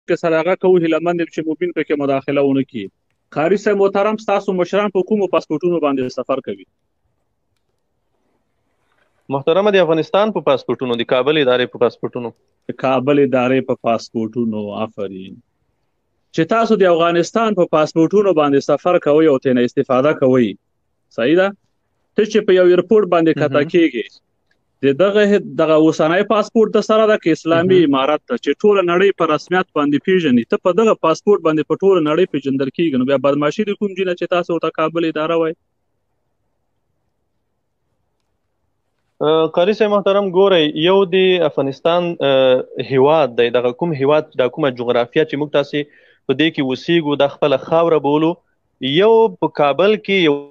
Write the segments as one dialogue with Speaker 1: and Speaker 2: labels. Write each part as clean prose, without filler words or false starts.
Speaker 1: کې سره هغه کوو هیلهمند یم چې مبین پکې مداخله ونه کړي. قاري صاحب محترم ستاسو مشران په کومو پاسپورټونو باندې سفر کوي؟
Speaker 2: محترمه د افغانستان په پاسپورټونو، د کابل ادارې په پاسپورټونو.
Speaker 1: د کابل ادارې په پاسپورټونو. آفرین. چې تاسو د افغانستان په پاسپورټونو باندې سفر کوئ او ترې استفاده کوئ، صحیح ده؟ ته چې په یو ایرپورټ باندې کښته کېږې دغه اوسنی پاسپورټ د سره ده که اسلامي امارت ده چې ټوله نړۍ په رسمیت باندې پیژني، ته په دغه پاسپورټ باندې په ټوله نړۍ پیژندل کېږي، نو بیا بدماشي د کوم جینه چې تاسو ورته کابل اداره وایي؟
Speaker 2: قاري صاحب محترم ګورئ، یو د افغانستان هیواد دی، دغه کوم هیواد دا کومه جغرافیه چې موږ تاسې په دې کې اوسېږو دا خپله خاوره بولو. یو په کابل کې یو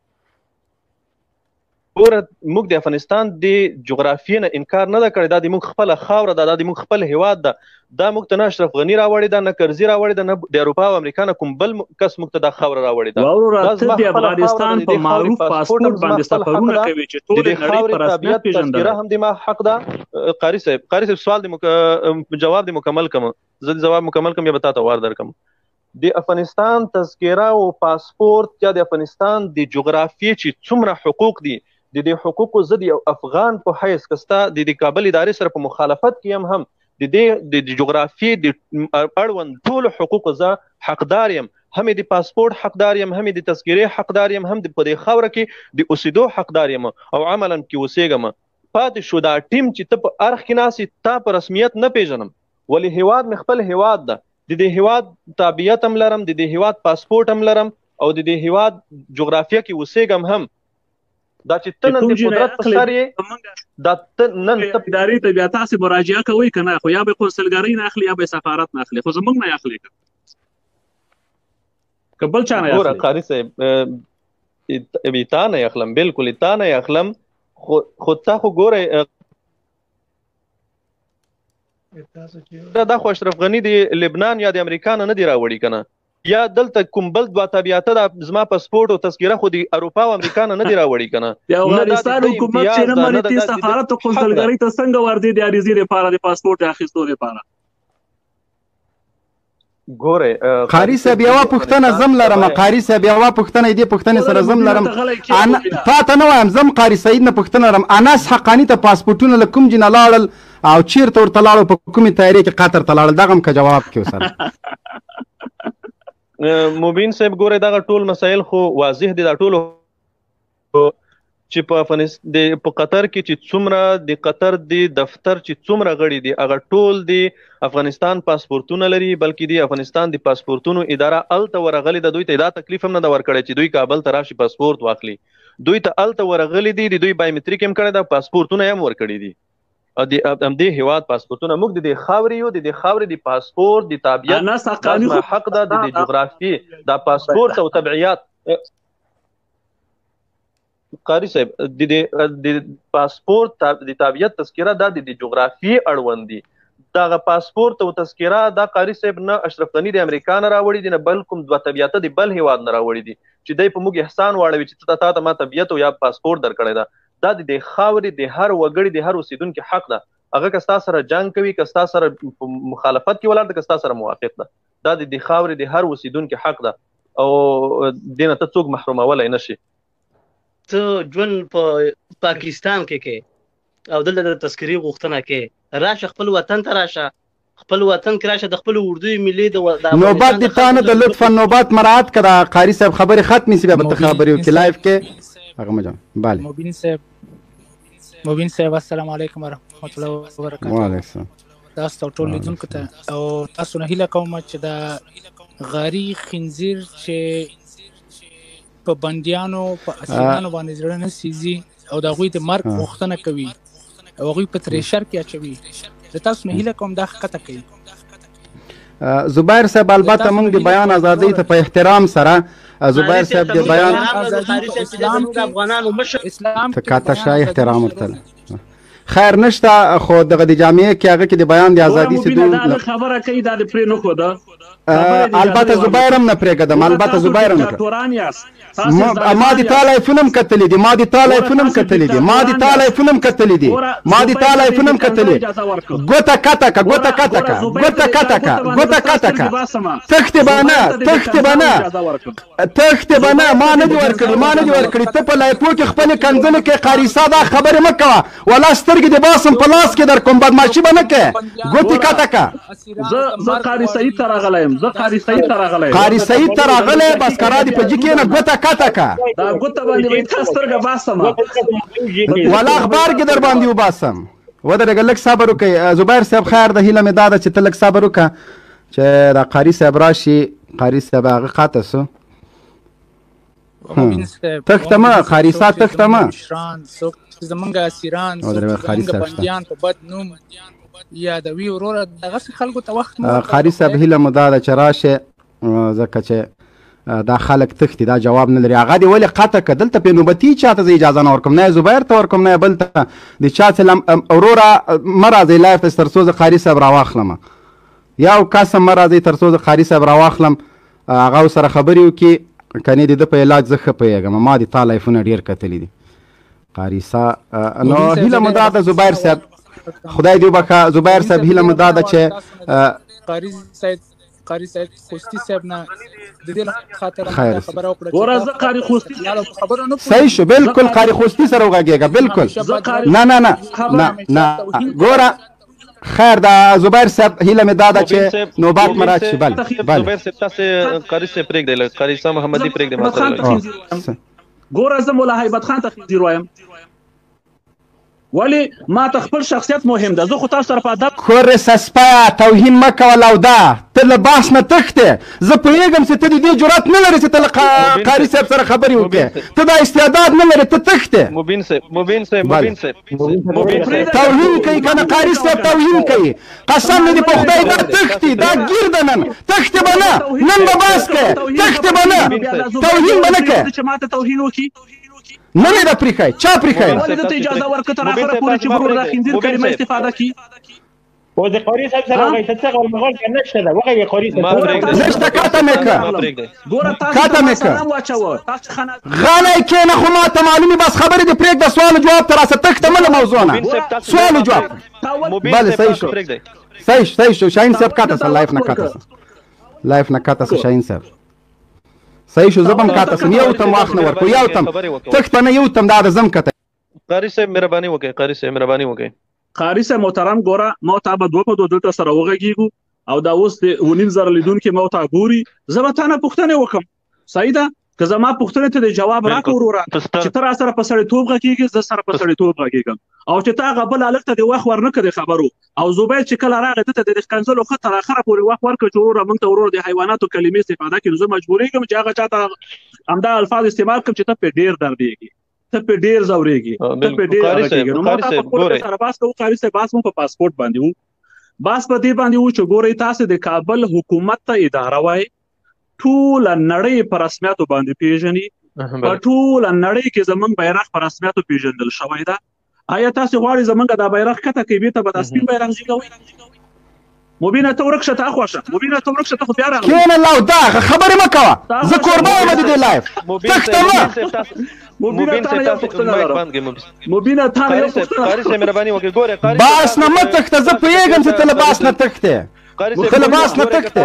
Speaker 2: ګوره موږ د افغانستان د جغرافیې نه انکار نه ده کړی، دا د موږ خپله خاوره ده، دا د موږ خپل هیواد ده. دا موږ ته نه اشرف غني راوړې ده، نه کرزي راوړې ده، نه د اروپا او امریکا نه کوم بل کس موږ ته دا خاوره راوړې ده.
Speaker 1: وروره ته د افغانستان په معروف پاسپورټ باندې سفرونه کوي چې ټولې نړۍ په رسمیت پیژندل
Speaker 2: هم د ما حق ده. قاري صاحب سوال جواب د مکمل کوم، زه د جواب مکمل کوم یا به تا ته وار درکم. د افغانستان تذکره او پاسپورټ یا د افغانستان د جغرافیې چې څومره حقوق دي، د دې حقوقو زه د یو افغان په حیث کستا د کابل ادارې سره په مخالفت کې یم، هم د دې د جغرافیې د اړوند ټولو حقوقو زه حقدار یم، هم د پاسپورټ حقدار یم، هم د تذکرې حقدار یم، هم په دې خاوره کې د اوسېدو حقدار یم او عملا کې اوسېږم. پاتې شو دا ټیم چې ته په اړخ کې ناستې تا په رسمیت نه پیژنم، ولې هیواد مې خپل هیواد ده، د دې هیواد تابعیت هم لرم، د دې هیواد پاسپورټ هم لرم او د دې هیواد جغرافیه کې اوسېږم هم. دا چې ته نن د قدرت په سر یې دا ته نن ته
Speaker 1: ادارې ته بیا تاسې مراجعه کوئ که نه؟ خو یا به قونسلګرۍ نه اخلي یا به سفارت نه اخلي، خو زموږ نه اخلي که بل چا نه اخلي.
Speaker 2: ګوره قاري صاحب تا نه اخلم، بلکل تا نه اخلم، خو تا خو ګوره دا خو اشرف غني د لبنان یا د امریکا نه دی راوړي که نه، یا دلته کوم بل دوه تابعیته ده زما پاسپورټ او تذکره خو د اروپا او امریکا نه دی راوړي که نه.
Speaker 1: د افغانستان حکومت چې نه مني تی سفارت او قونسلګرۍ ته څنګه ورځي د عریضې لپاره د پاسپورټ اخیستو لپاره؟
Speaker 2: ګوره
Speaker 3: قاري صاحب یوه پوښتنه زم لرم، قاري صاحب یوه پوښتنه دې پوښتنې سره زم لرم، تا ته نه وایم، زم قاري سعید نه پوښتنه لرم. انس حقاني ته پاسپورټونه له کوم جینه لاړل او چیرته ورته لاړل، په کومې تیارې کې قطر ته لاړل؟ دغه هم که جواب کړي سره.
Speaker 2: مبین صاحب ګوره دغه ټول مسایل خو واضح دي، دا ټول چې په قطر کې چې څومره د قطر د دفتر چې څومره غړي دي هغه ټول د افغانستان پاسپورټونه لري، بلکې د افغانستان د پاسپورټونو اداره الته ورغلې ده. دوی ته دا تکلیف هم نه ده ورکړی چې دوی کابل ته راشي پاسپورټ واخلي، دوی ته الته ورغلي دي، د دوی بایومټریک هم کړی ده، پاسپورټونه هم ورکړي دي. همدې هیواد پاسپورټونه موږ د دې خاورې یو، د دې خاورې د پاسپورټ د تابعیت دا حق ده، د جغرافیې دا پاسپورټ او تبعیات. قاري صاحب د پاسپورټ د تابعیت تذکره دا د جغرافیې اړوند دي، دغه پاسپورټ او تذکره دا قاري صاحب نه اشرف غني د امریکا نه راوړي دي، نه بل کوم دوه تبعیته د بل هیواد نه راوړي دي چې دی په موږ احسان واړوي چې تا ته ما تبعیت او یا پاسپورټ درکړی ده. دا د خاورې د هر وګړي د هر اوسیدونکي حق ده، هغه که ستا سره جنګ کوي، که ستا سره مخالفت کې ولاړ ده، که ستا سره موافق ده، دا د خاورې د هر اوسیدونکي حق ده او دې نه ته څوک محرومولی نه شي.
Speaker 4: ته ژوند په پاکستان کې او دلته د تذکرې غوښتنه کې راشه، خپل وطن ته راشه، خپل وطن کې راشه، د خپل اردوی ملي د
Speaker 3: نوبت د تا نه د لطفا نوبت مراعات کړه. قاري صاحب خبرې ختمې شي بیا به ته خبرې وکړې لایف کې. هغه مجام بله
Speaker 5: مبین صاحب السلام علیکم ورحمت الله وبرکاته.
Speaker 3: وعلیکم السلام.
Speaker 5: تاسو ټول لیدونکو ته او تاسو نه هیله کوم چې دا غاری خنزیر چې په بندیانو په اسیرانو باندې زړه نه سیزي او د هغوی د مرګ غوښتنه کوي او هغوی په تریشر کې اچوي، د تاسو نه هیله کوم دا ښکته کوي.
Speaker 3: زبیر صاحب البته موږ د بیان ازادۍ ته په احترام سره زبیر صاحب د بیان ته کاته شای احترام ورته خیر نشته، خو دغه د جامعې کې هغه کې د بیان د ازادۍ څه
Speaker 1: دا خبره کوي دا د پرې نه خو ده
Speaker 3: البته زبیر هم نه پرېږدم، البته زبیر هم نه ما دي تا لایفونه هم کتلي دي، ما دي تا لایفونه هم کتلي دي، ما دي تا لایفونه هم کتلي دي، ما دي تا لایفونه هم کتلي. ګوته کته که ګوته کته که ګوته کته که ګوته کته که تښتې به نه تښتې به نه تښتې به نه. ما نه دي ورکړي ما نه دي ورکړي. ته په لایفو کې خپلې کنځلې کې قاریسا دا خبرې مه کوه، والله سترګې دې باسم په لاس کې در کوم، بدماشي به نه کوې. ګوتې کته که
Speaker 1: زه قاري سعید ته راغلی یم، زه قاري سعید ته راغلی یم،
Speaker 3: قاري سعید ته راغلی بس کرا دې په جي کښېنه ګوته کته که
Speaker 1: دا ګوته باندې به تا سترګه باسم،
Speaker 3: والله اخبار کې در باندې وباسم. ودرېږه لږ صبر وکړئ. زبیر صاحب خیر ده، هیله مې دا ده چې ته لږ صبر وکړه چې دا قاري صاحب راشي. قاري صاحب هغه قاطع سو تښته مه قاریسا تښته مه.
Speaker 5: زمونږ اسیران زمونږ بندیان په بد نوم یادوي وروره دغسې خلکو ته وخت
Speaker 3: قاري صاحب هیله مو دا ده چې راشې، ځکه چې دا خلک تښتي دا جواب نه لري. هغه دې ولې قطع که دلته پې نوبتي چا ته زه اجازه نه ورکوم، نه یې زبیر ته ورکوم نه یې بل ته. د چا څه وروره مه راځئ لایف ته تر څو زه قاري صاحب راواخلم، یو کس هم مه راځئ تر څو زه قاري صاحب راواخلم، هغه ورسره خبرې وکړي. کنې د ده په علاج زه ښه پوهېږم، ما د تا لایفونه ډېر کتلي دي. قاریسا نو هیله مو دا ده زبیر صاحب، خدای دې وبخښه زبیر صاحب، هیله مو دا ده چې
Speaker 5: قاري صاحب خوستي صاحب نه د دې خاطر خبره وکړه
Speaker 1: ګوره زه قاري خوستي
Speaker 3: صحیح شو بالکل قاري خوستي سره وغږېږه بالکل. نه نه نه نه نه ګوره خیر دا زبیر صاحب هیله مې دا ده چې نوبات مراعات شي. بله
Speaker 2: زبیر صاحب تاسې قاري صاحب پرېږدئ، قاري صاحب محمدي پرېږدئ.
Speaker 1: ګوره زه مولا هیبت خان ته خنزیر وایم، ولی ما ته خپل شخصیت مهم ده. زه خو تاسو سره په ادب
Speaker 3: کور سسپا توهین مه کوه لوده، ته له بحث نه تښتې. زه پوهېږم چې ته د دې جرأت نه لرې چې ته له قاري صاحب سره خبرې وکړې، ته دا استعداد نه لرې، ته تښتې.
Speaker 2: مبین صاحب
Speaker 3: توهین کوي که نه قاري صاحب توهین کوي، قسم مې دې په خدای دا تښتي دا ګیر ده نن تښتې به نه، نن به بحث کوې تښتې به نه، توهین به نه کوې.
Speaker 1: چې ما ته توهین وکړي
Speaker 3: نه مې ده پرېښی چا پرېښی
Speaker 1: ولې دته اجازه ورکړه تر اخره پورې چې ورور د خنزیر کلمه استفاده کړي.
Speaker 6: و د قاري صاحب سره وایي ته څنګه ورمغول کې نشته ده وایي قاري صاحب
Speaker 3: نشته کاته مې کړه
Speaker 1: ګوره تاسو سلام واچوه تاسو خانه
Speaker 3: غلی کېنه خو ما ته معلومي بس خبرې دې پرېږده سوال جواب ته راسه تښته مه له موضوع نه سوال جواب بله صحیح شو صحیح شو شاهین صاحب کاته سه لایف نه کاته سه شاهین صاحب صحیح شو زه به هم کاته سم یو تم واخ نه ورکو یو تم تښته نه یو تم دا د زم کته
Speaker 2: قاري صاحب مهرباني وکړئ
Speaker 1: قاري صاحب محترم ګوره ما ته به دوه په دوه دلته سره وغږېږو او دا اوس د 9,000 لیدونکي ما ته ګوري زه به تا نه پوښتنې وکړم صحیح ده که زما پوښتنې ته د جواب راکړه وروره چې ته را سره په سړیتوب غږېږې زه سره په سړیتوب غږېږم او چې تا هغه بل هلک ته د وخت ورنکړې خبرو او زبیر چې کله راغی ده ته د ښکنځلو ښه تر اخره پورې وخت ورکړه چې وروره موږ ته وروره د حیواناتو کلمې استفاده کړي نو زه مجبورېږم چې هغه چا ته همدا الفاظ استعمال کړم چې ته پرې ډېر دردېږي ته پرې ډېر ځورېږي ته پرې ډېر غږېږي نو ما تا په خپل سره بحث کوو قاري صاحب بحث مو په پاسپورټ باندې وو بحث په دې باندې وو چې ګورئ تاسې د کابل حکومت ته اداره وایي ټوله نړۍ په رسمیاتو باندې پیژني په ټوله نړۍ کې زمونږ بیرغ په رسمیاتو پیژندل شوی ده آیا تاسې غواړئ زمونږ دا بیرغ کته کوي بېرته به دا سپین بیرغ زیږوئ مبینه ته ورک شه ته خوښه مبینه ته ورک شه ته خو بیا راغلی
Speaker 3: کېنه لاو دا خبرې مه کوه زه کوربه یم د دې لایف تښته مه
Speaker 1: مبینه تا نه یو پوښتنه لرم مبینه تا نه یو پوښتنه
Speaker 3: باس نه مه تښته زه پوهېږم چې ته له باس نه تښتې ته له باس نه تښتې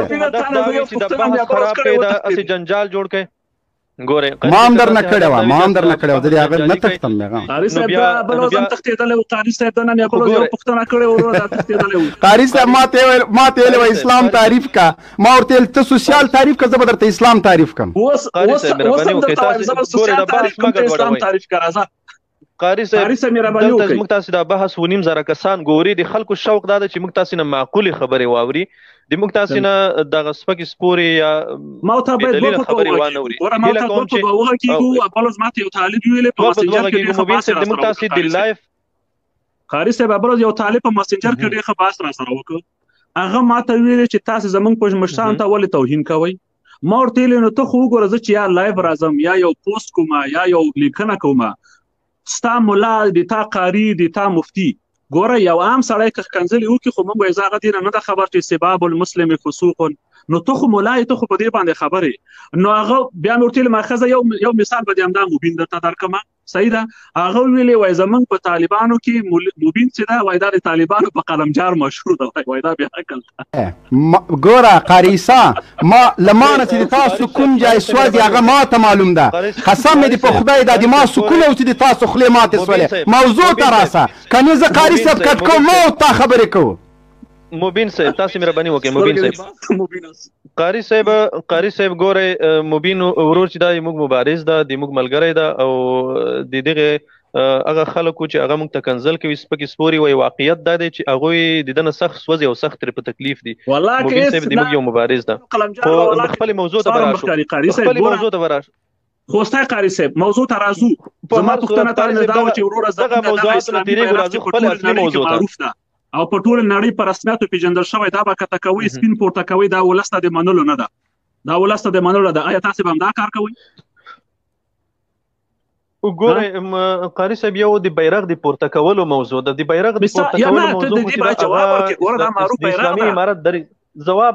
Speaker 2: جنجال جوړ کړئ ګوره
Speaker 3: ما هم درنه کړې وه ما هم درنه کړې وه زه د هغه نه تښتم
Speaker 1: قاري صاحب دا بل ورځ هم تښتېدلی و قاري صاحب دا نن یې بل ورځ یو پوښتنه کړې وروره دا تښتېدلی و
Speaker 3: قاري صاحب ما ته ویلې وه اسلام تعریف کا ما ورته ویل ته سوسیال تعریف کا زه به درته اسلام تعریف کړم
Speaker 1: اوس هم درته وایم زه به سوسیال تعریف کړم ته اسلام تعریف کړه راځه
Speaker 2: قاري صاحب مهرباني وکړئ موږ تاسې دا بحث 9,000 کسان ګوري د خلکو شوق دا ده چې موږ تاسې نه معقولې خبرې واوري د موږ تاسې نه دغه سپکې سپورې یا
Speaker 1: بېدلیله خبرې وانه اوري هیله کوم چې بل ورځ ماته یو طالب ویلې په مسنجر کې ډېر ښه بحث
Speaker 2: د موږ تاسې د لایف
Speaker 1: قاري صاحب بل ورځ یو طالب په مسنجر کې ډېر ښه بحث راسره وکړ هغه ماته ویلې چې تاسې زموږ په مشرانو ته ولې توهین کوئ ما ورته ویلې نو ته خو وګوره زه چې یا لایف راځم یا یو پوسټ کومه یا یو لیکنه کومه ستا ملا د تا قاري د تا مفتي ګوره یو عام سړی که ښکنځلې وکړي خو موږ وایو زه هغه دې نه ده خبر چې سباب المسلم فسوق نو ته خو مولای ته خو په دې باندې خبرې نو هغه بیا مې ورته ماخذه یو مثال به دې همدا مبین درته درکمه صحیح ده هغه ویلې وای زمونږ په طالبانو کې مبین چې ده وای دا د طالبانو په قلمجار مشهور ده وای دا بیا عقل
Speaker 3: ګوره قاري عیسی ما لمانه چې تاسو کوم جای سوال دی هغه ما ته معلوم ده قسم دې په خدای دا د ما سکون او چې تاسو خلې ماته سوالې موضوع ته راسه کني زه قاري صاحب کټ کوم مو ته خبرې کوم
Speaker 2: مبین صاحب تاسو مهرباني وکړئ مبین صاحب قاری صاحب ګوره مبین ورور چې دا موږ مبارز ده د موږ ملګری ده او د دغه هغه خلکو چې هغه موږ ته کنزل کوي سپکې سپوري وي واقعیت دا دی چې هغوی د دنه سخت سوځي او سخت په تکلیف دي مبین صاحب د موږ یو مبارز ده خو خپل موضوع ته وراشو
Speaker 1: خو ستا قاری صاحب موضوع ته راځو زما پوښتنه تا نه دا و چې وروره
Speaker 2: دغه موضوعات نه تیریږو راځو خپل اصلي موضوع ته
Speaker 1: او په ټول نړۍ په رسمیاتو پیژندل شوی دا به کته کوي سپین پورته کوي دا ولسته د منلو نه ده دا ولسته د منلو ده آیا تاسو به هم دا کار کوئ
Speaker 2: وګوره قاری صاحب یو د بیرغ د پورته کولو موضوع ده د بیرغ د پورته کولو موضوع اسلامي امارت جواب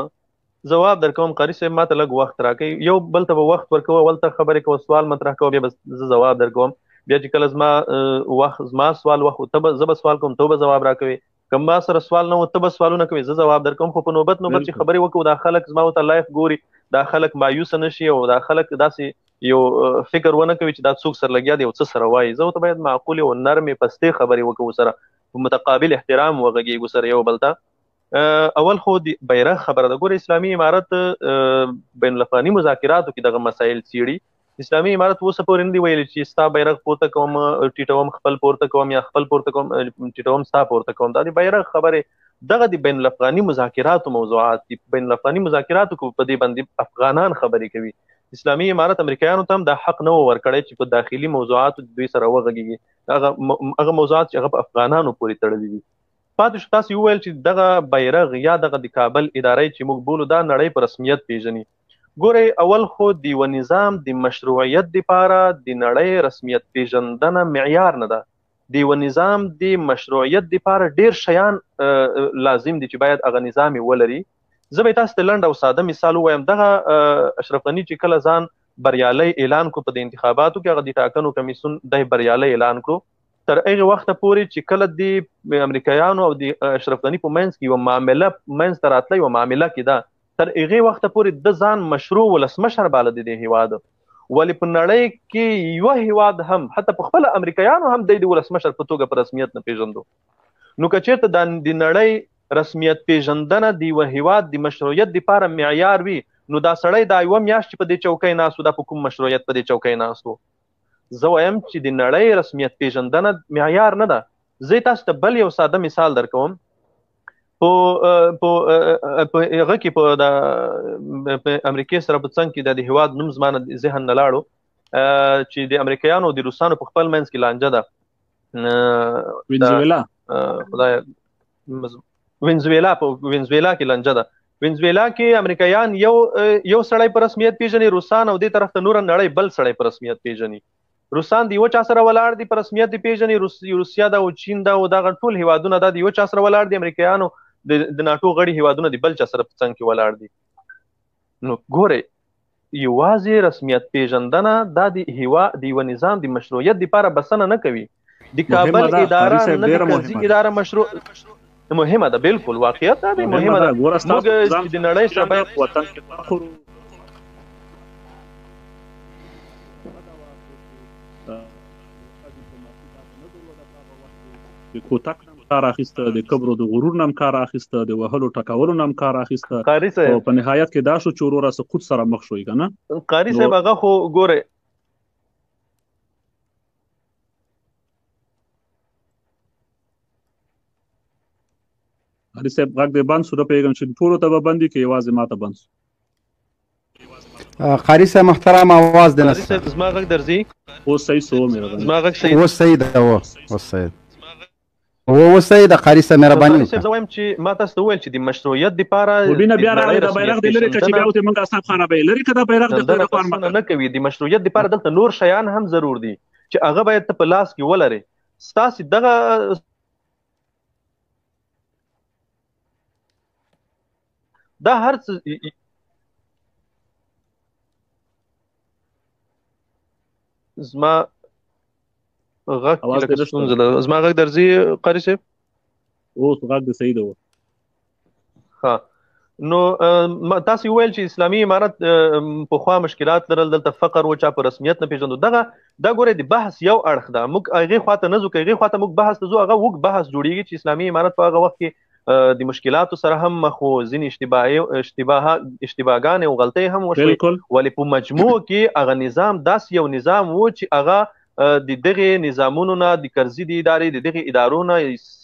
Speaker 2: درکوم قاری صاحب ماته لږ وخت راکړئ یو بل ته وخت ورکوه ولته خبرې کوه سوال مطرح کوه بیا زه جواب درکوم بیا چې کله زما سوال وخت زه به سوال کوم ته به جواب راکوي کوم ما سره سوال نه و ته به سوالونه کوي زه جواب درکوم خو په نوبت چې خبرې وکړو دا خلک زما ورته لایف ګوري دا خلک مایوسه نشي او دا خلک داسې یو فکر ونه کوي چې دا څوک سره لګیا دی او څه سره وایي زه ورته باید معقولې او نرمې پستې خبرې وکړو سره په متقابل احترام وغږیږو سره یو بل ته اول خو د بیرغ خبره ده ګوره اسلامي امارت بین الاقوامي مذاکراتو کې دغه مسایل څیړي اسلامي امارت اوسه پورې نه دی ویلي چې ستا بیرغ پورته کوم ټیټوم خپل پورته کوم یا خپل پورته کوم ټیټوم ستا پورته کوم دا د بیرغ خبره دغه د بین الاقوامي مذاکراتو موضوعات دي بین الاقوامي مذاکراتو کو په دې باندې افغانان خبرې کوي اسلامي امارت امریکایانو ته هم دا حق نه ورکړی چې په داخلي موضوعاتو دوی سره وغږیږي هغه موضوعات چې هغه په افغانانو پورې تړلي دي پاتې شو تاسو وویل چې دغه بیرغ یا دغه د کابل ادارې چې موږ بولو دا نړۍ په رسمیت پیژني ګوره اول خو د یو نظام د مشروعیت لپاره د نړۍ رسمیت پیژندنه معیار نه ده د یو نظام د مشروعیت لپاره ډیر شیان لازم دي چې باید هغه نظام ولري زه به تاسو ته لنډ او ساده مثال ووایم دغه اشرف غني چې کله ځان بریالي اعلان کو په انتخاباتو کې هغه د ټاکنو کمیسیون د بریالي اعلان کو تر هغه وخت پورې چې کله د امریکایانو او د اشرف غني په منځ کې یو معامله منځ ته راتله یو معامله کې ده تر هغه وخت پورې د ځان مشروع ولسمشر باله د هیواد ولې په نړۍ کې یو هیواد هم حتی په خپل امریکایانو هم د ولسمشر په توګه په رسمیت نه پیژندو نو که چېرته د نړۍ رسمیت پیژندنه د یو هیواد د مشروعیت لپاره معیار وي نو دا سړی دا یو میاشت په دې چوکۍ ناستو دا په کوم مشروعیت په دې چوکۍ ناستو زه وایم چې د نړۍ رسمیت پیژندنه معیار نه ده زه تاسو ته بل یو ساده مثال درکوم په هغه کې په امریکای سره په څنګ کې د هیواد نوم زمانه ذهن نه لاړو چې د امریکایانو او د روسانو په خپل منځ کې لانجه ده وینزویلا کې لانجه ده وینزویلا کې امریکایان یو سړی په رسمیت پیژني روسان او دې طرف ته نور نړۍ بل سړی په رسمیت پیژني روسان د یو چا سره ولاړ دي په رسمیت پیژني روسیا دا او چین دا او دغه ټول هیوادونه د یو چا سره ولاړ دي امریکایانو د ناتو غړي هیوادونه د بل چا سره په څنګ کې ولاړ دي نو ګوره یوازې رسمیت پیژندنه د یو نظام د مشروعیت لپاره بسنه نه کوي د کابل اداره نه د قضیې اداره مشروع مهمه ده بالکل واقعیت ده مهمه ده موږ د نړۍ سره باید
Speaker 1: وطن کې فخر د کوتک نام کار اخیسته د کبرو د غرور نام کار اخیسته د وهلو ټکولو نام کار اخیسته او په نهایت کې دا شو چې وروره سقوط سره مخ شوی کنه
Speaker 2: قاری صاحب هغه خو ګوره
Speaker 1: علي صاحب غږ دې بند شو د پیغام چې ټولو ته به بندي کې یوازې ماته بند شو
Speaker 3: قاری صاحب محترم आवाज دې
Speaker 2: قاری صاحب زما غږ درځي
Speaker 1: اوس صحیح سو مې
Speaker 2: زما غږ صحیح
Speaker 3: اوس صحیح ده اوس صحیح ده قاری صاحب مهرباني
Speaker 2: زه وایم چې ما تاسو ته وویل چې د مشروعیت لپاره
Speaker 1: وبینه بیا راغلی د بیرغ د لری چې بیا ته موږ اصحاب خرابې لري کده بیرغ د
Speaker 2: لپاره نه کوي د مشروعیت لپاره دلته نور شیان هم ضرور دي چې هغه باید ته په لاس کې ولري ستاسو دغه دا هر څه زما غږ لکه ستونزه ده. زما غږ درځي قاري صاحب؟
Speaker 1: اوس غږ دې صحیح ده.
Speaker 2: ها نو تاسو ویل چې اسلامي امارت پخوا مشکلات لرل، دلته فقر و، چا په رسمیت نه پیژندو. دا ګوره د بحث یو اړخ ده. موږ هغې خواته نه ځو، که هغې خواته موږ بحث ته ځو هغه اوږد بحث جوړېږي چې اسلامي امارت په هغه وخت کې د مشکلاتو سره هم مخ و، ځینې اشتباهګانې او غلطۍ هم وشوې، ولې په مجموع کې هغه نظام داسې یو نظام و چې هغه د دغې نظامونو نه د کرزي د ادارې د دغې ادارو نه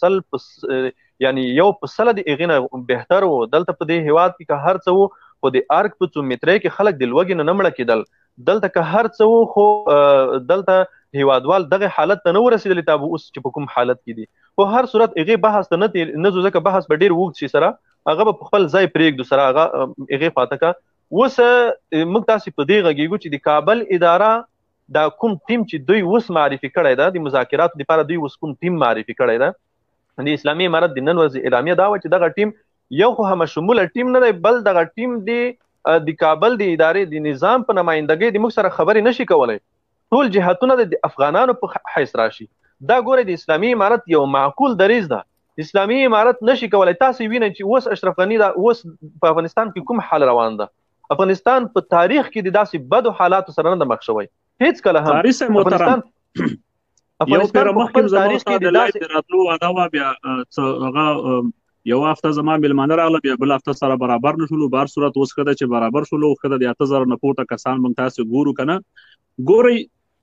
Speaker 2: یعنی یو په سله د هغې نه بهتر و. دلته په دې هېواد کې که هر څه و، خو د ارګ په څومترۍ کې خلک د لوږې نه مړه کېدل. دلته که هر څه و، خو دلته هېوادوال دغه حالت ته نه ورسېدلي تا به اوس چې په کوم حالت کې دي. په هر صورت هغې بحث ته نه ځو، ځکه بحث به ډېر اوږد شي، سره هغه به په خپل ځای پرېږدو، سره هغه هغې خواته که اوس موږ تاسې په دې غږېږو چې د کابل اداره دا کوم ټیم چې دوی اوس معرفي کړی ده د مذاکراتو دپاره، دوی اوس کوم ټیم معرفي کړی ده د اسلامي امارت د نن ورځې اعلامیه دا وه چې دغه ټیم یو خو همه شموله ټیم نه دی، بل دغه ټیم د کابل د ادارې د نظام په نمایندګۍ د موږ سره خبرې نشي کولی. ټول جهتونه د افغانانو په حیث راشي. دا ګورئ د اسلامي امارت یو معقول دریځ ده. اسلامي امارت نشي کولی. تاسې وینئ چې اوس اشرف غني دا اوس په افغانستان کې کوم حال روان ده. افغانستان په تاریخ کې د داسې بدو حالاتو سره نه ده مخ شوی هیڅ کله هم. افغانستان
Speaker 1: یو پیر مخکې زموږ سره د لایف د راتلو وعده وه، بیا هغه یو هفته زما مېلمانه راغله، بیا بل هفته سره برابر نه شولو. بهر صورت اوس ښه ده چې برابر شولو، ښه ده د 8000 نه پورته کسان موږ تاسې ګورو که نه. ګورئ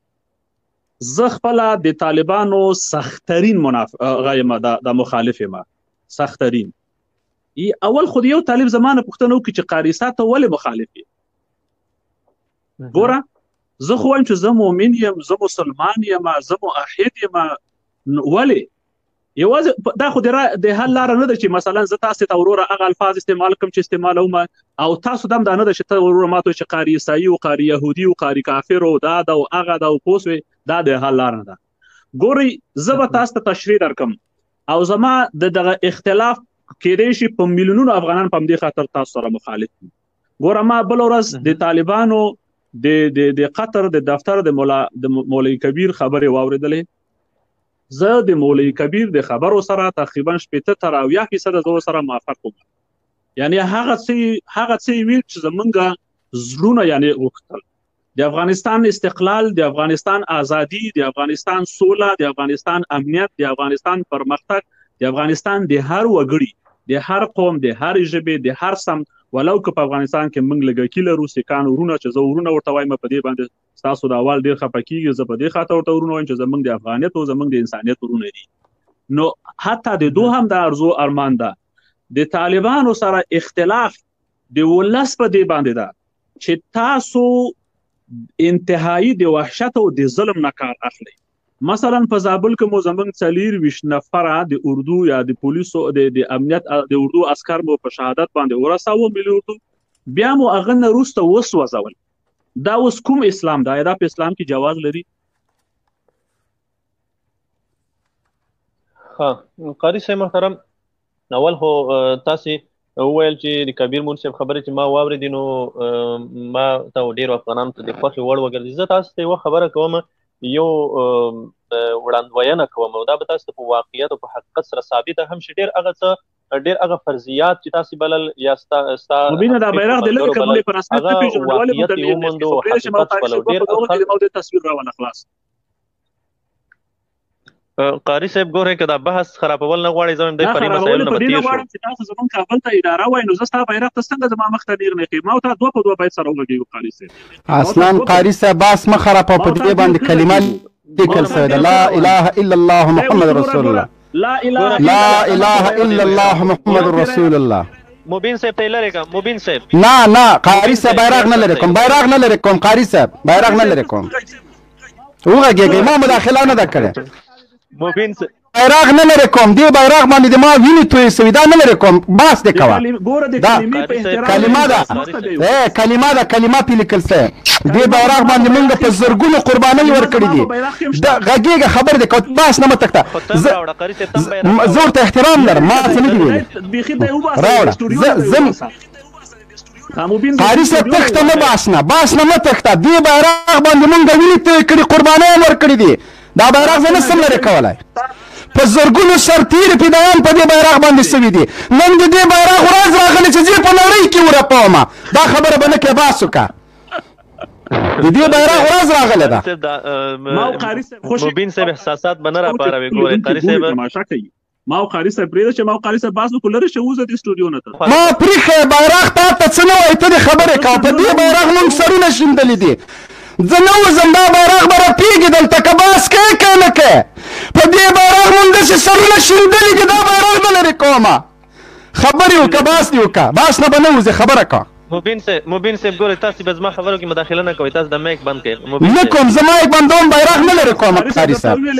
Speaker 1: زه خپله د طالبانو سختترین یم، د مخالف یم سختترین. اول خو د یو طالب زما نه پوښتنه وکړي چې قاري صاحب ته ولې مخالف یې؟ ګوره زه خو وایم چې زه مؤمن یم، زه مسلمان یم، زه موحد یم. ولې؟ یوازې دا خو د حل لاره نه ده چې مثلا زه تاسې ته وروره هغه الفاظ استعمال کړم چې استعمالوم، او تاسو دم دا نه ده چې ته وروره ماته وایې چې قاري عیسایي و، قاري یهودي و، قاري کافر و، دا ده او هغه ده او پوه سوې. دا د حل لاره نه ده. ګورئ زه به تاسو ته تشریح درکړم، او زما دغه اختلاف کېدی شي په میلیونونو افغانان په همدې خاطر تاسو سره مخالف دي. ګوره ما بله ورځ د طالبانو د قطر د دفتر د مولوي کبیر خبرې واورېدلې. زه د مولوي کبیر د خبرو سره تقریبا 80 تر 90% زه سره موافق وم. یعنی هغه څه ویل چې زمونږ زړونه یعنی غوښتل د افغانستان استقلال، د افغانستان ازادي، د افغانستان سوله، د افغانستان امنیت، د افغانستان پرمختګ، د افغانستان د هر وګړي، د هر قوم، د هر ژبې، د هر سمت، ولو که په افغانستان کې موږ لږکي لرو سیکان ورونه چې زه ورونه ورته وایم، په دې باندې ستاسو د اول ډېر خفه کېږي. زه په دې خاطر ورته ورونه وایم چې زموږ د افغانیت او زموږ د انسانیت ورونه دي. نو حتی د دوهم د ارزو ارمان ده د طالبانو سره اختلاف د ولس په دې باندې ده چې تاسو انتهایی د وحشت او د ظلم نه کار اخلي. مثلا په زابل کې مو زموږ 24 نفره د اردو یا د پولیسو د امنیت د اردو عسکر مو په شهادت باندې ورساوه ملي اردو، بیا مو هغه نه وروسته وسوځول. دا اوس کوم اسلام ده؟ دا په اسلام کې جواز لري؟
Speaker 2: ها قاری صاحب محترم، اول خو تاسې وویل چې د کبیر مون صاحب خبرې چې ما واورېدې نو ما ته ډېرو افغانانو ته د خوښې وړ وګرځي. زه تاسو ته یوه خبره کوم، یو وړاندوینه کوم، او دا به تاسو ته په واقعیت او په حقیقت سره ثابته هم شي. ډېر هغه فرضیات چې تاسې بلل یا ستا
Speaker 1: مبینه دا بیرغ د لږ کمولې په رسمیت نه پېژنو، ولې موږ د
Speaker 2: وموندو حقیقت بلل.
Speaker 1: ډېر تصویر راونه خلاص.
Speaker 2: قاری صاحب ګورئ که دا بحث خرابول نه غواړئ، زه هم دی فرې مسایلو نه به تېر شو.
Speaker 1: چې تاسو زموږ کابل ته اداره وایي نو زه ستا بیرغ ته څنګه زما مخ ته نېغ نه ښي؟ ما او تا دوه په دوه باید سره وغږېږو. قاري صاحب
Speaker 3: اصلا قاري صاحب بحث مه خرابوه، په دې باندې کلمه لیکل شوې ده، لا اله الا الله محمد رسول الله، لا اله الا الله محمد رسول الله.
Speaker 2: مبین صاحب ته لري کوم مبین صاحب؟
Speaker 3: نه قاری صاحب بیرغ نه لري کوم، بیرغ نه لري کوم، قاری صاحب بیرغ نه لري کوم. وغږېږئ، ما مداخله نه ده کړې.
Speaker 2: مبین صاحب
Speaker 3: بیرغ نه لري کوم، دې بیرغ باندې د ما وینې تویې سوي، دا نه لري کوم، بحث دې کوه. دا کلمه ده، کلمه ده، کلمه پې لیکل شوې. دې بیرغ باندې موږ په زرګونو قربانۍ ورکړي دي. غږېږه خبرې دې کوه، بحث نه مه تکته. زه ورته احترام لرم، ما څه نه دي ویلي. راوړه قاري صاحب تخته نه باس نه مه تخته دې بیرغ باندې مونږ وینې توی کړي قربانۍ هم ورکړي دي دا بیرغ زه نشم لرې کولی په زرګونو سرتېرې فدایان په دې بیرغ باندې سوي دي نن د دې بیرغ ورځ راغلې چې زه په نړۍ کې ورپومه دا خبره به نه کې باس وکړه د دې بیرغ ورځ راغله ده
Speaker 2: مبین صاحب احساسات به نه راپاروي ګورئ قاري صاحب
Speaker 1: ما او قاري صاحب پرېږده چې ما او قاري صاحب باس وکړو لرې شه وځه دې سټوډیو نه ته
Speaker 3: ما پرېښی بیرغ تا ته څه نه وایي ته دې خبرې کوه په دې بیرغ مونږ سرونه شیندلي دي زه نه وځم دا بیرغ به رپېږي دلته که باس کوې که نه کوې په دې بیرغ مونږ داسې سرونه شیندلي دي دا بیرغ نه لرې کومه خبرې وکړه باس دې وکړه باس نه به نه وځې خبره کوه
Speaker 2: مبین صاحب ګورئ تاسې به زما خبرو کې مداخله نه کوئ تاسو د مایک بند کړئ
Speaker 3: نه کوم زه مایک بندوم بیرغ نه لرې کوم قاري صاحب نه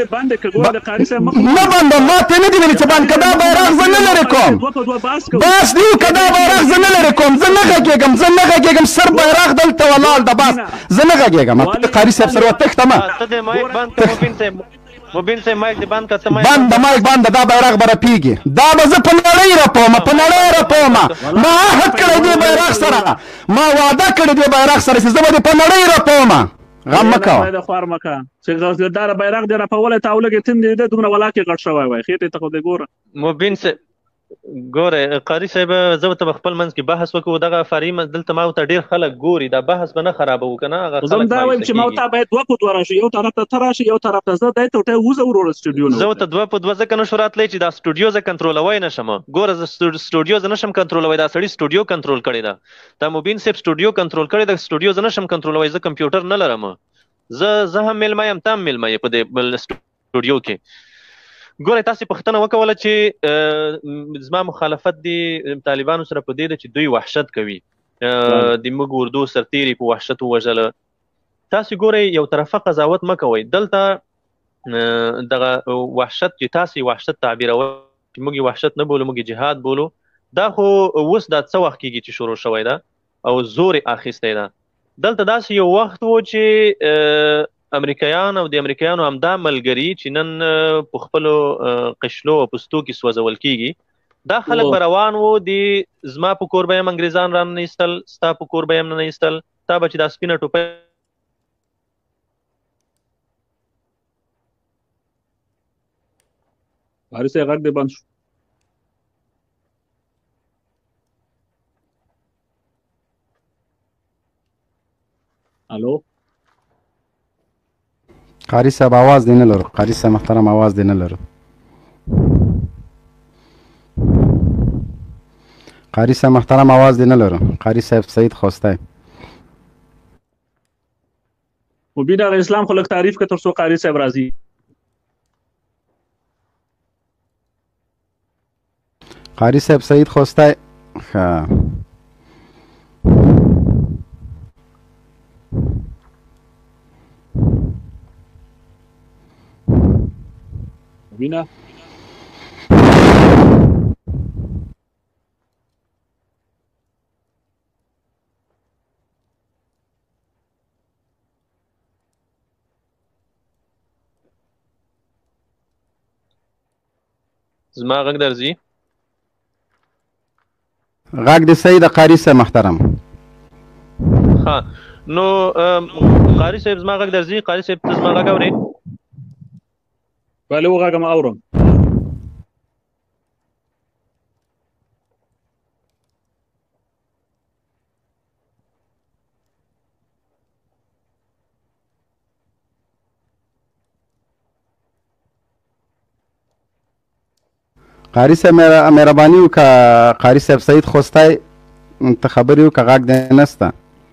Speaker 3: بندوم ما ته نه دي ویلي چې بند که دا بیرغ زه نه لرې کوم باس دې وکړه دا بیرغ زه نه لرې کوم زه نه غږېږم سر بیرغ دلته ولاړ ده باس زه نه غږېږم قاري صاحب سره وتښته مه
Speaker 2: ته دې مایک بند کړه مبین صاحب مایک دې بند کړه ته
Speaker 3: مایک بند دا بیرغ به رپېږي دا به زه په نړۍ رپومه ما عهد کړی دې بیرغ سره ما وعده کړی دې بیرغ سره چې زه به دې په نړۍ رپومه غم مه کوه
Speaker 1: خوار مه کوه چې دا بیرغ دې رپولی تا ولږې تندې دی دومره ولاکې غټ شوی وای خېټې ته خو دې ګوره
Speaker 2: مبین صاحب ګوره قاري صاحب زه به ته خپل منځ کې بحث وکړو دغه فرعي دلته ما ورته ډېر خلک ګوري دا بحث به نه خرابوو که نه هغه
Speaker 1: زه دا وایم چې ما ورته باید دوه په دوه راشي یو طرف ته ته راشي یو طرف ته زه دی ته ورته وځه وروره سټوډیو نه
Speaker 2: زه ورته دوه په دوه ځکه نشو راتلی چې دا سټوډیو زه کنټرولوی نه شم ګوره زه سټوډیو زه نشم کنټرولوی دا سړي سټوډیو کنټرول کړې ده دا مبین صاحب سټوډیو کنټرول کړې ده سټوډیو زه نشم کنټرولوی زه کمپیوټر نه لرم زه هم میلمه یم ته هم میلمه یې په دې سټوډیو کې ګوره تاسې پوښتنه وکوله چې زما مخالفت دی طالبانو سره په دې ده چې دوی وحشت کوي د موږ اردو سرتېري په وحشت ووژله تاسې ګورئ یو طرفه قضاوت مه کوئ دلته دغه وحشت چې تاسې وحشت تعبیروئ چې موږ یې وحشت نه بولو موږ یې جهاد بولو دا خو اوس دا څه وخت کېږي چې شروع شوی ده او زور یې اخیستی ده دلته داسې یو وخت و چې امریکایان او د امریکایانو همدا ملګري چې نن په خپلو قشلو او پستو کې سوځول کېږي دا خلک به روان وو د زما په کور به یم انګریزان را نه ایستل ستا په کور به یم نه ایستل تا به چې دا سپینه ټوپۍ
Speaker 1: قاري صاحب غږ دې بند شو الو
Speaker 3: قاری صاحب आवाज دی نه لرو قاری صاحب محترم आवाज دی نه لرو قاری صاحب محترم आवाज دی نه لرو قاری صاحب سعید خواسته
Speaker 1: مبین هغه اسلام خلک تعریف که تر څو قاری صاحب راضي
Speaker 3: قاری صاحب سعید خواسته ها
Speaker 1: مبینه
Speaker 2: زما غږ درځي
Speaker 3: غږ دې صحیح ده قاري صاحب محترم
Speaker 2: ها نو قاري صاحب زما غږ درځي قاري صاحب ته زما غږ اورئ
Speaker 1: بله وغږم اورم
Speaker 3: قاری صاحب مهرباني وکړه قاری صاحب سعید خوستی ته خبرې وکړه غږ دی نسته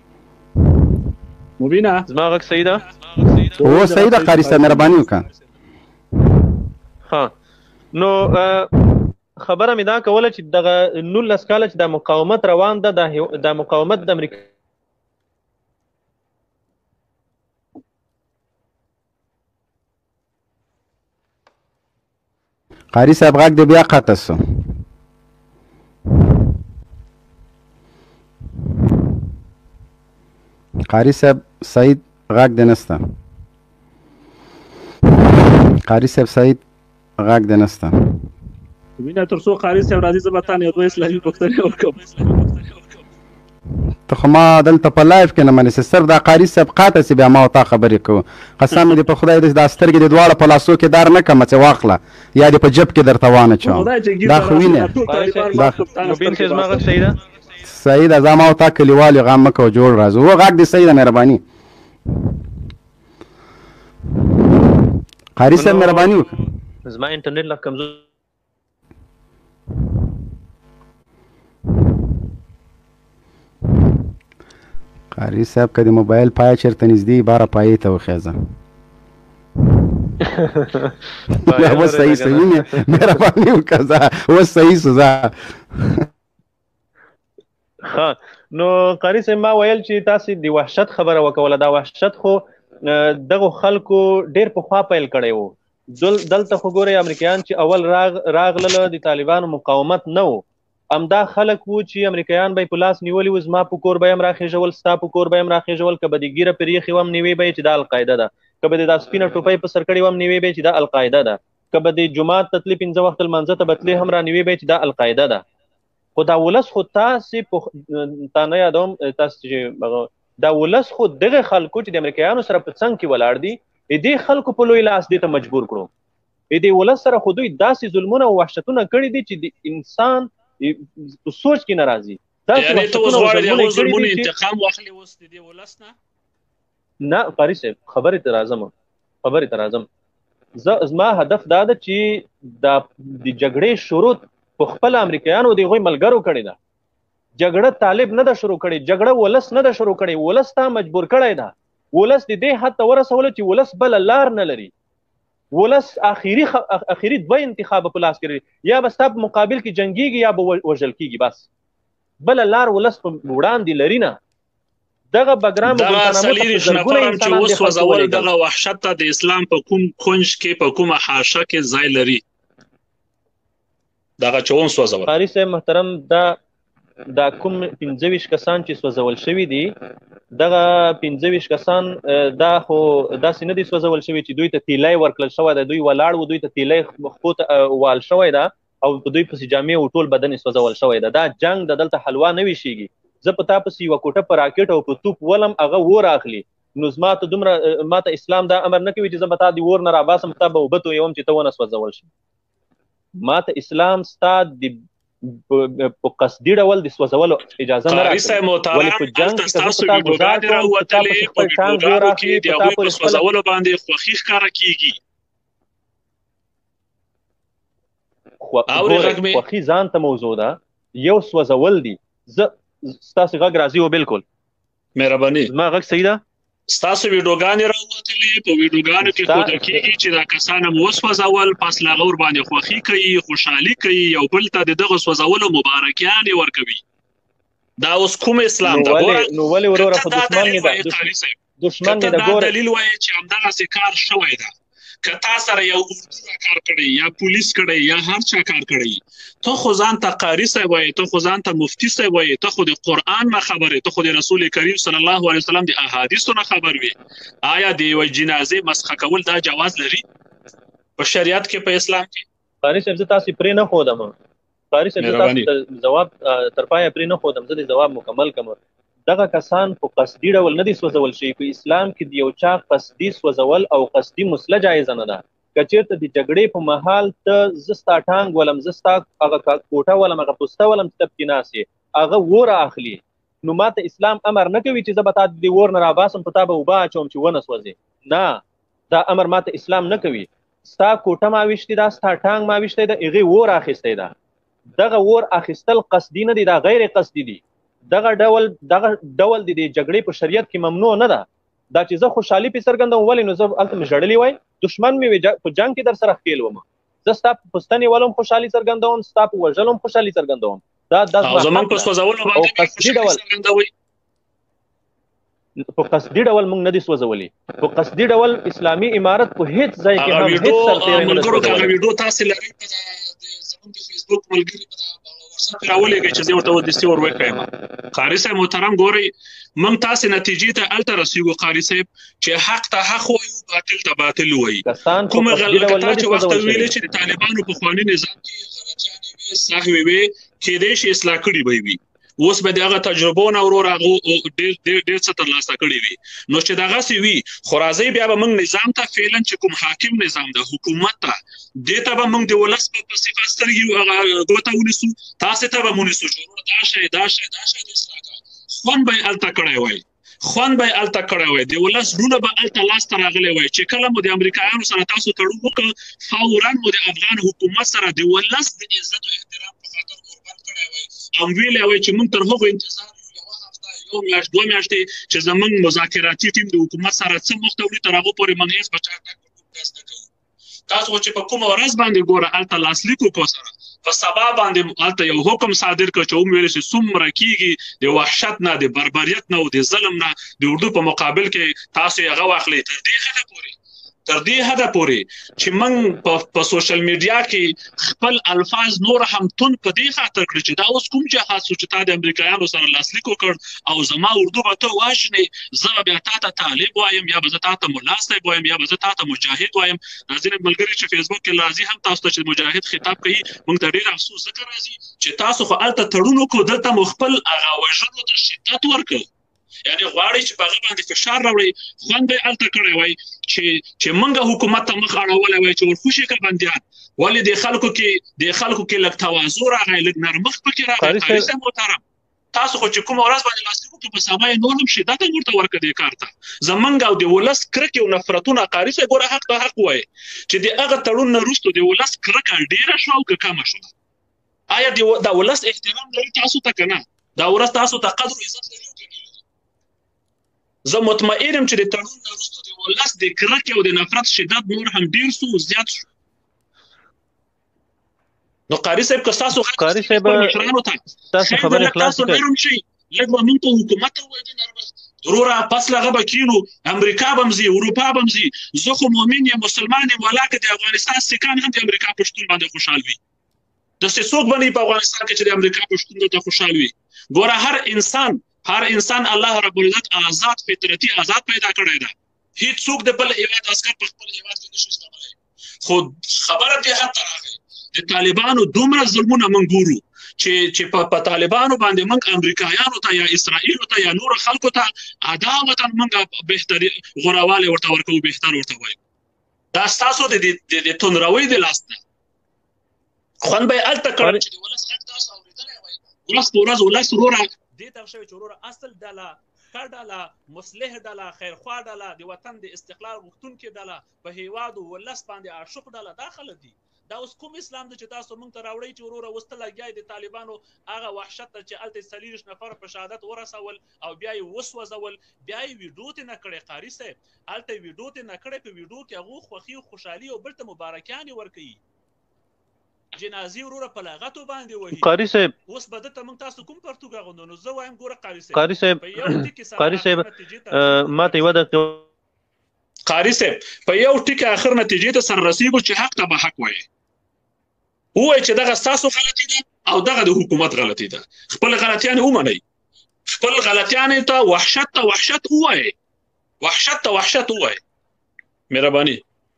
Speaker 1: مبینه
Speaker 2: زما غږ صحیح ده
Speaker 3: هو صحیح ده قاری صاحب مهرباني وکړه
Speaker 2: ها نو خبره مې دا کوله چې دغه 19 کاله چې دا مقاومت روان ده دا مقاومت د امریکا
Speaker 3: قاری صاحب غږ دې بیا قطع سو قاری صاحب سعید غږ دې نسته قاری صاحب سعید غږ دې نسته
Speaker 1: مبینه تر څو قاری صاحب راځي زه به تا نه یو دوه اسلامي پوښتنې وکړم
Speaker 3: ته خو ما دلته په لایف کې نه منې صرف دا قاري صاحب قاته چې بیا ما او تا خبرې کوو قسم دې په خدای دې دا سترګې دې دواړه په لاسو کې دار نه کړمه چې واخله یا دې په جب کې درته وانچوم دا خو وینې صحیح ده زه ما او تا کلیوال یو غم مه کوه جوړ راځو و غږ دې صحیح ده مهرباني قاري صاحب مهرباني وکړه
Speaker 2: زما انټرنیټ لا کمزور
Speaker 3: قاري صاحب که د موبایل پای چېرته نږدې باره پایې ته وخیزه اوس صحیح سو وینې مهرباني وکړه زه اوس صحیح سو زه
Speaker 2: ښه نو قاري صاحب ما ویل چې تاسې د وحشت خبره وکوله دا وحشت خو دغو خلکو ډېر پخوا پیل کړی و دلته خو ګورئ امریکایان چې اول راغلله د طالبانو مقاومت نه و همدا خلک وو چې امریکایان به یې په لاس نیولي وو زما په کور به یې هم راخېژول ستا په کور به یې هم راخېژول که به د ګیره پرې ایښې وم نیوې به یې چې دا القاعده ده که به د دا سپینه ټوپۍ په سر کړې وم نیوې به یې چې دا القاعده ده که به د جومات ته تلې 5 وخته لمانځه ته به تلې هم را نیوې به یې چې دا القاعده ده خو دا ولس خو تاسې تا نه یادوم تاسې چې دا ولس خو دغه خلکو چې د امریکایانو سره په څنګ کې ولاړ دي دې خلکو په لوی لاس دې ته مجبور کړو دې ولس سره خو دوی داسې ظلمونه او وحشتونه کړي دي چې د انسان په سوچ کې ناراضي
Speaker 1: یعنی ته اوس غواړې د هغو ظلمونو انتقام واخلې اوس د دې ولس
Speaker 2: نه قاري صاحب خبرې ته راځم زما هدف دا ده چې د جګړې شروع په خپل امریکایانو د هغوی ملګرو کړې ده جګړه طالب نه ده شروع کړې جګړه ولس نه ده شروع کړې ولس ته مجبور کړی ده ولس د دې حد ته ورسوله چې ولس بله لار نه لري ولس اخیری دوه انتخاب په لاس کې یا به ستا په مقابل کې جنګیږي یا به وژل کیږي بس بله لار ولس په وړاندې لري نه دغه بګرام
Speaker 1: دغه څلېرویشت نفر هم چې وسوځول دغه وحشت ته د اسلام په کوم کونج کې په کومه حاشه کې ځای لري دغه چې وسوځول
Speaker 2: قاري صاحب محترم دا کوم 25 کسان چې سوځول شوي دي دغه 25 کسان دا خو داسې نه دي سوځول شوي چې دوی ته تیلی ورکړل شوی ده دوی ولاړ وو دوی ته تیلی خپو ته وال شوی ده او په دوی پسې جامې او ټول بدن یې سوځول شوی ده دا جنګ د دلته حلوا نه ویشېږي زه په تا پسې یوه کوټه په راکټ او په توپ ولم هغه اور اخلي نو ما ته اسلام دا امر نه کوي چې زه به تا د اور نه راباسم تا به اوبه تویوم چې ته ونه سوځول شي ما ته اسلام ستا د په قصدي ډول د سوځولو اجازه نه راکوي ولې په جنګ کې که زه په تا ګزار کړم په تا پسې خپل ټانک زور اخلي په تا پورې
Speaker 1: سوځولو باندې خوښي ښکاره کېږي
Speaker 2: خوښي ځان ته موضوع ده یو سوځول دي زه ستاسې غږ راځي و بالکل
Speaker 1: مهرباني
Speaker 2: زما غږ صحیح ده
Speaker 1: ستاسو ویډیوګانې راووتلې په ویډیوګانو کې ښودل کېږي چې دا کسان هم وسوځول پس له هغه ورباندې خوښي کوي خوشحالي کوي یو بل ته د دغه سوځولو مبارکیانې ورکوي دا اوس کوم اسلام ده
Speaker 2: نو ولې وروره خو دښمن مې ده
Speaker 1: دلیل وایي چې همدغسې کار شوی ده که تا سره یو کار کړی یا پولیس کړی یا هر چا کار کړی ته خو ځان ته قاري صاحب وایې ته خو ځان ته مفتي صاحب وایې ته خو د قرآن نه خبر یې ته خو د رسول کریم صلی الله علیه وسلم د احادیثو نه خبر وي آیا د یوې جنازې مسخه کول دا جواز لري په شریعت کې په اسلام کې
Speaker 2: قاري صاحب زه تاسې پرې نه ښودم قاري صاحب زه تاسې ځواب تر پایه پرې نه ښودم زه د ځواب مکمل کوم دغه کسان په قصدي ډول نه دي سوځول شوي په اسلام کې د یو چا قصدي سوځول او قصدي مسله جایزه نه ده که چېرته د جګړې په مهال ته زه ستا ټانک ولم زه ستا هغه کوټه ولم هغه پوسته ولم چې ته پکې ناست یې هغه اور اخلي نو ما ته اسلام امر نه کوي چې زه به تا د دې اور نه راباسم په تا به اوبه اچوم چې ونه سوځې نه دا امر ما ته اسلام نه کوي ستا کوټه ما ویشتې ده ستا ټانک ما ویشتی ده هغې اور اخیستی ده دغه اور اخیستل قصدي نه دي دا غیر قصدي دي دغه ډول د جګړې په شریعت کې ممنوع نه ده دا چې زه خوشحالي پې څرګندوم ولې نو زه هلته مې ژړلي وای دښمن مې په جنګ کې در سره ښکېل وم زه ستا په پوستنې ولم خوشحالي څرګندوم ستا په وژلو هم خوشحالي څرګندوم دا
Speaker 1: زموږ په سوځولو باندې
Speaker 2: په قصدي ډول موږ نه دي سوځولي په قصدي ډول اسلامي امارت په هېڅ ځای کې هم هېڅ سرتېری نه ده
Speaker 1: هغه ویډیو تاسې لرئ زموږ د فیسبوک ملګري راولېږئ چې زه ورته ودسي ور وښیم قاري صاحب محترم ګورئ موږ تاسې نتیجې ته هلته رسېږو قاري صاحب چې حق ته حق وایو باطل ته باطل وایي کومه غلطه چې وخت ویلې چې د طالبانو پخواني نظام کې غلطیانې وې سهوې وې کېدای شي اصلاح کړي به وي اوس به د هغه تجربو نه وروره ډېر څه ترلاسه کړي وي. نو چې دغسې وي خو راځئ بیا به موږ نظام ته فعلا چې کوم حاکم نظام ده حکومت ته دې ته به موږ د ولس په صفت سترګې هغه ګوته ونیسو، تاسې ته به ونیسو چې وروره دا شی د اصلاح کوه. خوند به یې هلته کړی وای، خوند به یې هلته کړی وای، د ولس زړونه به هلته لاسته راغلی وای. چې کله مو د امریکایانو سره تاسو تړون وکړ فورا مو د افغان حکومت سره د ولس د عزت او احترام په خاطر قربان کړی وای او ویلی وای چې موږ تر هغو انتظار یوه هفته، یو میاشت، 2 میاشتې چې زموږ مذاکراتي ټیم د حکومت سره څه مخته وړي تر هغو پورې موږ هېڅ بچا ټک نه کوو. تاسو چې په کومه ورځ باندې ګوره هلته لاسلیک وکړو سره په سبا باندې هلته یو حکم صادر کړ چې ومویل چې څومره کیږي د وحشت نه، د بربریت نه او د ظلم نه د اردو په مقابل کې تاسو یې هغه واخلئ. تر دې حده پورې چې موږ په سوشل میډیا کې خپل الفاظ نور هم تون په دې خاطر کړي چې دا اوس کوم جهاز چې تا د امریکایانو سره لاسلیک وکړ او زما اردو به ته واشنې، زه بیا تا ته طالب وایم یا به زه تا ته ملا صاحب وایم یا به زه تا ته مجاهد وایم. ناظرین ملګري چې فیسبوک کې راځي هم تاسو ته چې مجاهد خطاب کوي موږ ته ډېر افسوس ځکه راځي چې تاسو خو هلته تړون وکړو، دلته مو خپل هغه وژنو ته شدت ورکړ، یعنې غواړئ چې په هغه باندې فشار راوړئ. خوند به یې هلته کړی وای چې موږ حکومت ته مخ اړولی وای چې ورخوشي که بندیان، ولې د خلکو کې لږ تواضع راغی، لږ نرمښت پکې راغی. قاضي محترم تاسو خو چې کومه ورځ باندې لاسلیک وکړو په سبا یې نور هم شدت ورته ورکړه دې کار ته. زموږ او د ولس کرکې او نفرتونه قاري صاحب ګوره حق ته حق وایي چې د هغه تړون نه وروسته د ولس کرکه ډېره شوه او که کمه شوه. آیا د ولس احترام لري تاسو ته که نه؟ دا ولس تاسو ته قدر او عزت لري؟ زه مطمئن یم چې د تړون نه وروسته د ولس د کرکې او د نفرت شدت نور هم ډېر سو زیات شو. نو قاري صاحب که ستاسو مشرانو ته تاسو نرم شئ، لږ به موږ ته حکومت ته ووایي نرمښت وروره پس له هغه به کینو، امریکا به هم ځي، اروپا به هم ځي. زه خو مؤمن یم مسلمان یم، ولا که د افغانستان سیکان هم د امریکا په شتون باندې خوشحال وي. داسې څوک به نه وي په افغانستان کې چې د امریکا په شتون دلته خوشحال وي. ګوره هر انسان الله رب العزت آزاد فطرتي آزاد پیدا کړی ده. هیڅ څوک د بل هیواد عسکر په خپل هیواد کې نشي استعمالولی. خو خبره دې حد ته راغی د طالبانو دومره ظلمونه موږ ګورو چې په طالبانو باندې موږ امریکایانو ته یا اسرائیلو ته یا نورو خلکو ته عداوتا موږ بهتري غوروالی ورته ورکوو، بهتر ورته وایو. دا ستاسو د تندروۍ د لاس نه. خوند به یې هلته کړی چې د ولس غږ تاسو اورېدلی وای. ورځ په ورځ ولس وروره دې ته شوی چې وروره اصل ډله، ښه ډله، مصلح ډله، خیرخوا ډله، د وطن د استقلال غوښتونکې ډله، په هیواد او ولس باندې عاشق ډله، دا خلک دي. دا اوس کوم اسلام دی چې تاسو موږ ته راوړئ چې وروره اوس ته لګیا د طالبانو هغه وحشت ته چې هلته یې 40 نفر په شهادت ورسول او بیا یې وسوځول، بیا یې ویډیو ترې نه کړی. قاري صاحب هلته یې ویډیو ترې نه کړی، په ویډیو کې هغو خوښي او خوشحالي او بل ته مبارکیانې ورکوي. جنازي وروره په لغتو باندې وهي. قاري صاحب اوس به دته موږ تاسو کوم پرتوګ اغوندو؟ نو زه وایم ګوره قاري صاحب ماته یوه دقیقه قاري صاحب په یو ټکي اخر نتیجې ته سره رسېږو چې حق ته به حق وایي. ووایي چې دغه ستاسو غلطي ده او دغه د حکومت غلطي ده. خپل غلطیانې ومنئ، خپل غلطیانې ته وحشت ووایئ، وحشت ته وحشت ووایئ. مهرباني.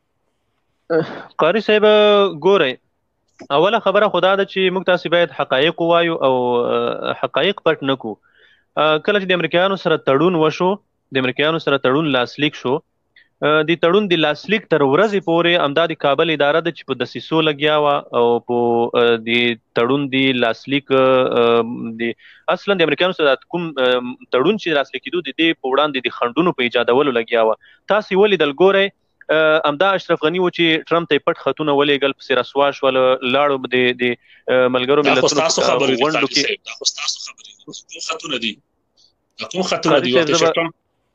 Speaker 2: قاري صاحب ګورئ، اوله خبره خدا ده چې موږ تاسو باید حقایق ووایو او حقایق پټ نه کړو. کله چې د امریکایانو سره تړون وشو، د امریکایانو سره تړون لاسلیک شو، د تړون د لاسلیک تر ورځې پورې همدا د کابل اداره ده چې په دسیسو لګیا وه او په د تړون د لاسلیک اصلا د امریکایانو سره کوم تړون چې لاسلیک کېدو د دې په وړاندې د خنډونو په ایجادولو لګیا وه. تاسو یې ولیدل، ګورئ همدا اشرف غني و چې ټرمپ ته یې پټ خطونه ولېږل، پسې رسوا شول، لاړو د ملګرو ملتونو غونډو کې.
Speaker 1: دا خو ستاسو خبرې دي، کوم خطونه دي؟ کوم خطونه دي؟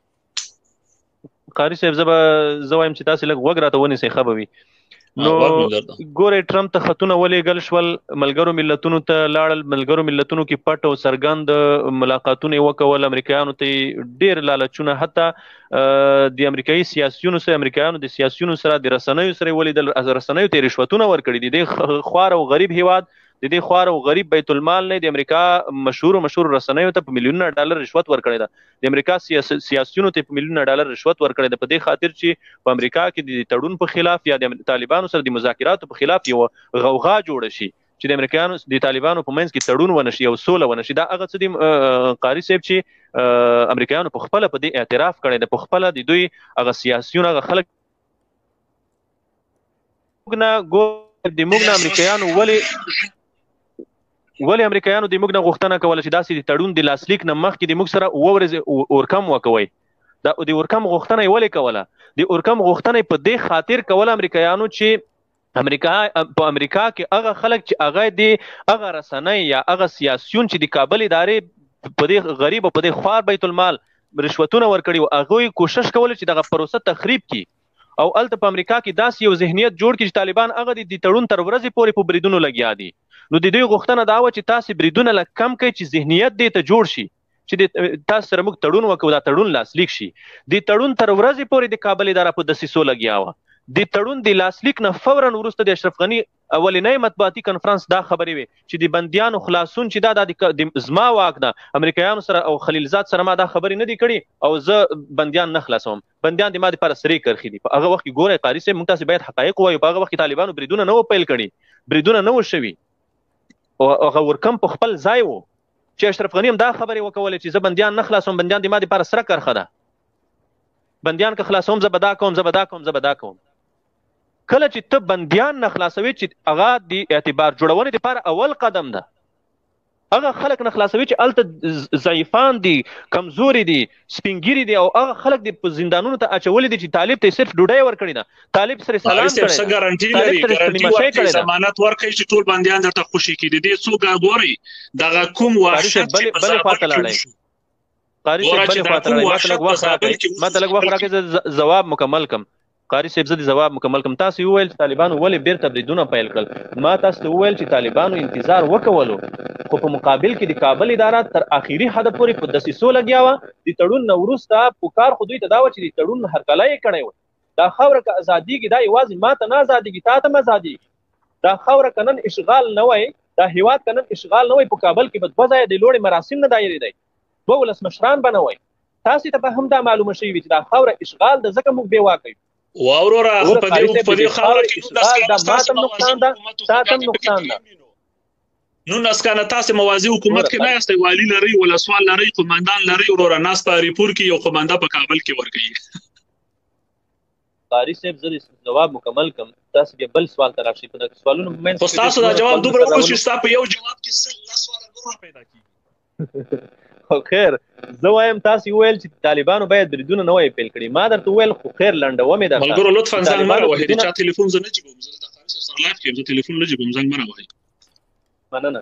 Speaker 2: قاري صاحب زه وایم چې تاسې لږ غوږ راته ونیسئ ښه به وي. نو ګورئ ټرمپ ته خطونه ولېږل شول، ملګرو ملتونو ته لاړل، ملګرو ملتونو کې پټ او څرګند ملاقاتونه یې وکول، امریکایانو ته یې ډېر لالچونه، حتی د امریکایي سیاسیونو سره، امریکایانو د سیاسیونو سره، د رسنیو سره یې ولیدل، رسنیو ته یې رشوتونه ورکړي دي. د خوار او غریب هیواد، د دې خوار او غریب بیت المال نه د امریکا مشهور رسنیو ته په میلیونونه ډالر رشوت ورکړی ده، د امریکا سیاسیونو ته په میلیونونه ډالر رشوت ورکړی ده، په دې خاطر چې په امریکا کې د تړون په خلاف یا د طالبانو سره د مذاکراتو په خلاف یو غوغا جوړه شي. چې د امریکایانو د طالبانو په منځ کې تړون ونه شي او سوله ونه شي. دا هغه څه دي قاري صاحب چې امریکایانو په خپله په دې اعتراف کړی دی، په خپله د دوی هغه سیاسیون هغه خلک د موږ نه امریکایانو ولې امریکایانو د موږ نه غوښتنه کوله چې داسې د تړون د لاسلیک نه مخکې د موږ سره 7 ورځې اورکم وکوئ. دا د اورکم غوښتنه یې ولې کوله؟ د اورکم غوښتنه یې په دې خاطر کوله امریکایانو چې په امریکا کې هغه خلک چې هغه د هغه رسنۍ یا هغه سیاسیون چې د کابل ادارې په دې غریب او په دې خوار بیت المال رشوتونه ورکړي وو، هغوی کوشش کوله چې دغه پروسه تخریب کړي او هلته په امریکا کې داسې یو ذهنیت جوړ کړي چې طالبان هغه د تړون تر ورځې پورې په بریدونو لګیا دي. نو د دوی غوښتنه دا وه چې تاسې بریدونه لږ کم کړئ چې ذهنیت دې ته جوړ شي چې تاسو سره موږ تړون وکړو، دا تړون لاسلیک شي. د تړون تر ورځې پورې د کابل اداره په دسیسو لګیا وه. د تړون د لاسلیک نه فورا وروسته د اشرف غني اولنی مطبوعاتي کنفرانس دا خبرې وې چې د بندیانو خلاصون چې دا زما واک ده، امریکایانو سره او خلیلزاد سره ما دا خبرې نه دي کړي او زه بندیان نه خلاصوم. بندیان د ما دپاره سرې کرښې دي. په هغه وخت کې ګورئ قاري صاحب، موږ تاسې باید حقایق ووایو. په هغه وخت کې طالبانو بریدونه نه و پیل کړي، بریدونه نه و شوي او هغه ورکم په خپل ځای و چې اشرف غني هم دا خبرې وکولې چې زه بندیان نه خلاصوم، بندیان د ما دپاره سره کرښه ده، بندیان که خلاصوم زه به دا کوم، زه به دا کوم، زه به دا کوم. کله چې ته بندیان نه خلاصوي چې هغه د اعتبار جوړونې دپاره اول قدم ده، هغه خلک نه خلاصوي چې هلته ضعیفان دي، کمزوري دي، سپینګیري دي او هغه خلک د په زندانونو ته اچولي دي چې طالب ته صرف ډوډۍ ورکړې ده، طالب سره سلام کړی ده،
Speaker 1: ګارانټي لري، ګارانټي ورکړي، ضمانت ورکړي چې ټول بندیان درته خوشي کړي. دې څوک ګوري دغه کوم وحشت
Speaker 2: بلې خواته لاړی قاري صاحب، بلې خواته لاړی. ما ته لږ وخت راکړئ زه ځواب مکمل کړم. قاري صاحب زه د ځواب مکمل کړم. تاسو وویل چې طالبانو ولې بیرته بریدونه پیل کړل. ما تاسو ته وویل چې طالبانو انتظار وکولو، خو په مقابل کې د کابل اداره تر اخري حده پورې په دسیسو لګیا وه. د تړون نه وروسته پکار خو دوی ته دا وه چې د تړون هرکلی یې کړی وی. دا خاوره که ازادیږي دا یوازې ما ته نه ازادیږي، تا ته هم ازادیږي. دا خاوره که نن اشغال نه وی، دا هیواد که نن اشغال نه وی، په کابل کې به 2 ځایه د لوړې مراسم نه دایرېدی، 2 ولسمشران به نه وی. تاسې ته به هم دا معلومه شوي وي چې دا خاوره اشغال ده، ځکه موږ بې واکه یو.
Speaker 1: واورورا په دې خاوره کې
Speaker 2: دا ماتم نقصان ده، تاسو نقصان ده.
Speaker 1: نو نسکانه تاسو موازی حکومت کې نه یاستئ، والی لري، ولسوال لري، قومندان لري، ورورا ناس په ریپور کې یو قومنده په کابل کې ورګي.
Speaker 2: قاری صاحب زه جواب مکمل کوم، تاسو به بل سوال ته راشي. په سوالونو مې
Speaker 1: خو تاسو دا جواب دومره وکړئ چې تاسو په یو جواب کې څه سوال نور پیدا کیږي.
Speaker 2: خو خیر زه وایم تاسو ویل چې طالبانو باید بریدونه نه وای پیل کړي. ما درته ویل خو خیر لنډوم یې درته.
Speaker 1: ملګرو لطفا ځان مه راوهئ، د چا تلیفون زه نه جګوم، زه د قاري صاحب سره لایف کې زه تلیفون نه جګوم، ځان مه راوهئ.
Speaker 2: مننه.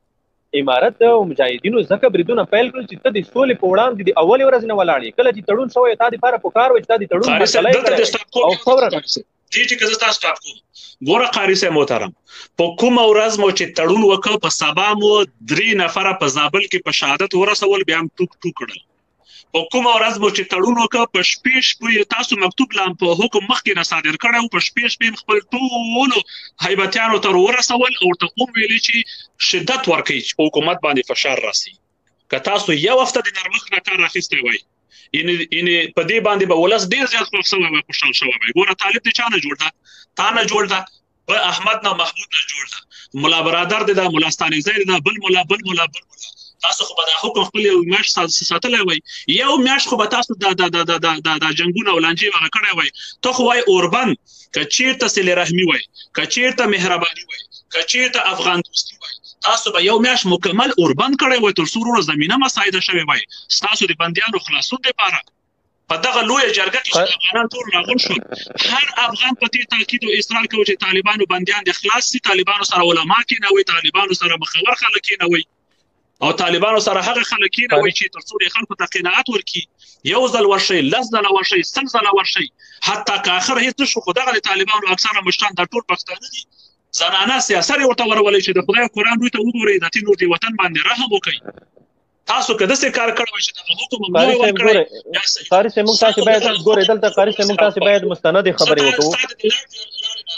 Speaker 2: امارت او مجاهدینو ځکه بریدونه پیل کړل چې ته د سولې په وړاندې د اولې ورځې نه ولاړې. کله چې تړون شوی تا دپاره پکار وی چې تا د تړون مسله یې او فورا
Speaker 1: چې که زه تاسو سټاپ کوم. ګوره قاري صاحب محترم، په کومه ورځ مو چې تړون وکړ په سبا مو 3 نفره په زابل کې په شهادت ورسول، بیا هم ټوک ټوک کړل. په کومه ورځ مو چې تړون وکړ په شپې شپې تاسو مکتوب لا په حکم مخکې نه صادر کړی، په شپې شپې خپل ټولو هیبتیانو ته ورسول او ورته وویلې چې شدت ورکړي چې په حکومت باندې فشار راسي. که تاسو یو هفته د نرمښت نه کار اخیستی وای، یعنې په دې باندې به ولس ډېر زیات خوښ شوی وای، خوشحال شوی وای. ګوره طالب د چا نه جوړ ده؟ تا نه جوړ ده، په احمد نه محمود نه جوړ ده، ملا برادر دی دا، ملا ستانکزی دی دا، بل مولا بل مولا بل مولا. تاسو خو به دا حکم خپل یو میاشت ساتلی وای، یو میاشت خو به تاسو دا جنګونه او لانجې هغه کړی وای. ته خو وای اوربند، که چېرته صلې رحمي وای، که چېرته مهرباني وای، که چېرته افغان دوستي وای، تاسو به یو میاشت مکمل اوربند کړی وای تر څو وروره زمینه مساعده شوې وای ستاسو د بندیانو خلاصون دپاره. په دغه لویه جرګه کې چې افغانان ټول راغونډ شول، هر افغان په دې تاکید او اصرار کوي چې طالبانو بندیان د خلاص شي، طالبانو سره علما کېنوي، طالبانو سره مخور خلک کېنوي او طالبانو سره هغه خلک کېنوي چې تر څو د خلکو ته قناعت ورکړي. یو ځل ورشئ، 10 ځله ورشئ، 100 ځله ورشئ، حتی که آخر هېڅ نشو، خو دغه د طالبانو اکثره مشران دا ټول پښتانه دي، زنانه سیاست یې ورته ورولئ چې د خدای قرآن دوی ته وګورئ، د تینو د وطن باندې رحم وکړئ. تاسو که داسې کار کړی وای چې دغه حکم مو ورکړی.
Speaker 2: قاري صاحب موږ تاسو باید ګورئ دلته، قاري صاحب موږ تاسو باید مستندې خبرې وکړو.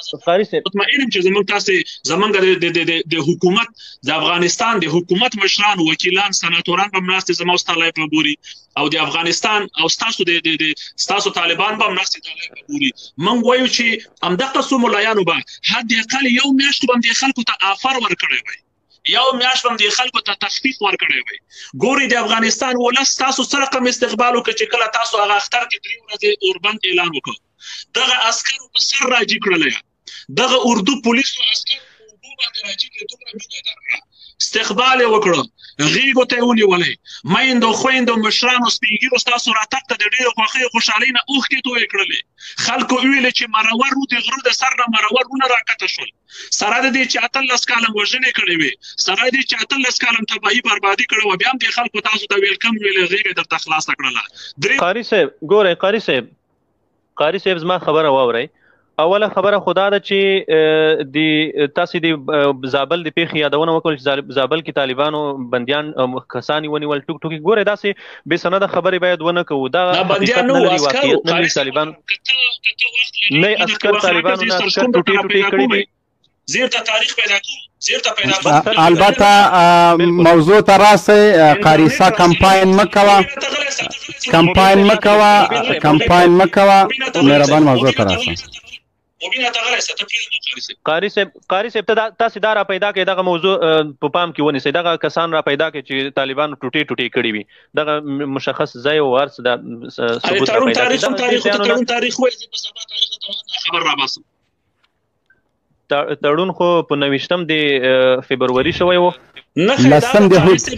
Speaker 1: مطمئن یم چې زمونږ د حکومت د افغانستان د حکومت مشران وکیلان سناتوران به ناست زما او ستا لایف به ګوري او د افغانستان او ستاسو طالبان به ناست د لایف به ګوري. موږ وایو چې همدغه څو ملایانو به حد اقل یو میاشت به د خلکو ته آفر ورکړی وای، یو میاشت هم د خلکو ته تخفیف ورکړی وای. ګوري د افغانستان ولس تاسو سره کوم استقبال وکړي چې کله تاسو هغه اختر کې 3 ورځې اوربند اعلان وکړ، دغه عسکرو په سر راجي کړل، دغه اردو پولیسو عسکر اردو باندې راجي کړل، دومره مینه درکړه، استقبال یې وکړو، غیږو ته یې ونیولې، میندو خویندو مشرانو سپین ږیرو ستاسو راتګ ته د ډېرې خوښۍ خوشحالۍ نه اوښکې تویې کړلې. خلکو ویلې چې مرور د غرو د سر نه مرورونه راکته شول، سره د دې چې 18 کاله وژنې کړې وې، سره د دې چې 18 کاله تباهي بربادي کړې وه، بیا هم دې خلکو تاسو ته ویلکم ویلې، غیږه درته خلاصه کړله.
Speaker 2: قاري صاحب ګورئ، قاري صاحب زما خبره واورئ. اوله خبره خدا ده چې تاسو د زابل د پیښې یادونه وکړل چې زابل کې طالبانو بندیان کسانی ونیول ټوک ټوکی. ګوره داسې بې سنده خبرې باید ونه کوو، دا حقیقت نه لري، واقعیت نه لري. طالبانو نه عسکر طالبانو نه عسکر ټوټې ټوټې کړي دي.
Speaker 1: زیر ته تاریخ پیدا کوو،
Speaker 3: البته موضوع ته راسئ. قاري صاحب کمپاین مه کوه، مهربان موضوع ته راسئ.
Speaker 2: قاري صاحب ته تاسو دا را پیدا کړئ، دغه موضوع په پام کې ونیسئ، دغه کسان را پیدا کړئ چې طالبانو ټوټې ټوټې کړي وي، دغه مشخص ځای او هر څه د ثبوت را پیدا کړي.
Speaker 1: تاریخ وایي چې په سبا تاریخ خبر را باسم.
Speaker 2: تړون خو په 29 د فبروري شوی و،
Speaker 3: لسم د هوت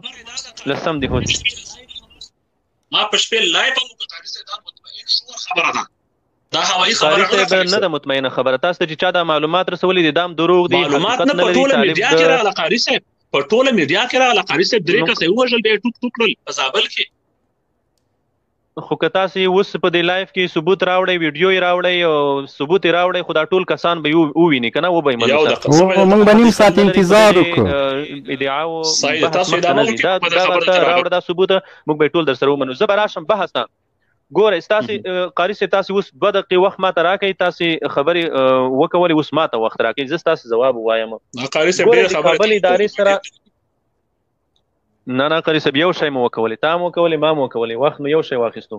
Speaker 1: ما په شپه لایو په تاریخ دا مطمئن شو خبره ده، دا هوایي
Speaker 2: خبره نه ده مطمئنه خبره. تاسو ته چې چا دا معلومات رسولي دي دام دروغ دي،
Speaker 1: معلومات نه په ټوله میډیا کې راغله. قاري صاحب په ټوله میډیا کې راغله، قاري صاحب درې کسه وژل دی، ټوک ټوک کړل په زابل کې.
Speaker 2: خو که تاسو اوس په دې لایف کې ثبوت راوړئ، ویډیو یې راوړئ او ثبوت یې راوړئ، خو دا ټول کسان به وویني که نه وبه یې منو.
Speaker 3: موږ به نیم ساعت انتظار وکړو.
Speaker 2: ادعاو بحث مخته نه دي، دا ته راوړه دا ثبوت، موږ به ټول در سره ومنو. زه به راشم بحث ته. ګوره ستاسې قاري صاحب تاسې اوس 2 دقیقې وخت ما ته راکړئ، تاسې خبرې وکولې، اوس ما ته وخت راکړئ، زه ستاسې ځواب ووایم. ګوره د کابل ادارې سره نه قاري صاحب یو شی مو وکولې، تا مو وکولې، ما مو وکولې، وخت مو یو شی واخیستو.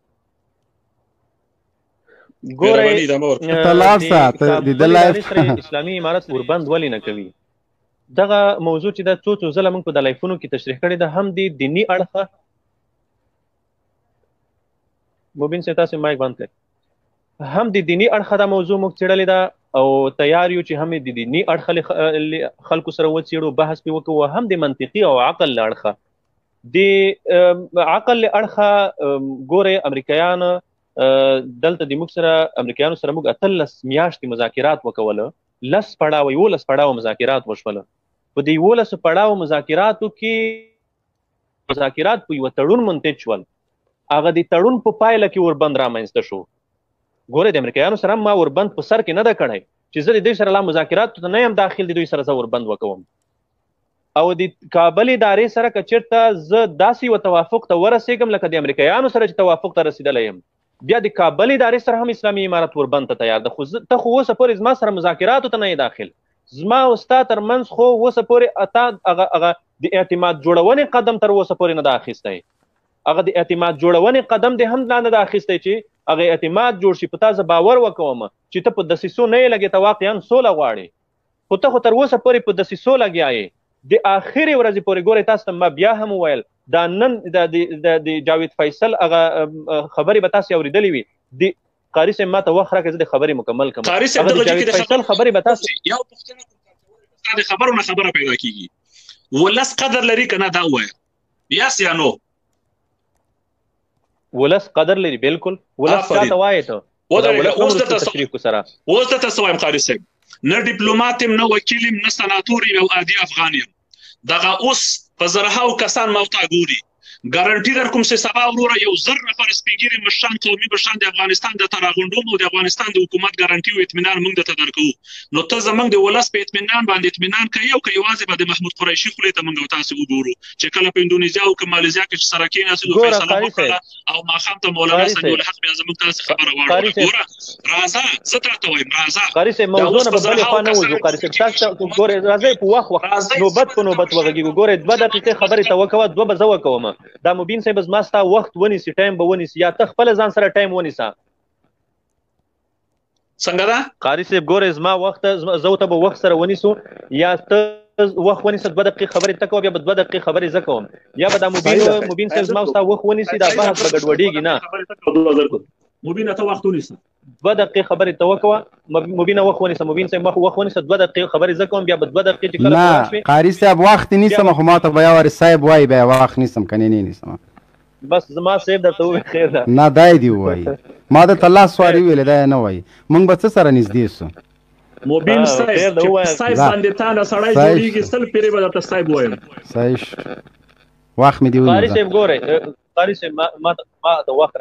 Speaker 2: ګوره اسلامي امارت اوربند ولې نه کوي؟ دغه موضوع چې دا څو ځله موږ په د لایفونو کې تشریح کړې ده، هم د دیني اړخه مبین صاحب تاسو مایک بند کړئ، هم د دیني اړخه دا موضوع موږ څېړلې ده او تیار یو چې هم د دیني اړخه خلکو سره وڅېړو، بحث پې وکړو، هم د منطقي او عقل له اړخه. د عقل له اړخه ګورئ امریکایان دلته د موږ سره امریکایانو سره موږ 18 میاشتې مذاکرات وکوله، 10 پړاوه 11 پړاوه مذاکرات وشوله. په دې 11 پړاوه مذاکراتو کې مذاکرات په یوه تړون منتج شول، هغه د تړون په پایله کې اوربند رامنځته شو. ګوره د امریکایانو سره ما اوربند په سر کې نه ده کړی چې زه د دوی سره لا مذاکراتو ته نه یم داخل، د دوی سره زه اوربند وکوم. او د کابل ادارې سره که چېرته زه داسې یوه توافق ته ورسېږم لکه د امریکایانو سره چې توافق ته رسېدلی یم، بیا د کابل ادارې سره هم اسلامي امارت اوربند ته تیار ده. خو ته خو اوسه پورې زما سره مذاکراتو ته نه یې داخل، زما او ستا ترمنځ خو اوسه پورې تا هغه د اعتماد جوړونې قدم تر اوسه پورې نه ده اخیستی. هغه د اعتماد جوړونې قدم دې هم نه ده اخیستی چې هغه اعتماد جوړ شي. په تا زه باور وکوم چې ته په دسیسو نه یې لګې، ته واقعا سوله غواړې، خو ته خو تر اوسه پورې په دسیسو لګیا یې. د آخرې ورځې پورې ګورئ، تاسو ته ما بیا هم وویل، دا نن د جاوید فیصل هغه خبرې به تاسو اورېدلې وي. د قاري صاحب ما ته وخت راکړئ، زه د خبرې مکمل کړم. هغه د جاوید فیصل خبرې به تاسو
Speaker 1: یو پوښتنه د خبرو نه خبره پیدا کېږي، ولس قدر لري که نه؟ دا ووایه یاس یا نو.
Speaker 2: ولس قدر لري، بالکل. ولس چاته وایي ته؟ اوس
Speaker 1: درته څه وایم قاري صاحب، نه ډیپلومات یم، نه وکیل یم، نه سناتور یم، او عادي افغان یم. دغه اوس په زرهاو کسان ما ته ګوري، ګارانټي در کوم چې سبا وروره 1000 نفر سپین ږیري مشران قومي مشران د افغانستان د تراغونډوم او د افغانستان د حکومت ګارانټي او اطمینان موږ درته درکوو نو ته زموږ د ولس په اطمینان باندې اطمینان کوي او که یوازې به د محمود قریشي خولې ته موږ تاسو وګورو چې کله په اندونیزیا او که ماليزیا کې چې سره کېناستو فیصله وکړه او ماښام ته مولانا سمیع الحق بیا زموږ تاسو خبره واړوله ګوره راځه زه درته وایم راځه
Speaker 2: قاری صاحب موضوع نه په بلې خوا نه وځو قاری صاحب تاسو ګورئ راځئ په وخت نوبت په نوبت وغږیږو ګورئ 2 دقیقې خبرې ته وکوه 2 به زه وکوم دا مبین صاحب زما ستا وخت ونیسي ټایم به ونیسي یا ته خپله ځان سره ټایم ونیسه
Speaker 1: څنګه ده
Speaker 2: قاری صاحب ګورئ زما وخت زه ته به وخت سره ونیسو یا ته وخت ونیسه 2 دقیقې خبرې ته کوه بیا به 2 دقیقې خبرې زه کوم یا به دا مبین صاحب زما ستا وخت ونیسي دا بحث به ګډوډېږي نه
Speaker 1: مبینه ته وخت ونیسه
Speaker 2: 2 دقیقې خبرې ته وکوه مبینه وخت ونیسه مبین صاحب وخت ونیسه 2 دقیقې خبرې زه کوم بیا به 2 دقیقې چې کله پوره شوې
Speaker 3: قاری صاحب وخت نیسم خو ما ته بیا ور صاحب وای بیا وخت نیسم کنه نه نیسم
Speaker 2: بس زما صاحب درته وویل خیر ده
Speaker 3: نه دای دی وای ما د الله سواری ویل دا نه وای مونږ به څه سره نږدې سو
Speaker 1: مبین صاحب باندې تا نه سړی جوړیږي سل پیری به درته صاحب وایم
Speaker 3: صحیح وخت مې دی ویل
Speaker 2: قاری صاحب ګورئ قاری صاحب ما د وخت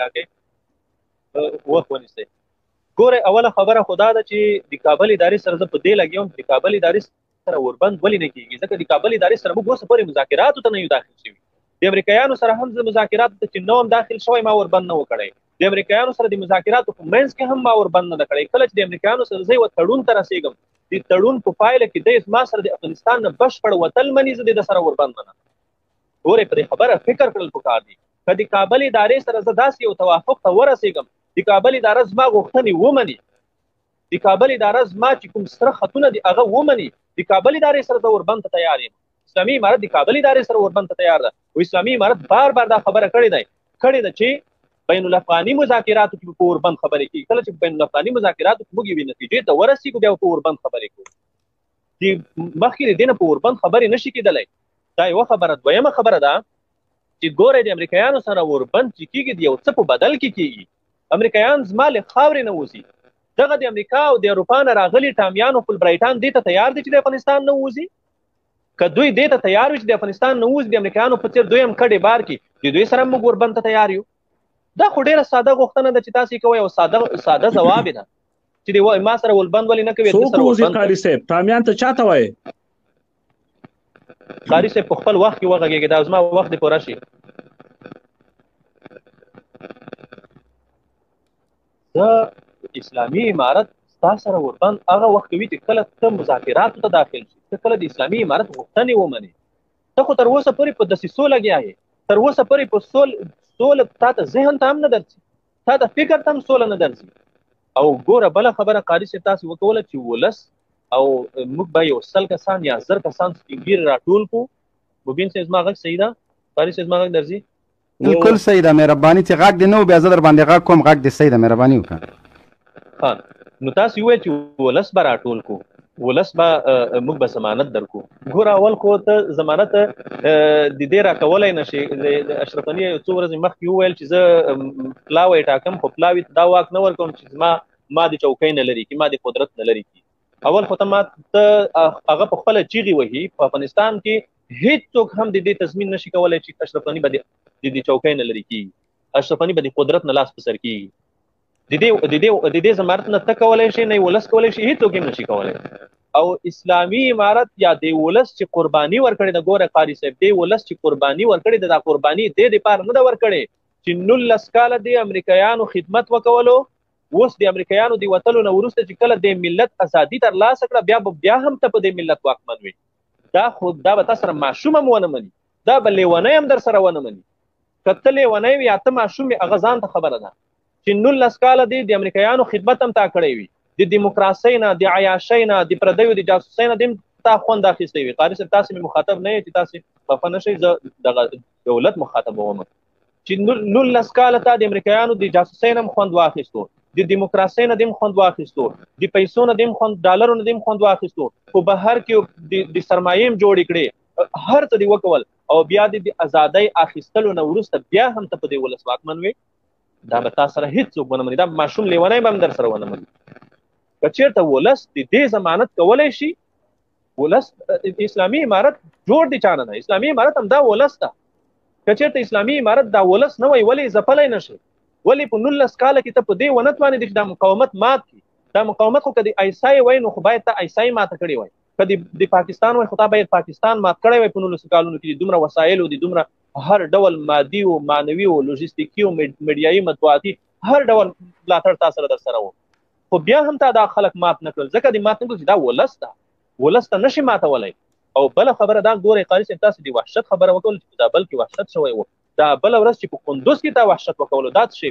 Speaker 2: راکې وخت ونیسئ ګورئ اوله خبره خدا ده چې د کابل ادارې سره زه په دې لګیم د کابل ادارې سره وربند ولې نه کېږي ځکه د کابل ادارې سره موږ اوسه پورې مذاکراتو ته نه یو داخل شوي د امریکایانو سره هم زه مذاکراتو ته چې نه هم داخل شوی ما وربند نه و کړی د امریکایانو سره د مذاکراتو په منځ کې هم ما وربند نه ده کړی کله چې د امریکایانو سره زه یوه تړون ته رسېږم د تړون په پایله کې دی ما سره د افغانستان نه بشپړ وتل مني زه د سره وربند منم ګورئ په دې خبره فکر کړل پکار دي که د کابل ادارې سره زه داسې یو توافق ته ورسېږم د کابل اداره زما غوښتنې ومني د کابل اداره زما چې کوم سره خطونه دي هغه ومني د کابل ادارې سره زه وربند ته تیار یم اسلامي امارت د کابل ادارې سره وربند ته تیار ده او اسلامي امارت بار دا خبره کړې ده چې بین الافغاني مذاکراتو کې په وربند خبرې کوي کله چې بین الافغاني مذاکراتو کې موږ یوې نتیجې ته ورسېږو بیا په وربند خبرې کوو چې مخکې د دې نه په وربند خبرې نشي کېدلی دا یوه خبره دویمه خبره ده چې ګورئ د امریکایانو سره وربند چې کېږي د یو څه په بدل کې کېږي امریکایان زما له خاورې نه وځي دغه د امریکا او د اروپا نه راغلي ټامیان او فلبرایټان دې ته تیار دي چې د افغانستان نه وځي که دوی دې ته تیار وي چې د افغانستان نه وځي د امریکایانو په څېر دوی هم کډې بار کړي د دوی سره موږ وربند ته تیار یو دا خو ډېره ساده غوښتنه ده چې تاسو یې کوئ او ساده ځواب ده چې ما سره ولبند ولې نه کوي
Speaker 1: څوک وځي قاري صاحب ټامیان ته چاته وایي
Speaker 2: قاري صاحب په خپل وخت کې وغږېږي دا زما وخت دې پوره شي زه اسلامي امارت ستا سره وربند هغه وخت کوي چې کله ته مذاکراتو ته داخل شي ته کله د اسلامي امارت غوښتنې ومنې ته خو تر اوسه پورې په دسیسو لګیا یې تر اوسه پورې په سوله تا ته ذهن ته هم نه درځي تا ته فکر ته هم سوله نه درځي او ګوره بله خبره قاري صاحب تاسې وکوله چې ولس او موږ به یو 100 کسان یا 1000 کسان سپین ږیري راټول کړو مبین صاحب زما غږ صحیح ده قاري صاحب زما غږ درځي
Speaker 3: بالکل صحیح ده مهرباني چې غږ دې نه و بیا زه در باندې غږ کوم غږ دې صحیح ده مهرباني وکړه
Speaker 2: نو تاسو ووایئ چې ولس به راټول کړو ولس به موږ به ضمانت درکړو ګوره اول خو ته ضمانت د دې راکولی نه شي د اشرف غني یو څو ورځې مخکې وویل چې زه پلاوی ټاکم خو پلاوي ته دا واک نه ورکوم چې ما د چوکۍ نه لرې کړي ما د قدرت نه لرې کړي اول خو ته هغه په خپله چیغې وهي په افغانستان کې هېڅوک هم د دې تضمین نشي کولی چې اشرف غني به د چوکۍ نه لرې کېږي اشرف غني به د قدرت نه لاس په سر کېږي د دې ضمانت نه ته کولی شي نه ولس کولی شي هېڅوک هم نشي کولی او اسلامي امارت یا د ولس چې قرباني ورکړې ده ګوره قاري صاحب دې ولس چې قرباني ورکړې ده دا قرباني دې دپاره نه ده ورکړې چې 19 کاله د امریکایانو خدمت وکولو اوس د امریکایانو د وتلو نه وروسته چې کله د ملت ازادي ترلاسه کړه بیا هم ته په دې ملت واکمن وي دا به تا سره ماشوم هم ونه مني دا به لیونی هم در سره ونه مني که ته لیونی وي یا ته ماشوم وي هغه ځان ته خبره ده چې 19 کاله دی د امریکایانو خدمت هم تا کړی وي د دیموکراسۍ نه د عیاشۍ نه د پردیو د جاسوسۍ نه د تا خوند اخیستی وي قاري صاحب تاسې مې مخاطب نه یې چې تاسې خفه نه شئ زه دغه دولت مخاطب وم چې 19 کاله تا د امریکایانو د جاسوسۍ نه هم خوند واخیستو د دیموکراسۍ نه دې هم خوند واخیستو د پیسو نه دې هم خوند ډالرو نه دې هم خوند واخیستو په بهر کې د سرمایې هم جوړې کړې هر څه دې وکول او بیا د ازادۍ اخیستلو نه وروسته بیا هم ته په دې ولس واکمن وي دا به تا سره هېڅوک ونه مني دا ماشوم لیونی به هم در سره ونه مني که چېرته ولس د دې ضمانت کولی شي ولس اسلامي امارت جوړ دی چا نه ده اسلامي امارت هم دا ولس ده که چېرته اسلامي امارت دا ولس نه وای ولې ځپلی نه شي ولې په 19 کاله کې ته په دې ونه توانېدې چې دا مقاومت مات کړي دا مقاومت خو که د ایسای وای نو خو باید ته ایسای ماته کړې وای که د پاکستان وای خو تا باید پاکستان مات کړی وای په 19 کالونو کې د دومره وسایلو د دومره هر ډول مادي او معنوي او لوجستیکي او میډیایي مطبوعاتي هر ډول ملاتړ تا سره در سره و خو بیا هم تا دا خلک مات نه کړل ځکه د مات نه کړل چې دا ولس ته نشي ماتولی او بله خبره دا ګورئ قاري صاحب تاسو د وحشت خبره وکړل چې په زابل کې وحشت شوی و دا بله ورځ چې په کندوز کې تا وحشت وکولو دا څه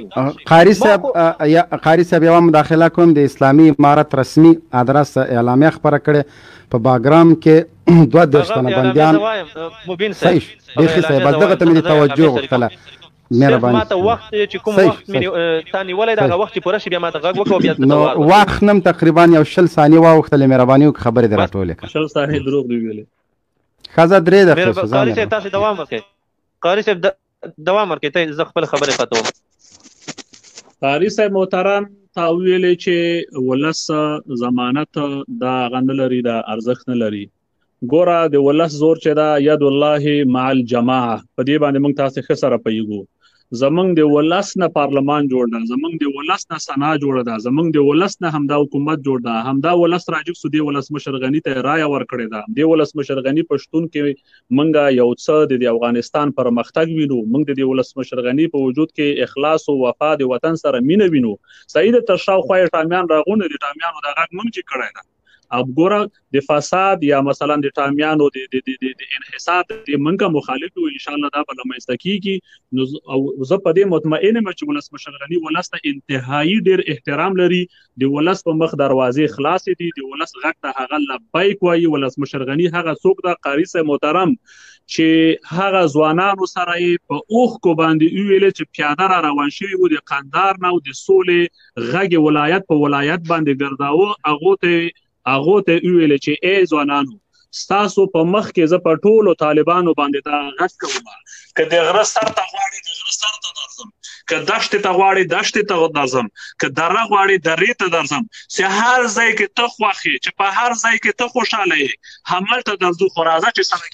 Speaker 2: شی
Speaker 3: قاري صاحب یوه مداخله کوم د اسلامي امارت رسمي ادرس اعلامیه خپره کړې په باګرام کې 22 تنه بندیان صحیح بیخي صاحب دغه ته مې توجه غوښتله مهرباني
Speaker 2: ماته وخت چې کوم وخت مې تا نیولی دا وخت چې پوره شي بیا ماته غږ وکړه بیا
Speaker 3: نو وخت نم تقریبا یو 20 ثانیې واوښتلې مهرباني وکړه خبرې دې راټولې کړه
Speaker 1: 20 ثانیې دروغ دی ویلې
Speaker 3: ښځه 3 دقیقې
Speaker 2: قاري صاحب تاسو دوام وکړئ قاري صاحب دوام ورکړئ ته زه خپل خبرې ختموم
Speaker 1: قاري صاحب محترم تا ویلې چې ولس ضمانت دا غند لري دا ارزښت نه لري ګوره د ولس زور چې دا ید الله مع الجماعه په دې باندې موږ تاسو ښه سره پوهیږو زمونږ د ولس نه پارلمان جوړ ده زمونږ د ولس نه سنا جوړه ده زمونږ د ولس نه همدا حکومت جوړ ده همدا ولس راجب سو دی ولس مشر غنی ته رائے ورکړی ده دی ولس مشر غنی پښتون کې منګه یو څه د افغانستان پر مختګ وینو موږ د ولس مشر غنی په وجود کې اخلاص او وفا د وطن سره مینه وینو سید ترشاو خو ټامیان راغونه د ټامیانو د غږ مونږ چې کړی ده اب ګوره د فساد یا مثلا د ټامیانو د انحصار د منګه مخالف او ان شاء الله دا به لمسته کیږي نو زه په دې مطمئن یم چې ولس مشر غنی ولس ته انتهایی ډیر احترام لري د ولس په مخ دروازې خلاص دي د ولس غږ ته هغه لبیک وایي ولس مشر غنی هغه څوک دا قاری صاحب محترم چې هغه ځوانانو سره په اوخ کو باندې ویل چې پیاده را روان شوی وو د قندار نه او د سولې غږ ولایت په ولایت باندې ګرځاوه هغه ته ویل چې ای ځوانانو ستاسو په مخ کې زه په ټولو طالبانو باندې دا غږ کوم که د غره سر ته غواړي د غره سر ته درځم که دشتې ته غواړي دشتې ته درځم که دره غواړي درې ته درځم چې هر ځای کې ته خوښ یې چې په هر ځای کې ته خوشحاله یې هملته درځو خو راځه چې سره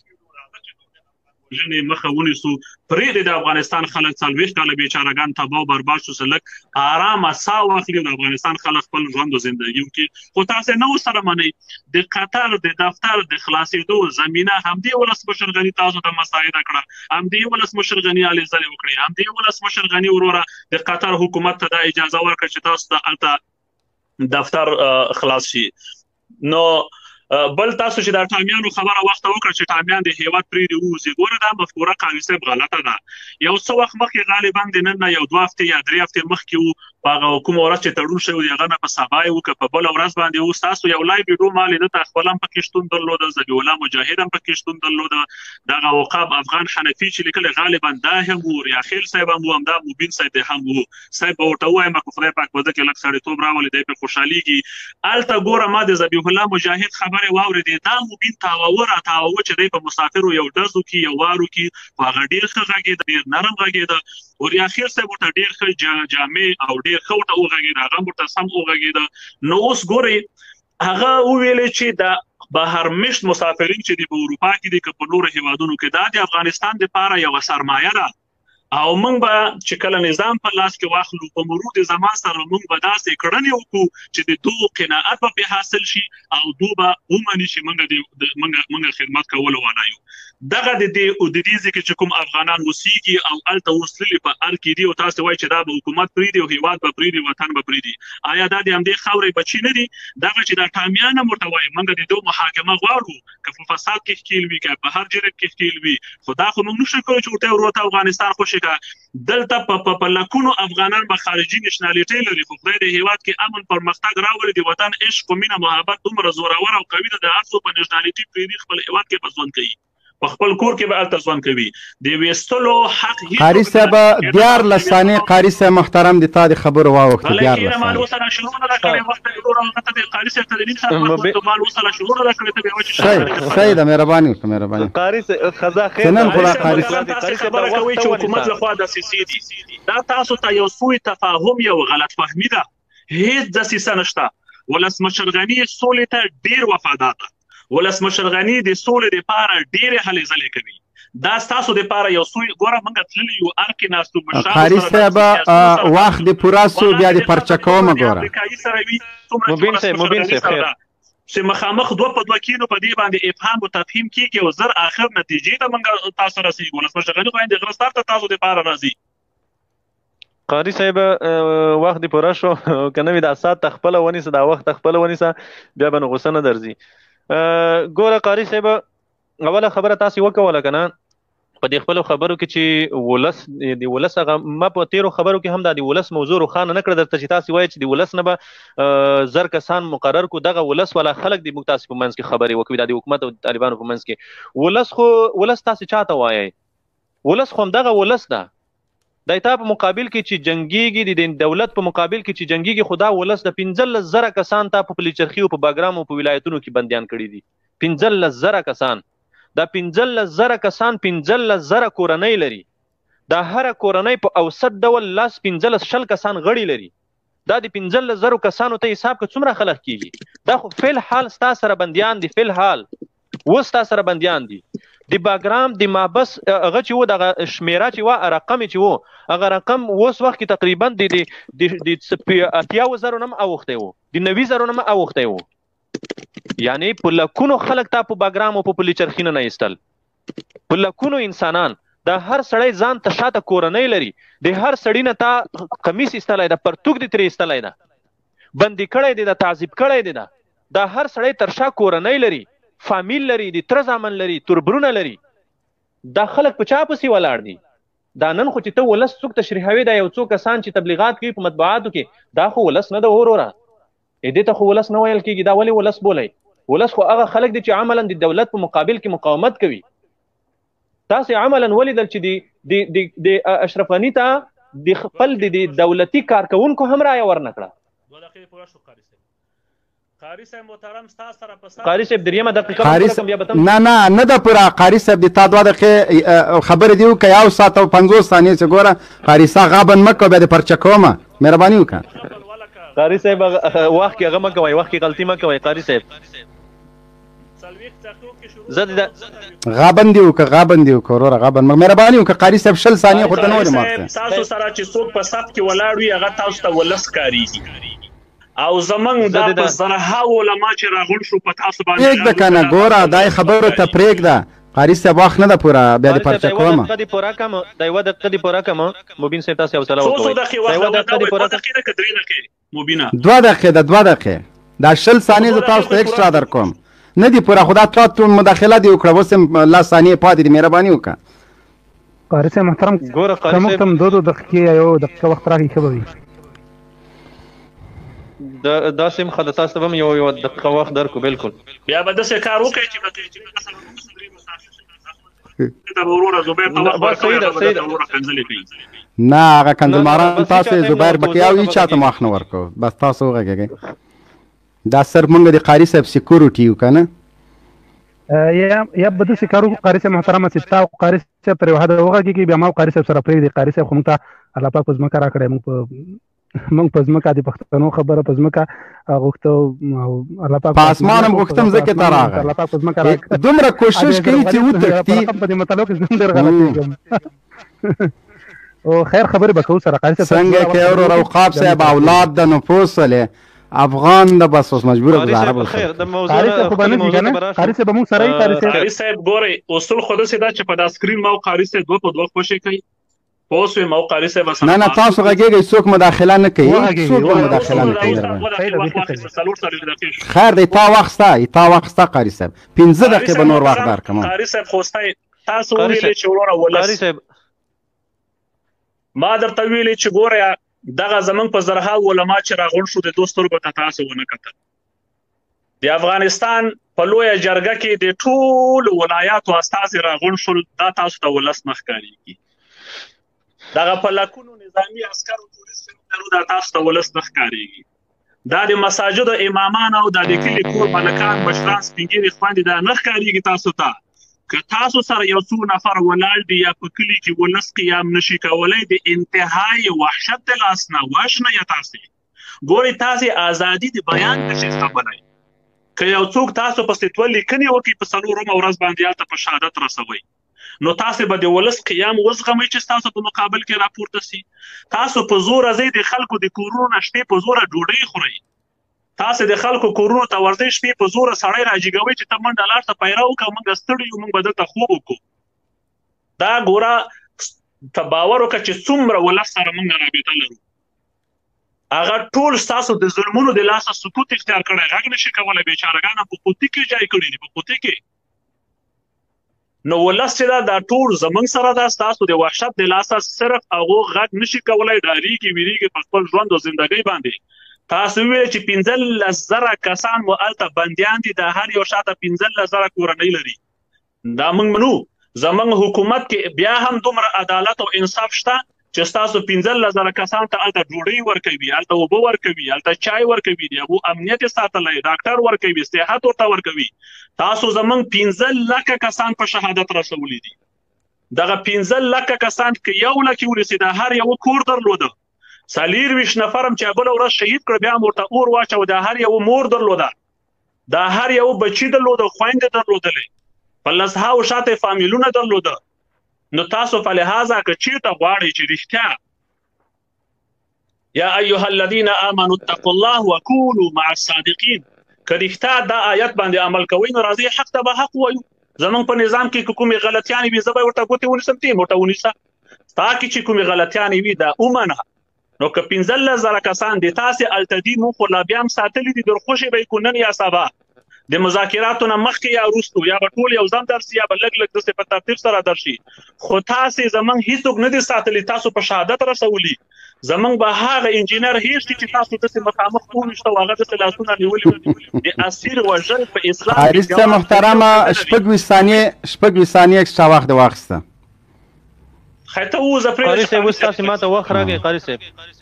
Speaker 1: ژنې مخه ونیسو پرېږدې د افغانستان خلک 40 کاله بیچارهګان تباه او برباد شو چې لږ ارامه ساه واخلي د افغانستان خلک خپل ژوند او زندګي وکړي خو تاسې نه ورسره منئ د قطر د دفتر د خلاصېدو زمینه همدې ولس مشر غني تاسو ته مساعده کړه همدې ولس مشر غني هلې ځلې وکړې همدې ولس مشر غني وروره د قطر حکومت ته دا اجازه ورکړه چې تاسو ته هلته دفتر خلاص شي نو بل تاسو چې د ټامیانو خبره وخت وکړه چې ټامیان د هیواد پرې دی وځي ګوره دا مفکوره قاضي صاحب غلطه ده یو څه وخت مخکې غالبا د نن نه یو 2 هفتې یا 3 هفتې مخکې وو په هغه کومه ورځ چې تړون شوی هغه نه په سبا یې وکړه په بله ورځ باندې وو ستاسو یو لایو ویډیو ما لیده ته خپل هم پکې شتون درلوده ذبیح الله مجاهد هم پکې شتون درلوده دغه عقاب افغان حنفي چې لیکل غالبا دا هم وو ریاخیل صاحب هم وو همدا مبین صاحب هم وو صاحب به ورته ووایم که خدای پاک په ده کې لږ سړیتوب راولي دی پرې خوشحالېږي هلته ګوره ما د ذبیح الله مجاهد خبرې واورېدې دا مبین تاوه چې دی په مسافرو یو ډزو کې یو وارو کې خو هغه ډېر ښه غږېده ډېر نرم غږېده ورياخیر صاحب ورته ډېر ښه جامع او ډېر ښه ورته وغږېده هغه ورته سم وغږېده نو اوس ګورئ هغه وویلې چې د بهرمشت مسافرین چې دي په اروپا کې دي که په نورو هیوادونو کې دا د افغانستان دپاره یوه سرمایه ده او موږ به چې کله نظام په لاس کې واخلو په مرور د زمان سره موږ به داسې کړنې وکړو چې د دوی قناعت به پرې حاصل شي او دوی به ومني چې موږ خدمت کولو والا یو دغه د دې ځای کې چې کوم افغانان اوسېږي او هلته اوس تللي په ار کې دي او تاسو وایي چې دا به حکومت پرېږدي او هیواد به پرېږدي وطن به پرېږدي آیا دا د همدې خاورې بچي نه دي دغه چې دا ټامیان هم ورته وایي موږ د دوی محاکمه غواړو که په فساد کې ښکېل وي که په هر جرم کې ښکېل وي خو دا خو موږ نشو کولی چې ورته وروته افغانستان خوشي دلته په لکونو افغانان به خارجي نشنالیټۍ لري خو خدای د هیواد کې امن پرمختګ راولي د وطن عشق او مینه محبت دومره زورور او قوي ده د هر څوک په نشنالیټۍ پرېږدي خپل هیواد کې به ژوند کوي په خپل کور کې به هلته ژوند کوي د ویستلو حق
Speaker 3: قاري صاحب 14 ثانیې قاري صاحب محترم د تا د خبرو واوښتې 14
Speaker 1: ثانیې اوسره شروع نه ده کړې وخت یې ورور هغه ته قاري صاحب ته د نیم ساعت وخت مال اوسره شروع نه ده کړې ته به وچ
Speaker 3: صحیح ده مهرباني وکړه مهرباني
Speaker 2: قاري صاحب خزا خیر
Speaker 3: نن خو قاري
Speaker 1: صاحب خبره کوي چې حکومت لخوا د سیسي دي دا تاسو ته یو سوء تفاهم یو غلط فهمي ده هیڅ دسیسه نشته ولسمشر غني سولې ته ډېر وفادار ده ولسمشر غني د سولې دپاره ډېرې هلې ځلې کوي دا ستاسو دپاره یو څو ګوره موږ تللي یو هر کې ناستو مشرانو
Speaker 3: قاري صاحب وخت دې پوره سو بیا دې پرچه کومه ګوره
Speaker 1: امریکایي سره وي مبین صاحب چې مخامخ دوه په دوه کینو په دې باندې افهام او تفهیم کیږي او زر آخر نتیجې ته موږ تاسو رسېږو ولسمشر غني خو د غرستار ته تاسو دپاره راځي
Speaker 2: قاری صاحب وخت دې پوره شو که نه وي دا ساعت خپله ونیسه دا وخت خپله ونیسه بیا به نو غوسه نه درځي ګوره قاری صاحب اوله خبره تاسې وکوله که نه په دې خپلو خبرو کې چې ولس د ولس هغه ما په تېرو خبرو کې هم دا د ولس موضوع روښانه نه کړه درته چې تاسې وایئ چې د ولس نه به زر کسان مقرر کړو دغه ولس والا خلک د موږ تاسې په منځ کې خبرې وکړي دا د حکومت او طالبانو په منځ کې ولس تاسې چاته وایئ ولس خو همدغه ولس ده د تا په مقابل کې چې جنګیږي د دولت په مقابل کې چې جنګیږي خو دا ولس د 15,000 کسان تا په پلیچرخي او په باګرام او په ولایتونو کې بندیان کړي دي 15,000 کسان دا 15,000 کسان 15,000 کورنۍ لري دا هر کورنۍ په اوسط ډول 15 کسان غړي لري دا د 15,000 کسانو ته حساب که څومره خلک کیږي دا خو فل حال ستا سره بندیان دي فل حال وستا سره بندیان دي د باګرام د مابس هغه چې و دغه شمیره چې و رقم چې و هغه رقم اوس وخت کې تقریبا د 80,000 نه اوختی و د 90,000 نه اوختی و یعنی په لکونو خلک تا په باګرام او په پلیچرخي نه ایستل په لکونو انسانان دا هر سړی ځان ته شاته کورنۍ لري د هر سړي نه تا کمیس ایستلی ده پرتوګ دې ترې ایستلی ده بندي کړی دی ده تعذیب کړی دی ده دا هر سړی تر شا کورنۍ لري فامیل لري د تره زامن لري تربرونه لري دا خلک په چا پسې ولاړ دي دا نن خو چې ته ولس څوک تشریحوي دا یو څو کسان چې تبلیغات کوي په مطبوعاتو کې دا خو ولس نه ده وروره دې ته خو ولس نه ویل کېږي دا ولې ولس بولئ ولس خو هغه خلک دي چې عملا د دولت په مقابل کې مقاومت کوي تاسې عملا ولیدل چې د اشرف غني ته د خپل د دولتي کارکوونکو هم رایه ورنه کړه قاری صاحب محترم ستا سره په قاری صاحب دریمه دقیقه بیا بتم
Speaker 3: نه ده پوره قاری صاحب د تا 2 دقیقې خبرې دی وکړه 1 ساعت او 50 ثانیې چې ګوره قاری صاحب غابن مه کوه بیا د پرچه کومه مهرباني وکړه
Speaker 2: قاری صاحب وخت کې هغه مه کوئ وخت کې غلطي مه کوئ قاری صاحب
Speaker 3: غابن دی وکړه وروره غابن مهرباني وکړه قاری صاحب 20 ثانیې خو ته نورې ماته
Speaker 1: تاسو سره چې څوک په صف کې ولاړ وي هغه تاسو ته ولس کاریږي او زمنګ دا په زرهاو علما چې راغون شو په تاسو باندې
Speaker 3: پرېږده که نه ګوره دا خبرو ته پرېږده قاري صاحب وخت نه ده پوره بیا دې پرچه کومه
Speaker 2: د پوره کم د یو دقیقه دی پوره کم مبین صاحب تاسو حوصله وکړئ د یو دقیقه دی پوره کم
Speaker 3: 2 دقیقې دا 20 ثانیې زه تاسو ته ایکسترا درکوم نه دی پوره خدا تاسو مداخله دی وکړه اوس هم 10 ثانیې پاتې دي مهرباني وکړه
Speaker 7: قاري صاحب محترم
Speaker 2: ګوره قاري صاحب
Speaker 7: تم 2 دقیقې یو دقیقه وخت راغی ښه به وي
Speaker 2: دا سیم خدای تاسو هم یو دقیقه وخت درکو بالکل
Speaker 1: بیا به داسې کار وکړئ چې
Speaker 3: نه هغه کندلماران تاسو زبیر بقیاو هیڅ چاته مخ نه ورکو بس تاسو وغږیږئ دا صرف موږ د قاري صاحب سکیورټي یو که نه
Speaker 7: یا به داسې کار وکړو قاري صاحب محترمه چې تا قاري صاحب تر یو حده وغږېږي بیا ما قاري صاحب سره پرېږدي قاري صاحب خو موږ ته الله پاک په ځمکه راکړی موږ په ځمکه د پښتنو خبره په ځمکه غوښته الله پاک
Speaker 3: په اسمان هم غوښتم ځکه ته راغی
Speaker 7: الله پاک په ځمکه راکړی
Speaker 3: دومره کوشش کوي چې وتښتي
Speaker 7: په دې مطلب کې زه ډېر غلطېږم او خیر خبرې به کوو سره قاري صاحب
Speaker 3: څنګه کې ورور اوقاف صاحب اولاد د نفوس له افغان د بس اوس مجبور به عرب
Speaker 2: خیر د موضوع
Speaker 7: قاري صاحب په باندې کنه قاري صاحب موږ سره
Speaker 1: قاري صاحب ګوري اصول خود سي دا چې په دا سکرین مو قاري صاحب 2 په 2 خوشي کوي پوسوي مو قاري صاحب
Speaker 3: نه تاسو غږیږئ څوک مداخله نه کوي څوک مداخله نه کوي خیر دی تا وخت ستا قاري صاحب 15 دقیقې به نور وخت درکم
Speaker 1: قاري صاحب خوستای تاسو ویلې چې ورونه ولس ما درته ویلې چې ګوره دغه زمنګ په زرها علما چې راغون شو د دوسترګو ته تاسو ونه کتل د افغانستان په لویه جرګه کې د ټول ولایاتو استازي راغون شول دا تاسو ته ولس نه ښکارېږي دغه په لکونو نظامی عسکرو پولیس دا تاسو ته ولس نه ښکارېږي دا د مساجدو امامان او د کلي کور ملکان مشران سپین ږیري خویندې دا نه ښکارېږي تاسو ته که تاسو سره یو څو نفر ولاړ دي یا په کلي کې ولس قیام نشي کولی د انتهای وحشت د لاس نه وشنه یا تاسې ګورئ تاسې ازادي د بیان نشي زغملی که یو څوک تاسو پسې دوه لیکنې وکړي په 4مه ورځ باندې هلته په شهادت رسوئ نو تاسو به د ولس قیام وزغمئ چې ستاسو په مقابل کې راپورته سي. تاسو په زوره ځئ د خلکو د کورونو نه شپې په زوره ډوډۍ خورئ. تاسو د خلکو کورونو ته ورځئ شپې په زوره سړی راجګوئ چې ته منډه لاړ ته پیره وکړه، موږ ستړي یو، موږ به دلته خوب وکړو. دا ګوره ته باور وکړه چې څومره ولس سره موږ رابطه لرو. هغه ټول ستاسو د ظلمونو د لاسه سکوت اختیار کړی، غږ نشي کولی. بیچارهګان په قوطي کې ځای کړي دي، په قوطي کې. نو ولس چې دا ټول زموږ سره ده، ستاسو د وحشت د لاسه صرف هغو غږ نشي کولی، ډارېږي ویریږي په خپل ژوند او زندګۍ باندې. تاسو وویل چې 15,000 کسان مو هلته بندیان دي، د هر یو شاته 15,000 کورنۍ لري. دا موږ منو. زموږ حکومت کې بیا هم دومره عدالت او انصاف شته چې ستاسو 15,000 کسان ته هلته ډوډۍ ورکوي، هلته اوبه ورکوي، هلته چای ورکوي، د هغو امنیت یې ساتلی، ډاکټر ورکوي، صحت ورته ورکوي. تاسو زموږ 15,00,000 کسان په شهادت رسولي دي. دغه 15,00,000 کسان که 1,00,000 ورسېده، هر یو کور درلوده. 24 نفر هم چې بله ورځ شهید کړه، بیا هم ورته اور واچوه. د هر یو مور درلوده، د هر یو بچي درلوده، خویندې درلودلې، په 10,000 شاته فامیلونه درلوده. نو تاسو په لحاظه که چیرته غواړئ چې رښتیا یا ایها الذین آمنوا اتقوا الله وکونوا مع الصادقین، که رښتیا دا آیت باندې عمل کوئ، نو راځئ حق ته به حق وایو. زموږ په نظام کې که کومې غلطیانې وي، زه به ورته ګوتې ونیسم، ته یې ورته ونیسه. ستا کې چې کومې غلطیانې وي دا ومنه. نو که 15,000 کسان د تاسې هلته دي، موږ خو لا بیا هم ساتلي دي، درخوشې به یې کړو نن یا سبا. د مذاکراتو نه مخکې یا وروستو، یا به ټول یو ځم درسي، یا به لږ لږ داسې په ترتیب سره درشي. خو تاسې زموږ هېڅوک نه دي ساتلي، تاسو په شهادت رسولي. زموږ به هغه انجینر هېر شي چې تاسو داسې مخامخ وویشته او هغه داسې لاسونه نیولي د اسیر وژل په اسلام کې.
Speaker 3: حارث صاحب محترمه، 26 ثانیې اکسټرا وخت دې واخیسته.
Speaker 1: خیر ته ووځه پرېږده.
Speaker 2: قاري صاحب اوس تاسې ما ته وخت راکړئ. قاري صاحب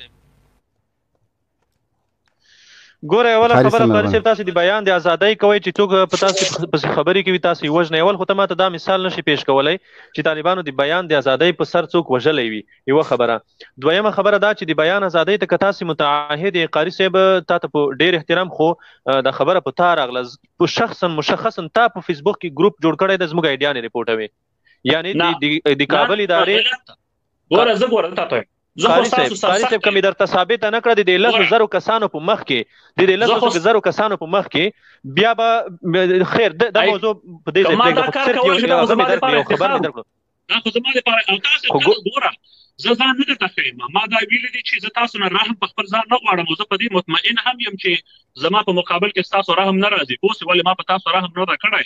Speaker 2: ګوره، اوله خبره قاري صاحب، تاسې د بیان د ازادۍ کوئ چې څوک په تاسې پسې خبرې کوي، تاسې یې وژنئ. اول خو ته ما ته دا مثال نشي پیش کولی چې طالبانو د بیان د ازادۍ په سر څوک وژلی وي، یوه خبره. دویمه خبره دا چې د بیان ازادۍ ته که تاسې متعهد یې، قاري صاحب تا ته په ډېر احترام، خو دا خبره په تا راغله، شخصا مشخصا تا په فیسبوک کې ګروپ جوړ کړی د زموږ ایډیانې ریپورټوي، یعنی د کابل ادارې.
Speaker 1: ګوره زه ګوره تا ته
Speaker 2: قاري صاحب کمی درته ثابته نه کړه د 10,000 کسانو په مخ کې، د 10,000 کسانو په مخ کې بیا به خیر دا موضوع په دې ځای پرېږده. خو صرف یو خبر مې درکړو.
Speaker 1: دا خو زما لپاره او تاسو ګوره، زه ځان نه درته ښیم. ما دا ویلي دي چې زه تاسو نه رحم په خپل ځان نه غواړم، او زه په دې مطمئن هم یم چې زما په مقابل کې ستاسو رحم نه راځي. پوه شئ ولې ما په تاسو رحم نه ده کړی.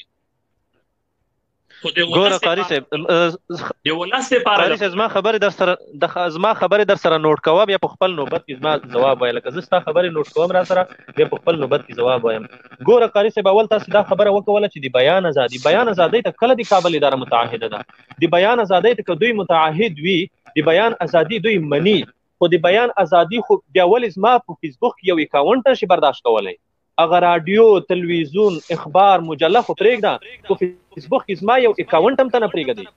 Speaker 2: ګوره قاري صاحب، زما خبرې در سره نوٹ کوه، بیا په خپل نوبت کې زما ځواب وایه. لکه زه ستا خبرې نوٹ کوم را سره، بیا په خپل نوبت کې ځواب وایم. ګوره قاري صاحب، اول تاسې دا خبره وکوله چې د بیان ازادۍ ته کله د کابل اداره متعهده ده. د بیان ازادۍ ته که دوی متعهد وي، د بیان ازادي دوی مني، خو د بیان ازادي خو بیا ولې زما په فیسبوک کې یو اکاونټ نشي برداشت کولی؟ اگر رادیو، تلویزیون، اخبار، مجله خو پرېږده، په فیسبوک کې زما یو اکاونټ هم ته نه پرېږدي.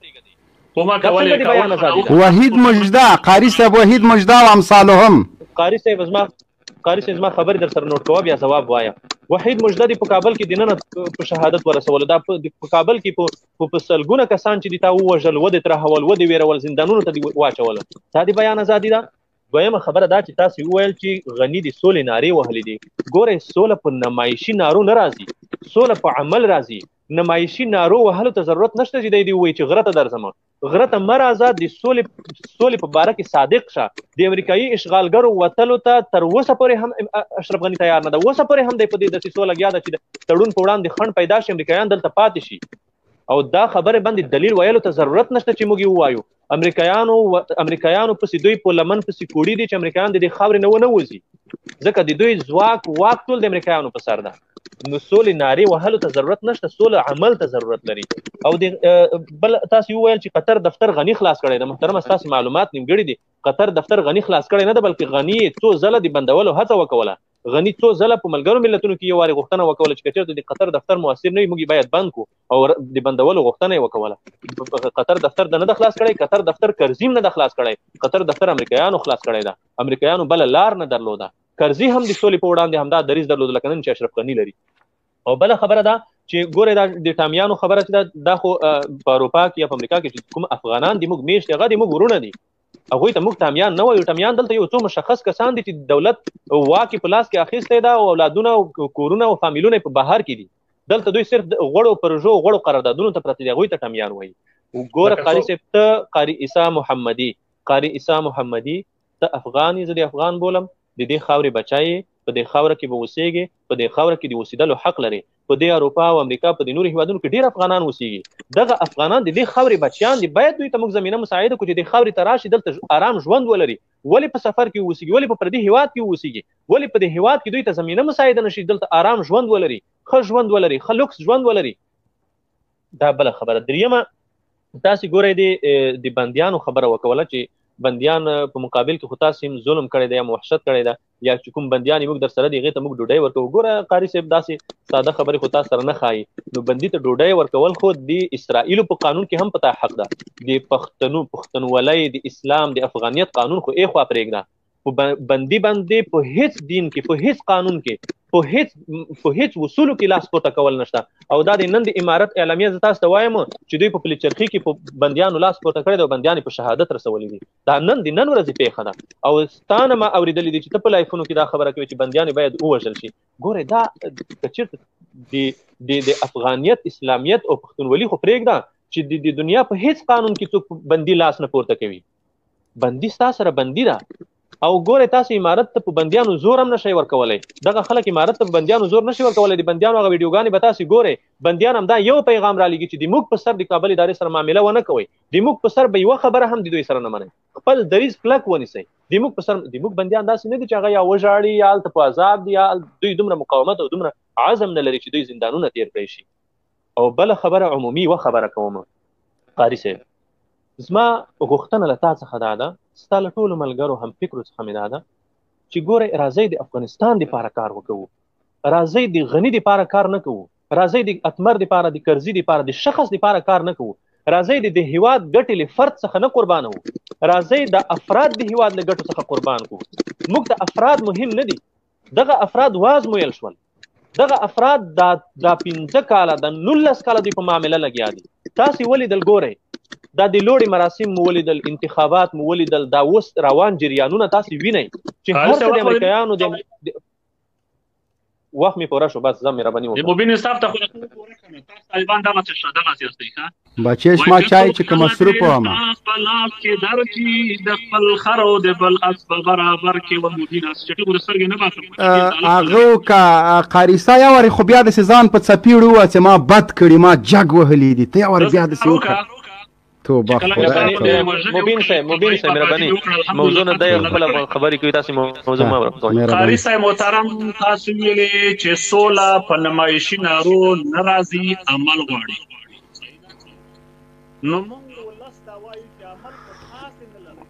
Speaker 3: وحید مجده، قاري صاحب وحید مجده او امثالهم.
Speaker 2: قاري صاحب زما خبرې در سره نوٹ کوه، بیا ځواب وایه. وحید مجده دی په کابل کې دننه په شهادت ورسوله. دا په کابل کې په سلګونه کسان چې دي تا ووژل، ودې ترهول، ودې ویرول، زندانونو ته دې واچوله. دا د بیان ازادي ده. دویمه خبره دا چې تاسې وویل چې غني د سولې نارې وهلې دي. ګوره، سوله په نمایشي نارو نه راځي، سوله په عمل راځي. نمایشي نارو وهلو ته ضرورت نشته چې دی ووایي چې غره ته درځم. غره ته مه راځه، د سولې په باره کې صادق شه. د امریکایي اشغالګرو وتلو ته تر اوسه پورې هم اشرف غني تیار نه ده. اوسه پورې هم دی په دې دسیسو لګیا ده چې تړون په وړاندې خنډ پیدا شي، امریکایان دلته پاتې شي. او دا خبره باندې دلیل ویلو ته ضرورت نشته چې موږ ووایو. امریکایانو پسې دوی په لمن پسې کوړي دي چې امریکایان د دې خاورې نه ونه وځي، ځکه د دوی واک ټول د امریکایانو په سر ده. نو سولې نارې وهلو ته ضرورت نشته، سوله عمل ته ضرورت لري. او بل تاسو وویل چې قطر دفتر غني خلاص کړی ده. محترمه، ستاسو معلومات نیمګړي دي. قطر دفتر غني خلاص کړی نه ده، بلکې غني څو ځله د بندولو هڅه وکوله. غني څو ځله په ملګرو ملتونو کې یو وارې غوښتنه وکوله چې که چېرته د قطر دفتر مؤثر نه وي، موږ باید بند کړو، او د بندولو غوښتنه یې وکوله. قطر دفتر نه ده خلاص کړی، قطر دفتر کرزي نه ده خلاص کړی، قطر دفتر امریکایانو خلاص کړی ده. امریکایانو بله لار نه درلوده. کرزي هم د سولې په وړاندې همدا دریځ درلود لکه نن چې اشرف غني لري. او بله خبره ده چې ګوره دا د ټامیانو خبره چې دا خو په اروپا کې یا په امریکا کې چې کوم افغانان دي موږ میشت هغه دي موږ ورونه دي هغوی ته موږ ټامیان نه وایو ټامیان دلته یو څو مشخص کسان دي چې دولت واک په لاس کې اخیستی ده او اولادونه او کورونه او فامیلونه په بهر کې دي دلته دوی صرف غوړو پروژو غوړو قراردادونو ته پراته دي هغوی ته ټامیان وایي وګوره قاري صاحب ته قاري عیسی محمدي ته افغان یې زه د افغان بولم د دې خاورې بچای په دې خاوره کې به اوسېږي په دې خاوره کې د اوسېدلو حق لري په دې اروپا او امریکا په دې نورو هیوادونو کې ډېر افغانان اوسېږي دغه افغانان د دې خاورې بچیان دي باید دوی ته موږ زمینه مساعده کړو چې دې خاورې ته راشي دلته آرام ژوند ولري ولې په سفر کې اوسېږي ولې په پردي هیواد کې اوسېږي ولې په دې هیواد کې دوی ته زمینه مساعده نشي دلته آرام ژوند ولري ښه ژوند ولري ښه لوکس ژوند ولري دا بله خبره دریمه تاسې ګورئ د بندیانو خبره وکوله چې بندیان په مقابل کې خو تاسې ظلم کړی دی یا وحشت کړی ده یا چې کوم بندیان موږ در سره دي هغې ته موږ ډوډۍ ورکوو ګوره قاري صاحب داسې ساده خبرې خو تاسو سره نه ښایي نو بندي ته ډوډۍ ورکول خو د اسرائیلو په قانون کې هم په تا حق ده د پښتونولۍ د اسلام د افغانیت قانون خو ایخوا پرېږده په بندي باندې په هیڅ دین کې په هیڅ قانون کې په هیڅ اصولو کې لاس پورته کول نشته او دا د نن د امارت اعلامیه زه تاسو ته وایم چې دوی په پلچرخي کې په بندیانو لاس پورته کړی دی او بندیان په شهادت رسولي دي دا نن ورځې پیښه ده او ستانه ما اورېدلې دي چې ته په لایفونو کې دا خبره کوي چې بندیان باید ووژل شي ګورئ دا که چېرته د افغانیت اسلامیت او پښتونولي خو پرېږده چې د دنیا په هیڅ قانون کې څوک بندي لاس نه پورته کوي بندي ستا سره بندي ده او ګوره تاسو امارت ته په بندیانو زور هم نشئ ورکولی دغه خلک امارت ته په بندیانو زور نشي ورکولی د بندیانو هغه ویډیوګانې به تاسو ګورئ بندیان هم دا یو پیغام رالیږي چې د موږ په سر د کابل ادارې سره معامله ونه کوئ د موږ په سر به یوه خبره هم د دوی سره نه منئ خپل دریځ کلک ونیسئ د موږ په سر د موږ بندیان داسې نه دي چې هغه یا وژاړي یا هلته په عذاب دي یا دوی دومره مقاومت او دومره عزم نه لري چې دوی زندانونه تیر کړی شي او بله خبره عمومي یوه خبره کوم قاري صاحب زما غوښتنه له تا څخه دا ده ستا له ټولو ملګرو هم فکرو څخه مې دا ده چې ګوره راځئ د افغانستان دپاره کار وکوو راځئ د غني دپاره کار نه کوو راځئ د اتمر دپاره د کرزي دپاره د شخص دپاره کار نه کوو راځئ د هیواد ګټې له فرد څخه نه قربانوو راځئ د افراد د هیواد له ګټو څخه قربان کړو موږ ته افراد مهم نه دي دغه افراد وازمویل شول دغه افراد دا 15 کاله د 19 کاله دوی په معامله لګیا دي تاسې ولیدل ګورئ دا د لوړې مراسم مو ولیدل انتخابات مو ولیدل دا اوس روان جریانونه تاسې وینئ چې هر څه د امریکایانو د وخت مې پوره شو بس زه مهرباني وکړم
Speaker 1: مبین صاحب ته خو پوره کړم تاسو طالبان دغه سیاستي ښه
Speaker 3: بچیش ما چای چې کوم مصروف وم
Speaker 1: خپل کې درکې د خپل خرو د بل اس په برابر کې و مبین اس چې ټول سرګ نه باسم
Speaker 3: هغه کا قاریسا یا ور خو بیا د سزان په څپیړو و چې ما بد کړی ما جګ وهلی دي ته ور بیا د سوکا
Speaker 2: مبین صاحب مهرباني موضوع نه دی خپل خبرې کوي تاسو موضوع ما ورکوئ
Speaker 1: قاری صاحب محترم تاسو ویلې چې سولا په نمایشي نارو ناراضي عمل غواړي نو موږ ولستا وایو چې عمل په خاص نه لري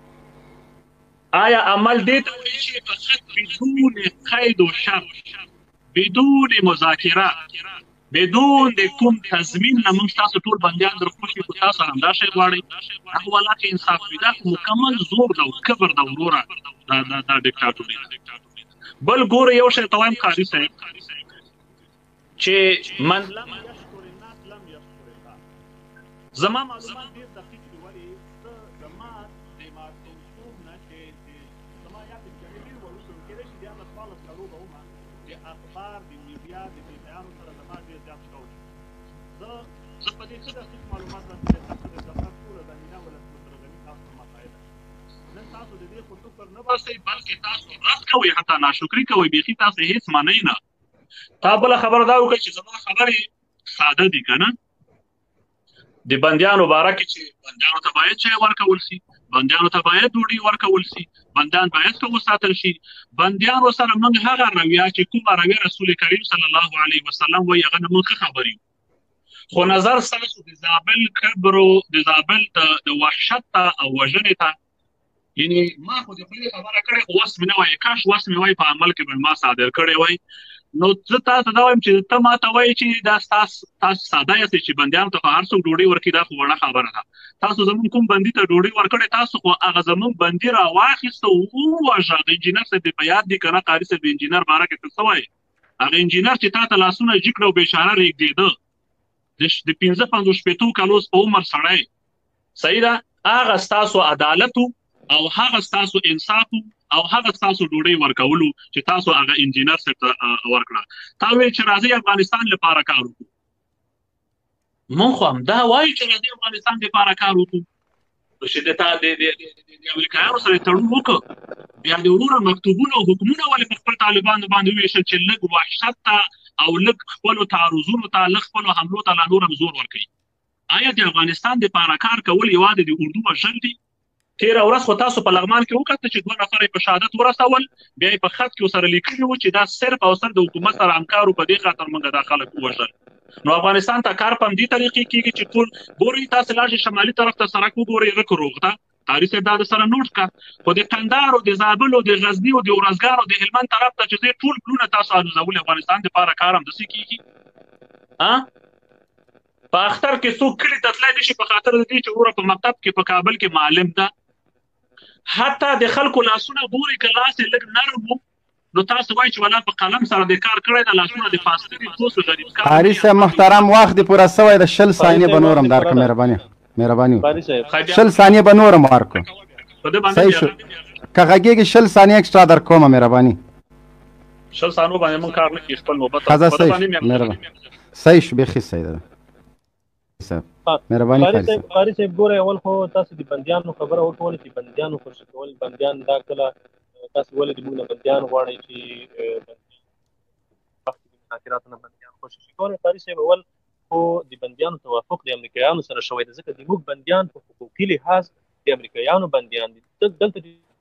Speaker 1: آیا عمل دې ته وایي چې فقط بدون قید و شرط بدون مذاکره بدون د کوم تضمین نه موږ تاسو ټول بندیان در خوشي خو تاسو هم دا شی غواړئ هغه کې انصاف وي دا مکمل زور ده او کبر ده وروره دا ډیکټاتوري بل ګوره یو شی ته وایم قاري صاحب چې من لم یشکر الناس لم یشکر الله زما معلومات ډېر دقیق دي ولې زما د مارتوم نه چې زما یا د جنوبي ولسو کېدای شي د هغه خپل کارو به ومه د اخبار د میډیا د بیانو سره زما ډېر زیات شوق زه په دې څه دقیق معلومات راځم چې تاسو د سفر ټوله زمینه ولسمشر غني تاسو ته مطالعه نن تاسو د دې خو شکر نه باسئ بلکې تاسو رد کوئ حتی ناشکري کوئ بیخي تاسو هېڅ منئ نه تا بله خبره دا وکړئ چې زما خبرې ساده دي که نه د بندیانو باره کې چې بندیانو ته باید چای ورکول شي بندیانو ته باید ډوډۍ ورکول شي بندیان باید که وساتل شي بندیانو سره موږ هغه رویه چې کومه رویه رسول کریم صلی الله علیه وسلم وایي هغه نه موږ ښه خبر یو خو نظر ستاسو د زابل کبر او د زابل د وحشت ته او وژنې ته یعنې ما خو د خولې خبره کړې خو وس مې نه وایي کاش وس مې وایي په عمل کې به ما صادر کړی وای نو زه تاسو دا وایم چې ته ماته وایي چې دا تاسو ساده یاستئ چې بندیانو ته خو هر څوک ډوډۍ ورکړي دا خو وړه خبره ده تاسو زموږ کوم بندي ته ډوډۍ ورکړې تاسو خو هغه زموږ بندي راواخیسته ووژه د انجینر صاحب په یاد دي که نه قاري صاحب د انجینر باره کې ته څه وایې هغه انجینر چې تا ته لاسونه جګ کړه او بېچاره رېږدېده د 55 کالو په عمر سړی صحیح ده هغه ستاسو عدالت او هغه ستاسو انصاف او هغه ستاسو ډوډۍ ورکولو چې تاسو هغه انجینر صاحب ته ورکړه تا ویل چې راځئ افغانستان لپاره کار وکړو مونږ خو همدا وایو چې راځئ افغانستان لپاره کار وکړو چې د امریکایانو سره تړون وکړو بیا د وروره مکتوبونه او حکمونه ولې په خپل طالبانو باندې وویشل چې لږ وحشت ته او لږ خپلو تعرضونو ته لږ خپلو حملو ته لا نور هم زور ورکوي آیا د افغانستان دپاره کار کول یوازې د اردو وژل دي تېره ورځ خو تاسو په لغمان کې وکتل چې 2 نفر یې په شهادت ورسول بیا یې په خط کې ورسره لیکلي وو چې دا صرف او صرف د حکومت سره همکارو په دې خاطر موږ دا خلک ووژل نو افغانستان ته کار په همدې طریقې کېږي چې ټول ګورئ تاسو لاړ شئ شمالي طرف ته سړک وګورئ هغه که روغ ده تاریخ صاحب دا درسره نوټ کړه خو د کندهار او د زابل او د غزني او د ورزګان او د هلمند طرف ته چې ټول پلونه تاسو الوزولي افغانستان دپاره کار همداسې کېږي په اختر کې څوک کلي ته تللی نشي په خاطر د دې چې وروره په مکتب کې په کابل کې معلم ده حتی د خلکو لاسونه ګوري که لاس یې لږ نرم و نو تاسو وایئ چې ولا په قلم سره د کار کړی د لاسونه د فاصلې تاسو غریب کار
Speaker 3: قاري صاحب محترم وخت دې پوره سوی د 20 ثانیې به نور هم درکړه مهرباني 20 ثانیې به نور هم ورکړو صحیح شو که غږېږي 20 ثانیې اکسټرا درکومه مهرباني
Speaker 1: 20 ثانیو باندې موږ کار نه کوي خپل نوبت
Speaker 3: صحیح شو بیخي صحیح ده مهرباني
Speaker 2: قاری صاحب ګوره اول خو تاسو د بندیانو خبره وکړله چې بندیانو خوشي کول بندیان دا کله تاسو ولې د موږ نه بندیان غواړئ چې وخت د مذاکراتو نه بندیان خوشي کول قاری صاحب اول خو د بندیانو توافق د امریکایانو سره شوی دی ځکه د موږ بندیان په حقوقي لحاظ د امریکایانو بندیان دي دلته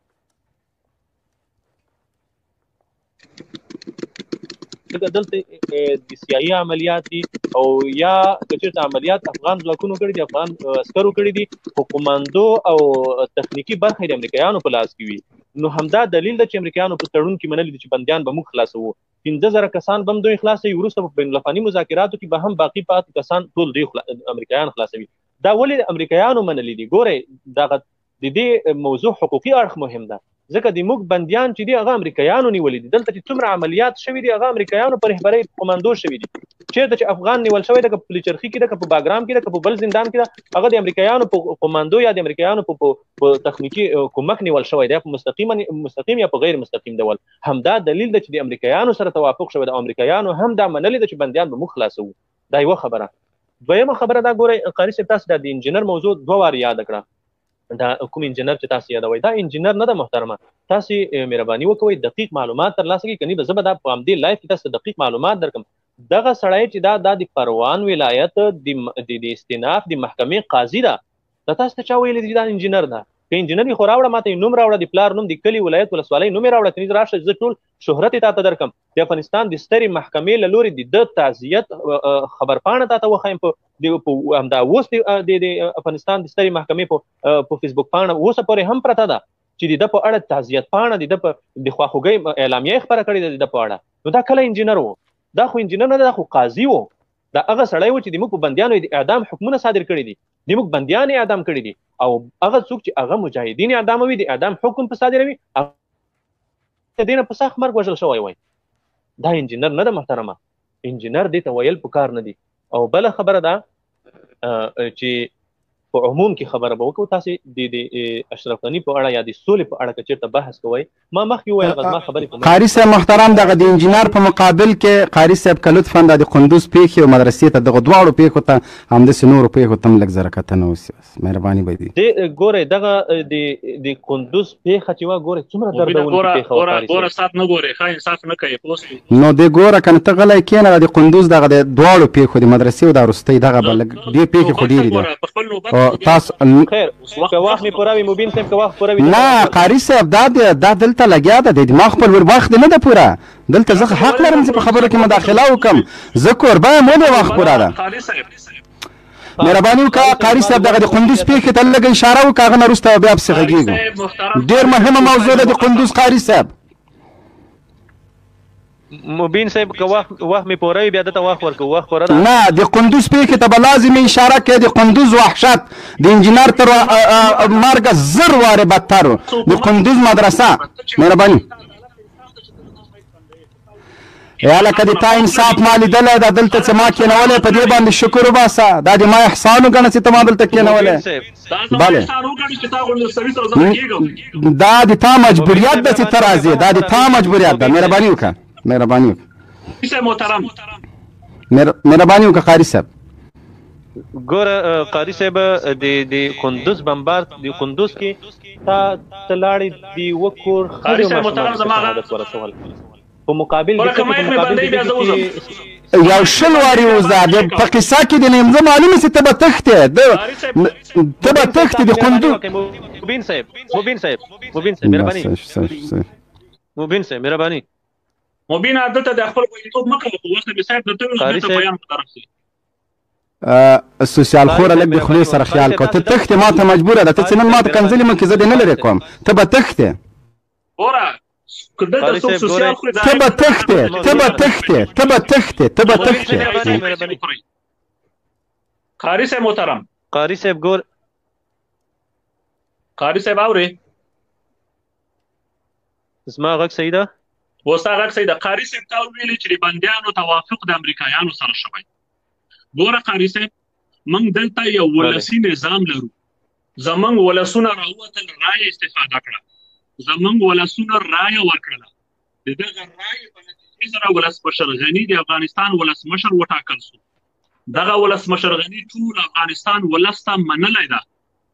Speaker 2: دلته د سیاسي عملیات دي او یا که چېرته عملیات افغان ځواکونو کړي دي افغان عسکرو کړي دي خو کماندو او تخنیکي برخه د امریکایانو په لاس کې وي نو همدا دلیل ده چې امریکایانو په تړون کې منلي دي چې بندیان به موږ خلاصوو 15,000 کسان به هم دوی خلاصوي وروسته په بین الافغاني مذاکراتو کې به هم باقي پاتې کسان ټول دوی امریکایان خلاصوي دا ولې امریکایانو منلي دي ګورئ دغه د دې موضوع حقوقي اړخ مهم ده ځکه د موږ بندیان چې دي هغه امریکایانو نیولي دي دلته چې څومره عملیات شوي دي هغه امریکایانو په رهبرۍ کماندو شوي دي چېرته چې افغان نیول شوی ده که په پلچرخي کې ده که په باګرام کې ده که په بل زندان کې ده هغه د امریکایانو په کماندو یا د امریکایانو په تخنیکي کومک نیول شوی دی په مستقیم یا په غیر مستقیم ډول همدا دلیل ده چې د امریکایانو سره توافق شوی ده او امریکایانو هم دا منلي ده چې بندیان به موږ خلاصوو دا یوه خبره دویمه خبره دا ګورئ قاري صاحب تاسو د انجینر موضوع 2 وار یاد کړه دا کوم انجینر چې تاسو یادوئ دا انجینر نه ده محترمه تاسو مهرباني وکوئ دقیق معلومات ترلاسه کړئ کني به زه به دا په همدې لایف کې تاسو دقیق معلومات درکړم دغه سړی چې دا د پروان ولایت د استیناف د محکمې قاضي ده دا تاسو ته چا ویلي چې دا انجینر ده که انجینر خو راوړه ماته نوم راوړه د پلار نوم د کلي ولایت ولسوالۍ نوم یې راوړه کني راشه زه ټول شهرت یې تاته درکړم د افغانستان د سترې محکمې له لورې د ده تعزیت خبرپاڼه تاته وښیم په همدا اوس د افغانستان د سترې محکمې په فیسبوک پاڼه اوسه پورې هم پرته ده چې د ده په اړه تعزیت پاڼه د ده په د خواخوږۍ اعلامیه یې خپره کړې ده د ده په اړه نو دا کله انجینر و دا خو انجینر نه ده دا خو قاضي و دا هغه سړی و چې د موږ په بندیانو د اعدام حکمونه صادر کړي دي د موږ بندیان یې اعدام کړي دي او هغه څوک چې هغه مجاهدین یې اعداموي د اعدام حکم په صادروي د دې نه په سخت مرګ وژل شوی وای دا انجینر نه ده محترمه انجینر دې ته ویل پکار نه دي او بله خبره ده چې په عموم کې خبره به وکړو تاسو د اشرف غني په اړه یا د سولې په اړه که چېرته بحث کوئ ما مخکې وویل غزما خبرې کوم
Speaker 3: قاري صاحب محترم دغه د انجینر په مقابل کې قاري صاحب که لطفا د قندوز پیښې او مدرسې ته دغه دواړو پیښو ته همداسې نورو پیښو ته هم لږ زره کتنه وشي مهرباني به دي
Speaker 2: ګورئ دغه د قندوز پیښه چې وه ګورئ څومره دردونکې پیښه وه
Speaker 1: ګوره سات نه ګورئ ښه انصاف نه کوي پوه
Speaker 3: نو دې ګوره که نه ته غلی کښېنه د قندوز دغه د دواړو پیښو د مدرسې او د وروستۍ دغه به لږ دې پیښې خو ډېرې دي تاسو
Speaker 2: خیر که وخت مې پوره وي مبین صاحب که وخت پوره وي
Speaker 3: نه قاري صاحب دا دلته لګیا ده د ما خپل وخت نه ده پوره دلته زه حق لرم چې په خبرو کې مداخله وکړم زه کوربه یم ولې وخت پوره ده مهرباني وکړه قاري صاحب دغه د قندوز پیښې ته لږ اشاره وکړه هغه نه وروسته بیا پسې غږېږو ډېر مهمه موضوع ده د قندوز قاري صاحب
Speaker 2: مبین صاحب که وخت مې پوره وي بیا دته وخت ورکوو وخت پوره ده
Speaker 3: نه د قندوز پیښې ته به لازمي اشاره کوي د قندوز وحشت د انجینر تر مرګه 1000 وارې بدتر د قندوز مدرسه مهرباني یا لکه د تا انصاف ما لیدلی دا دلته چې ما کېنولی په دې باندې شکر وباسه دا د ما احسان وګڼه چې ته ما دلته کېنولی بله دا د تا مجبوریت ده چې ته راځې دا د تا مجبوریت ده مهرباني وکړه مهرباني وکړه مهرباني وکړه قاري صاحب
Speaker 2: ګوره قاري صاحب د کندوز بمبارد د کندوز کې تا لاړې د وکور په مقابل
Speaker 3: یو شل وارې وځه په قصه کې د نیم زه معلومه چې ته به تښتې د کندوز
Speaker 2: مبین صاحب مهرباني
Speaker 1: مبین دلته د خپل ویلتوب مه کوه خو اوس نبي صاحب درته ویل دلته بیان په طرف دی
Speaker 3: سوسیال خوره لږ د خولې سره خیال کوه ته تښتې ما ته مجبوره ده ته چې نن ما ته کنځلې مه کړې زه دې نه لرې کوم ته به تښتې
Speaker 1: قاري صاحب محترم
Speaker 2: قاري صاحب ګور
Speaker 1: قاري صاحب اورې
Speaker 2: زما غږ صحیح ده
Speaker 1: وستا غږ صحیح ده قاري صاحب تا ویلي چې د بندیانو توافق د امریکایانو سره شوی ګوره قاري صاحب موږ دلته یو ولسي نظام لرو زموږ ولسونه راووتل رایه استفاده کړه زموږ ولسونه رایه ورکړله د دغه رایې په نتیجې سره ولسمشر غني د افغانستان ولسمشر وټاکل سو دغه ولسمشر غني ټول افغانستان ولس ته منلی ده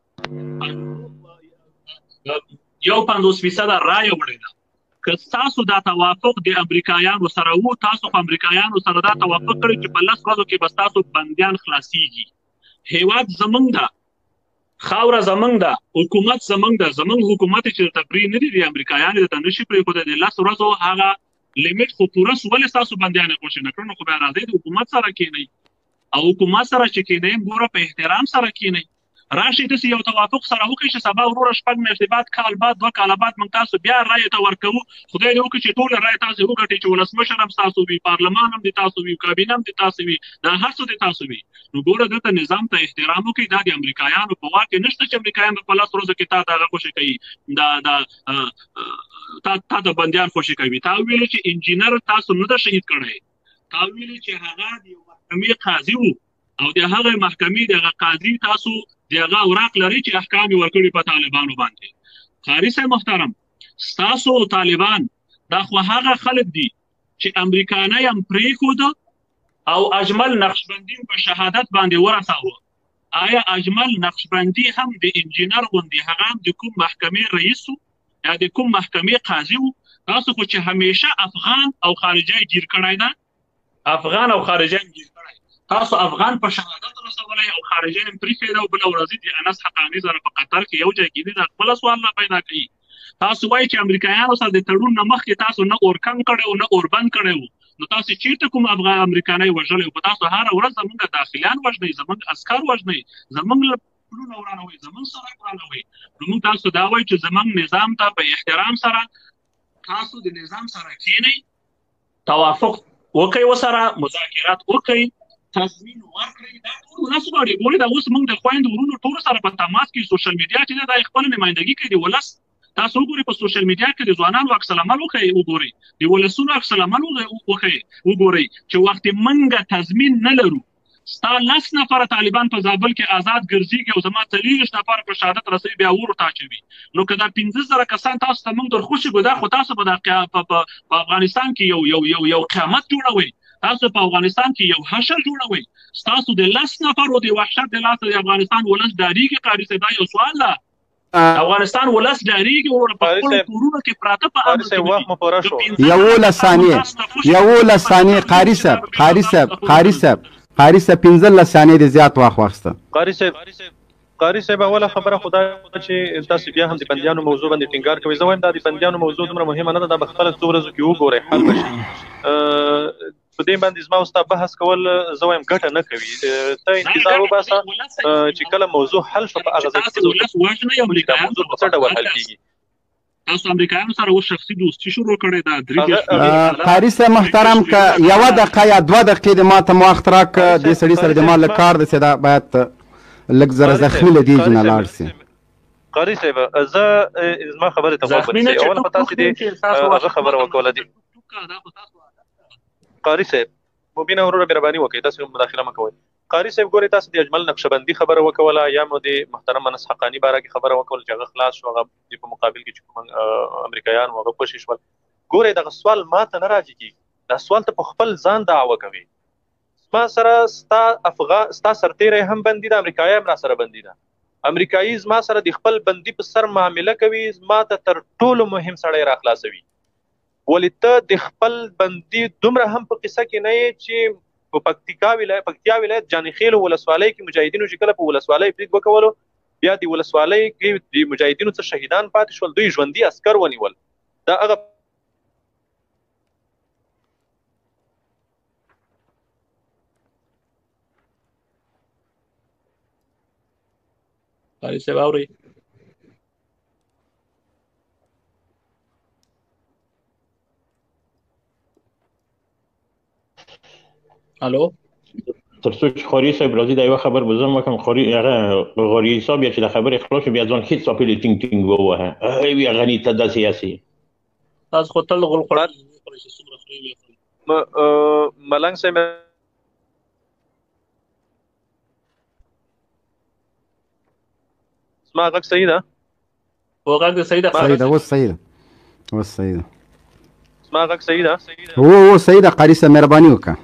Speaker 1: 50% رایه وړې ده که تاسو دا توافق د امریکایانو سره وو تاسو په امریکایانو سره دا توافق کړی چې په 10 ورځو کې بس تاسو بندیان خلاصیږي هیواد زمونږ ده خاوره زمونږ ده حکومت زمونږ ده زمونږ حکومت چې تفریح نه دي د امریکایانو ته نشي پرېښودی د 10 ورځو هغه لیمټ خو پوره سو ولې ستاسو بندیان یې خوشي نه کړو نو خو بیا راځئ د حکومت سره کښېنئ او حکومت سره چې کښېنئ ګوره په احترام سره کښېنئ راشي داسې یو توافق سره وکړئ چې سبا وروره 6 میاشتې بعد کال بعد 2 کاله بعد موږ تاسو بیا رایې ته ورکوو خدای دې وکړي چې ټوله رایې تاسو وګټئ چې ولسمشر هم ستاسو وي پارلمان هم د تاسو وي کابینه هم د تاسو وي دا هر څه د تاسو وي نو ګوره دلته نظام ته احترام وکړئ دا د امریکایانو په واک کې نشته چې امریکایان په 10 ورځو کې تا دغه خوشي کوي تا د بندیان خوشي کوي تا ویلي چې انجینر تاسو نه ده شهید کړی تا ویلي چې هغه د یو محکمې قاضي و او د هغه محکمې دغه قاضي تاسو دغه اوراق لري چې احکام یې ورکړي په طالبانو باندې قاري صاحب محترم ستاسو طالبان دا خو هغه خلک دي چې امریکانۍ هم پرېښوده او اجمل نقشبندي په شهادت باندې ورساوه آیا اجمل نقشبندي هم د انجینر غوندې هغه هم د کوم محکمې رئیس و یا د کوم محکمې قاضي و تاسو خو چې همیشه افغان او خارجي ګیر کړی ده افغان او خارجي ګیر کړی تاسو افغان په شهادت رسولای او خارجي هم پرېښی ده او بله ورځ د انس حقاني سره په قطر کې یو ځای کېدي دا خپله سوال نه پیدا کوي تاسو وایئ چې امریکایانو سره د تړون نه مخکې تاسو نه اورکم کړی و نه اوربند کړی و نو تاسو چیرته کوم افغان امریکانۍ وژلی و په تاسو هره ورځ زموږ داخلیان وژنئ زموږ عسکر وژنئ زموږ پلونه ورانوئ زموږ سړک ورانوئ نو موږ تاسو دا وایو چې زموږ نظام ته په احترام سره تاسو د نظام سره کښېنئ توافق وکړئ ورسره مذاکرات وکړئ تضمین ورکړئ دا ټول ولس غواړي ګورئ دا اوس موږ د خویندو ورونو ټولو سره په تماس کې سوشل میډیا چې دا خپله نمایندګي کوي د ولس تاسو وګورئ په سوشل میډیا کې د ځوانانو عکس العمل وګورئ د ولسونو عکس العمل وګورئ چې وخت موږ تضمین نه لرو ستا 10 نفره طالبان په زابل کې آزاد ګرځېږي او زما 40 نفره په شهادت رسوي بیا ورته اچوي نو که دا 15,000 کسان تاسو ته موږ درخوشي ګو دا خو تاسو په افغانستان کې یو قیامت جوړوئ تاسو په افغانستان کې یو حشر جوړوئ ستاسو د 10 نفرو د وحشت د لاسه د افغانستان ولس ډارېږي قاري صاحب دا یو سوال ده افغانستان ولس ډارېږي ورونه په خپلو کورونو کې پراته په امن کې
Speaker 3: 11 ثانیې قاري صاحب 15 ثانیې د زیات وخت واخیسته
Speaker 2: قاري صاحب اوله خبره خدا چې تاسو بیا هم د بندیانو موضوع باندې ټینګار کوئ زه وایم دا د بندیانو موضوع دومره مهمه نه ده دا به خپله څو ورځو کې وګورئ حل بشي په دې باندې زما ستا بحث کول زه وایم ګټه نه کوي ته انتظار وباسه چې کله موضوع حل شو په هغه ځای کې موضوع په څه ډول حل کېږي
Speaker 1: تاسو امریکایانو سره اوس شخصي دوستي شروع کړې ده
Speaker 3: قاري صاحب محترم که 1 دقیقه یا 2 دقیقې د ما ته وخت راکړه دې سړي سره د ما له کار دی چې دا باید لږ زره زخمي له دې نه لاړ شي
Speaker 2: قاري صاحب زه زما خبرې ته غوږ ونیسئ اوله خو تاسې دې هغه خبره وکوله دي قاری صاحب مبینه وروره مهرباني وکړئ تاسو مداخله مه کوئ. قاری صاحب ګورئ تاسو د اجمل نقشبندي خبره وکوله یا مو د محترم انس حقاني باره کې خبره وکوله چې هغه خلاص شو، هغه په مقابل کې چې کوم امریکایان هغه خوشي شول. ګورئ دغه سوال ما ته نه راځي کېږي، دا سوال ته په خپل ځان دعوه کوي. ما سره ستا سرتیری هم بندي ده، امریکایي هم را سره بندي ده. امریکایي زما سره د خپل بندي په سر معامله کوي، زما ته تر ټولو مهم سړی را خلاصوي. ولې ته د خپل بندي دومره هم په قصه کې نه یې چې په پکتیا ولایت جاني خیل ولسوالۍ کې مجاهدینو چې کله په ولسوالۍ برید وکولو، بیا د ولسوالۍ کې د مجاهدینو څخه شهیدان پاتې شول، دوی ژوندي عسکر ونیول. دا هغه
Speaker 1: قاری صاحب اورئ؟ الو
Speaker 6: تر څو چې خوري صاحب راځي دا یو خبر به زه وکړم. خوري هغه غوري صاحب چې د خبرې خلاص بیا ځان هیڅ صاحب ټینګ ټینګ ووهه وی غني ته د سیاسي
Speaker 1: تاسو خو تل غول قرآن
Speaker 2: ملنګ صاحب ما غږ صحیح ده؟
Speaker 1: هو غږ صحیح ده؟
Speaker 3: صحیح ده، اوس صحیح ده، اوس صحیح ده.
Speaker 2: ما غږ صحیح ده؟
Speaker 3: او صحیح ده. قاری صاحب مهرباني وکړه.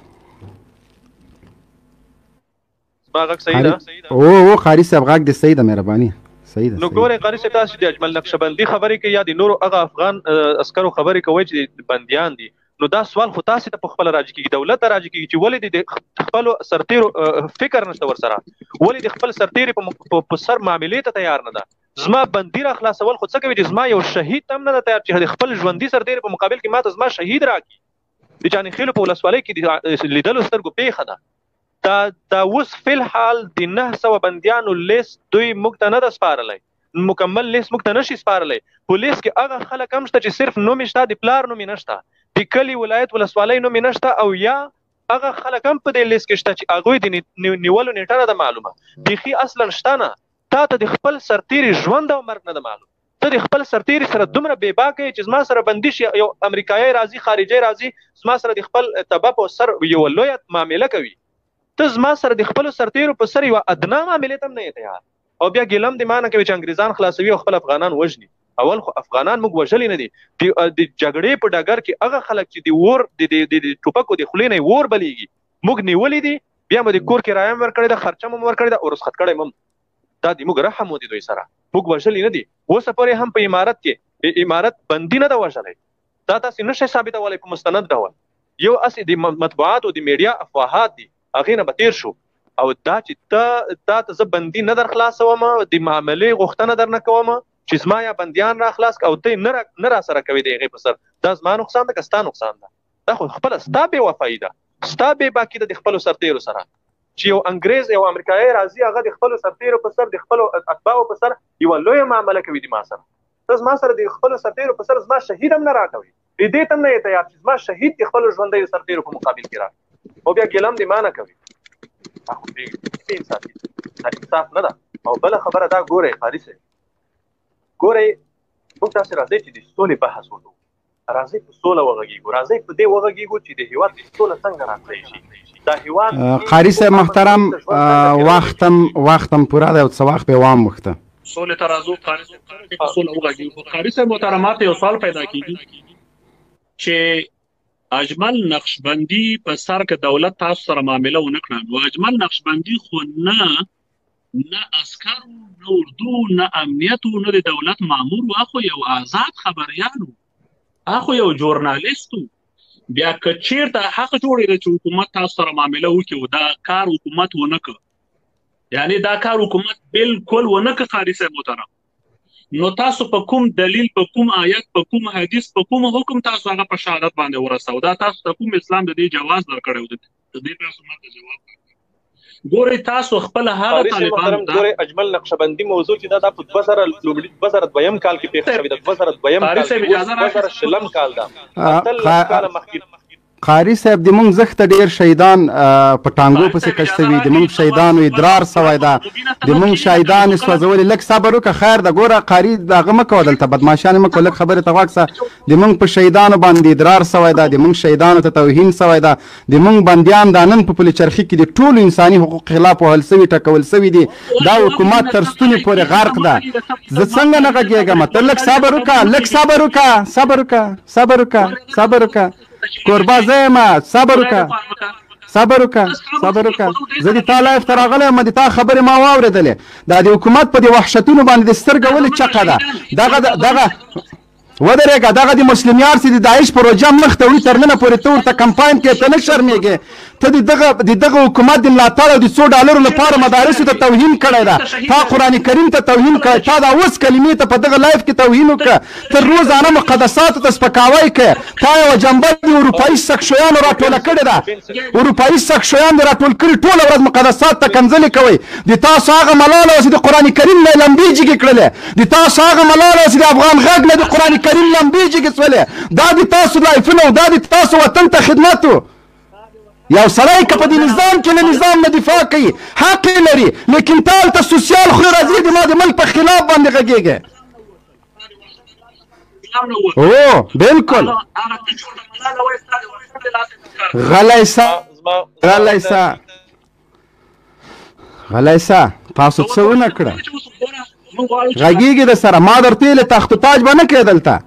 Speaker 2: ما غږ صحیح ده؟
Speaker 3: او قاری صاحب غږ دې صحیح ده، مهرباني صحیح ده.
Speaker 2: نو ګورئ قاری صاحب تاسو د اجمل نقشبندي خبرې کوي یا د نورو هغه افغان عسکرو خبرې کوي چې بندیان دي، نو دا سوال خو تاسو ته په خپل راځي کېږي، دولت ته راځي کېږي چې ولې د خپل سرتیرو فکر نشته ورسره، ولې د خپل سرتیري په سر معاملې ته تیار نه ده. زما بندي را خلاصول خو څه کوي چې زما یو شهید هم نه ده تیار چې د خپل ژوندي سرتیري په مقابل کې ماته زما شهید راکړي. د جاني خیلو په ولسوالۍ کې د لیدلو سترګو پیښه ده. دا اوس فلحال د 900 بندیانو لیست دوی موږ ته نه ده سپارلی، مکمل لیست موږ ته نشي سپارلی. په لیست کې هغه خلک هم شته چې صرف نوم یې شته، د پلار نوم یې نشته، د کلي ولایت ولسوالۍ نوم یې نشته، او یا هغه خلک هم په دې لیست کې شته چې هغوی د نیولو نیټه نه ده معلومه، بیخي اصلا شته نه. تا ته د خپل سرتیري ژوند او مرګ نه ده معلوم. ته د خپل سرتیري سره دومره بېباکه یې چې زما سره بندي شي، یو امریکایي راځي، خارجي راځي، زما سره د خپل تبه په سر یو لویه معامله کوي. ته زما سره د خپلو سرتیرو په سر یوه ادنا معاملې ته هم نه یې تیار، او بیا ګیلم دې مانه کوي چې انګریزان خلاصوي او خپل افغانان وژني. اول خو افغانان موږ وژلي نه دي، د جګړې په ډګر کې هغه خلک چې د اور د ټوپکو د خولې نه اور بلیږي موږ نیولي دي، بیا مو د کور کرایه هم ورکړې ده، خرچه مو ورکړې ده او رخصت کړی هم. دا د موږ رحم و د دوی سره، موږ وژلي نه دي. اوسه پورې هم په امارت کې امارت بندي نه ده وژلی. دا تاسې نشئ ثابتولی په مستند ډول. یو اسې د مطبوعاتو د میډیا افواهات دي، هغې نه به تېر شو. او دا چې تا ته زه بندي نه در خلاصوم، د معاملې غوښتنه در نه کوم چې زما یا بندیان را خلاص او ته نه را سره کوي د هغې په سر، دا زما نقصان ده که ستا نقصان ده؟ دا خو خپله ستا بې وفایي ده، ستا بې باکي ده د خپلو سرتیرو سره. چې یو انګریز یو امریکایي راځي، هغه د خپلو سرتیرو په سر، د خپلو اتباعو په سر یوه لویه معامله کوي د ما سره. ته زما سره د خپلو سرتیرو په سر زما شهید هم نه راکوي، د دې ته هم نه یې تیار چې زما شهید د خپلو ژوندیو سرتیرو په مقابل کې راکړي، او بیا ګیلم دې ما نه کوي. دا انصافي دا انصاف نه ده. او بله خبره دا ګورئ قاري صاحب، ګورئ موږ تاسې راځئ چې د سولې بحث وکړو، راځئ په سوله وغږیږو، راځئ په دې وغږیږو چې د هېواد سوله څنګه راتلی شي. دا هېواد
Speaker 3: قاري صاحب محترم وختم پوره دی او څه وخت به وام وخته
Speaker 1: سولې ته راځو. قاري صاحب په سوله وغږیږو. قاري صاحب محترمات یو سوال پیدا کېږي چې اجمل نقشبندي په سر که دولت تاسو سره معامله ونه کړه، نو اجمل نقشبندي خو نه عسکرو، نه اردو، نه امنیتو، نه د دولت مامور و، اخو یو آزاد خبریانو، اخو یو ژورنالیستو. بیا که چیرته حق جوړېده چې حکومت تاسو سره معامله وکړي او دا کار حکومت ونه کړ، یعنی دا کار حکومت بالکل ونه کړ قاري صاحب محترم، نو تاسو په کوم دلیل، په کوم آیت، په کوم حدیث، په کوم حکم تاسو هغه په شهادت باندې ورسو؟ دا تاسو ته کوم اسلام د دې جواز درکړی و؟ د دې تاسو ماته جواب ورکړئ. ګورئ تاسو خپل هغه طالبان
Speaker 2: ګورئ اجمل نقشبندي موضوع چې دا په 2002 کال کې پیښه شوې ده، 2002 کال کې 2020 کال ده، اتل کال مخکې
Speaker 3: قاري صاحب د مونږ زخته ډیر شهیدان په ټانګو پسې کش شوي د مونږ شهیدانو ادرار سوی ده د مونږ شهیدان سوځولي لږ صبر وکړه خیر ده ګوره قاري دغه مه کوه دلته بدماشانې مه کوه لږ خبرې ته غوږ شه د مونږ په شهیدانو باندې ادرار سوی ده د مونږ شهیدانو ته توهین سوی ده د مونږ بندیان دا نن په پل چرخي کې د ټولو انساني حقوق خلاف وهل سوي ټکول سوي دي دا حکومت تر ستوني پورې غرق ده زه څنګه نه غږېږم ته لږ صبر وکړه لږ صبر وکړه صبر وکړه صبر وکړه صبر وکړه کوربه زه یم صبر وکړه صبر وکړه صبر وکړه زه د تا لایف ته راغلی یم د تا خبرې ما واورېدلې دا د حکومت په دې وحشتونو باندې د سترګه ولې چقه ده دغه ودرېږه دغه د مسلمیار چې د داعش پروژه مخته وړي تر ننه پورې ته ورته کمپاین کوې ته نه شرمېږې ته د دغه حکومت د ملاتړ او د $100 لپاره مدارسو ته توهین کړی ده تا قرآن کریم ته توهین کړی تا دا اوس کلمې ته په دغه لایف کې توهین وکړه ته روزانه مقدساتو ته سپکاوی کوې تا یوه جنبه د اروپایي سکشویانو راټوله کړې ده اروپایي سکشویان د راټول کړي ټوله ورځ مقدسات ته کنځلې کوئ د تاسو هغه ملاله اوس د قرآن کریم نه لمبې جګې کړلې د تاسو هغه ملاله اوس د افغان غږ نه د قرآن کریم لمبې جګې سولې دا د تاسو لایفونه او دا د تاسو وطن ته خدمت و یو سړی که په دې نظام کې له نظام نه دفاع کوي حق یې لري لیکن تا هلته سوسیال خو راځي د ما د ملک په خلاف باندې غږېږې او بالکل غلی سه تاسو څه ونه کړه غږېږي د سره ما درته ویلې تخت و تاج به نه کړې دلته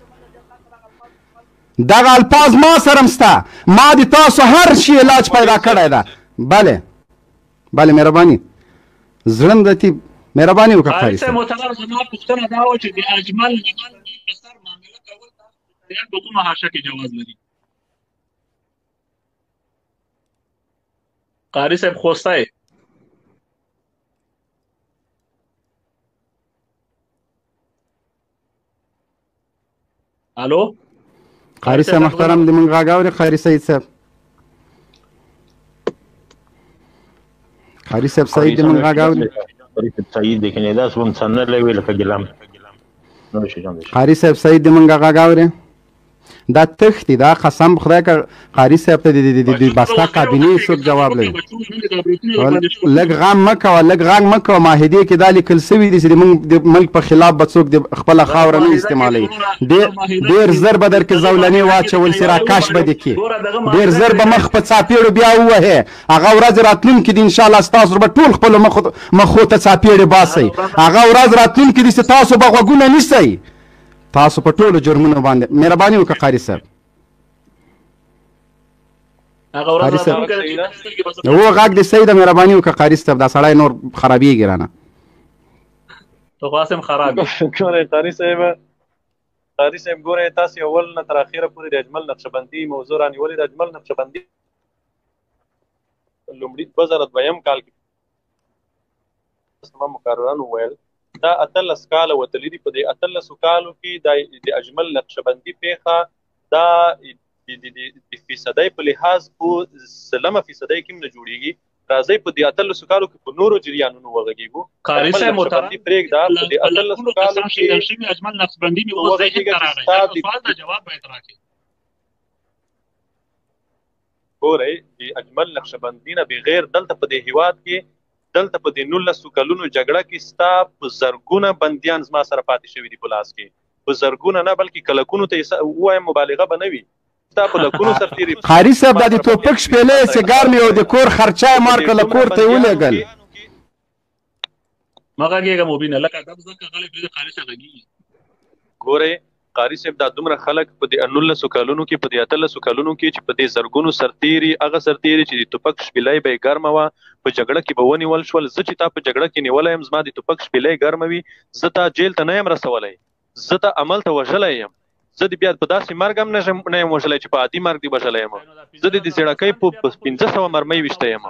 Speaker 3: دغه الفاظ ما سره مسته ما د تاسو هر شي علاج پیدا کړی ده بله مهرباني زړه م درتي مهرباني وکړه قاري صاحب
Speaker 1: محترم زما پوښتنه دا وه چې د اجمل په سر معامله کول تاسو په کومه حاشیه کې جواز لري قاري صاحب خوستی الو
Speaker 3: قاري صاحب محترم د مونږ غږ اوري قاري سعید صاحب قاري صاحب سعید د مونږ غږ اوري
Speaker 6: قاري صاحب سعید د کینیدا سوم څنګه لوي لکه ګلام
Speaker 3: قاري صاحب سعید د مونږ غږ اوري دا تختی دا قسم خدای که قاري صاحب ته د بسته کابینې څوک جواب لري لږ غم مه کوه لږ غږ مه کوه معاهدې کې دا لیکل سوي دي چې د ملک په خلاف به څوک د خپله خاوره نه استعمالوي ډېر زر به درکې زولنې واچول چې راکش به دې کړي ډېر زر به مخ په څاپېړو بیا ووهې هغه ورځ راتلونکې دي انشاءالله ستاسو به ټول خپلو مخو ته څاپېړې باسئ هغه ورځ راتلونکې دي چې تاسو به غوږونه نیسئ تاسو په ټولو جرمونو باندې مهرباني وکړه قاري صاحب هو غږ دې صحیح ده مهرباني وکړه قاري صاحب دا سړی نور خرابېږي رانه
Speaker 1: تو قاسم خراب
Speaker 2: قاري صاحب ګورئ تاسې اول نه تر اخره پورې د اجمل نقشبندي موضوع رانیولې د اجمل نقشبندي لومړي 2002 کال کې تمام مقررانو وویل دا 18 کاله وتلي دي په دې 18 کالو کې د اجمل نقشبندي پیښه دا د فیصدۍ په لحاظ په 3% کې نه جوړیږي راځي په دې 18 کالو کې په نورو جریانونو وغږیږو
Speaker 1: قاري صاحب محترم
Speaker 2: پرېږده په دې 18 کالو
Speaker 1: کې اجمل نقشبندي مې اوس ذهن ته راغی سوال ته جواب باید راکړي
Speaker 2: ګورئ د اجمل نقشبندي نه بغیر دلته په دې هیواد کې دلته په دې 19 کلونو جګړه کې ستا په زرګونه بندیان زما سره پاتې شوي دي په لاس کې په زرګونه نه بلکې کلکونو ته ووایم مبالغه به نه وي ستا په لکونو سرتېري
Speaker 3: قاري صاحب دا د ټوپک شپېلې سیګار مې او د کور خرچه یې مار کړله کور ته یې ولېږل
Speaker 1: مه غږېږه مبینه لکه ادب زده که غلی پرېږده قاري صاحب غږېږي
Speaker 2: ګورئ قاري صاحب دا دومره خلک په دې 19 کلونو کې په دې 18 کلونو کې چې په دې زرګونو سرتېري هغه سرتېري چې د ټوپک شپېلۍ به یې ګرمه وه په جګړه کې به ونیول شول زه چې تا په جګړه کې نیولی یم زما د ټوپک شپېلۍ ګرمه وي زه تا جیل ته نه یم رسولی زه تا عمل ته وژلی یم زه د بیا په داسې مرګ هم نه یم وژلی چې په عادي مرګ دې وژلی یم زه د څېړکۍ په 1500 مرمۍ ویشته یم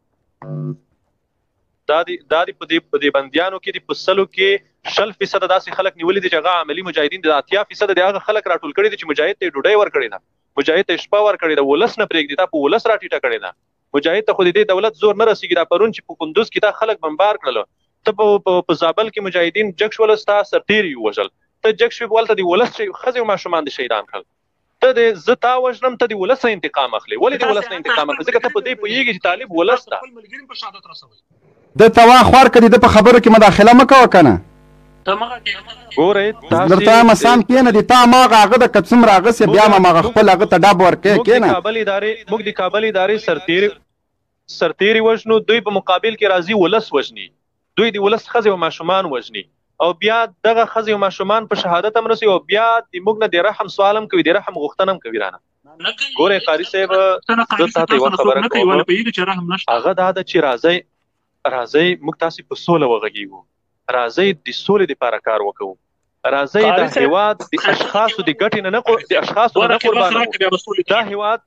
Speaker 2: دا د په دې بندیانو کې د په 100 کې 60% داسې خلک نیولي دي چې هغه عملي مجاهدین د 80% د هغه خلک راټول کړي دي چې مجاهد ته ډوډۍ ورکړې ده مجاهد ته شپه ورکړې ده ولس نه پرېږدي تا په ولس راټیټه کړې ده مجاهد ته خو دې دولت زور نه رسېږي دا پرون چې په کندوز کې دا خلک بمبار کړل ته په زابل کې مجاهدین جګ شول ستا سرتېري ووژل ته جګ شوې هلته د ولس ښځې او ماشومان د شهیدان کړل ته د زه تا وژنم ته د ولس نه انتقام اخلي. ولې د ولس نه انتقام اخلي؟ ځکه ته په دې پوهېږې چې طالب ولس ته
Speaker 3: د توا خوار کړي د په خبرو کې مداخله مه کوه که نه.
Speaker 2: ګورئ
Speaker 3: درته مسان کېنه د تا هماغه هغه د که څومره هغسې بیا هم هماغه خپل هغه ته ډاب ورکوې کېنه.
Speaker 2: موږ د کابل ادارې سرتېري وژنو، دوی په مقابل کې راځي ولس وژني، دوی د ولس ښځې او ماشومان وژني او بیا دغه ښځې او ماشومان په شهادت هم رسوي او بیا د موږ نه د رحم سوال هم کوي، د رحم غوښتنه هم کوي رانه. ګورئ قاري صاحب زه تاته یوه خبره کوم، هغه دا ده چې راځئ موږ تاسې په سوله وغږېږو، راځئ د سولې دپاره کار وکړو، راځئ د هېواد د اشخاصو د ګټې نه قربانوو. دا هېواد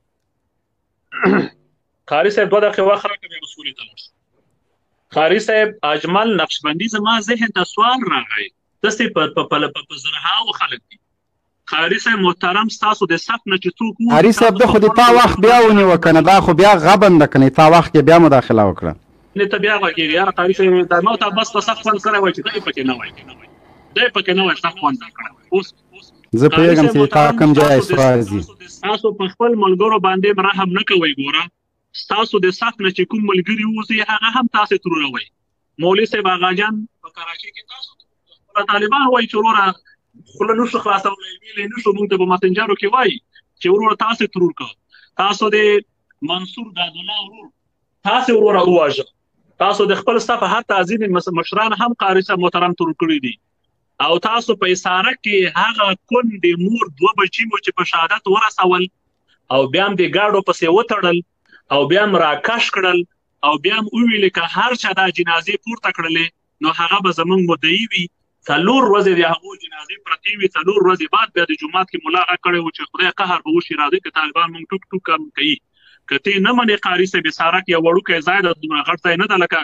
Speaker 1: قاري صاحب 2 دقیقې وخت راکړه بیا به سولې ته لاړ شو. قاري صاحب اجمل نقشبندي زما ذهن ته سوال راغی، داسې په زرهاوو خلک دي. قاري صاحب محترم ستاسو د صف نه چې څوک وو
Speaker 3: قاري صاحب ده خو د تا وخت بیا ونیوه که نه، دا خو بیا غبنده که نه، تا وخت کې بیا مداخله وکړه.
Speaker 1: ته بیا غږېږې یاره قاري صاحب دا ما ته بس په صف خوند کړی وای چې دی پکې نه وای، دی پکې نه وای، صف خوند کړی. اوس
Speaker 3: زه پوهېږم چې تا کوم ځای سوال دي.
Speaker 1: ستاسو په خپل ملګرو باندې رحم نه کوئ. ګوره ستاسو د صف نه چې کوم ملګري اوسي هغه هم تاسې تروروئ. مولوي صاحب آغاجان په کراچۍ کې تاسو طالبان وایي چې وروره خوله نشو خلاصولی، ویلی نشو، موږ ته په مسنجرو کې وایي چې وروره تاسې ترور کړه، تاسو د منصور دادالله ورور تاسې وروره وواژه، تاسو د خپل صف حتی ځینې مشران هم قاري صاحب محترم ترور کړي دي او تاسو په اساره کې هغه کونډې مور 2 بچي مو چې په شهادت ورسول او بیا هم د ګاډو پسې وتړل او بیا هم راکش کړل او بیا هم وویلې که هر چا دا جنازې پورته کړلې نو هغه به زموږ مدعي وي. 4 ورځې د هغو جنازې پرتې وي، 4 ورځې بعد بیا د جومات کې ملا غږ کړی و چې خدای قهر به وشي، راځئ که طالبان موږ ټوک ټوک کم کوي. که ته نه منې قاري صاحب اساره کې یو وړوکی ځای ده، دومره غټ ځای نه ده لکه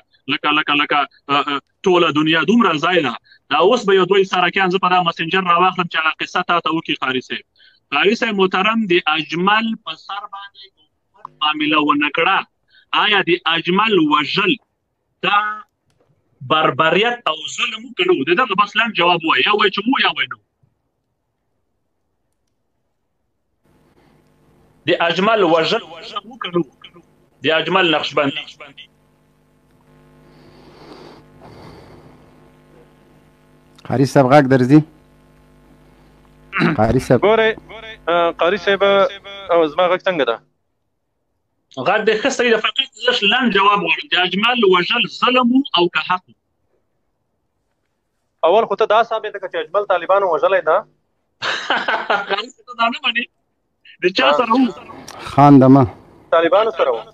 Speaker 1: ټوله دنیا دومره ځای ده. دا اوس به یو 2 اسارکیان زه په دا مسنجر راواخلم چې هغه قصه تا ته وکړي. قاري صاحب محترم د اجمل په سر باندې معامله ونه کړه، آیا د اجمل وژل دا بربریت او ظلم وکړو؟ د دغه بس لنډ جواب وایي، یا وایي چې مو یا وایي نو. د اجمل وژل وکړو، د اجمل نقشبندي.
Speaker 3: قاري صاحب غږ درځي؟ قاري صاحب
Speaker 2: ګورئ قاري صاحب او زما غږ څنګه ده؟
Speaker 1: غږ دې ښه صحیح ده، فقط لږ لنډ جواب غواړم. د اجمل وژل ظلم او که حق؟
Speaker 2: اول خو ته دا ثابته کړه چې اجمل طالبانو وژلی ده.
Speaker 1: قاري صاحب ته دا نه منې؟ د چا سره و؟
Speaker 3: خان دمه
Speaker 2: طالبانو سره و.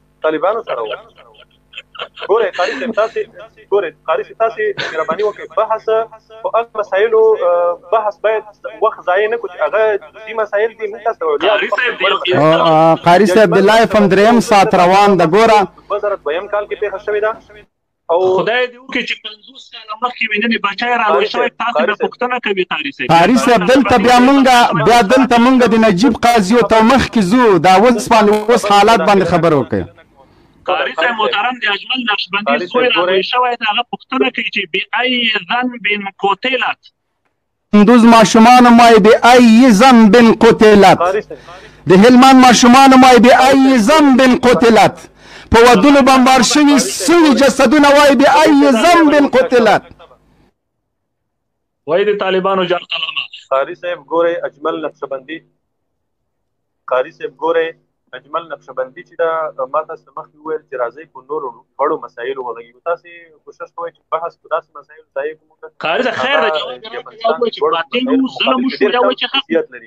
Speaker 2: ګورئ قاري صاحب تاسې مهرباني وکړئ بحث په هغه مسایلو بحث باید وخت ضایع نه کړو چې هغه دې مسایل دي موږ تاسو ته
Speaker 3: قاري صاحب د لایف هم 3 ساعت روان ده. ګوره
Speaker 2: 2002 کال کې پیښه شوې ده او
Speaker 1: خدای دې وکړي چې 50 کاله مخکې وینې بچی رالوی شوی، تاسې به پوښتنه کوي قاري
Speaker 3: صاحب دلته بیا مونږ د نجیب قاضي ته مخکې ځو، دا اوس حالات باندې خبر وکړئ.
Speaker 1: قاري صاحب محترم د اجمل نقشبندي زوی رالوی شوی ده، هغه پوښتنه کوي چې بأي ذنب قتلت.
Speaker 3: کندوز ماشومان مای بأي ذنب قتلت، د هلمند ماشومان مای بأي ذنب قتلت، په ودونو بمبار شوي سوي جسدونه وای بأي ذنب قتلت.
Speaker 1: وای د طالبانو جان علامه.
Speaker 2: قاري صاحب ګورئ اجمل نقشبندي چې دا ما تاسو مخکې وویل چې راځئ په نورو غړو مسایلو وغږیږو، تاسې کوشش کوئ چې بحث په داسې مسایلو ځای کوو.
Speaker 1: قاري صاحب خیر ده چې باطل وو، ظلم وشو، یا وایي چې حق
Speaker 2: لري.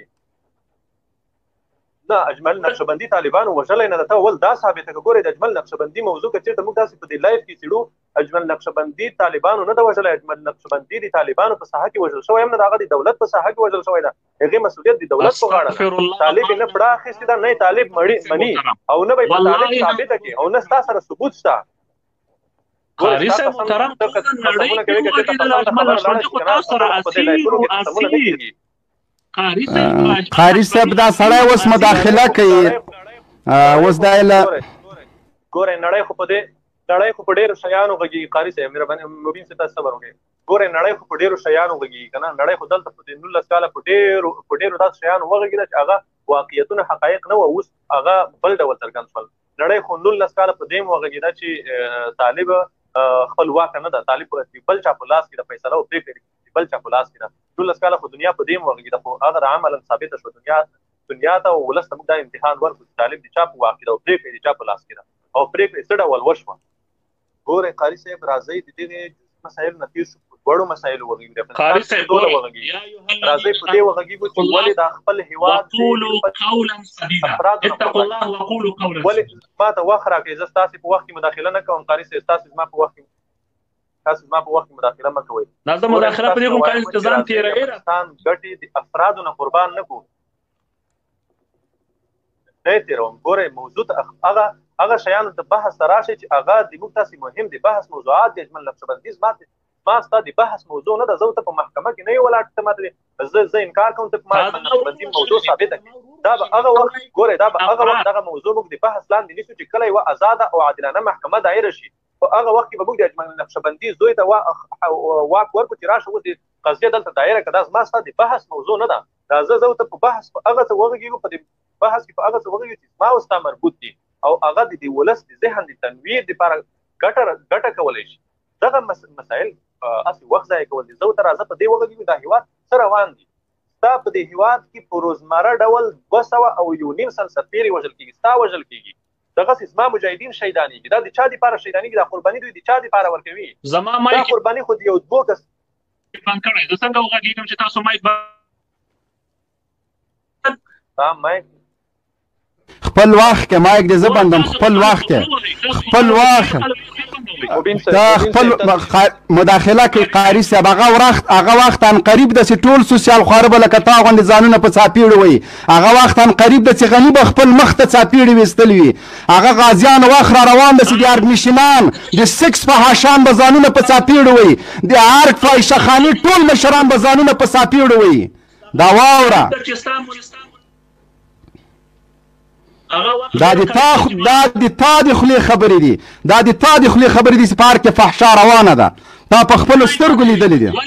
Speaker 2: نه اجمل نقشبندي طالبانو وژلی نه ده. ته اول دا ثابته کړه. ګورئ د اجمل نقشبندي موضوع که چېرته موږ داسې په دې لایف کې څېړو، اجمل نقشبندي طالبانو نه ده وژلی. اجمل نقشبندي د طالبانو په ساحه کې وژل شوی هم نه ده، هغه د دولت په ساحه کې وژل شوی ده. هغې مسؤلیت د دولت په غاړه ده. طالب یې نه پړه اخیستې ده، نه یې طالب مني او نه به یې په طالب ثابته کړي او نه ستا سره ثبوت شته.
Speaker 1: قاري صاحب محترم ټوله نړۍ کې وغږېدل اجمل نقشبندي خو تاسو سره اسیر.
Speaker 3: قاري صاحب دا سړی اوس مداخله کوي، اوس دا
Speaker 2: ګورئ نړۍ خو په ډېرو شیانو غږېږي. قاري صاحب مهرباني مبین صاحب تاسو صبر وکړئ. ګورئ نړۍ خو په ډېرو شیانو غږېږي که نه، نړۍ خو دلته په 19 کاله په ډېرو داسې شیانو وغږېده چې هغه واقعیتونه حقایق نه وو، اوس هغه بل ډول څرګند شول. نړۍ خو 19 کاله په دې وغږېده چې طالب خپلواک نه ده، طالب بل چا په لاس کې د فیصله او پرېکړې بل چا په لاس کې ده. 19 کاله خو دنیا په دې وغږېده، خو هغه عملاً ثابته شوه دنیا ته ولس ته موږ دا امتحان ورکړو چې طالب د چا په واک کې ده او پرېکړې د چا په لاس کې ده او پرېکړې څه ډول وشوه. ګورئ قاري صاحب راځئ د دغې مسایلو نه تېر شو، په لوړو مسایلو وغږېږو، راځئ په دې وغږېږو چې ولې دا خپل هېواد ولې ما ته وخت راکړئ، زه ستاسې په وخت کې مداخله نه کوم. قاري صاحب تاسې زما په وخت کې مداخله مه کوئ.
Speaker 1: زه مداخله په دې کوم قاري انتظام تېروي،
Speaker 2: افغانستان ګټې د افرادو نه قربان نه کړو، نه یې تېروم. ګورئ موضوع ته هغه شیانو ته بحث ته راشئ چې هغه د موږ تاسې مهم دي. بحث موضوعات دي اجمل نقشبندي ما ستا د بحث موضوع نه ده، زه ته په محکمه کې نه یې ولاړ ته ماته زه انکار کوم ته په ما نقشبندي موضوع ثابته کړي. دا به هغه وخت ګورئ دا به هغه وخت دغه موضوع موږ د بحث لاندې نیسو چې کله یوه ازاده او عادلانه محکمه دایره شي. په هغه وخت کې به موږ د اجمل نقشبندي زوی ته واک ورکړو چې راشه اوس د قضیه دلته دایره کړه. دا زما ستا د بحث موضوع نه ده، دا زه ته په بحث په هغه څه وغږېږو، په دې بحث کې په هغه څه وغږېږو چې زما او ستا مربوط دي او هغه د دې ولس د ذهن د تنویر دپاره ګټه کولی شي. دغه مسایل هسې وخت ضایع کول دي. زه ورته راځه په دې وغږېږو دا هېواد څه روان دي. ستا په دې هېواد کې په روزمره ډول 201 سرتېري وژل کېږي، ستا وژل کېږي، دغسې زما مجاهدین شهیدانېږي. دا د چا دپاره شهیدانېږي؟ دا قرباني دوی د چا دپاره ورکوي؟ دا قرباني خو د یو دوه کس
Speaker 1: بند کړی. زه څنګه وغږېږم چې تاسو مایک
Speaker 3: خپل وخت کې مایک دې زه بندم، خپل وخت کې خپل وخت دا خپل مداخله کوي قاري صاحب. هغه وخت ان قریب داسې ټول سوسیال خواره به لکه تا غوندې ځانونه په څاپېړو وي. هغه وخت ان قریب داسې غني به خپل مخ ته څاپېړې ویستلې وي. هغه غازیان وخت را روان داسې د ارګمیشنان د سکس په هاشان به ځانونه په څاپېړو وي، د ارګ فایشه خانې ټول مشران به ځانونه په څاپېړو وي. دا واوره دا د تا د خولې خبرې دي، دا د تا د خولې خبرې دي چې په هر کې فحشا روانه ده. تا په خپلو سترګو لیدلې دي.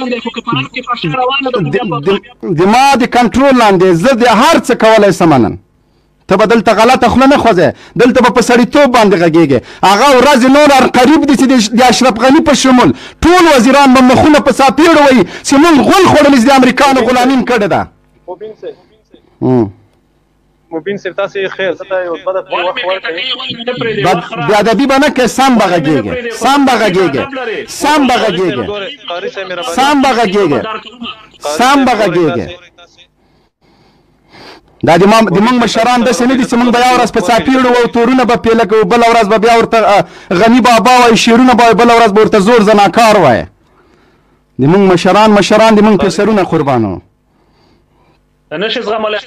Speaker 3: د ما د کنټرول لاندې زه د هر څه کولی شم نن. ته به دلته غلطه خوله نه خوځې، دلته به په سړیتوب باندې غږېږې. هغه ورځې نور قریب دي چې د اشرف غني په شمول ټول وزیران به مخونه په څاپېړو وایي چې موږ غول خوړلي چې د امریکانو غلامین کړې ده.
Speaker 2: مبین صاحب تاسې خیر زه ته یو بده وخت ورکړئ.
Speaker 3: بېادبي به نه کوې، سم به غږېږې، سم به غږېږې، سم به غږېږې، سم به غږېږې، سم به غږېږې. دا د موږ مشران داسې نه دي چې موږ به یوه ورځ په څاپېړو او تورونه به پې لګوو، بله ورځ به بیا ورته غني بابا وایي، شعرونه به وایي، بله ورځ به ورته زور زناکار وایي. د موږ مشران د موږ پیسرونه قربانو.
Speaker 1: نشي زغملی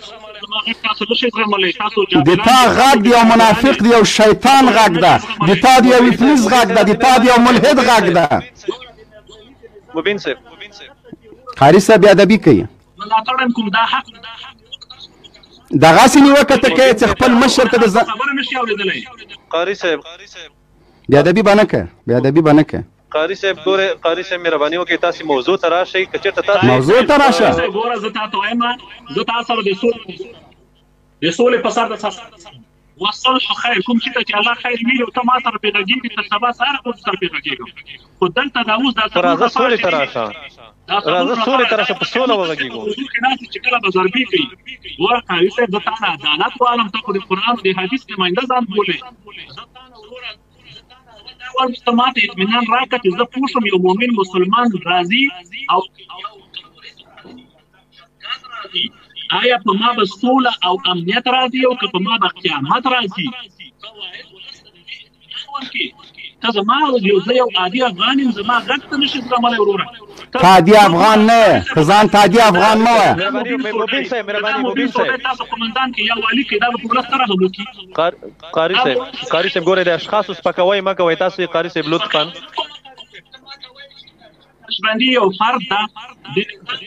Speaker 3: د تا غږ د یو منافق د یو شیطان غږ ده، د تا د یو ابلیس غږ ده، د تا د یو ملحد غږ ده.
Speaker 2: مبین صاحب
Speaker 3: قاري صاحب بېادبي کوي. دغسې نیوکه ته کوې چې خپل مشر ته د
Speaker 2: قاري صاحب
Speaker 3: بېادبي به نه کوې، بېادبي به نه کوې.
Speaker 2: قاري صاحب ګوره قاري صاحب مهرباني وکړئ تاسې موضوع ته راشئ که چېرته تاسو
Speaker 3: موضوع ته راشه.
Speaker 1: ګوره زه تا ته وایم زه تا سره د سولې په سر د والصلح خیر کوم چې ته چې الله خیر ویلي او ته ما سره پرې غږېږې تر سبا سهار به سره پرې غږېږم. خو دلته دا اوس دا
Speaker 2: راځه سولې ته راشه، راځه سولې ته راشه، په سوله وغږېږو.
Speaker 1: چې کله به ضربې کوي ګوره قاري صاحب زه تا نه عدالت غواړم، ته خو د قرآن او د حدیث نماینده ځان بولې. ته ما ته اطمینان راکړه چې زه پوه شم یو مؤمن مسلمان راځي او آیا په ما به سوله او امنیت راځي او که په ما به قیامت راځي؟ ته زما زه یو عادي افغان یم، زما غږ ته نشي زغملی وروره.
Speaker 3: ته عادي افغان نه یې، ته ځان ته عادي افغان مه وایه.
Speaker 1: تاسو قمندان کې یا والي کې دا به په ولس سره هم وکړي.
Speaker 2: قاري صاحب ګورئ د اشخاصو سپکوئ مه کوئ. تاسو قاري صاحب لطفا
Speaker 1: نقشبندي یو فرد ده.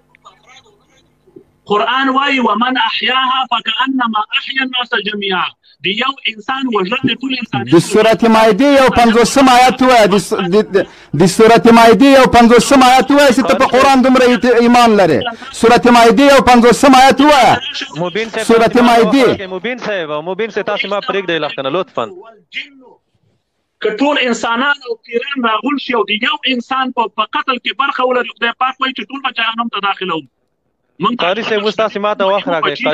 Speaker 1: قرآن وايي ومن احياها فكأنما احيا الناس جميعا. د یو انسان وژل د ټول انسانیت
Speaker 3: د سورت مائده یو 50 آیات وایي د سورت مائده یو 50 آیات وایي چې ته په قرآن دومره ایمان لرې سورت مائده یو 50 آیات وایي سورت مائده
Speaker 2: مبین صاحب تاسو ما پرېږدئ لښکنه لطفا
Speaker 1: که ټول انسانان او پیران راغول شي او د یو انسان په قتل کې برخه ولري خدای پاک وایي چې ټول به جهنم ته داخلوم.
Speaker 2: قاري صاحب اوس تاسې ما ته وخت راکړئ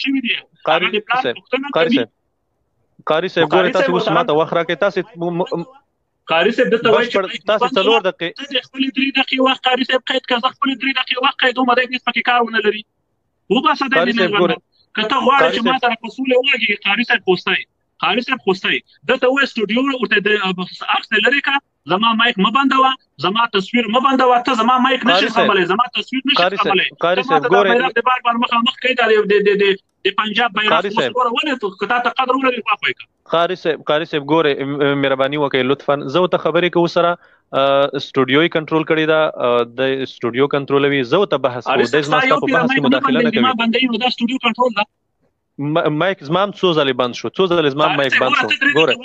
Speaker 2: قاري صاحب ګورئ تاسې اوس ما ته وخت راکړئ تاسې
Speaker 1: قاري صاحب دلته وایي چې
Speaker 2: تاسې 4 دقیقې
Speaker 1: خپلې 3 دقیقې وخت قاري صاحب قید کړه زه خپلې 3 دقیقې وخت قید وم دی هېڅ پکې کار ونه لري وباسه دی که ته غواړې چې ما سره په سولې وغږېږې قاري صاحب خوستی قاري صاحب خوستی دلته وایي سټوډیو ورته د عکس دې لرې کړه زما مایک مه بندوه زما تصویر مه بندوه ته زما مایک نشي سمولی زما تصویر نشي سمولی
Speaker 2: قاري صاحب ګورئ
Speaker 1: د بار مخامخ کوي د پنجاب بیرغ مخوره ولې که تا ته قدر ولري خوا کوي
Speaker 2: قاري صاحب ګورئ مهرباني وکړئ لطفا زه ورته خبرې کوو سره سټوډیو یې کنټرول کړی دا د سټوډیو کنټرولوي زه ورته بحث کوم دی زما ستا په بحث کې مداخله نه کوي
Speaker 1: دا سټوډیو کنټرول ده
Speaker 2: مایک زما هم څو ځلې بند شو څو ځلې زما مایک بند شو ګورئ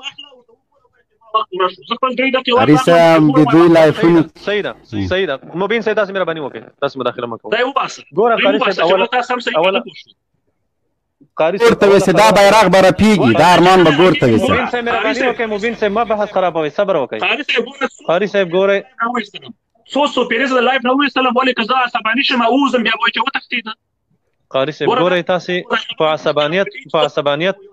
Speaker 3: قاري صاحب د دوی لایفونه
Speaker 2: صحیح ده مبین صاحب تاسو مهرباني وکړئ تاسو مداخله مه کوئ ګوره قاري صاحب اوله قاري صاحب
Speaker 3: ورته وسه دا بیرغ به رپیږي دا ارمان به ګورته وسه
Speaker 2: مبین صاحب مهرباني وکړئ مبین صاحب ما بحث خرابوي صبر وکړئ قاري صاحب ګورئ
Speaker 1: څو پیریز د لایف نو وسلم ولې که زه عصباني شم اوزم بیا وایي چې وتښتېده
Speaker 2: قاري صاحب ګورئ تاسې په عصبانیت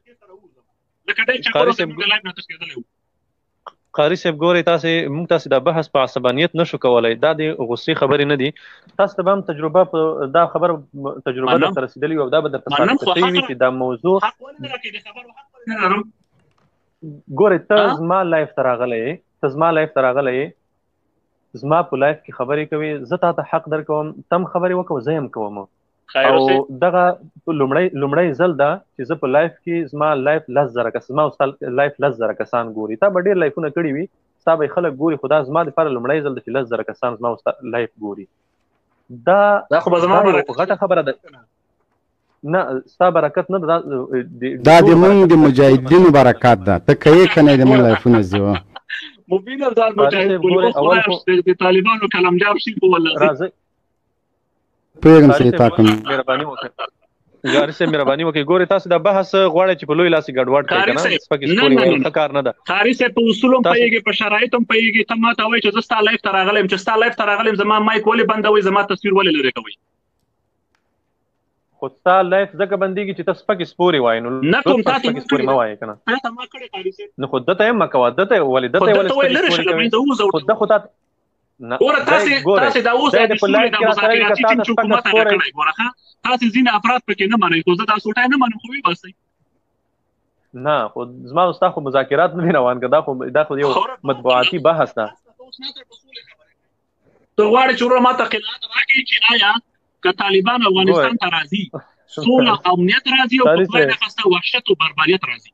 Speaker 2: قاري صاحب ګورئ تاسې موږ تاسې دا بحث په عصبانیت نشو کولی دا د غصې خبرې نه دي تاسو ته به هم تجربه دا خبر تجربه درته رسېدلې وي او دا به درته ثابته شوي وي چې دا موضوع ګورئ ته زما لایف ته راغلی یې زما په لایف کې خبرې کوي زه تا ته حق در کوم تم خبرې وکړه زه هم کوم او دغه لومړی ځل ده چې زه په لایف کې زما لایف 10,000 کس زما لایف 10,000 کسان ګوري تا به ډېر لایفونه کړي وي ستا به خلک ګوري خو دا زما دپاره لومړی ځل ده چې 10,000 کسان زما لایف ګوري دا
Speaker 1: خو به زما
Speaker 2: غټه خبره ده نه ستا برکت نه ده
Speaker 3: دا د موږ د مجاهدینو برکت ده ته کوې که نه د موږ لایفونه زیوه
Speaker 1: مبین ځان مجاهد د طالبانو کلمجار شي خو والله
Speaker 2: راځئ
Speaker 3: پوهېږم چې تا کوم
Speaker 2: مهرباني وکړئ قاري صاحب مهرباني وکړئ ګورئ تاسو دا بحث غواړئ چې په لوی لاس ګډوډ کړئ که نه سپکې سپورې وایي ښه کار نه ده
Speaker 1: قاري صاحب په اصولو هم پوهېږي په شرایطو هم پوهېږي ته ما ته وایي چې زه ستا لایف ته راغلی یم چې ستا لایف ته راغلی یم زما مایک ولې بندوئ زما تصویر ولې لرې کوئ
Speaker 2: خو ستا لایف ځکه بندېږي چې ته سپکې سپورې وایې نو
Speaker 1: نه کوم تا ته
Speaker 2: سپکې سپورې مه وایې که نه
Speaker 1: تا ته ما کړې قاري صاحب
Speaker 2: نو خو دته یې مه کوه دته یې ولې سپکې سپورې کوي خو ده خو تا
Speaker 1: ګوره تاسې دا اوس د سولې د مذاکراتي ټیم چې حکومت ادا کړی ګوره تاسې ځینې افراد پکې نه منئ خو زه دا سوټی نه منم خو وباسئ
Speaker 2: نه خو زما او ستا خو مذاکرات نه دي روان که دا خو یو مطبوعاتي بحث ده
Speaker 1: ته غواړې چې وروره ما ته قناعت راکړي چې آیا که طالبان افغانستان ته راځي سوله امنیت راځي او په خدای نخواسته وحشت او بربریت راځي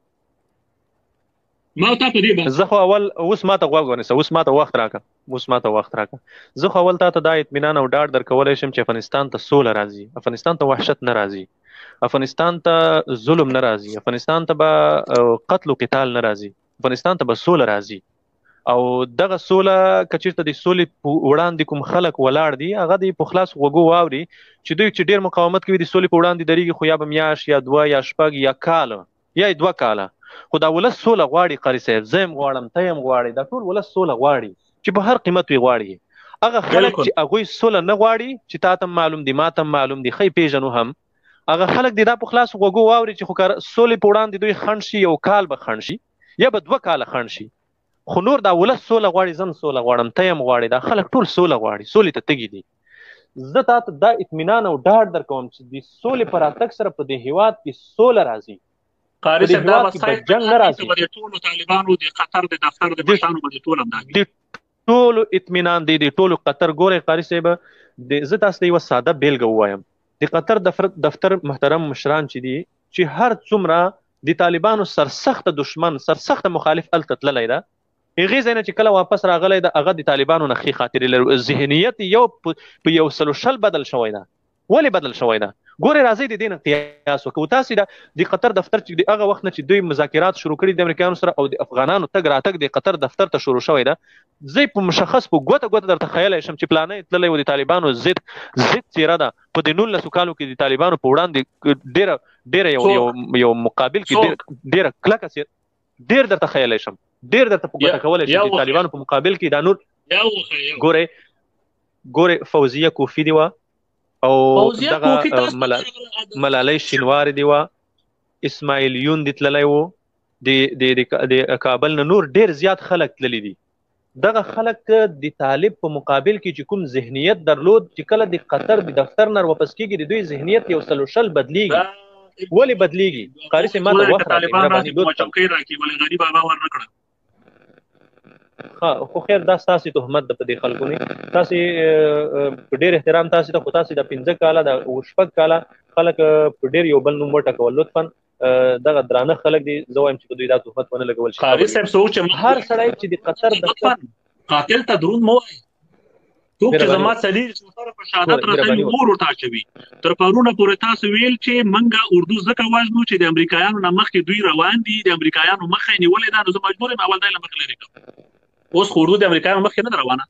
Speaker 1: ما ته په دې
Speaker 2: زه خو اول اوس ما ته غوږ ونیسه اوس ما ته وخت راکړه زه خو اول تا ته دا اطمینان او ډاډ درکولی شم چې افغانستان ته سوله راځي افغانستان ته وحشت نه راځي افغانستان ته ظلم نه راځي افغانستان ته به قتل و قتال نه راځي افغانستان ته به سوله راځي او دغه سوله که چېرته د سولې په وړاندې کوم خلک ولاړ دي هغه د په خلاص غوږو واوري چې دوی چې ډېر مقاومت کوي د سولې په وړاندې درېږي خو یا به میاشت یا 2 یا 6 یا کال یا 2 کاله خو دا ولس سوله غواړي قاري صاحب زه هم غواړم ته هم غواړي دا ټول ولس سوله غواړي چې په هر قیمت وي غواړي هغه خلک چې هغوی سوله نه غواړي چې تا ته معلوم دي ما ته معلوم دي ښه پېژنو هم هغه خلک دي دا په خلاص غوږو واوري چې خو سولې په وړاندې دوی خنډ شي 1 کال به خنډ شي یا به 2 کاله خنډ شي خو نور دا ولس سوله غواړي زه هم سوله غواړم ته هم غواړي دا خلک ټول سوله غواړي سولې ته تږي دي زه تا ته دا اطمینان او ډاډ در کوم چې د سولې په راتګ سره په دې هېواد کې سوله راځي
Speaker 1: قاري صاحب دا به جنګ نه راځي د ټولو طالبانو د قطر د دفتر د پښتانو به د ټول همداسې
Speaker 2: د ټولو اطمینان دی د ټولو قطر ګورئ قاري صاحب زه تاسو ته یوه ساده بیلګه ووایم د قطر دفتر محترم مشران چې دي چې هر څومره د طالبانو سرسخته دشمن سرسخته مخالف هلته تللی ده هغې ځای نه چې کله واپس راغلی ده هغه د طالبانو نه ښې خاطرې لري ذهنیت یو په 120 بدل شوی ده ولې بدل شوی ده ګورې راځئ د دې نه قیاس وکړو. تاسې د قطر دفتر چې د هغه وخت نه چې دوی مذاکرات شروع کړي د امریکایانو سره او د افغانانو تګ راتګ د قطر دفتر ته شروع شوی ده، زه په مشخص په ګوته درته خیالی شم چې پلانې تللی و د طالبانو ضد څیره ده په د 19 کالو کې د طالبانو په وړاندې ډېره یو مقابل کې ډېره کلکه ډېر درته خیالی شم، ډېر درته په ګوته کولی شم چې طالبانو په مقابل کې دا نور ګورې فوزیه کوفي دی وه او دغه ملالۍ شینواري دی وه، اسماعیل یون دی تللی و، د کابل نه نور ډېر زیات خلک تللی دي. دغه خلک د طالب په مقابل کې چې کوم ذهنیت درلود چې کله د قطر د دفتر نه واپس کېږي د دوی ذهنیت یو سل و شل بدلیږي. ولې بدلیږي؟ قاري صاحب ما ته وخت راکړئ. خو خیر دا ستاسې تهمت ده په دې خلکو نه. تاسې په ډېر احترام تاسې ته، خو تاسې د 15 کاله د 6 کاله خلک په ډېر یو بل نوم وټکول. لطفا دغه درانه خلک دي، زه وایم چې په دوی دا تهمت ونه لګول شي.
Speaker 1: قاري صاحب څوک چې
Speaker 2: هر سړی چې د قطر د
Speaker 1: قاتل ته درود مه وایي. څوک چې زما څلېر سفره په شهادت رسوي اور ورته اچوي. تر پرونه پورې تاسو ویل چې موږ اردو ځکه وژنو چې د امریکایانو نه مخکې دوی روان دي، د امریکایانو مخه یې نیولې ده، نو زه مجبور یم اول دی له مخې لرې کړم. اوس خو اردو د امریکایانو مخکې نه ده روانه،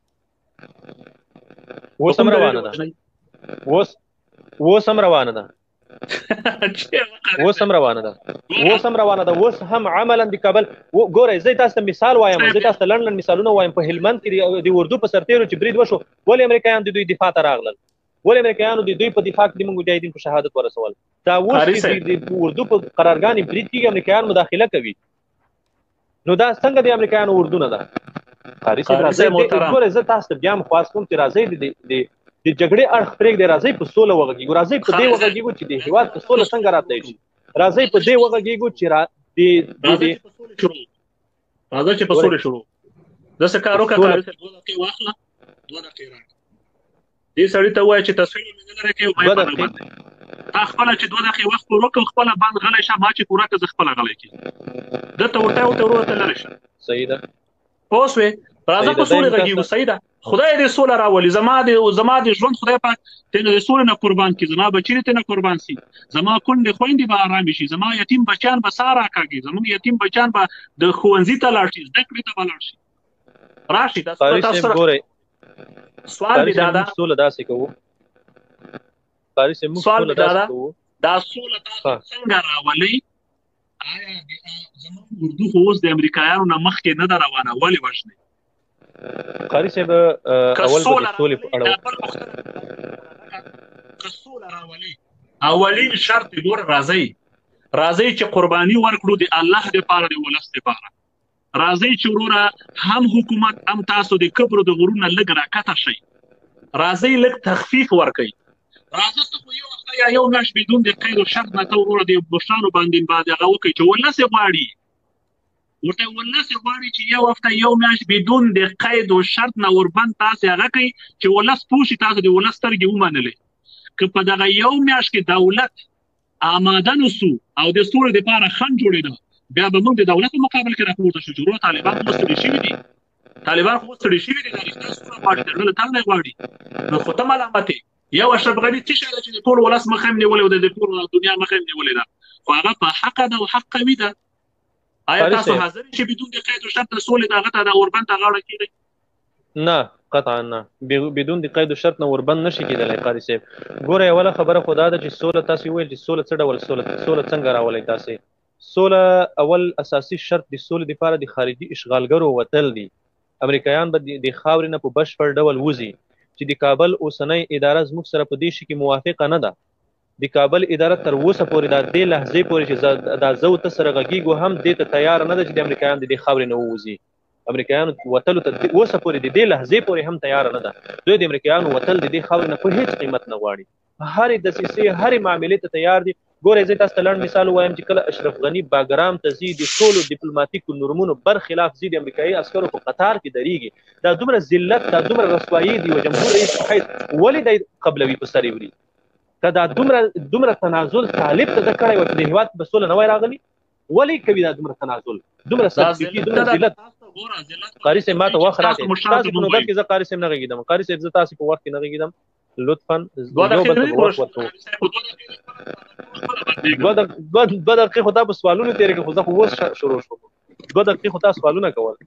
Speaker 2: اوس هم روانه ده، اوس هم روانه ده، اوس هم روانه ده، اوس هم روانه ده، اوس هم عملا د کابل. ګورئ زه تاسو ته مثال وایم، زه تاسو ته لنډ مثالونه وایم. په هلمند کې د اردو په سرتیرو چې برید وشو، ولې امریکایان د دوی دفاع ته راغلل؟ ولې امریکایانو د دوی په دفاع کې د مجاهدین په شهادت ورسول؟ دا اوس چې د اردو په قرارګانې برید کېږي امریکایان مداخله کوي، نو دا څنګه د امریکایانو اردو نه ده؟ قاري صاحب راځئ، ګورئ زه تاسو ته بیا هم خواست کوم چې راځئ د جګړې اړخ پرېږدئ، راځئ په سوله وغږېږو، راځئ په دې وغږېږو چې د هېواد په سوله څنګه راتلی شي، راځئ په دې وغږېږو چې
Speaker 1: راځئ چې په سوله شروع. داسې کار وکړه قاري صاحب، 2 دقیقې واخله، 2 دقیقې راکړه. دې سړي ته ووایه چې تصویر مې نه لرې کوي، ما یې باندې تا خپله چې 2 دقیقې وخت پوره کړو، خپله بند غلی شه، ما چې پوره کړه زه خپله غلی کړي. دلته ورته ورور ته لرې شه.
Speaker 2: صحیح ده،
Speaker 1: پوه شوې؟ راځه په سولې غږېږو. صحیح ده، خدای دې سوله راولي. زما د ژوند خدای پاک تېنه د سولې نه قربان کړي، زما بچي دې تېنه قربان شي، زما کونډې خویندې به ارامې شي، زما یتیم بچیان به ساه راکاږي، زموږ یتیم بچیان به د ښوونځي ته لاړ شي، زده کړې ته به لاړ شي. راشي سوال مې دا ده،
Speaker 2: سوله داسې کوو، قاري صاحب موږ سوله داسې کوو،
Speaker 1: دا سوله تاسو څنګه راولئ؟ آیا زموږ اردو خو اوس د امریکایانو نه مخکې نه ده روانه، ولې وژنئ؟
Speaker 2: قاري صاحب اول به د سولې په اړه
Speaker 1: که سوله راولي، اولین شرط ګوره راځئ چې قرباني ورکړو د الله دپاره، د ولس دپاره. راځئ چې وروره هم حکومت هم تاسو د کبرو د غرونه لږ راکته شئ، راځئ لږ تخفیف ورکئ. راځه ته خو یو وخته یا یو میاشت بدون د قید و شرط نه ته وروره د بوشانو باندې هغه وکړئ چې ولس یې غواړي، ورته ولس یې غواړي چې یو هفته یو میاشت بدون د قید و شرط نه وربند تاسې هغه کوي چې ولس پوه شي تاسو د ولس سترګې ومنلې. که په دغه یو میاشت کې دولت آماده نه سو او د سولې دپاره خنډ جوړېده، بیا به موږ د دولت په مقابل کې راپورته شو چې ورو طالبان خو ستړي شوي دي، طالبان خو ستړي شوي دي، دا رښتیا سوله غواړي، د زړه له تل نه یې غواړي. نو خو ته ملامت یې. یو اشرف غني څه شی ده چې د ټول ولس مخه یې نیولې او د ټول دنیا مخه یې نیولې ده، خو هغه په حقه ده او حق قوي ده. آیا تاسو حاضر چې بدون د قید و شرط د سولې دغه ته د اوربند ته غاړه کېږئ؟
Speaker 2: نه، قطعا نه، بدون د قید و شرط نه اوربند نشي کېدلی. قاري صاحب ګوره یوله خبره خو دا ده چې سوله، تاسې وویل چې سوله څه ډول سوله څنګه راولئ تاسې؟ سوله اول اساسي شرط د سولې دپاره د خارجي اشغالګرو وتل دي. امریکایان به د خاورې نه په بشپړ ډول وځي چې د کابل اوسنۍ اداره زموږ سره په دې شي کې موافقه نه ده. د کابل اداره تر اوسه پورې دا دې لحظې پورې چې دا زه ورته سره غږېږو هم دې ته تیار نه ده چې د امریکایان د دې خاورې نه ووځي. امریکایانو وتلو ته اوسه پورې د دې لحظې پورې هم تیار نه ده. دوی د امریکایانو وتل د دې خاورې نه په هېڅ قیمت نه غواړي، هرې دسیسې هرې معاملې ته تیار دي. ګورئ زه تاسو ته لنډ مثال ووایم چې کله اشرف غني باګرام ته ځي د ټولو ډیپلوماتیکو نورمونو برخلاف ځي د امریکایي عسکرو په قطار کې درېږي، دا دومره ذلت، دا دومره رسوایي د یو جمهور رئیس په حیث ولې دی قبلوي په سر یې وړي؟ که دا دومره تنازل طالب ته ده کړی وای چې د هېواد په سوله نه وای راغلی، ولې کوي دا دومره تنازل، دومره سرفکي، دومره ذلت؟ قاري صاحب ما ته وخت راکړئ، تاسې په نوبت کې زه قاري صاحب نه غږېدم، قاري صاحب زه تاسې په وخت کې نه غږېدم، لطفا
Speaker 1: دوه دقیقې
Speaker 2: خو دا په سوالونو تېرې کړې، خو زه خو اوس شروع شوم. 2 دقیقې خو تا سوالونه کول.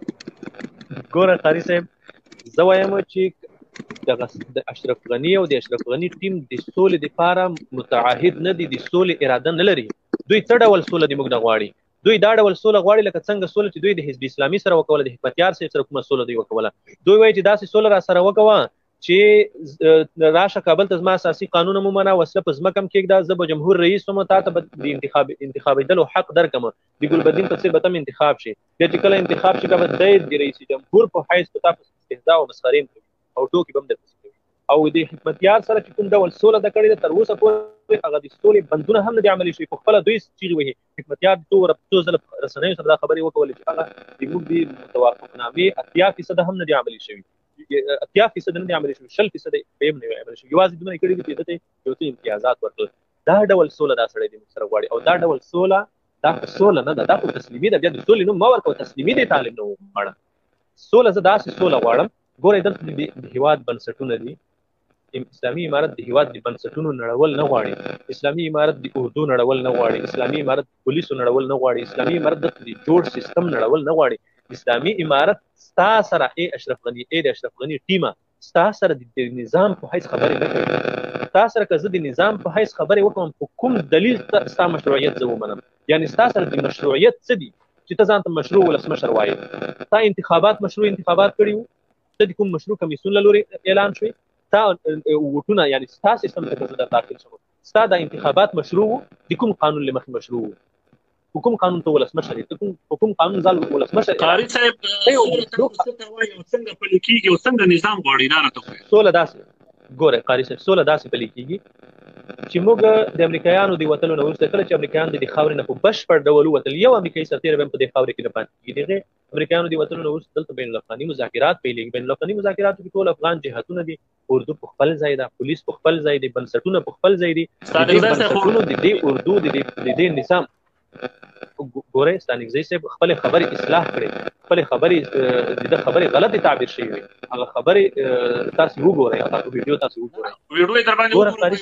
Speaker 2: ګوره قاري صاحب، زه وایم چې د اشرف غني او د اشرف غني ټیم د سولې دپاره متعهد نه دي، د سولې اراده نه لري. دوی څه ډول سوله د موږ نه غواړي؟ دوی دا ډول سوله غواړي لکه څنګه سوله چې دوی د حزب اسلامي سره وکوله، د حکمتیار صاحب سره کومه سوله دوی وکوله. دوی وایي چې داسې سوله را سره وکوه چې راشه کابل ته زما اساسي قانون هم ومنه، وسله په ځمکه هم کېږده، زه به جمهور رئیس وم، تا ته به د انتخابېدلو حق درکړم، د ګلبدین په څېر به ته هم انتخاب شي. بیا چې کله انتخاب شي بیا به دی د رئیس جمهور په حیث په تا پسې استهزاء او مسخرې هم کوي او ټوکې به هم درپسې کوي. او د حکمتیار سره چې کوم ډول سوله ده کړې ده تر اوسه پورې هغه د سولې بندونه هم نه دي عملي شوي. په خپله دوی چیغې وهي. حکمتیار څو ځله رسنیو سره دا خبرې وکولې چې هغه زموږ د توافقنامې 80% هم نه دي عملي شوي، 80% نه دي عملي شوي، 60% به هم نه وي عملي شوي. یوازې دومره یې کړي دي چې ده ته یو څه امتیازات ورکړل. دا ډول سوله دا سړی د موږ سره غواړي، او دا ډول سوله دا خو سوله نه ده، دا خو تسلیمي ده. بیا د سولې نوم مه ورکوه، تسلیمي دی طالب نه وغواړه. سوله زه داسې سوله غواړم. ګورئ دلته د هېواد بنسټونه دي. اسلامي امارت د هېواد د بنسټونو نړول نه غواړي، اسلامي امارت د اردو نړول نه غواړي، اسلامي امارت پولیسو نړول نه غواړي، اسلامي امارت د جوړ سیستم نړول نه غواړي. اسلامي امارت ستا سره اشرف غني د اشرف غني ټیمه ستا سره د نظام په حیث خبرې نه کوي. ستا سره که زه د نظام په حیث خبرې وکړم په کوم دلیل ستا مشروعیت زه ومنم؟ یعنې ستا سره د مشروعیت څه دي چې ته ځان ته مشروع ولسمشر وایې؟ تا انتخابات مشروع انتخابات کړي وو، ته د کوم مشروع کمیسیون له لورې اعلان شوې، ستا ووټونه یعنې ستا سیستم ته که زه در داخل شم، ستا دا انتخابات مشروع وو، د کوم قانون له مخې مشروع وو؟ په کوم قانون ته ولسمشر یې؟ په کوم قانون ځان ولسمشر
Speaker 1: قاري صاحب څنګه پلي کېږي او څنګه نظام غواړي دا راته ووایه.
Speaker 2: سوله داسې ګوره قاري صاحب، سوله داسې پلي کېږي چې موږ د امریکایانو د وتلو نه وروسته کله چې امریکایان د دې خاورې نه په بشپړ ډول ووتل، یو امریکایي سرتېری به هم په دې خاورې کې نه پاتې کېږي. دغې امریکایانو د وتلو نه وروسته دلته بین الافغاني مذاکرات پیلېږي. بین الافغاني مذاکراتو کې ټول افغان جهتونه دي، اردو په خپل ځای ده، پولیس په خپل ځای دی، بنسټونه په خپل ځای دي. د دې بنسټونو د دې اردو د دې نظام ګورئ ستانکزی صاحب خپلې خبرې اصلاح کړې، خپلې خبرې د خبرې غلطې تعبیر شوي وي، هغه خبرې تاسې وګورئ، هغه ویډیو تاسې وګورئ.
Speaker 1: ویډیو یې در باندې وګورئ،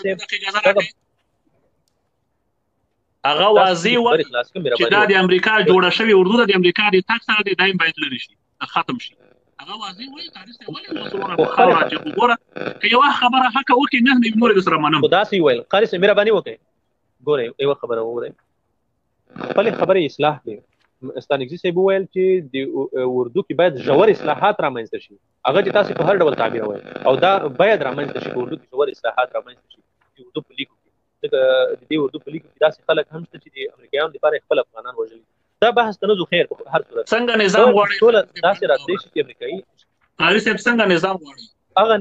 Speaker 1: هغه واضح وه چې دا د امریکا جوړه شوې اردو ده، د امریکا د تګ سره د دایم باید لرې شي، ختم شي. هغه واضح وایي تاریخ ته ولې مسلمانان په خبره راځي. خو ګوره که یوه خبره حقه وکړي نه نوي نور یې درسره منم.
Speaker 2: خو داسې وویل قاري صاحب مهرباني وکړئ، ګورئ یوه خبره وګورئ، خپلې خبرې اصلاح کړئ. ستانکزي صاحب وویل چې د اردو کې باید ژور اصلاحات رامنځته شي، هغه چې تاسې په هر ډول تعبیروئ، او دا باید رامنځته شي په اردو کې ژور اصلاحات رامنځته شي د اردو په لیکو کې. ځکه د دې اردو په لیکو کې داسې خلک هم شته چې د امریکایانو دپاره خپل افغانان وژلي. دا بحث ته نه ځو، خیر په هر صورت
Speaker 1: څنګه نظام غواړي
Speaker 2: ټوله داسې راتلی شي چې امریکایي
Speaker 1: قاري صاحب څنګه نظام غواړي؟
Speaker 2: هغه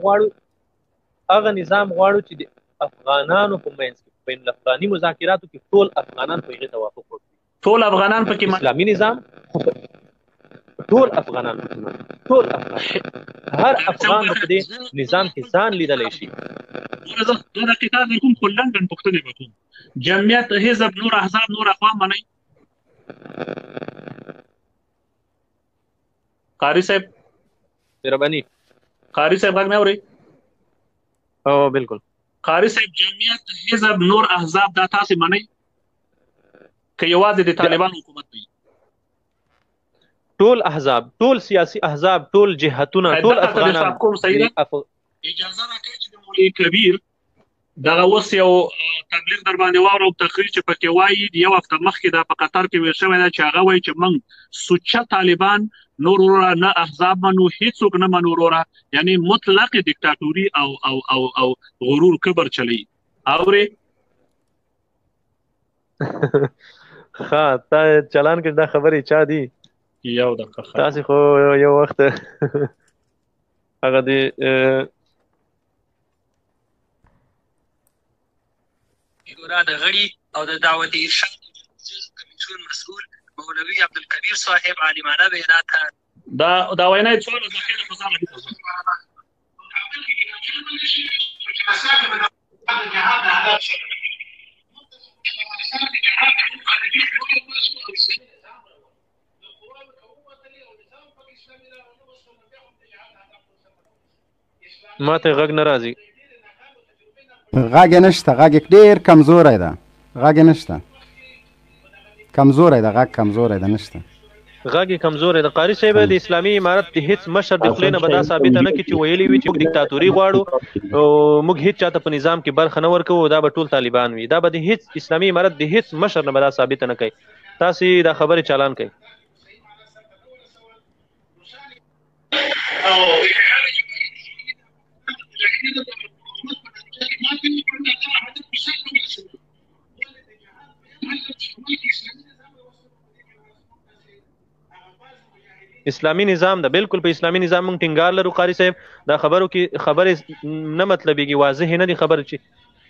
Speaker 2: نظام غواړو چې د افغانانو په منځ کې بین الافغاني مذاکراتو کې ټول افغانان په هغې توافق وکړي.
Speaker 1: ټول افغانان پکې
Speaker 2: اسلامي نظام ټول افغانان ټول افغان هر افغان په دې نظام کې ځان لیدلی شي.
Speaker 1: دو دقیقه در کوم خو لنډن پوښتنې به کوم. جمعیت، حزب، نور احزاب، نور اقوام منئ؟ قاري صاحب
Speaker 2: مهرباني،
Speaker 1: قاري صاحب غږ نه اورئ؟
Speaker 2: او بالکل
Speaker 1: قاري صاحب جمعیت، حزب، نور احزاب دا تاسې منئ که یوازې د طالبانو حکومت وي؟
Speaker 2: ټول احزاب، ټول سیاسي احزاب، ټول جهتونه، ټول افغانان.
Speaker 1: اجازه راکړئ چې د مولوي کبیر دغه اوس یو تبلیغ در باندې واورم، تقریر چې پکې وایي یو هفته مخکې دا په قطر کې ویل شوی ده چې هغه وایي چې موږ سوچه طالبان نور وروره نه احزاب منو، هیڅوک نه منو وروره، یعنې مطلق دیکتاتوري او غرور کبر چلی. اورې
Speaker 2: ښه تا چالان کړي دا خبرې چا دي؟
Speaker 1: یو دقیقه
Speaker 2: تاسې خو یو وخت هغه د
Speaker 8: شورا د غړي او د دعوت ارشاد کمیسیون مسؤل مولوي عبدالکبیر صاحب عالمانه بیانات
Speaker 1: دا وینا یې څومره ذخیره په ځان کې
Speaker 2: ما ته غږ نه راځي.
Speaker 3: غږ یې نشته، غږ یې ډېر کمزوری ده، غږ یې نشته، کمزوری ده، غږ کمزوری ده، نشته
Speaker 2: غږ یې کمزوری ده. قاري صاحب د اسلامي امارت د هیڅ مشر د خولې نه به دا ثابته نه کړي چې ویلي وي چې موږ دیکتاتوري غواړو او موږ هیڅ چاته په نظام کې برخه نه ورکوو، دا به ټول طالبان وي. دا به د هیڅ اسلامي امارت د هیڅ مشر نه به دا ثابته نه کوي. تاسې دا خبرې چالان کوي. اسلامي نظام ده، بالکل په اسلامي نظام موږ ټینګار لرو. قاري صاحب دا خبرو کې خبرې نه مطلبېږي، واضح نه دي خبرې چې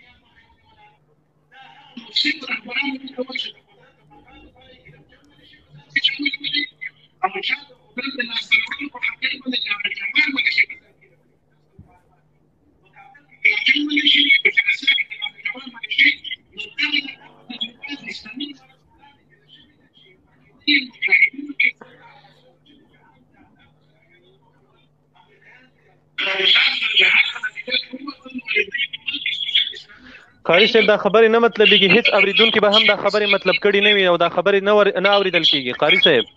Speaker 2: قاري صاحب دا خبرې نه مطلبېږي. هیڅ اورېدونکي به هم دا خبرې مطلب کړي نه وي او دا خبرې نه اورېدل کېږي. قاري صاحب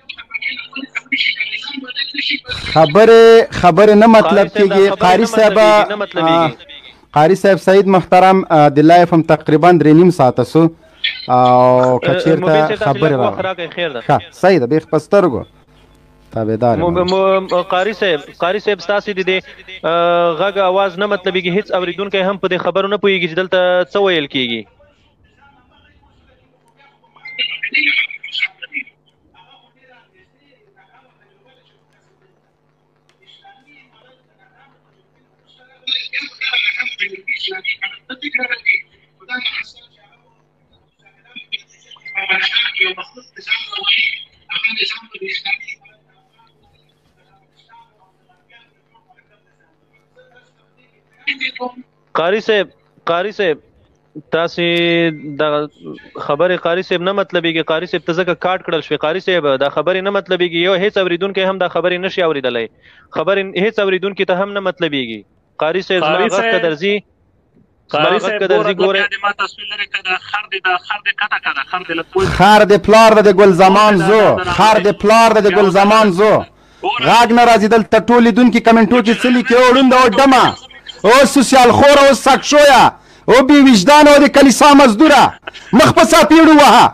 Speaker 3: خبرې نه مطلب کېږي. قاري صاحب سعید محترم د لایف هم تقریبا 3.5 ساعته سو او که چېرته خبرې راغله صحیح ده، بیخ په سترګو تابعدار
Speaker 2: قاري صاحب ستاسې د دې غږ اواز نه مطلبېږي. هیڅ اورېدونکی هم په دې خبرو نه پوهېږي چې دلته څه ویل کېږي. قاري صاحب تاسې دا خبرې قاري صاحب نه مطلبېږي. قاري صاحب ته ځکه کاټ کړل شوې. قاري صاحب دا خبرې نه مطلبېږي. یو هیڅ اورېدونکی هم دا خبرې نشي اورېدلی. خبرې هیڅ اورېدونکي ته هم نه مطلبېږي. قاري صاحب زما غږ که درځي ګورئ.
Speaker 3: خر د پلار د ګل زمان زو، خر د پلار د ګل زمان زو، غږ نه راځي دلته. ټول لیدونکي کمنټو کې څه لیکي؟ او ړونده او ډمه او سوسیال خوره او سګشویه او بې وجدانه او د کلیسا مزدوره، مخ په څاپېړو وهه،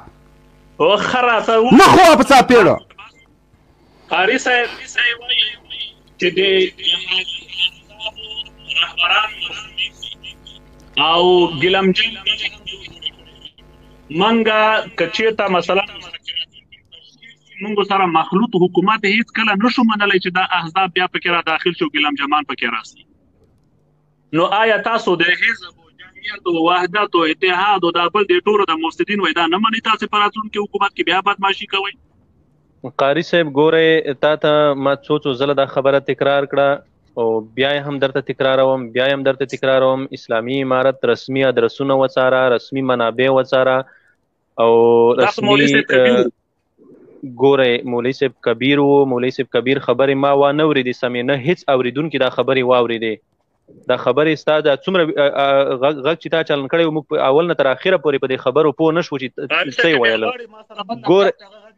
Speaker 3: مخ ووهه په څاپېړو.
Speaker 1: قاري صاحب چې د رهبران او ګلمجن منګه که چېرته مثلا موږ سره مخلوط حکومت هیڅ کله نشو منلی چې دا احزاب بیا پکې را داخل شو، ګلم جمان پکې راسي. نو آیا تاسو د حزب او جمعیت او وحدت او اتحاد او دا بل د ټولو د مفسدین وای دا نه منئ تاسې په راتلونکي حکومت کې بیا بدماشي کوئ؟
Speaker 2: قاري صاحب ګورئ، تا ته ما څو ځله دا خبره تکرار کړه او بیا هم درته تکراروم. اسلامي امارت رسمي ادرسونه وڅاره، رسمي منابع وڅاره او رسمي ګورئ. مولوي صاحب کبیر و، مولوي صاحب کبیر خبرې ما وانه اورېدې سمې، نه هیڅ اورېدونکي دا خبرې واورېدې. دا خبرې ستا د څومره غږ چې تا چالان کړی و، موږ اول نه تر اخره پورې په دې خبرو پوه نه شو چې څه یې ویله. ګوره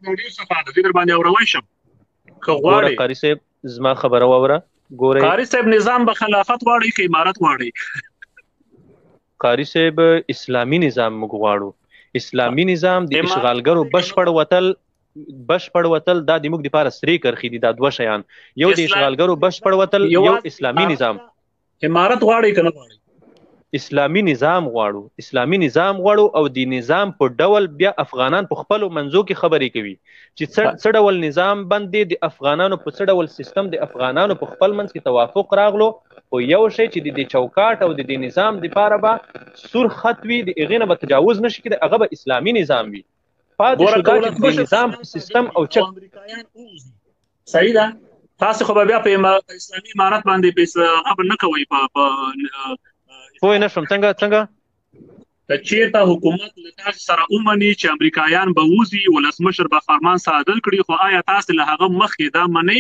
Speaker 2: قاري صاحب زما خبره واوره. ګورئ
Speaker 1: قاري صاحب نظام به خلافت غواړي که امارت غواړي؟
Speaker 2: قاري صاحب اسلامي نظام موږ غواړو. اسلامي نظام د اشغالګرو بشپړ وتل دا د موږ دپاره سرې کرښې دي. دا دوه شیان، یو د اشغالګرو بشپړ وتل، یو اسلامي نظام.
Speaker 1: امارت غواړي که نه غواړي؟
Speaker 2: اسلامي نظام غواړو. اسلامي نظام غواړو او د نظام په ډول بیا افغانان په خپلو منځو کې خبرې کوي چې څه ډول نظام باندې د افغانانو په څه ډول سیستم د افغانانو په خپل منځ کې توافق راغلو. خو یو شی چې د چوکاټ او د نظام دپاره به سور خط وي، د هغې نه به تجاوز نشي کېدی، هغه به اسلامي نظام وي. پاتې شو دا چې د نظام سیستم او
Speaker 1: صحیح ده. تاسې خو به بیا په اسلامي امارت باندې خبر نه کوئ.
Speaker 2: پوه نه شوم څنګه
Speaker 1: که چېرته حکومت له تاسې سره ومني چې امریکایان به وځي، ولسمشر به فرمان صادر کړي، خو آیا تاسې له هغه مخکې دا منئ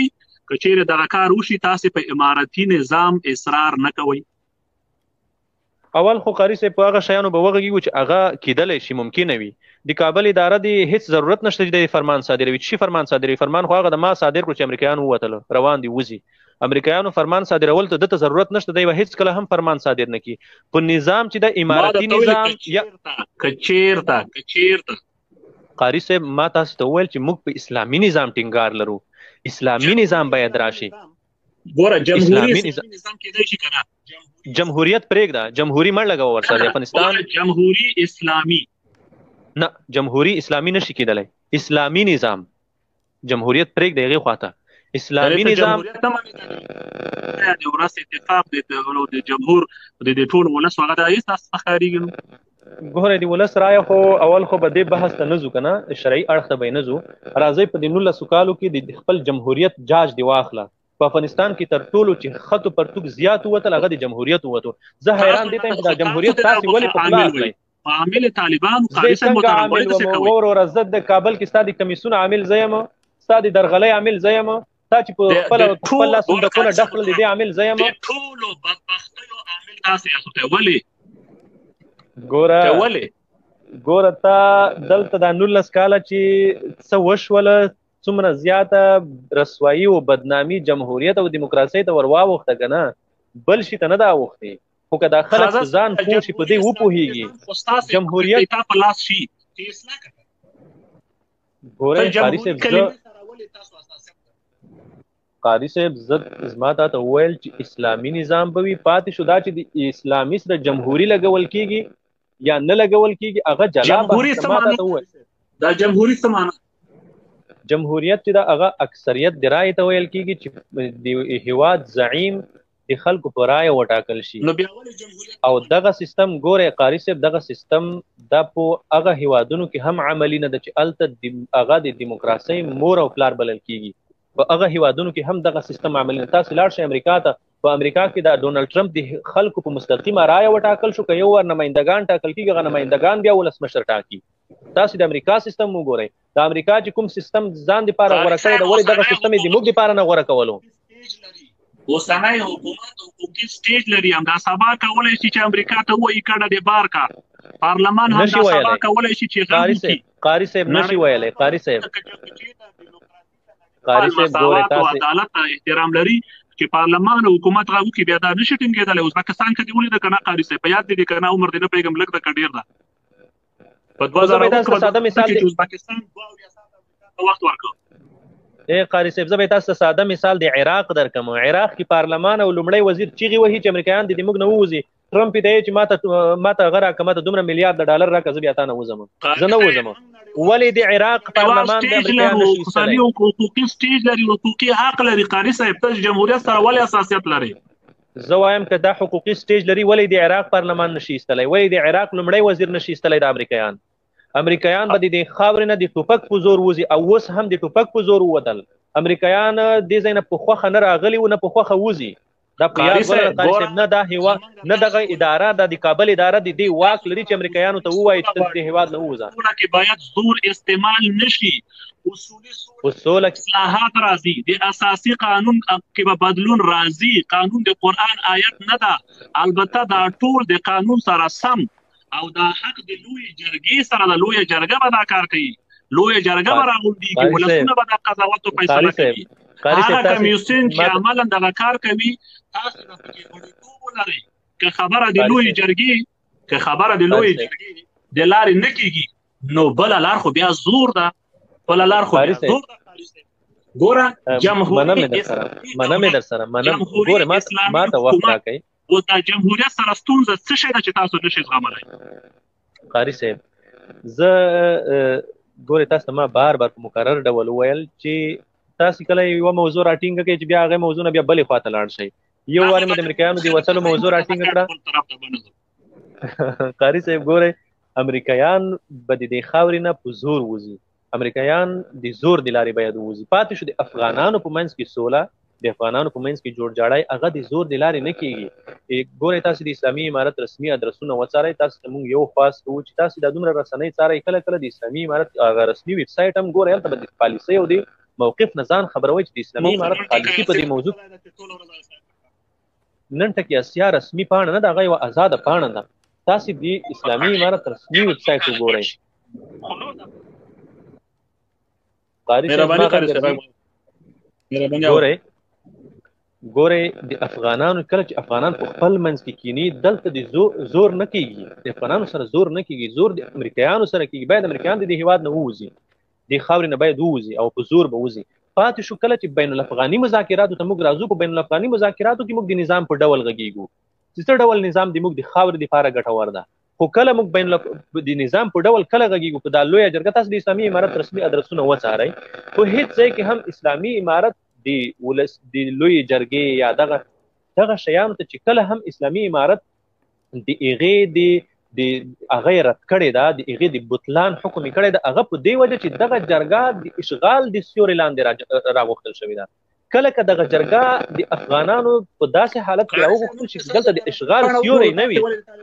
Speaker 1: که چیرې دغه کار وشي تاسې په امارتي نظام اصرار نه کوئ؟
Speaker 2: اول خو قاری صاحب په هغه شیانو به وغږیږو چې هغه کیدلی شي ممکنه وي. د کابل اداره د هیڅ ضرورت نشته چې د فرمان صادروي. چې فرمان صادروي؟ فرمان خو هغه د ما صادر کړو چې امریکایان ووتله روان دي وځي. امریکایانو فرمان صادرول ته دته ضرورت نشته، دی به هیڅ کله هم فرمان صادر نه کړي. په نظام چې د امارتي نظام
Speaker 1: کچیرته
Speaker 2: قاری صاحب ما تاسو ته وویل چې موږ په اسلامي نظام ټینګار لرو. اسلامي نظام باید راشي.
Speaker 1: ګوره جمهوریت نظام کېدای شي کنه،
Speaker 2: جمهوریت پرېږده، جمهوری مړ لګوه ورسره. افغانستان
Speaker 1: جمهوری اسلامي
Speaker 2: نه، جمهوری اسلامي نشي کېدلی. اسلامي نظام جمهوریت پرېږده هغې خواته. اسلامي نظام
Speaker 1: د ورځ اتفاق د جمهور د ټول ولس هغه د هېڅ تاسو څخه ښکارېږي نو
Speaker 2: ګوره د ولس رایه خو اول خو به دې بحث ته نه ځو که نه، شرعي اړخ ته به یې نه ځو. راځئ په دې 19 کالو کې د خپل جمهوریت جاج دې واخله. په افغانستان کې تر ټولو چې خطو پرتوګ زیات ووتل هغه د جمهوریت ووتو. زه حیران دې ته یم چې دا جمهوریت تاسې ولې په خوله اخلئ؟
Speaker 1: عامل طالبانو
Speaker 2: زه څنګه عامل وم؟ وروره زه د کابل کې ستا د کمیسون عامل زه یم، ستا د درغلۍ عامل زه یم، تا چې په خپل لاس صندوقونه ډک کړل د دې عامل زه یم.
Speaker 1: د ټولو بدبختیو عامل تاسې یاستئ.
Speaker 2: ګوره تا دلته دا 19 کاله چې څه وشوله، څومره زیاته رسوایي او بدنامي جمهوریت او دیموکراسۍ ته ور واوښته که نه، بل شي ته نه ده اوښتې. خو که دا خلک ځان پوه شي په دې وپوهېږي جمهوریت
Speaker 1: په لاس شي چې اصلاح کړه.
Speaker 2: ګورئ قاري صاحب زه زما تا ته وویل چې اسلامي نظام به وي. پاتې شو دا چې د اسلامي سره جمهوري لګول کېږي یا نه لګول کېږي هغه جلا بحث. ما تا ته وویل
Speaker 1: دا جمهوري څه معنی؟
Speaker 2: جمهوریت چې دا هغه اکثریت د رایې ته ویل کېږي چې د هیواد زعیم د خلکو په رایه وټاکل شي. او دغه سیستم ګوره قاري صاحب، دغه سیستم دا په هغه هیوادونو کې هم عملي نه ده چې هلته هغه د دیموکراسۍ مور او پلار بلل کېږي. په هغه هیوادونو کې هم دغه سیستم عملي نه. تاسو لاړ شئ امریکا ته، په امریکا کې دا ډونالډ ټرمپ د خلکو په مستقیمه رایه وټاکل شو. که یو ور نمایندګان ټاکل کېږي هغه نمایندګان بیا ولسمشر ټاکي. تاسو د امریکا سیستم وګورئ. د امریکا چې کوم سیستم ځان دپاره غوره کړی ده، ولې دغه سیستم یې د موږ دپاره نه غوره کولو؟
Speaker 1: اوسنی حکومت حقوقي سټیج لري. همدا سبا کولی شي چې امریکا ته ووایي کډه دې بار کا. پارلمان همدا سبا کولی شي چې
Speaker 2: قاري صاحب نشي ویلی. قاري صاحب ګورئ تاسې
Speaker 1: عدالت ته احترام لري چې پارلمان او حکومت غږ وکړي، بیا دا نشي ټینګېدلی. ازبکستان کې دې ولیده که نه قاري صاحب؟ په یاد دې که نه عمر دې نه پوهېږم لږ ده که ډېر ده.
Speaker 2: ساده مثال دی. قاری صاحب زه به تاسو ته ساده مثال د عراق درکم. عراق کې پارلمان او لومړی وزیر چیغې وهي چې امریکایان دې موږ نه ووځي. ټرمپ یې دی چې ماته هغه راکړه، ماته دومره میلیارډ ډالر راکړه، زه بیا تا نه وځم. زه نه وځم. ولې د عراق پارلمان د امریکایان نشي ایستلی؟
Speaker 1: حقوقي سټیج لري، حقوقي حق لري. قاري صاحب ته جمهوریت سره ولې اساسیت لري؟
Speaker 2: زه وایم که دا حقوقي سټیج لري ولې د عراق پارلمان نشي ایستلی؟ ولې د عراق لومړی وزیر نشي ایستلی د امریکایان؟ امریکایان به د خاورې نه د ټوپک په زور وځي او اوس هم د ټوپک په زور ووتل. امریکایان دې ځای نه په خوښه نه راغلي و، نه په خوښه وځي. دا په یاد ولره قاري صاحب، نه دا هیواد نه دغه اداره دا د کابل اداره د دې واک لري چې امریکایانو ته ووایي چې ته د هیواد نه ووځه.
Speaker 1: کې باید زور استعمال نشي.
Speaker 2: اصول
Speaker 1: اصلاحات راځي، د اساسي قانون کې به بدلون راځي. قانون د قرآن آیت نه ده، البته دا ټول د قانون سره سم او دا حق د لوی جرګې سره د لوی جرګه به دا کار کوي. لوی جرګه به راغونډېږي، ولسونه به دا قضاوت او فیصله کوي. هغه کمیسیون چې عملا دغه کار کوي، تاسو د پکې غړیتوب ولرئ. که خبره د لوی جرګې د لارې نه کېږي، نو بله لار خو بیا زور ده. بله لار خو بیا زور ده. ګوره
Speaker 2: منم در سره ګوره ما ته وخت راکئ.
Speaker 1: او دا جمهوریت سره ستونزه څه شی ده چې تاسو نشئ زغملی؟
Speaker 2: قاري صاحب زه ګورې تاسو ته ما بار بار په مکرر ډول وویل چې تاسو کله یوه موضوع راټینګه کړئ چې بیا هغې موضوع نه بیا بلې خواته لاړ شئ. یو وارې مو د امریکایانو د وتلو موضوع راټینګه کړه. قاري صاحب ګورئ امریکایان به د دې خاورې نه په زور وځي. امریکایان د زور د لارې باید ووځي. پاتې شو د افغانانو په منځ کې سوله، د افغانانو په منځ کې جوړجاړی، هغه د زور د لارې نه کېږي. ګورئ تاسو د اسلامي امارت رسمي ادرسونه وڅارئ. تاسو ته موږ یو خواست کوو چې تاسو دا دومره رسنۍ څارئ، کله کله د اسلامي امارت هغه رسمي ویب سایټ هم ګورئ، هلته به د پالیسۍ او د موقف نه ځان خبروي چې د اسلامي امارت پالیسي په دې موضوع نن ټکي اسیا رسمي پاڼه نه ده، هغه یوه ازاده پاڼه ده. تاسې د اسلامي امارت رسمي ویب سایټ وګورئ. ګورئ د افغانانو کله چې افغانان په خپل منځ کې کینی دلته د زور نه کیږي، د افغانانو سره زور نه کیږي، زور د امریکایانو سره کیږي. باید امریکایان د دې هیواد نه ووځي، د خاورې نه باید ووځي او په زور به وځي. پاتې شو کله چې بین الافغاني مذاکراتو ته موږ راځو، په بین الافغاني مذاکراتو کې موږ د نظام په ډول غږیږو چې څه ډول نظام د موږ د خاورې دپاره ګټور ده. خو کله موږ د نظام په ډول کله غږیږو په دا لویه جرګه تاسو د اسلامي امارت رسمي ادرسونه وڅارئ، په هېڅ ځای کې هم اسلامي امارت د ولس د لویې جرګې یا دغه شیانو ته چې کله هم اسلامي امارت د هغې هغه یې رد کړې ده، د هغې د بطلان حکم یې کړی ده، هغه په دې وجه چې دغه جرګه د اشغال د سیوري لاندې راغوښتل شوې ده. کله که دغه جرګه د افغانانو په داسې حالت کې راوغوښتل شي چې دلته د اشغال سیوری نه وي.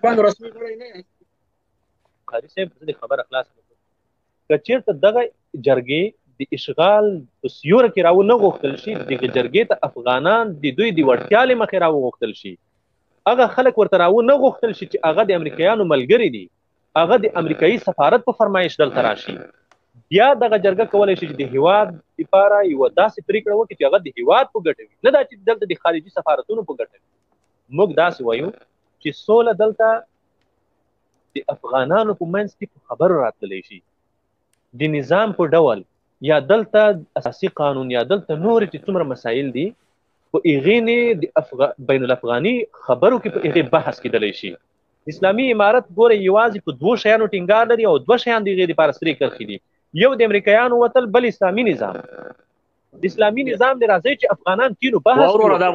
Speaker 2: قاري صاحب زه د خبره خلاصه کړم، که چېرته دغه جرګې د اشغال په سیوره کې راونه غوښتل شي، دغه جرګې ته افغانان د دوی د وړتیا له مخې راوغوښتل شي، هغه خلک ورته راونه غوښتل شي چې هغه د امریکایانو ملګري دي، هغه د امریکایي سفارت په فرمایش دلته راشي، بیا دغه جرګه کولی شي چې د هیواد لپاره یوه داسې پرېکړه وکړي چې هغه د هیواد په ګټه وي، نه دا چې دلته د خارجي سفارتونو په ګټه وي. موږ داسې وایو چې سوله دلته د افغانانو په منځ کې په خبرو راتللی شي، د نظام په ډول یا دلته اساسي قانون یا دلته نورې چې څومره مسایل دي په هغې نه د بین الافغاني خبرو کې په هغې بحث کېدلی شي. اسلامي امارت ګورئ یوازې په دوو شیانو ټینګار لري او دوه شیان د هغې دپاره سرې کرښې دي، یو د امریکایانو وتل، بل اسلامي نظام. د اسلامي نظام د راځئ چې افغانان کینو بحث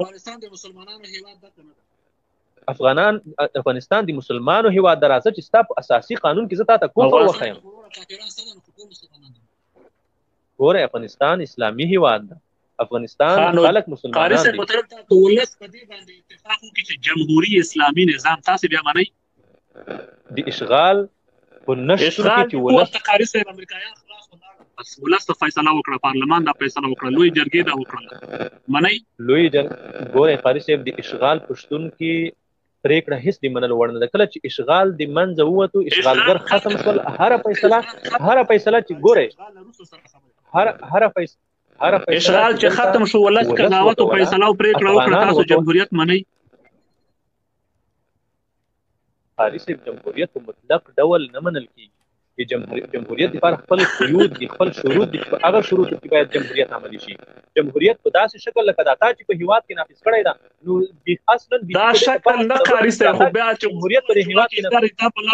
Speaker 2: افغانستان د مسلمانو هیواد د راځه چې ستا په اساسي قانون کې زه تا ته کفر وښیم. ګوره افغانستان اسلامي هیواد ده، افغانستان خلک مسلمانان دي.
Speaker 1: ولس په دې باندې اتفاق وکړي چې جمهوري اسلامي نظام تاسې بیا منئ
Speaker 2: د اشغال په نشتون کې چې ولس
Speaker 1: قاري صاحب امریکایان خلاص ولاړل، بس ولس ته فیصله وکړه، پارلمان دا فیصله وکړه، لوی جرګې دا وکړه، منئ
Speaker 2: لوی ګوره قاري صاحب د اشغال په شتون کې پرېکړه هېڅ د منلو وړ نه ده. کله چې اشغال د منځه ووتو، اشغالګر ختم شول، هره فیصله چې ګورئ هره
Speaker 1: اشغال چې ختم شو، ولس قضاوت او فیصله او پرېکړه وکړه، تاسو جمهوریت منئ؟
Speaker 2: قاري صاحب جمهوریت په مطلق ډول نه منل کېږي. د جمهوریت لپاره خپل قیود دي، خپل شروط دي، په هغه شروطو کې باید جمهوریت عملي شي. جمهوریت په داسې شکل لکه دا چې په هیواد کې نافذ کړی ده، نو اصلا
Speaker 1: دا شکل نه قاري صاحب، خو بیا
Speaker 2: جمهوریت په هیواد کې ما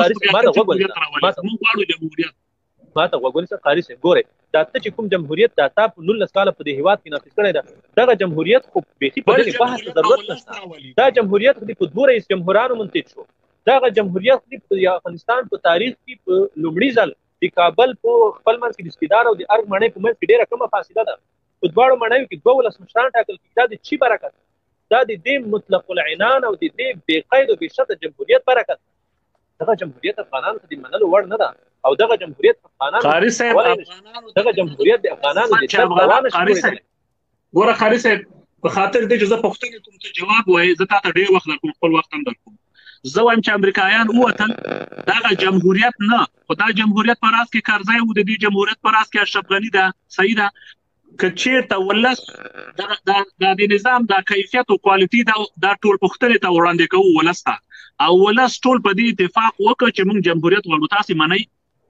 Speaker 2: ته غوږ ونیسه. قاري صاحب ګورئ دا ته چې کوم جمهوریت دا تا په 19 کاله په دې هیواد کې نافذ کړی ده، دغه جمهوریت خو بیخي په دې بحث ته ضرورت نشته. دا جمهوریت خو په 2 رئیس جمهورانو منتج شو. دغه جمهوریت د افغانستان په تاریخ کې په لومړي ځل د کابل په خپل منځ کې د سپیدار او د ارګ ماڼۍ په منځ کې ډېره کمه فاصله ده، په دواړو ماڼیو کې 2 ولسمشران ټاکل کېږي. دا د چی برکت؟ دا د دې مطلق العنان او د دې بې قید او بې شرطه جمهوریت برکت. دغه جمهوریت افغانانو ته د منلو وړ نه ده، او دغه جمهوریت افغانانو دغه جمهوریت د افغانانو د
Speaker 1: ګوره قاري صاحب په خاطر دې چې زه پوښتنې کوم ته جواب وایې، زه تا ته ډېر وخت درکوم، خپل وخت هم درکوم. زه وایم چې امریکایان ووتل، دغه جمهوریت نه، خو دا جمهوریت په راس کې کرزی و، د دې جمهوریت په راس کې اشرف غني ده، صحیح ده. که چېرته ولس د نظام دا کیفیت او کوالټي دا ټول پوښتنې ته وړاندې کوو ولس ته، او ولس ټول په دې اتفاق وکړ چې موږ جمهوریت غواړو، تاسې منئ؟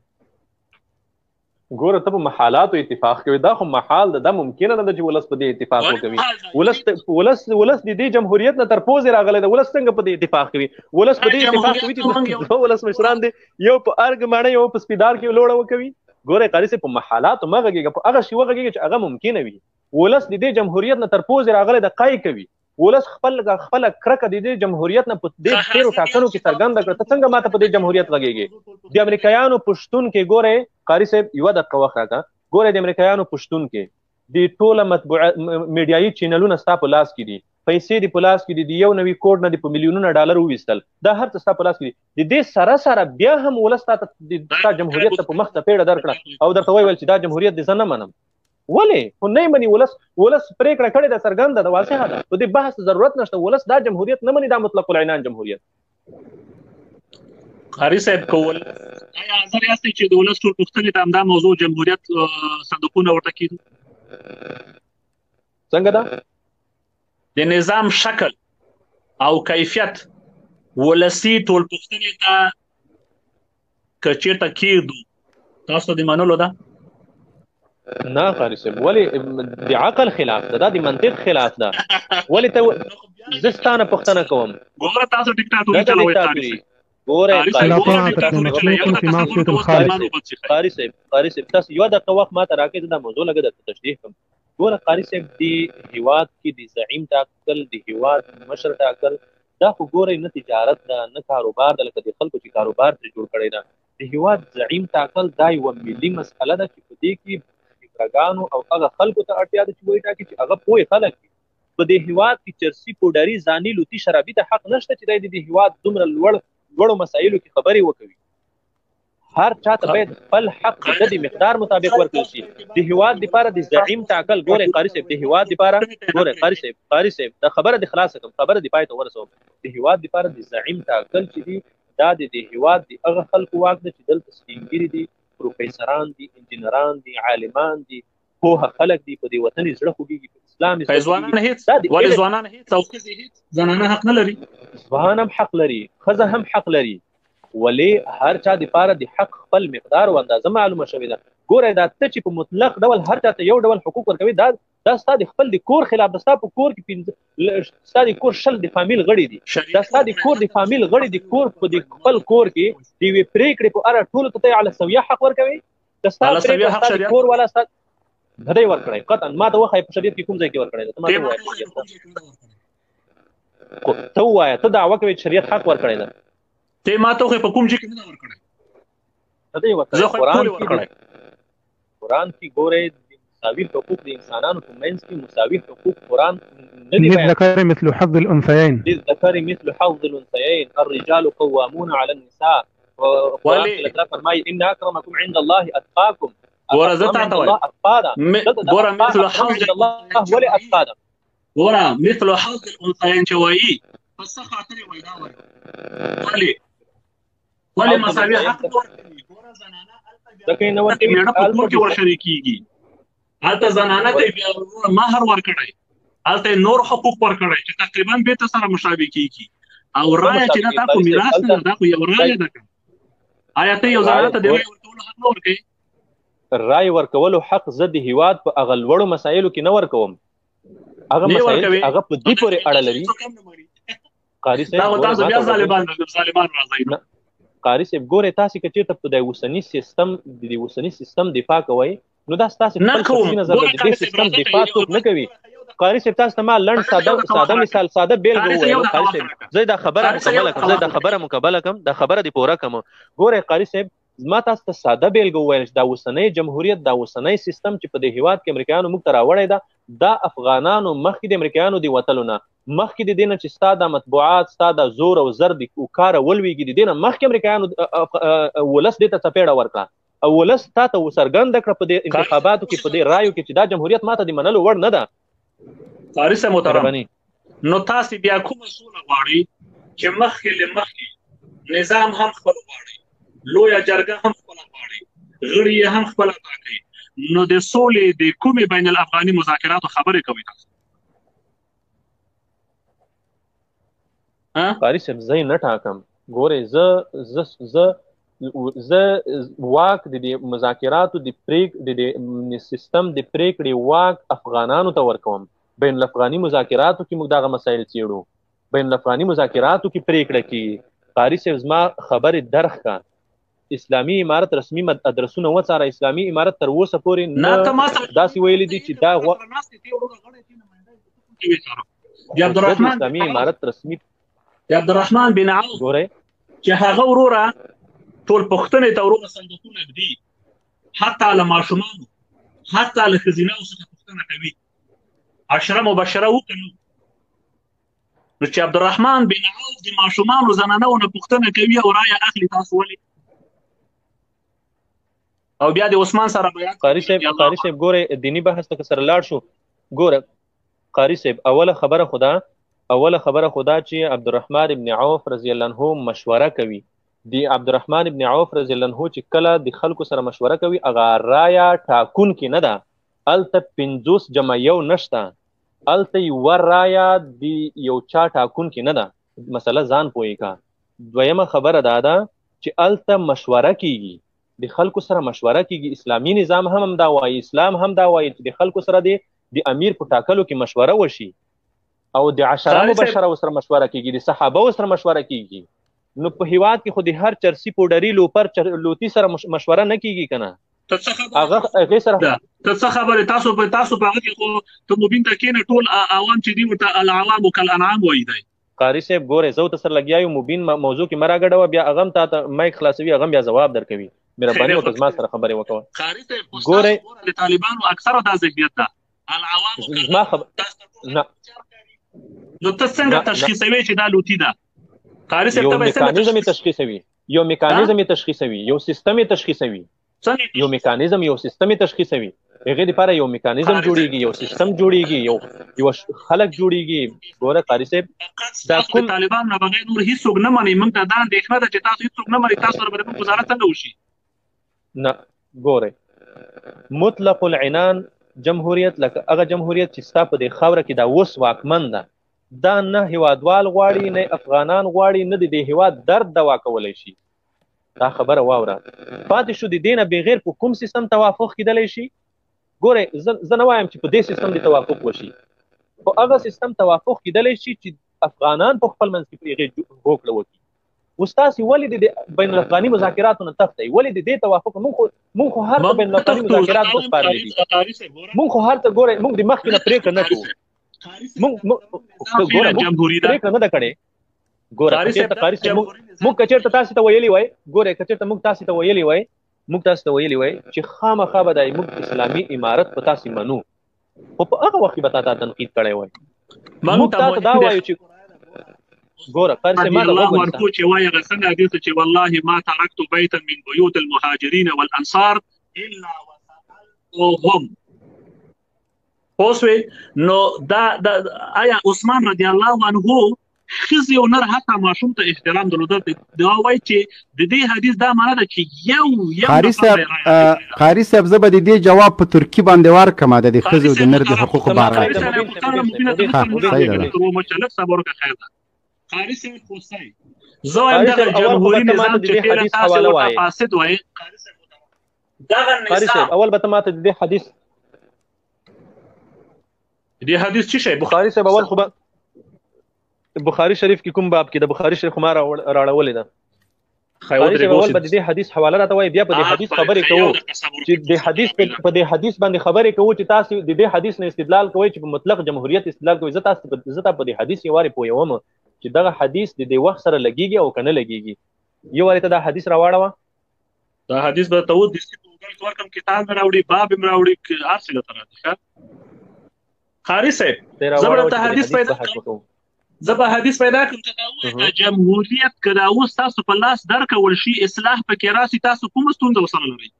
Speaker 2: ګوره ته په محالاتو اتفاق کوي، دا خو محال ده، دا ممکنه نه ده چې ولس په دې اتفاق وکوي. ولس د دې جمهوریت نه تر پوزې راغلی ده، ولس څنګه په دې اتفاق کوي؟ ولس په دې اتفاق کوي چې 2 ولسمشران دي، یو په ارګ ماڼۍ یو په سپیدار کې لوړه وکوي. ګوره قاري صاحب په محالاتو مه غږېږه، په هغه شي وغږېږه چې هغه ممکنه وي. ولس د دې جمهوریت نه تر پوزې راغلی ده، قای کوي. ولس خپله کرکه د دې جمهوریت نه په دې تېرو ټاکنو کې څرګنده کړه. ته څنګه ماته په دې جمهوریت غږېږې؟ د امریکایانو په شتون کې ګورئ قاري صاحب یوه دقیقه وخت راکړه، ګورئ د امریکایانو په شتون کې د ټوله میډیایي چینلونه ستا په لاس کې دي، پیسې دې په لاس کې دي، د 1 نوي کوډ نه دې په میلیونونه ډالر وویستل، دا هر څه ستا په لاس کې دي. د دې سره بیا هم ولس ستا جمهوریت ته په مخ ته پیړه درکړه او درته وویل چې دا جمهوریت دې زه نه منم. ولې خو نه مني ولس پریکړه کړې ده څرګنده ده واضحه ده په دې بحث ضرورت نشته ولس دا جمهوریت نه مني دا مطلق العنان جمهوریت
Speaker 1: قاری صاحب کول آیا حاضر یاستئ چې د ولس ټول پوښتنې ته همدا موضوع جمهوریت صندوقونه ورته کیږي
Speaker 2: څنګه ده
Speaker 1: د نظام شکل او کیفیت ولسی ټول پوښتنې ته که چېرته کیږدو تاسو د منلو ده
Speaker 2: نه قاری صاحب ولې د عقل خلاف ده دا د منطق خلاف ده ولې ته زه ستانه پوښتنه کوم
Speaker 1: ګوره تاسو ډیکټاتوري چلوئ
Speaker 2: قاری صاحب تاسو یو دقیقه وخت ماته راکړئ دا موضوع لګه درته تشریح کوم ګوره قاری صاحب د هیواد کې د زعیم ټاکل د هیواد مشر ټاکل دا خو ګوره نه تجارت ده نه کاروبار ده لکه د خلکو چې کاروبار ترې جوړ کړی ده د هیواد زعیم ټاکل دا یوه ملي مسئله ده چې په دې کې فکرګانو او هغه خلکو ته اړتیا ده چې وایي ټاکي چې هغه پوه خلک دي په دې هیواد کې چرسي پوډري ځاني لوتي شرابي ته حق نشته چې دی د هیواد دومره لوړو مسایلو کې خبرې وکوي هر چاته باید خپل حق د دې مقدار مطابق ورکړل شي د هیواد لپاره د زعیم ټاکل ګوره قاری صاحب د هیواد لپاره ګوره قاری صاحب دا خبره د خلاصه کوم خبره د پای ته ورسوم د هیواد لپاره د زعیم ټاکل چې دي دا د هیواد د هغه خلکو واک ده چې دلته سپینګیري دي پروفیسران دي انجینران دي عالمان دي پوهه خلک دي په دې وطن زړه خوږیږي په اسلام
Speaker 1: ځوانان هیڅ ولې ځوانان هیڅ او ښځې هیڅ زنانه حق نه لري
Speaker 2: ځوان هم حق لري ښځه هم حق لري ولې هر چا دپاره د حق خپل مقدار او اندازه معلومه شوې ده ګوره دا ته چې په مطلق ډول هر چا ته یو ډول حقوق ورکوي دا ستا د خپل د کور خلاف ده ستا په کور کې ستا د کور 10 د فامیل غړي دي دا ستا د کور د فامیل غړي د کور په د خپل کور کې د یوې پرېکړې په اړه ټولو ته علی سویه حق ورکوي د ستا پرېکړه ستا د کور والا ستا نه دی ورکړی قطعا ما ته وښایه په شریعت کې کوم ځای کې ورکړی ده ته ووایه ته دعوه کوې چې شریعت حق ورکړی ده
Speaker 1: ته ما ته وښایه په کوم ځای کې نه ده ورکړی
Speaker 2: نه دی ورکړی قرآن کې ګورئ مساوي حقوق د انسانانو په منځ کې مساوي حقوق قرآن نه دی
Speaker 7: للذكر مثل حظ الأنثيين
Speaker 2: الرجال قوامون على النساء قرآن کې لکه فرمایي ان اکرمکم عند الله اتقاکم
Speaker 1: ګوره زه تا ته وایم ګوره مثل حظ الانثيين چې وایي په څه خاطر یې وایي دا وایي ولې مساوي حق ورکوي ګوره زنانه هلته میړه په کور کې ورشریکېږي هلته زنانه ته بیا مهر ورکړی هلته نور حقوق ورکړی چې تقریبا بېرته سره مشابه کېږي او رایه چې دا خو میراث نه ده دا خو یو رایه ده آیا ته یو زنانه ته د رایې ورکولو حق نه ورکوې
Speaker 2: رای ورکولو حق زه د هیواد په هغه لوړو مسایلو کې نه ورکوم هغه مسایل هغه په دې پورې اړه لري قاری صاحب ګورئ تاسې که چېرته په د اوسني سیستم دفاع کوئ نو دا ستاسې خپل شخصي نظر ده د دې سیستم دفاع څوک نه کوي قاری صاحب تاسو ته ما لنډ ساده مثال ساده بیلګه وویل قاری صاحب زه دا خبره مکمله کړم دا خبره دې پوره کړم ګورئ قاری صاحب ما تاسو ته ساده بیلګه وویل چې دا اوسنی جمهوریت دا اوسنی سیستم چې په دې هیواد کې امریکایانو موږ ته راوړی ده دا افغانانو مخکې د امریکایانو د وتلو نه مخکې د دې نه چې ستا دا مطبوعات ستا دا زور او زر د کاره ولویږي د دې نه مخکې امریکایانو ولس دې ته څپېړه ورکړه او ولس تا ته وڅرګنده کړه په دې انتخاباتو کې په دې رایو کې چې دا جمهوریت ما ته د منلو وړ نه ده
Speaker 1: قاری صاحب محترم نو تاسې بیا کومه سوله غواړئ چې مخکې له مخکې نظام هم خپل غواړئ لویه جرګه هم خپله غواړي غړي یې هم خپله ټاکئ نو د سولې د کومې بین الافغاني مذاکراتو خبرې کوئ تاسو
Speaker 2: قاری صاحب زه نه ټاکم ګورئ زه واک د مذاکراتو د سیستم د پریکړې واک افغانانو ته ورکوم بین الافغاني مذاکراتو کې موږ دغه مسایل څېړو بین الافغاني مذاکراتو کې پریکړه کېږي قاری صاحب زما خبرې درخ کا اسلامي امارت رسمي ادرسونه وڅاره اسلامي امارت تر اوسه پورې نه داسې ویلي دي چې دا اسلامي امارت رسمي
Speaker 1: د عبدالرحمن بن عوف
Speaker 2: ګورئ
Speaker 1: چې هغه وروره ټول پوښتنې ته وروره صندوقونه ږدي حتی له ماشومانو حتی له ښځیناو څخه پوښتنه کوي عشره مبشره وکړو نو چې عبدالرحمن بن عوف د ماشومانو زنانو نه پوښتنه کوي او رایه اخلي تاسو ولې او بیا د عثمان سره بیان
Speaker 2: قاری صاحب ګوره دینی بحث ته سره لاړ شو. ګوره قاری صاحب اوله خبره خدا چې عبدالرحمن ابن عوف رضی الله عنه مشوره کوي. دی عبدالرحمن ابن عوف رضی الله عنه چې کله د خلکو سره مشوره کوي هغه رایا ټاکون کې نه ده، الته 50 جمع 1 نشته، الته یو رایا دی یو چا ټاکون کې نه ده. مسله ځان پوي کا. دویمه خبره ده چې الته مشوره کیږي، د خلکو سره مشوره کیږي. اسلامی نظام هم دا وایي، اسلام هم دا وایي چې د خلکو سره د امیر په ټاکلو کې مشوره وشي او د عشره مبشره سره مشوره کیږي، د صحابه سره مشوره کیږي. نو په هیواد کې خو د هر چرسی پوډری لوپر لوتی سره مشوره نه کیږي کنه. هغه سره
Speaker 1: څه خبره تاسو په هغه کې خو ته مبین ته کې نه ټول عوام چې دی ورته العوام کالانعام وایي دی.
Speaker 2: قاری صاحب ګوره زه تاسو لګیاو مبین موضوع کې مراګډه بیا اغم ته مایک خلاصوي اغم بیا جواب درکوي. مهرباني وکړئ ما سره خبرې وکړه.
Speaker 1: قاری صاحب ګوره د طالبانو اکثره دا ذهنیت ده العوام
Speaker 2: ما خبر نه
Speaker 1: نو تاسو څنګه تشخیصوي چې دا لوتی ده؟ قاری صاحب
Speaker 2: یو میکانیزم تشخیصوي، یو میکانیزم تشخیصوي، یو سیستم تشخیصوي، یو میکانیزم یو سیستم تشخیصوي. هغه لپاره یو میکانیزم جوړیږي، یو سیستم جوړیږي، یو خلک جوړیږي. ګوره قاری صاحب دا کوم
Speaker 1: طالبان نه بغیر نور هیڅ نه مني. موږ ته دا اندېښنه ده چې تاسو هیڅ نه مني، تاسو سره به موږ گزاره څنګه وشي؟
Speaker 2: نه ګوره مطلق العنان جمهوریت لکه هغه جمهوریت چې ستا په دې خاوره کې دا اوس واکمن ده، دا نه هیوادوال غواړي نه افغانان غواړي نه د دې هیواد درد دوا کولی شي. دا خبره واوره. پاتې شو د دې نه بغیر په کوم سیستم توافق کیدلی شي؟ ګوره زه نه وایم چې په دې سیستم د توافق وشي، خو هغه سیستم توافق کیدلی شي چې افغانان په خپل منځ کې پرې هوکړه وکړي. اوس تاسې ولې د بین الافغاني مذاکراتو نه تښتئ؟ ولې د دې توافق مونږ خو هر څه بین الافغاني مذاکرات ته سپارلي دي. مونږ خو هر څه ګوره مونږ د مخکې نه پرېکړه نه کوو. پرېکړه نه ده کړې. ګوره مونږ کچېرته تاسې ته ویلي وای، ګوره کچېرته مونږ تاسې ته ویلي وای چې خامخا به دی موږ اسلامي امارت په تاسې منو، خو په هغه وخت به تا تنقید کړی وای. مونږ تاسو دا وایو چې ګوره قرض ما الله ورکو
Speaker 1: چې وایي هغه څنګه حدیث چې والله ما ترکت بیتا من بیوت المهاجرین والانصار الا وسألتهم. اوسوي نو دا آیا عثمان رضی الله عنه خزي او نر حتی ماشوم ته احترام درلودل؟ دا وایي چې د دې حدیث دا معنی ده چې یو
Speaker 3: قاری صاحب زه به د دې جواب په ترکي باندې ورکړم د ښځو د نر د حقوقو باره.
Speaker 1: قاری صاحب خو صحیح زه وایم دغه جمهوري نظام چې کله تاسو ورته فاسد وایي.
Speaker 2: قاری صاحب اول به ته ماته د دې حدیث
Speaker 1: څه شی
Speaker 2: بخاري صاحب اول خو بخاري شریف کې کوم باب کې د بخاري شریف ما راړولې ده. قاری صاحب اول به د دې حدیث حواله راته وایي، بیا په دې حدیث خبرې کوو چې د حدیث په دې حدیث باندې خبرې کوو چې تاسو د دې حدیث نه استدلال کوئ چې په مطلق جمهوریت استدلال کوئ. زه تاسو په دې حدیث یو وارې پوهوم چې دغه حدیث د دې وخت سره لګیږي او کنه لګیږي. یو وارې ته دا حدیث راواړوه.
Speaker 1: دا حدیث به ته د سټ ورکم کتاب مې راوړي، باب مې راوړي، هر څه ته راځي. قاری صاحب زبر حدیث پیدا کړم، زبر حدیث پیدا کړم چې جمهوریت کدا اوس تاسو په لاس درکول شي اصلاح پکې راسي، تاسو کوم ستونزه وسره لرئ؟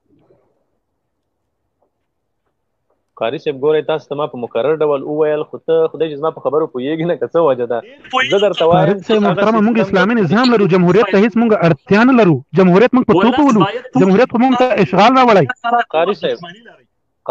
Speaker 2: قاری صاحب ګوره تاسو ته ما په مقرر ډول وویل، خو ته خدای چې زما په خبرو پوهېږي نه که څه وجه ده. زه درته وایم
Speaker 7: محترمه موږ اسلامي نظام لرو، جمهوریت ته هېڅ موږ اړتیا نه لرو. جمهوریت موږ په توپه ولو، جمهوریت خو موږ ته اشغال راوړی.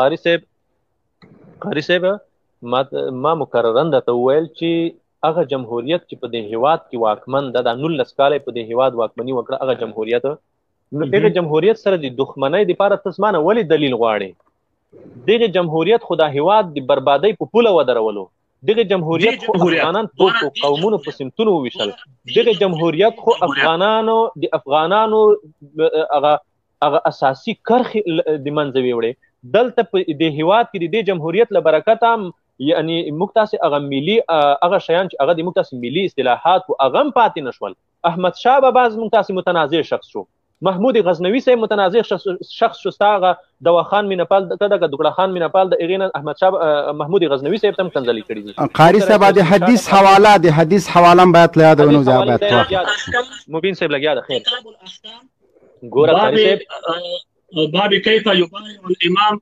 Speaker 2: قاری صاحب ما مقررن درته وویل چې هغه جمهوریت چې په دې هیواد کې واکمن ده، دا 19 کاله په دې هیواد واکمني وکړه، هغه جمهوریت نو دغه جمهوریت سره د دښمنۍ دپاره ته زما نه ولې دلیل غواړې؟ دغه جمهوریت خو دا هیواد د بربادۍ په پوله ودرولو. دغه جمهوریت خو افغانان په قومونو په سمتونو وویشل. دغه جمهوریت خو افغانانو هغه اساسي کرښې د منځه ویوړې. دلته په دې هیواد کې د دې جمهوریت له برکته هم یعنی موږ تاسې هغه ملي هغه شیان چې هغه د موږ تاسې ملي اصطلاحات و هغه هم پاتې نه شول. احمد شاه بابا زموږ تاسې متنازع شخص شو، محمود غزنوي صاحب متنازع شخص شو، ستا هغه دواخان مینپال دغه دوکړه خان مینپال د هغې نه احمد شاه محمود غزنوي صاحب ته هم کنځلې کړي دي.
Speaker 3: قاري صاحب د حدیث حواله هم باید له یاده ونوځي.
Speaker 2: مبین صاحب لګیا ده خیر. ګوره قاري صاحب
Speaker 1: باب كيف يبايع الامام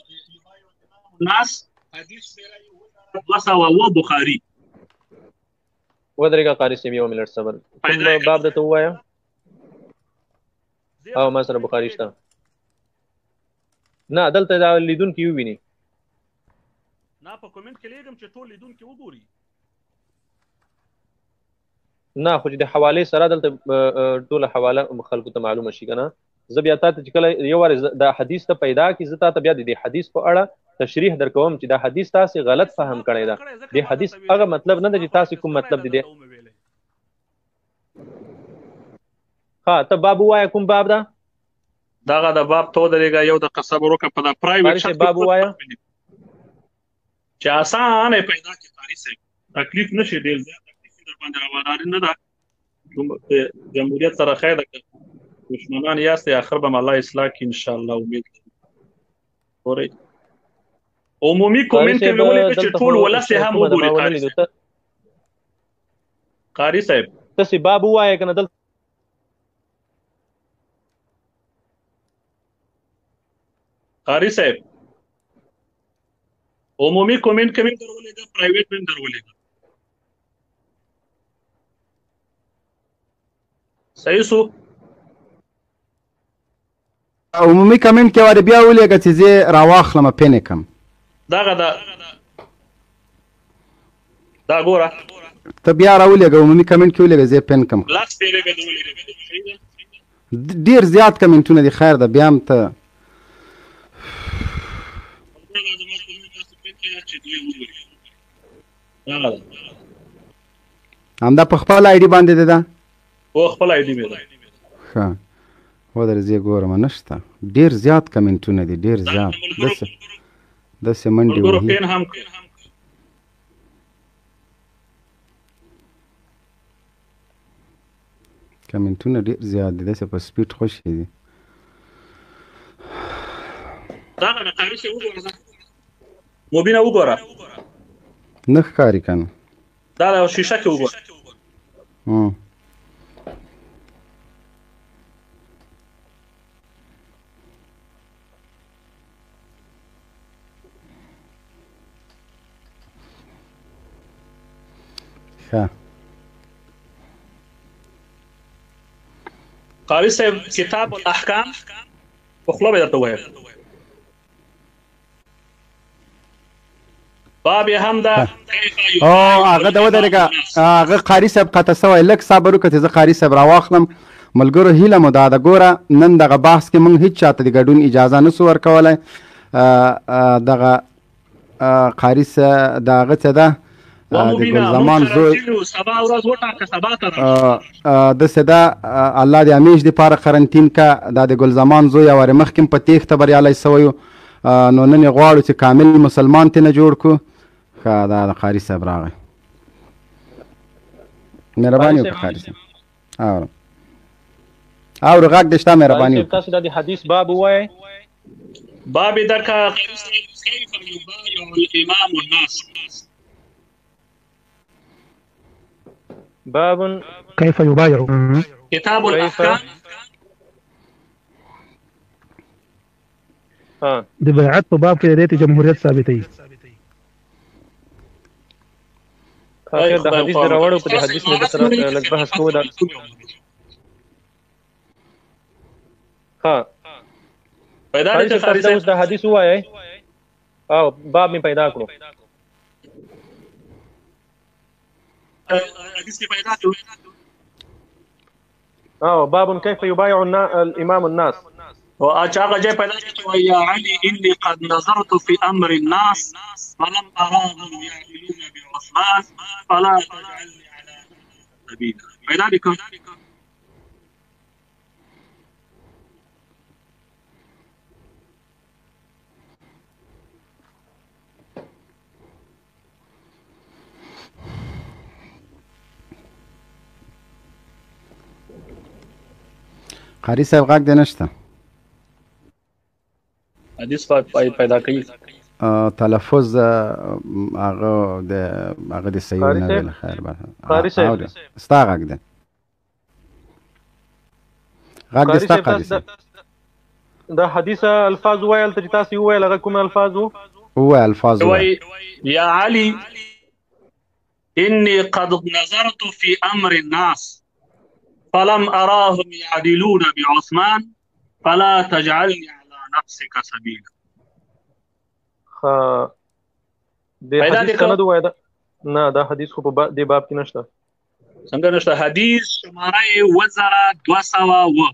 Speaker 1: الناس حديث 200 بخاري.
Speaker 2: ودرېږه قاري صاحب 1 منټ صبر. کوم باب درته ووایم او ما سره بخاري شته؟ نه دلته دا لیدونکي وویني.
Speaker 1: نه په کومنټ کې لیږم چې ټول لیدونکي وګوري.
Speaker 2: نه خو چې د حوالې سره دلته ټوله حواله خلکو ته معلومه شي که نه. زه بیا تا ته چې کله یو وارې دا حدیث ته پیدا کړي زه تا ته بیا د دې حدیث په اړه تشریح در کوم چې دا حدیث تاسې غلط فهم کړی ده. د حدیث هغه مطلب نه ده چې تاسې کوم مطلب دی. ها ته باب ووایه کوم باب ده؟
Speaker 1: دغه د باب ته ودرېږه یو دقیقه صبر وکړه په دا پرایویټ
Speaker 2: باب ووایه
Speaker 1: چې اسانه یې پیدا کړي قاري صاحب. تکلیف نه شي ډېر زیات تکلیف در باندې راولاړ نه ده. جمهوریت سره خیر ده دشمنان یاست آخر به الله اصلاح کی انشاءالله امید لري. عمومي کومنټ کې ویلي چې ټول ولس هم وګوري. قاری صاحب
Speaker 2: تاسو باب وایه کنه دلته
Speaker 1: قاری صاحب عمومي کومنټ کې درولېږه پرایویټ هم درولېږه. صحیح سو
Speaker 3: عمومي کمنټ کې واره بیا ولېږه چې زه راواخلم پین کم
Speaker 1: دغه دا ګوره
Speaker 3: ته بیا راولېږه عمومي کمنټ کې ولېږه زه پین کم.
Speaker 1: لاس پیلېږه د ولېږه
Speaker 3: ډېر زیات کمنټونه دي. خیر ده بیا هم ته همدا په خپل آی ډي باندې دی دا؟
Speaker 1: او خپل آی ډي مې ده.
Speaker 3: ښه ودرځې ګورم نشته. ډېر زیات کمنټونه دي ډېر زیات. داسې منډې وهي. کمنټونه ډېر زیات دي داسې په سپیډ خوشې دي.
Speaker 1: دغه د قاري صاحب وګوره مبینه وګوره
Speaker 3: نه ښکاري که نه
Speaker 1: دا د شیشه کې وګوره. قاری صاحب کتاب الاحکام په خوله به درته ووایم باب یې هم ده.
Speaker 3: هغه د ودرېږه هغه قاري صاحب قطع سوی لږ صبر وکړه چې زه قاري صاحب راواخلم. ملګرو هیله مو دا ده ګوره نن دغه بحث کې موږ هېڅ چاته د ګډون اجازه نسو ورکولی. دغه قاري صاحب د هغه څه ده د ګلزمان زوی داسې ده الله د همیش دپاره قرنطین که دا د ګلزمان زوی وارې مخکې هم په تېښته بریالی سوی نو نن یې غواړو چې کامل مسلمان ترېنه جوړ کړو. ښه دا د قاري صاحب راغی. مهرباني وکړه قاري صاحب. اورو غږ دې شته مهرباني وکړه.
Speaker 2: تاسو دا د حدیث باب ووایئ.
Speaker 1: باب یې درکړه قاري صاحب کیف یبایع الامام الناس.
Speaker 2: باب
Speaker 7: كيف يبايع
Speaker 1: كتاب الاحكام
Speaker 7: د بیعت په باب کې د جمهوریت ثابتوي.
Speaker 2: خیر د حدیث دراوړو په حدیث نه سره لږ بحث کوو. دا ها پیدا دي چې د حدیث وایي او باب می پیدا کړو.
Speaker 1: حدیث کې پیدا کړو
Speaker 2: باب كيف يبايع الامام الناس.
Speaker 1: واجاغ جاي پیدا کړو يا علي اني قد نظرت في امر الناس فلم اراهم يعملون بعثمان فلا تجعلني على سبيل. پیدا کړو
Speaker 3: قاری صاحب غږ دی نشته.
Speaker 1: حدیث پیدا کوي
Speaker 3: تلفظ هغه د صحیح نه دی. خیر
Speaker 2: قاری صاحب
Speaker 3: ستا غږ دی. غږ دی ستا قاری صاحب.
Speaker 2: دا حدیث الفاظ وایل ته چې تاسو وایل هغه کوم الفاظ وو؟
Speaker 3: وای الفاظ وای
Speaker 1: یا علي إني قد نظرت في أمر الناس فلم أراهم يعدلون بعثمان فلا تجعلني على نفسك سبيلا.
Speaker 2: د حدیث سند وای دا نه دا حدیث خو په دې باب کې نشته.
Speaker 1: څنګه نشته؟ حدیث شماره 2200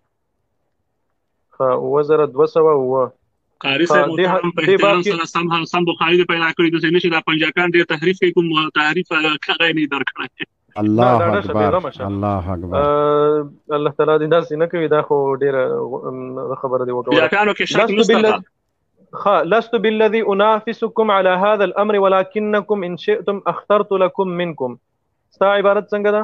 Speaker 2: 2200
Speaker 1: قاری صاحب محترم په احترام سره سم بخاری دې پیدا کړی د نشي دا پنجاکان ډېر تحریف کوي کوم تحریف کغه نه درکړی.
Speaker 3: الله اکبر الله اکبر
Speaker 2: الله تعالی دې داسې نه کوي دا خو ډېر خبره دی وکړه.
Speaker 1: پنجاکانو کې شک نشته.
Speaker 2: لست بالذي انافسكم على هذا الامر ولكنكم ان شئتم اخترت لكم منكم. ستا عبارت څنګه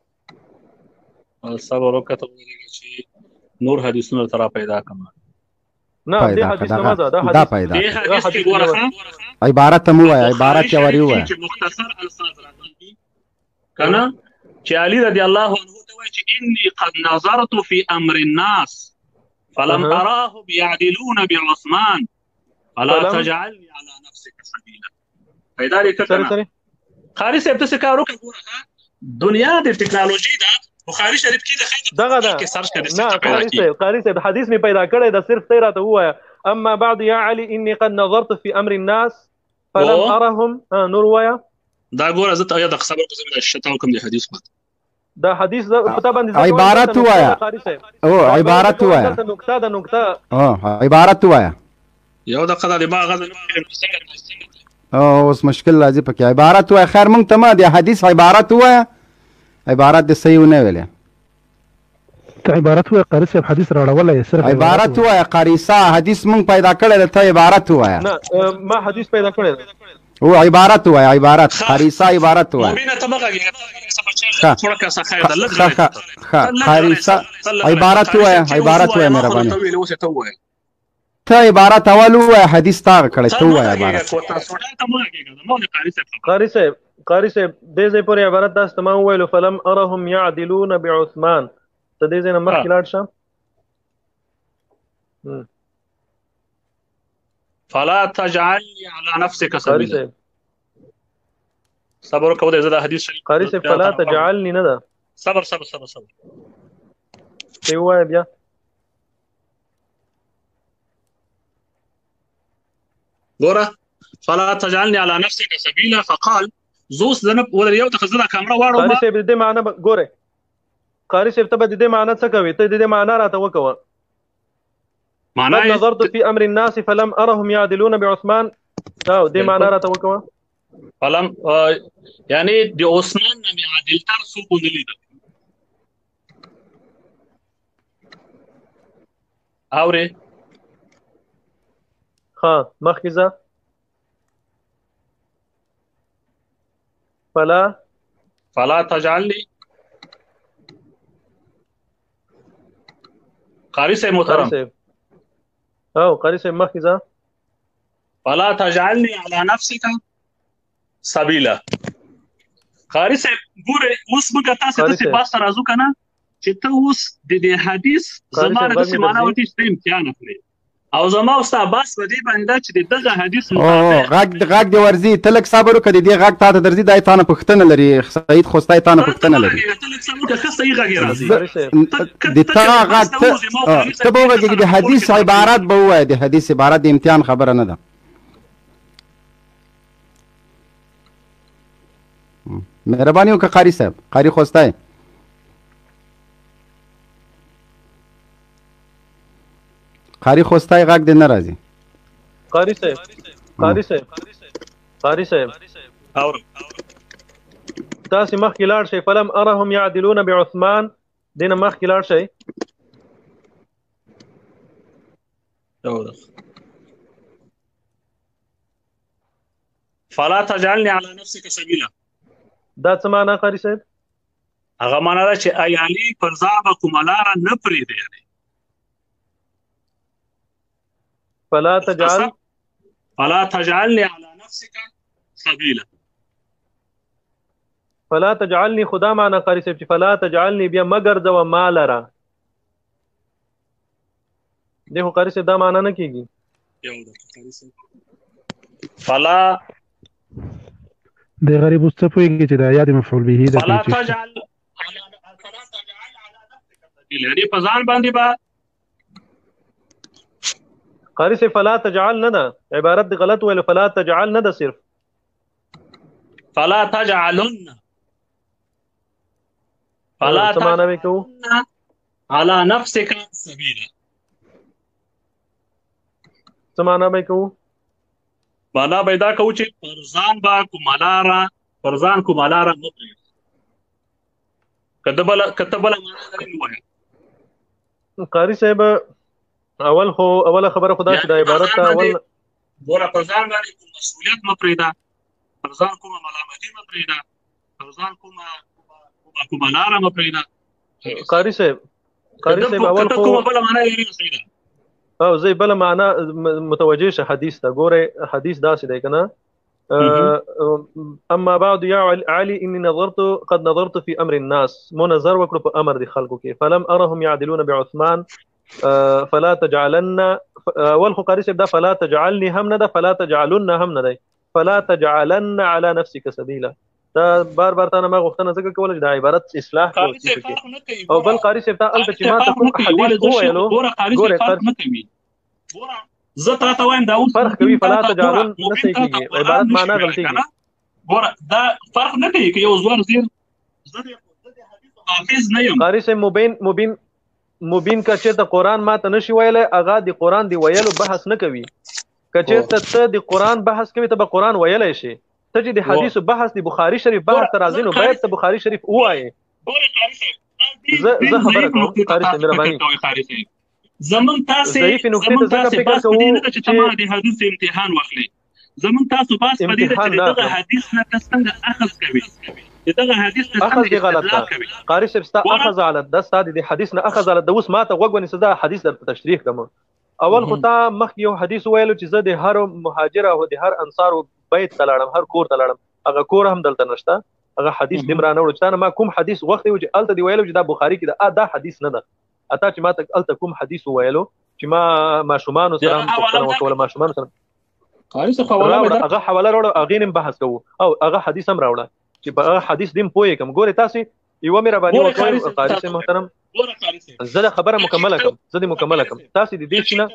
Speaker 2: ده؟
Speaker 1: صبر وکړه چې نور حدیثونه ترا پیدا کړم.
Speaker 2: نه دې حدیث نه دا پیدا
Speaker 1: دې حدیث کې ګوره
Speaker 3: عبارت مو وای عبارت یا وری وای
Speaker 1: چې مختصر الفاظ راځي کنه چې علي رضی الله عنه ته وایي چې اني قد نظرت في امر الناس فلم اراهم يعدلون بعثمان فلا تجعلني على نفسك سبيلا. پیدا دې کړه قاری صاحب ته کارو کوي دنیا د ټکنالوژي دا بخاری شریف کې د خیر
Speaker 2: دغه دا
Speaker 1: کې سرچ کړئ.
Speaker 2: نه قاری صاحب حدیث می پیدا کړی دا صرف تیرا ته وایا اما بعد يا علي اني قد نظرت في امر الناس فلم ارهم نور وایا
Speaker 1: دا ګوره زه ته یا د خبر کوم د شتاو کوم د حدیث په
Speaker 2: دا حدیث پتا باندې
Speaker 3: عبارت وایا او عبارت وایا
Speaker 2: نقطه دا نقطه
Speaker 3: عبارت وایا
Speaker 1: یو د قضا د ما غزه
Speaker 3: اوس مشکل راځي پکې عبارت وایا. خیر مونږ ته ما د حدیث عبارت وایا عبارت د صحیح نه ویلې
Speaker 7: ته عبارت وای قاری صاحب حدیث راړولای صرف
Speaker 3: عبارت وای قاری صاحب حدیث مونږ پیدا کړل ته عبارت وای.
Speaker 2: نه ما حدیث پیدا کړل
Speaker 3: او عبارت وای عبارت قاری صاحب عبارت وای
Speaker 1: مبینه تمغه څوړه کا څه خیر
Speaker 3: د قاری صاحب عبارت وای عبارت وای مهرباني ته عبارت اول وای حدیث تا کړل ته وای عبارت
Speaker 2: قاری صاحب دې ځای پورې عبارت تاسو تمام ویلو فلم ارهم يعدلون بعثمان ته دې ځای نه مخکې لاړ شه
Speaker 1: فلا تجعلني على نفسك سبيلا. صبر وکړه د زړه حدیث شریف
Speaker 2: قاری صاحب فلا تجعلني نه ده
Speaker 1: صبر
Speaker 2: ته وای بیا
Speaker 1: ګوره فلا تجعلني على نفسك سبيلا فقال زوس زنب ولا یو تخزنه کامره واړو.
Speaker 2: قاری صاحب دې معنی ګوره قاری صاحب ته دې معنی څه کوي ته دې معنی راته وکوه معنی نظرت في امر الناس فلم ارهم يعدلون بعثمان او دې معنی راته وکوه
Speaker 1: فلم یعنی د عثمان نه عادل تر سو بندلید اوره
Speaker 2: ها مخکزه
Speaker 1: فلا تجعلني قاری صاحب محترم
Speaker 2: او قاری صاحب مخکزه
Speaker 1: فلا تجعلني على نفسك سبيلا. قاری صاحب ګوره اوس موږ تاسو ته پاس راځو کنه چې ته اوس د حدیث زمانه د سیمانه وتی ستیم امتحان کړی او زما استاد باس په دې باندې چې دغه حدیث
Speaker 3: غاګ دی ورزي تلک صبر وکړي دی غاګ ته درځي دای تانه پښتنه لري سعید خوستای تانه پښتنه لري
Speaker 1: تلک صبر که صحیح غاګ راځي
Speaker 3: د تا غاګ ته به وګورئ د حدیث عبارت به وای د حدیث عبارت د امتحان خبره نه ده. مهرباني وکړه قاری صاحب قاری خوستای قاری خوستای غاګ دې نه راځي.
Speaker 2: قاری صاحب
Speaker 1: اور
Speaker 2: تاسو مخکې لاړ شئ فلم ارهم يعدلون بعثمان دینه مخکې لاړ شئ
Speaker 1: فلا تجعلني على نفسك سبيلا.
Speaker 2: دا څه معنا قاری صاحب؟
Speaker 1: هغه معنا ده چې ای علي پر ځان کوم لاره نه پرېږدي یعنی
Speaker 2: فلا تجعلني على نفسك سبيلا. فلا تجعلني خدا معنا قاری صاحب چې فلا تجعلني بیا مگر ذو مالرا دی خو قاری صاحب دا معنا نه کېږي.
Speaker 1: فلا
Speaker 7: د غریب اوس څه پوهېږي چې دا یاد مفعول به ده
Speaker 1: فلا تجعل على نفسك سبیلا. په ځان باندې به
Speaker 2: قاری صاحب فلا تجعل نه ده، عبارت دی غلط ویل، فلا تجعل نه ده، صرف
Speaker 1: فلا تجعلن فلا تجعلن على نفسك سبیلا.
Speaker 2: څه معنا به کوو؟
Speaker 1: معنا به دا کوو چې پر ځان به کومه لاره مه پرېږدي. که ته بله معنا لرې نو وایه.
Speaker 2: قاری صاحب اوله خبره خو دا چې د عبارت ته اول
Speaker 1: ګوره پر ځان باندې کوم مسؤلیت مه پرېږده، پر ځان کومه ملامتي مه پرېږده، پر ځان کومه لاره مه پرېږده.
Speaker 2: قاری صاحب اول خو
Speaker 1: کومه بله معنا لري نو صحیح ده.
Speaker 2: او زه بله معنا متوجه شه حدیث ته. ګوره حدیث داسې دی که نه، اما بعد یا علي اني قد نظرت في امر الناس، مو نظر وکړو په امر د خلکو کې، فلم ارهم يعدلون بعثمان فلا تجعلن. اول خو قاری صاحب دا فلا تجعلني هم نه ده، فلا تجعلن هم نه دی، فلا تجعلن على نفسك سبيلا. دا بار تا ما غوښتنه ځکه کوله چې د عبارت اصلاح کړو. او بل قاری صاحب ته هلته چې ما ته کوم حدیث وویلو، ګوره فرق نه کوي،
Speaker 1: زه تاته وایم دا اوس
Speaker 2: فرق کوي. فلا تجعلن نه صحیح کېږي، عبارت معنا غلطېږي.
Speaker 1: ګوره دا فرق نه کوي که یو ځوان زه د حدیثو حافظ نه یم.
Speaker 2: قاری صاحب مبین که چېرته قرآن ما ته نشي ویلی، هغه د قرآن د ویلو بحث نه کوي. که چېرته ته د قرآن بحث کوي ته به قرآن ویلی شي. ته چې د حدیثو بحث د بخاري شریف بحث ته راځي نو باید ته بخاري شریف ووایې. زه خبره کوم قاری صاحب مهرباني.
Speaker 1: زمون تاسو بس په دې نه چې تمام د حدیث امتحان واخلي. زمون تاسو بس په دې چې دغه حدیث نه څنګه اخذ کوي، دغه حدیث نه
Speaker 2: اخذ دی غلط ده. قاری صاحب ستا اخذ غلط ده، ستا د حدیث نه اخذ غلط ده. اوس ما ته غوږ ونیسه، دا حدیث درته تشریح کوم. اول خو تا مخکې یو حدیث ویلو چې زه د هر مهاجر او د هر انصار بیت ته لاړم، هر کور ته لاړم، هغه کور هم دلته نشته. هغه حدیث دې را نه وړو چې تا نه ما کوم حدیث وغوښتی و چې هلته دې ویلو چې دا بخاري کې ده، دا حدیث نه ده. اته چې ما ته هلته کوم حدیث وویلو چې ما ماشومانو سره هم پوښتنه وکوله، ماشومانو سره راوړه، هغه حواله راوړه، هغې نه هم بحث کوو، او هغه حدیث هم راوړه چې په هغه حدیث دې هم پوه کړم. ګورې تاسې یوه مهرباني وکړئ قاري صاحب محترم، زه د خبره مکمله کړم، تاسې د دې شي نه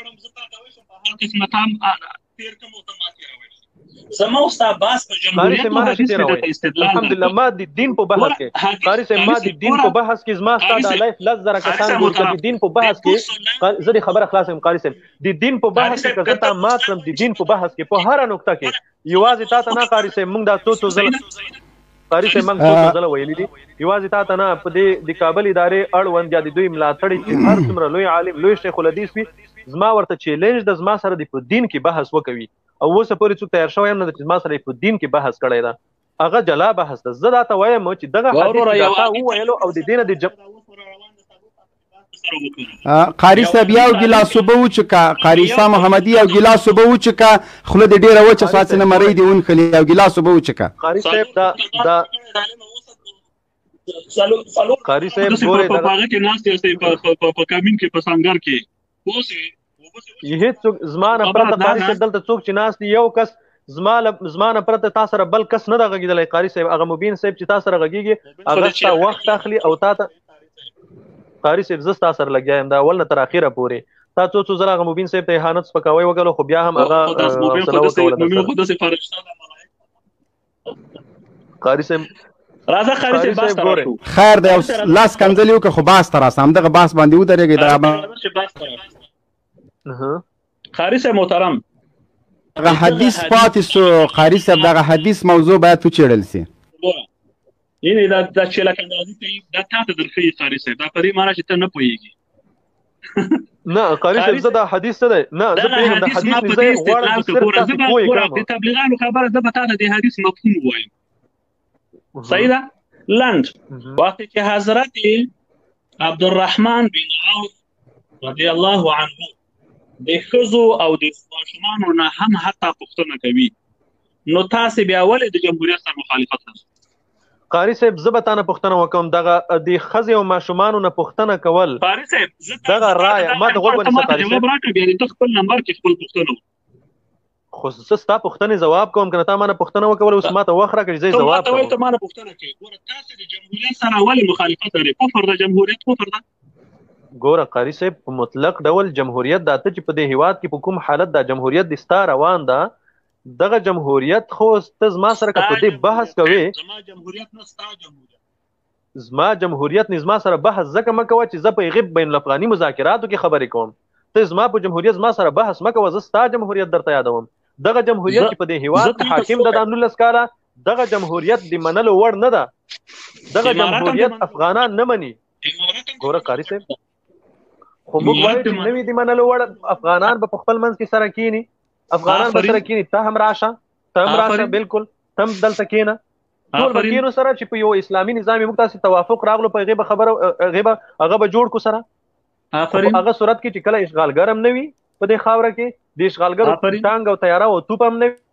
Speaker 1: زما استاد باس په جمهوریت
Speaker 2: الحمدلله ما د دین په بحث کې قاری صاحب ما د دین په بحث کې زما استاد لایف لزر کسان ګور د دین په بحث کې زه د خبره خلاص هم قاری صاحب د دین په بحث کې کته ما تم د دین په بحث کې په هر نقطه کې یوازې تا ته نه قاری صاحب موږ دا څو ځله قاری صاحب موږ څو ځله ویلي دي یوازې تا ته نه په دې د کابل ادارې اړوند یا د دوی ملاتړي چې هر څومره لوی عالم لوی شیخ الحدیث وي زما ورته چیلنج د زما سره د په دین کې بحث وکوي او اوسه پورې څوک تیار شوی نه چې زما سره په دین کې بحث کړی دا هغه جلا بحث ده زه دا ته وایم چې دغه حدیث دا وویلو او د دین د
Speaker 3: قاری صاحب یو ګلاس وبو چکا قاری صاحب محمدي یو ګلاس وبو چکا خله د ډیره وچه ساتنه مری دی اون خلی یو ګلاس وبو چکا
Speaker 2: قاری صاحب دا قاری صاحب ګوره دا هغه کې ناس ته په کمین کې په سنگر کې اوسه هیڅ زمانه پرته قاری صاحب دلته څوک چې ناس دی یو کس زمانه پرته تاسو سره بل کس نه د غږیدل قاری صاحب هغه مبین صاحب چې تاسو سره غږیږي هغه تا وخت اخلي او تا قاری صاحب زستا سره لګیایم دا اول نه تر اخیره پورې تا څو زره هغه مبین صاحب ته اهانت سپکاوي وکړو خو بیا هم هغه قاری صاحب
Speaker 1: راځه قاری صاحب باس ګوره
Speaker 3: خیر دی لاس کنځلیو که خو باس تر اسام دغه باس باندې ودرېږي دا
Speaker 1: قاری صاحب محترم
Speaker 3: هغه حدیث پاتې سو قاری صاحب دغه حدیث موضوع باید وچېړل سي
Speaker 1: یعنی دا چې لکه کوي دا تاسو درخي قاری صاحب دا په دې معنی چې ته نه پوهیږي
Speaker 2: نه قاری صاحب زه دا حدیث ته نه زه په دا حدیث نه زه غواړم چې تاسو پوهی کړم
Speaker 1: د تبلیغانو خبره زه به تاسو د حدیث مفهوم وایم صحیح ده لند وقت چې حضرت عبدالرحمن بن عوف رضی الله عنه د ښځو او د ماشومانو نه هم حتی پوښتنه کوي نو تاسو بیا ولې د جمهوریت سره مخالفت کوئ
Speaker 2: قاری صاحب زه به تانه پوښتنه وکم دغه د ښځې او ماشومانو نه پوښتنه کول
Speaker 1: قاری صاحب
Speaker 2: دغه رایه ما ته غوږ ونیسه قاری صاحب
Speaker 1: جواب راکړه بیا ته خپل نمبر کې خپل پوښتنه
Speaker 2: خو زه ستا پوښتنې ځواب کوم که نه تا ما نه پوښتنه وکوله اوس ما ته وخت راکړه چې زه یې ځواب کوم
Speaker 1: ته ما نه پوښتنه کوې ګوره تاسې د جمهوریت سره ولې مخالفت لرئ کفر د جمهوریت کفر ده
Speaker 2: ګوره قاری صاحب په مطلق ډول جمهوریت دا ته چې په دې هیواد کې په کوم حالت دا جمهوریت د ستا روان ده دغه جمهوریت خو ته زما سره که په دې بحث کوې
Speaker 1: زما جمهوریت نه ستا جمهوریت
Speaker 2: زما جمهوریت نه زما سره بحث ځکه مه کوه چې زه په هغې بین الافغاني مذاکراتو کې خبرې کوم ته زما په جمهوریت زما سره بحث مه کوه زه ستا جمهوریت درته یادوم دغه جمهوریت چې په دې هیواد کې حاکم ده دا 19 کاله دغه جمهوریت د منلو وړ نه ده دغه جمهوریت افغانان نه مني ګوره قاری صاحب خو موږ وایو چې نوي د منلو وړ افغانان به په خپل منځ کې سره کینی افغانان به سره کینی ته هم راشه بالکل ته هم دلته کینه ټول به کینو سره چې په یو اسلامي نظام موږ تاسې توافق راغلو په هغې به خبره هغه به جوړ کړو سره هغه صورت کې چې کله اشغالګر هم نه وي په دې خاوره کې د اشغالګرو ټانګ او تیاره او توپ هم نه وي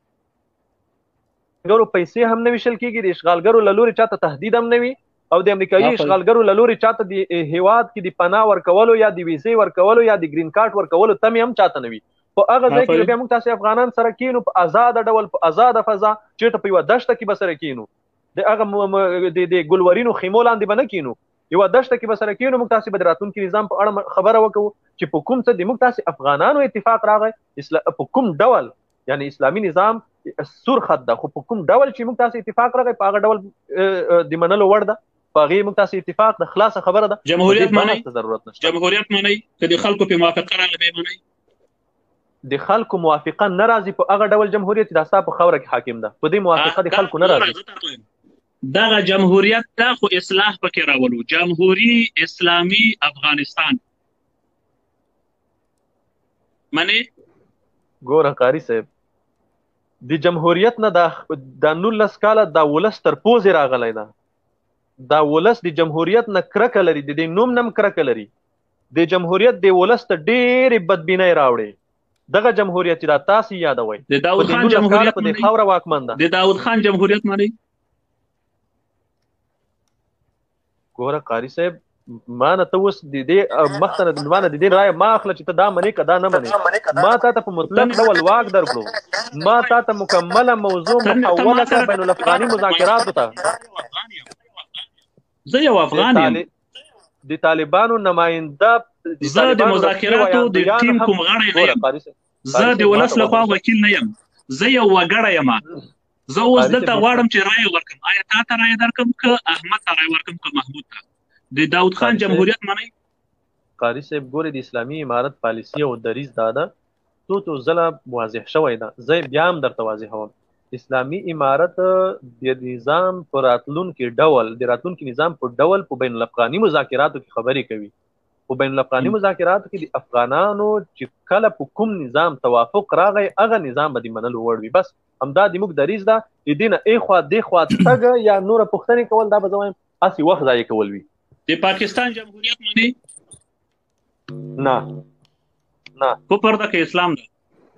Speaker 2: پیسې هم نه ویشل کېږي د اشغالګرو له لورې چاته تهدید هم نه وي او د امریکایي اشغالګرو له لورې چاته د هیواد کې د پناه ورکولو یا د ویزې ورکولو یا د گرین کارت ورکولو تمې هم چاته نه وي په هغه ځای کې بیا موږ تاسې افغانان سره کینو په آزاده ډول په آزاده فضا چېرته په یوه دشته کې به سره کینو د هغه د ګلورینو خیمو لاندې به نه کینو یوه دشته کې به سره کینو موږ تاسې به د راتلونکي نظام په اړه خبره وکړو چې په کوم څه د موږ تاسې افغانانو اتفاق راغی په کوم ډول یعنی اسلامي نظام سور خط ده خو په کوم ډول چې موږ تاسې اتفاق راغی په هغه ډول د منلو وړ ده په هغې موږ تاسې اتفاق د خلاصه خبره ده
Speaker 1: جمهوریت منئ جمهوریت منئ که د خلکو په موافقه راغلی به منئ
Speaker 2: د خلکو موافقه نه راځي په هغه ډول جمهوریت چې دا ستا په خاوره کې حاکم ده په دې موافقه د خلکو نه راځي
Speaker 1: دغه جمهوریت ته خو اصلاح پکې راولو جمهوری اسلامي افغانستان منئ
Speaker 2: ګوره قاری صاحب د جمهوریت نه دا 19 کاله دا ولس تر پوزې راغلی ده دا ولس د جمهوریت نه کرکه لري د دې نوم نه هم کرکه لري د جمهوریت د ولس ته ډېرې بدبینۍ راوړې دغه جمهوریت چې دا تاسې یادوئ
Speaker 1: د داود خان جمهوریت
Speaker 2: په دې خاوره واکمن ده
Speaker 1: د داود خان جمهوریت منئ
Speaker 2: ګوره قاری صاحب ما نه ته اوس د دې مخته نه ما نه د دې رایه ما اخله چې ته دا منې که دا نه منې ما تا ته په مطلق ډول واک درکړو ما تا ته مکمله موضوع محوله کړه بین الافغاني مذاکراتو ته
Speaker 1: زه یو افغان یم
Speaker 2: د طالبانو نماینده
Speaker 1: زه د مذاکراتو د ټیم کوم غړی نه یم زه د ولس لخوا وکیل نه یم زه یو وګړی یم زه اوس دلته غواړم چې رایه ورکړم آیا تا ته رایه درکړم که احمد ته رایه ورکړم که محمود ته د داود خان جمهوریت منئ
Speaker 2: قاری صاحب ګورې د اسلامي امارت پالیسي او دریځ دا ده څو ځله واضح شوی ده زه بیا هم درته واضحوم اسلامي امارت د نظام په راتلونکي ډول د راتلونکي نظام په ډول په بین الافغاني مذاکراتو کې خبرې کوي په بین الافغاني مذاکراتو کې د افغانانو چې کله په کوم نظام توافق راغی هغه نظام به د منلو وړ وي بس همدا د موږ دریځ ده د دې نه ایخوا دېخوا تګه یا نوره پوښتنې کول دا به زه وایم هسې وخت ضایع کول وي
Speaker 1: د پاکستان جمهوریت منئ
Speaker 2: نه
Speaker 1: کفر ده که اسلام ده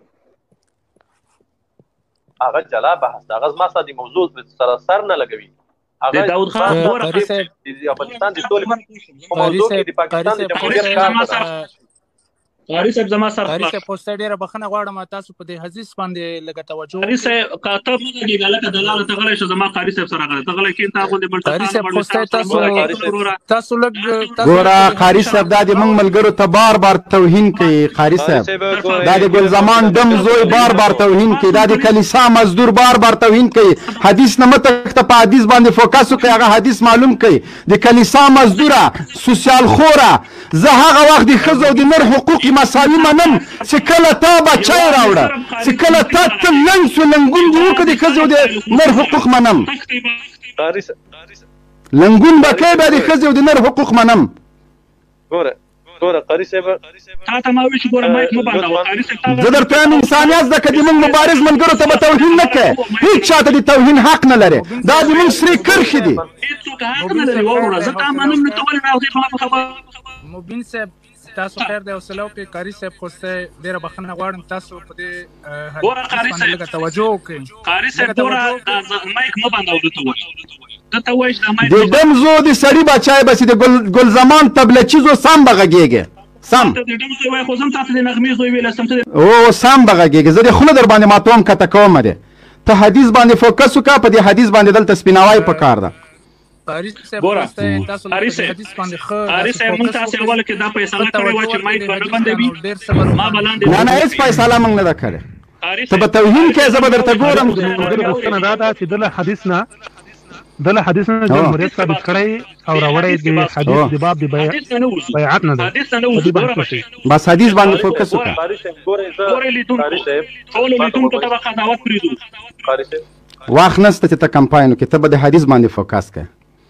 Speaker 2: هغه جلا بحث ده هغه زما سره د موضوع سره سر نه لګوي
Speaker 1: د داود خان
Speaker 2: د افغانستان د ټولې په موضوع کې د پاکستان د جمهوریت کار
Speaker 1: قاری صاحب زما سره
Speaker 5: قاری صاحب پوسټ ډیره بخنه غواړم تاسو په دې حدیث باندې لږه توجه
Speaker 1: قاری صاحب کاته مګي غلطه دلاله تغلی شو زما قاری صاحب سره غلطه تغلی کې تا غوډه بل
Speaker 5: قاری صاحب پوسټ تاسو لږ
Speaker 3: ګوره قاری صاحب دا د موږ ملګرو ته بار توهین کوي قاری صاحب دا د ګل زمان دم زوی بار توهین کوي دا د کلیسا مزدور بار توهین کوي حدیث نه متکته په حدیث باندې فوکس کوي هغه حدیث معلوم کوي د کلیسا مزدوره سوسیال خورا زه هغه وخت د ښځو د نر حقوق مساوي منم چې کله تا بچی راوړه چې کله تا ته لنګ سو لنګون دې وکړه د ښځو د نر حقوق منم لنګون به کوې بیا د ښځو د نر حقوق منم
Speaker 2: ګوره قاری صاحب
Speaker 1: تا ته ما وایي چې ګوره مایک مه بندوه قاری صاحب
Speaker 3: زه درته وایم انسانیت زده که د موږ مبارز ملګرو ته به توهین نه کوې هېڅ چاته د توهین حق نه لرې دا د موږ سرې کرښې دي
Speaker 1: هېڅوک حق نه لري وروره زه تا منم نه ته ولې راوځې خبره
Speaker 5: مبین صاحب تاسو خیر دی حوصله وکړئ قاری صاحب خو ډېره بخښنه غواړم تاسو په دې
Speaker 1: ګوره قاری صاحب
Speaker 5: لږه توجه وکړئ
Speaker 1: قاری صاحب ګوره مایک مه بندوه ورته وایي دته وایي چې
Speaker 3: د ډم زو د سړي بچای بسې د ګل زمان تبلچي زو سم به غږېږې سم
Speaker 1: د ډم زوی وایي خو زه هم تاسو د نغمې زوی ویلی سم
Speaker 3: او سم به غږېږې زه د خوله در باندې ماتوم کته کوم دی ته حدیث باندې فوکس وکړه په دې حدیث باندې دلته سپیناوی پکار ده
Speaker 1: قاري صاحب موږ تاسې اول کې دا فیصله کړې وه چې مایک به نه بندوي ما به لاندې
Speaker 3: نه هېڅ فیصله موږ نه ده کړې ته به توهین کې زه به درته ګورم
Speaker 7: غوښتنه دا ده چې دله حدیث نه جمهوریت ثابت کړی او راوړی د حدیث د باب د بیعت نه ده
Speaker 3: بس حدیث باندې فوکس وکړه وخت نشته چې ته کمپاین وکړې ته به د حدیث باندې فوکس کړې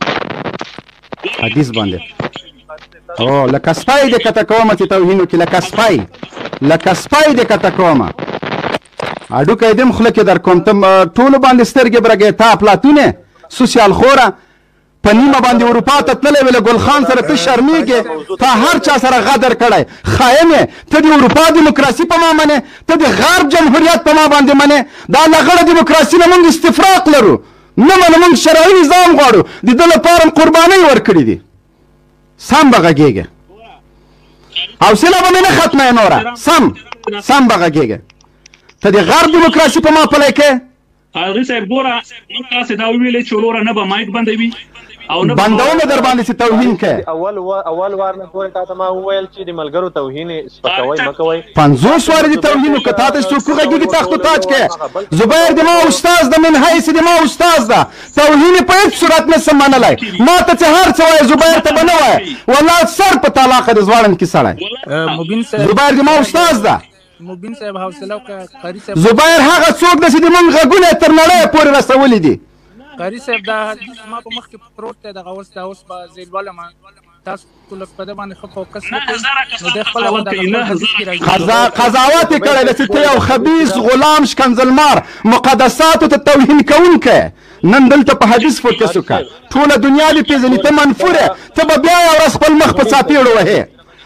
Speaker 3: حدیث باندې او لکه سپی دې کته کومه چې توهین وکړي لکه سپی دې کته کومه هډوکی دې هم خوله کې در کوم ته ټولو باندې سترګې برګې تا افلاطونه سوسیال خوره په نیمه باندې اروپا ته تللی وې له ګل خان سره ته شرمېږې تا هر چا سره غدر کړی خاین یې ته د اروپا دیموکراسي په ما منې ته د غرب جمهوریت په ما باندې منې دا لغړه دیموکراسي نه موږ استفراق لرو نه منو موږ شرعي نظام غواړو د ده لپاره هم قربانۍ ورکړي دي سم به غږېږې حوصله به مې نه ختمه نوره سم به غږېږې ته د غرب دیموکراسي په ما پلی کې
Speaker 1: هغې صاحب ګوره موږ تاسې دا وویلې چې وروره نه به مایک بندوي او نه
Speaker 3: بندومه در باندې چې توهین کوې
Speaker 2: اول وار نه ګورې تا ته ما وویل چې د ملګرو توهین سپکوئ مه کوئ
Speaker 3: 50 وارې د توهین وکړه تا ته څوک وغږېږي تخت و تاج کې زبیر د ما استاز ده من حیث د ما استاز ده توهین په هېڅ صورت نشم منلی ما ته چې هر څه وایې زبیر ته به نه وایې والله سر په طلاقه د ځواړم کې سړی زبیر د ما استاز ده
Speaker 5: مبین صاحب حوصله وکړه قاري صاحب
Speaker 3: زبیر هغه څوک ده چې د موږ غږونه یې تر نړۍ پورې رسولي دي
Speaker 5: قاري صاحب دا حدیث ما په مخ کې پروت دی دغه اوس به زیلواله ما تاسو لږ په ده باندې ښه فوکس وکړئ نو دی خپله
Speaker 3: قضاوت یې کړی ده چې ته یو خبیث غلام شکنځلمار مقدساتو ته توهین کوونکی نن دلته په حدیث فوکس وکړه ټوله دنیا دې پېژني ته منفوره ته به بیا یوه ورځ خپل مخ په څاپېړو وهې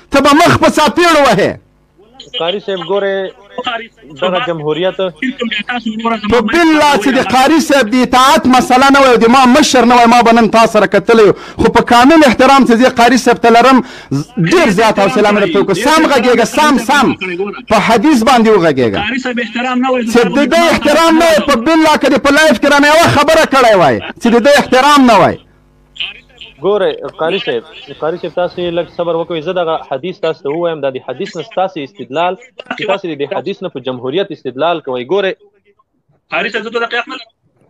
Speaker 2: قاری صاحب ګوره دغه جمهوریت
Speaker 3: په بالله چې د قاری صاحب د اطاعت مسله نه وای او د ما مشر نه وای ما به نن تا سره کتلی خو په کامل احترام چې زه قاری صاحب ته لرم ډېر زیات حوصله مې درته وکړه سم غږېږه سم په حدیث باندې وغږېږه چې د ده احترام نه وای په بالله که دې په لایف کې رانه یوه خبره کړی وای چې د ده احترام نه وای
Speaker 2: ګوره قاری صاحب تاسې لږ صبر وکړئ زه دغه حدیث تاسو ته ووایم دا د حدیث نه ستاسې استدلال چې تاسې د حدیث نه په جمهوریت استدلال کوئ ګوره
Speaker 1: قاری صاحب زه ته حق لرم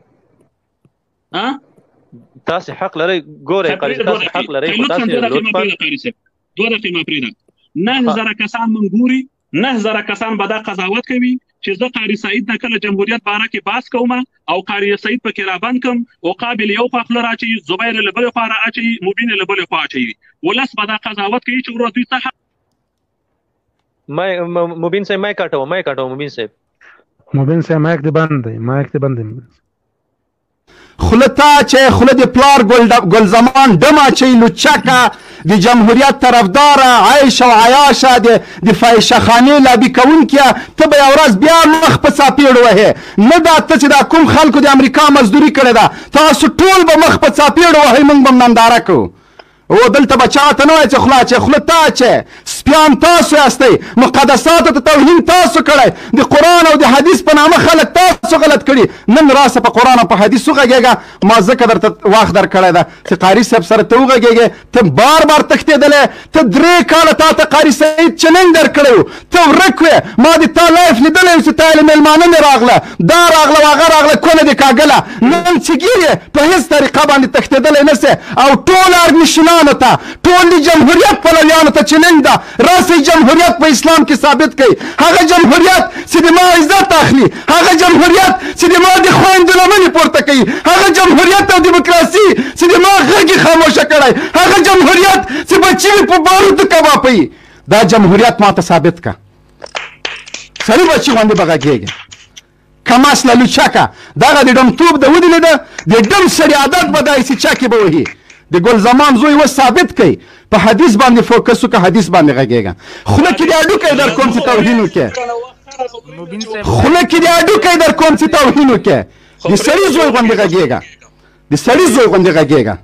Speaker 2: تاسې حق لرئ ګوره قاری صاحب تاسې حق لرئ خو تاسې لطفا
Speaker 1: 2 دقیقې ما پرېږده 9000 کسان موږ ګوري 9000 کسان به دا قضاوت کوي چې زه قاری سعید نه کله جمهوریت باره کې بحث کوم او قاری سعید پکې رابند کړم مقابل یو خوا خوله راچوي زبیر له بلې خوا رااچوي مبین له بلې خوا اچوي ولس به دا قضاوت کوي چې ورو دوی څه
Speaker 2: مبین صاحب مایک کاټوه مبین صاحب
Speaker 7: مایک دې بند دی
Speaker 3: خوله تا چې خوله د پلار ګل زمان ډم اچوي لوچکه د جمهوریت طرفداره عیش او عیاشه د فاحشهخانې لابي کوونکیه ته به یو ورځ بیا مخ په څاپېړ وهې نه دا ته چې دا کوم خلکو د امریکا مزدوري کړې ده تاسو ټول به مخ په څاپېړ وهئ موږ به ننداره کوو او دلته به چا ته نه وایي چې خوله تا چې سپیان تاسو یاستئ مقدساتو ته توهین تاسو کړی د قرآن او د حدیث په نامه خلک تاسو غلط کړي نن راسه په قرآن او په حدیث وغږېږه ما ځکه درته وخت درکړی ده چې قاري صاحب سره ته وغږېږې ته بار تښتېدلی ته 3 کاله تا ته قاري سعید چلنج درکړی و ته ورک وې ما د تا لایف لیدلی و چې تا یې مېلمانه مې راغله دا راغله و هغه راغله کونه دې کاږله نن چې ګیرې په هېڅ طریقه باندې تښتېدلی نسې او ټول ارمیشنان ټول جمهوریت پلویانو ته چلنج ده راسئ جمهوریت په اسلام کې ثابت کړئ هغه جمهوریت چې د ما عزت اخلي هغه جمهوریت چې د ما د خویندو لمنې پورته کوي هغه جمهوریت او دیموکراسي چې د ما غږ یې خاموشه کړی هغه جمهوریت چې بچي مې په بارودو کبابوي دا جمهوریت ما ته ثابت کړه سړي بچي غوندې به غږېږي کم اصله لوچکه دغه د ډمتوب د ودې لیده د ډم سړي عادت به داسې چکې به وهي د ګل زمان زوی و ثابت کړي په حدیث باندې فوکس وکړه حدیث باندې غږېږه خوله کې دې هډوکی در کوم چې توهین وکړې خوله کې دې هډوکی در کوم چې توهین وکړې د سړي زوی غوندې غږېږه د د سړي زوی غوندې غږېږه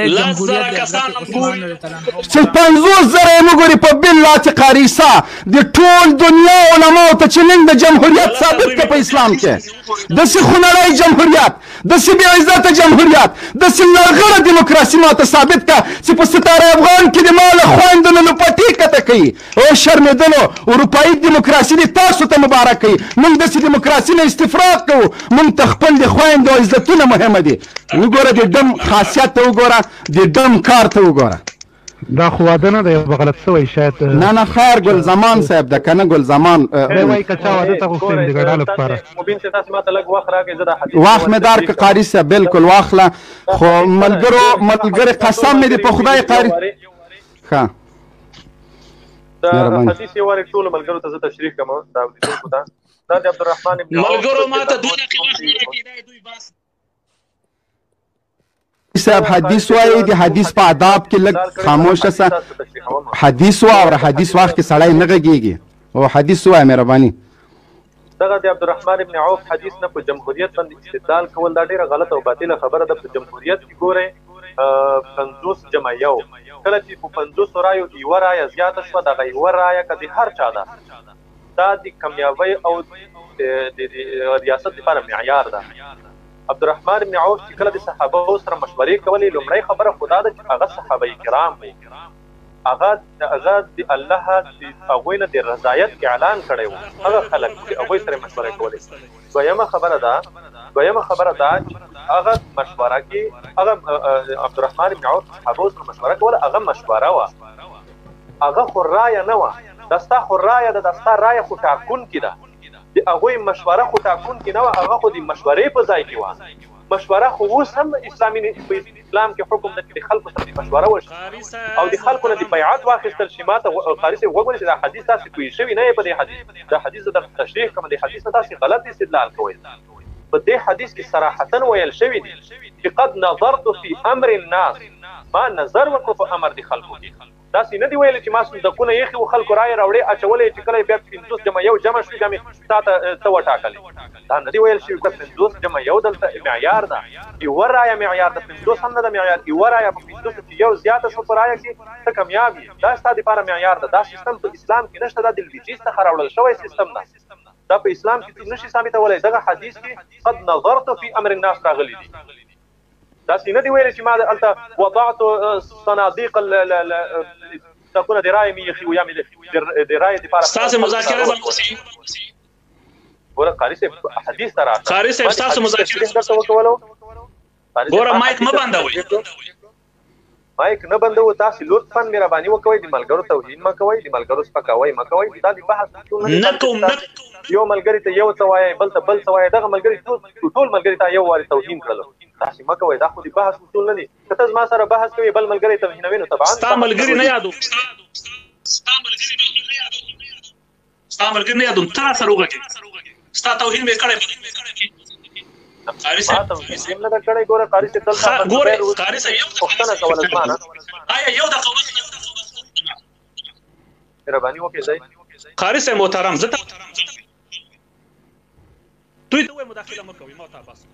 Speaker 3: چې 50,000 یې وګوري په بالله قاریسا د ټول دنیا علماو ته چې نن د جمهوریت ثابت کړه په اسلام کې داسې خونړی جمهوریت داسې بې عزته جمهوریت داسې لرغړه دیموکراسي ماته ثابت کړه چې په ستاره افغان کې د ما له خویندو نه لوپټې کته کوي او شرمېدلو اروپایي دیموکراسي دې تاسو ته مبارک کوي موږ داسې دیموکراسي نه استفراق کوو موږ ته خپل د خویندو عزتونه مهمه دي وګوره د ډم خاصیت ته وګوره د ډم کار ته وګوره
Speaker 7: دا خو واده نه دی غلط شوی شاید
Speaker 3: نه خیر ګل زمان صاحب د کنه ګل زمان
Speaker 7: وای که چا واده ته غوښتل د ګډالو لپاره
Speaker 2: مبین چې تاسو ماته لږ وخت راکړئ زه دا حدیث
Speaker 3: وخت مې درکړه قاري صاحب بالکل واخله خو ملګري قسم مې دی په خدای قاري ښه
Speaker 2: دا حدیث یې واري ټولو ملګرو ته زه تشریح کوم دا اوریدونکو ته دا د عبدالرحمن ابن
Speaker 8: ملګرو ماته 2 دقیقې وخت نه راکړئ دوی بس
Speaker 3: صاحب حدیث وایي د حدیث په آداب کې لږ خاموشه سه حدیث واوره حدیث وخت کې سړی نه غږېږي او حدیث وایه مهرباني
Speaker 2: دغه د عبدالرحمن ابن عوف حدیث نه په جمهوریت باندې استدلال کول دا ډېره غلطه او باطله خبره ده په جمهوریت کې ګورئ 50 جمع یو کله چې په 50 رایو یوه رایه زیاته شوه دغه یوه رایه که د هر چا ده دا د کامیابۍ او د ریاست لپاره معیار ده عبدالرحمن ابن عوف چې کله د صحابه سره مشورې کولې لومړی خبره خو دا ده چې هغه صحابه کرام وو هغه د الله د هغوی نه د رضایت اعلان کړی و هغه خلک چې هغوی سره مشورې کولې دویمه خبره دا چې هغه مشوره کې هغه عبدالرحمن ابن عوف صحابه سره مشوره کوله هغه مشوره وه هغه خو رایه نه وه دا ستا خو رایه ده دا ستا رایه خو ټاکونکې ده د هغوی مشوره خو ټاکونکې نه وه هغه خو د مشورې په ځای کې وه مشوره خو اوس هم اسلام کې حکم ده چې د خلکو سره د مشوره وشي او د خلکو نه د بیعت واخیستل شي ماته قاري صاحب وګورئ چې دا حدیث تاسې پوه شوي نه یې په دې حدیث دا حدیث زه درته تشریح کوم د حدیث نه تاسې غلط استدلال کوئ په دې حدیث کې صراحتا ویل شوي دي چې قد نظرت في امر الناس ما نظر وکړو په امر د خلکو کې داسې نه دی ویلي چې ما صندوقونه ایښي وو خلکو رایې راوړې اچولې چې کله بیا 50 جمع یو جمع شوي بیا مې تا ته وټاکلې دا نه دی ویل شوي که 50 جمع یو دلته معیار ده یوه رایه معیار ده 50 هم نه ده معیار یوه رایه په 50 کې یو زیاته شو په رایه کې ته کامیاب یې دا ستا دپاره معیار ده دا سیستم په اسلام کې نشته دا د لویجیز څخه راوړل شوی سیستم ده دا په اسلام کې څوک نشي ثابتولی دغه حدیث کې قد نظرت فی امر الناس راغلی دي داسې نه دی ویلی چې ما هلته وضعت صنادیق تكون درايه مي يخي ويعمل درايه دي بارا
Speaker 8: استاذ مذاكره زموسي
Speaker 2: ګوره قاری صاحب حدیث ترا
Speaker 8: قاری صاحب تاسو مذاکره ګوره مایک ما بندوي
Speaker 2: مایک نه بندو تاسو لطفا مهرباني وکوي د ملګرو توهین ما کوي د ملګرو سپکاوي ما کوي دا د بحث
Speaker 8: نه کوم
Speaker 2: یو ملګری ته یو څه وایي بل ته بل څه وایي دغه ملګری ټول ملګری ته یو واري توهین کړلو تاسو ما کوي دا خو د بحث اصول نه دي کته ما سره بحث کوي بل ملګری توهینوي نو طبعا
Speaker 8: ستا ملګری نه یادو ستا ملګری نه یادو تر سره وګورئ ستا توهین به کړی قاری صاحب
Speaker 2: نه دا کړی ګوره قاری صاحب دلته
Speaker 8: ګوره قاری صاحب یو
Speaker 2: پښتنه کوله ځمانه
Speaker 8: آیا یو د قوت
Speaker 2: مهرباني وکړئ ځای
Speaker 8: قاری صاحب محترم زه دوی ته مداخله مکوئ ما ته بس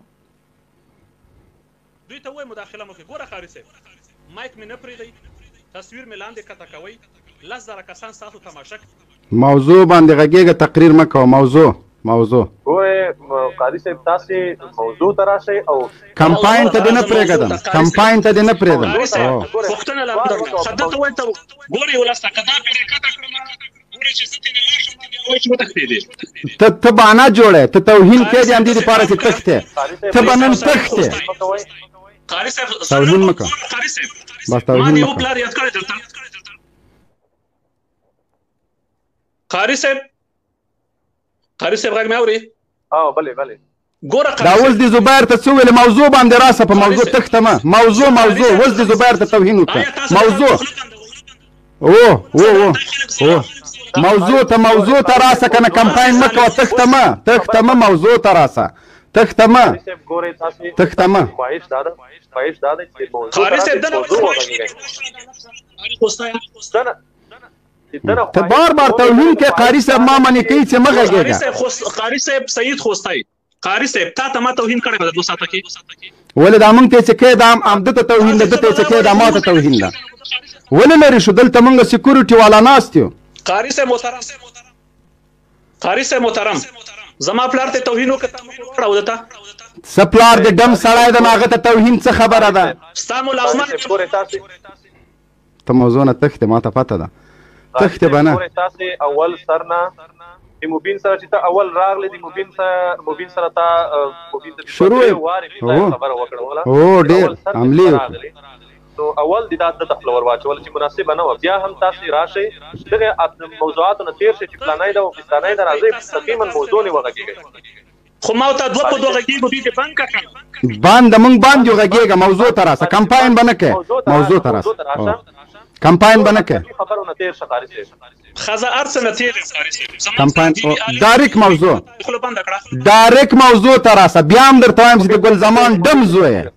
Speaker 8: دوی ته وای مداخله مکوئ ګوره قاری صاحب مایک مې نه پرېږدئ تصویر مې لاندې کته کوئ 10,000 کسان ستاسو تماشا
Speaker 3: موضوع باندې غږېږه تقریر مه کوه موضوع
Speaker 2: ګوره قاری صاحب تاسې موضوع ته راشئ او
Speaker 3: کمپاین ته دې نه پرېږدم کمپاین ته دې نه پرېږدم
Speaker 8: پوښتنه لرم خدته وای ته ګورې ولسته کدا پرې کته کړم ګورې چې ستې نه لاشم باندې وای چې وتښتېدې
Speaker 3: ته بهانه جوړې ته توهین کوې د همدې دپاره چې تښتې ته به نن تښتې
Speaker 8: قاری صاحب
Speaker 3: توهین مه کوه
Speaker 8: قاری صاحب
Speaker 3: بس توهین
Speaker 8: ما
Speaker 3: مه
Speaker 8: یو
Speaker 3: کوه
Speaker 8: پلار یاد کړی دلته قاری صاحب غږ مې اوري
Speaker 2: بلې
Speaker 8: ګوره
Speaker 3: دا اوس د زبیر ته څه ویل موضوع باندې راسه په موضوع تښته مه موضوع اوس د زبیر ته توهین وکړه موضوع ته راسه که نه کمپاین مه کوه تښته مه موضوع ته راسه تښته مه
Speaker 2: خواهش دا ده چې موضوع
Speaker 8: قاری صاحب
Speaker 3: ته بار توهین کې قاری صاحب ما منې کوي چې مه غږېږه
Speaker 8: قاری صاحب سید خوستای قاری صاحب تا ته ما توهین کړی په 2 ساعته کې
Speaker 3: ولې دا موږ ته چې کې دا همده ته توهین ده، ده ته چې کې دا ما ته توهین ده. ولې لرې شو؟ دلته موږ سکیورټي والا ناست یو.
Speaker 1: قاري صاحب محترم زما پلار ته توهین وکړه او دته
Speaker 3: څه پلار د ډم سړی ده، هغه ته توهین څه خبره ده؟
Speaker 1: ستا ملازمت
Speaker 3: ته موضوع نه تښتې، ما ته پته ده تښتې به نه.
Speaker 2: تاسې اول سر نه د مبین سره چې ته اول راغلی د مبین سره تا
Speaker 3: شروع
Speaker 2: خبره وکړه
Speaker 3: او ډېر عملي
Speaker 2: نو اول د دا خپل ور واچول چې مناسبه نه وه. بیا هم تاسې راشئ دغه موضوعاتو نه تېر شئ چې فلانی ده او فلانی ده، راځئ مستقیما موضوع نه وغږېږئ.
Speaker 1: خو ما ورته دوه په دوه غږېږو دوی دې بند کړه.
Speaker 3: بند موږ بند یو غږېږه. موضوع ته راسه، کمپاین به نه کوې. موضوع ته راسه، کمپاین به نه کوې.
Speaker 2: خبرو نه تېر شه قاري صاحب.
Speaker 1: ښځه هر څه نه تېر قاري صاحب.
Speaker 3: کمپاین ډایرکټ موضوع، ډایرکټ موضوع ته راسه. بیا هم درته وایم چې د ګل زمان ډم زوی یې.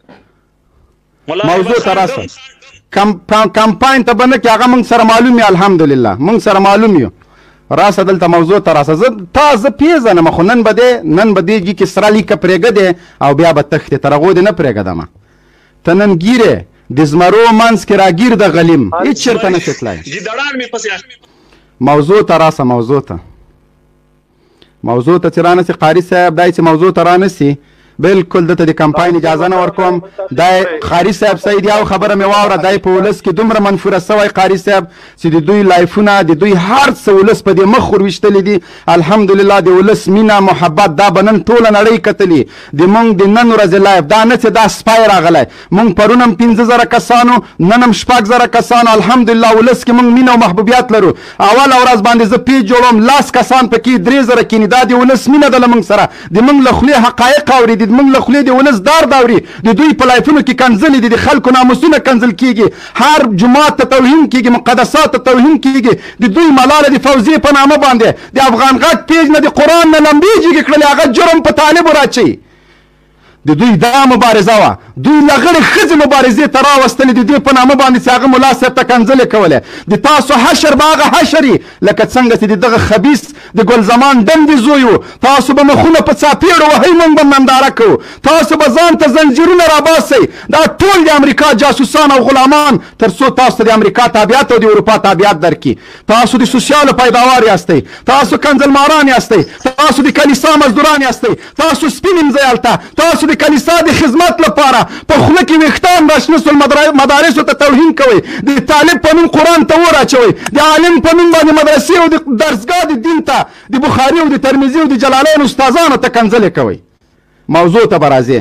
Speaker 3: موضوع ته راسه. کمپاین ته به نه کې، هغه موږ سره معلوم یې. الحمدلله موږ سره معلوم یو. راسه دلته موضوع ته راسه. زه پیژنم، خو نن به دې کې سره لیکه پرېږدې او بیا به تښتې. تر هغو دې نه پرېږدمه. ته نن ګیرې د زمرو منځ کې راګیر د غلیم، هېڅ چېرته نشې تللی. موضوع ته راسه. موضوع ته چې رانسي قاري صاحب، دای چې موضوع ته رانسي بالکل دته د کمپاین اجازه نه ورکوم. دای قاري صاحب سید یو خبره مې واوره، دای په ولس کې دومره منفوره سوی قاري صاحب چې د دوی لایفونه د دوی هر څه ولس په دې مخ ورویشتلی دي. الحمدلله د ولس مینه محبت دا به نن ټوله نړۍ کتلي. د موږ د نن ورځې لایف دا نه چې دا سپای راغلی. موږ پرون هم 15,000 کسانو، نن هم 6,000 کسانو. الحمدلله ولس کې موږ مینه او محبوبیت لرو. اوله ورځ باندې زه پیج جوړوم 10 کسان پکې 3,000 کینی. دا د ولس مینه ده له موږ سره. د موږ له خولې حقایق اوري، د موږ له خولې د ولس داوري. د دوی په لایفونو کې کنځلې دي، د خلکو ناموسونه کنځل کېږي، هر جومات ته توهین کېږي، مقدسات ته توهین کېږي. د دوی ملاله د فوزیې په نامه باندې د افغان غږ پیج نه د قرآن نه لمبې جګې کړلې، هغه جرم په طالبو راچوي. د دوی دا مبارزه وه. دوی لغړې ښځې مبارزې ته راوستلې د دې په نامه باندې چې هغه ملا صاحب ته کنځلې کولې. د تاسو حشر به هغه حشر وي لکه څنګه چې د دغه خبیث د ګل زمان ډندې زوی و. تاسو به مخونه په څاپېړو وهئ، موږ به ننداره کوو. تاسو به ځان ته زنجیرونه راباسئ. دا ټول د امریکا جاسوسان او غلامان تر څو تاسو ته د امریکا تابعیت او د اروپا تابعیت درکړي. تاسو د سوسیالو پیداوار یاستئ، تاسو کنځلماران یاستئ، تاسو د کلیسا مزدوران یاستئ، تاسو سپین امځئ هلته، تاسو د کلیسا د خدمت لپاره په خوله کې ویښتان راشنه مدارسو ته توهین کوئ. د طالب په نوم قرآن ته اور اچوئ، د عالم په نوم باندې مدرسې او د درسګاه د دین ته د بخاري او د ترمذي او د جلالین استادانو ته کنځلې کوئ. موضوع ته به راځې.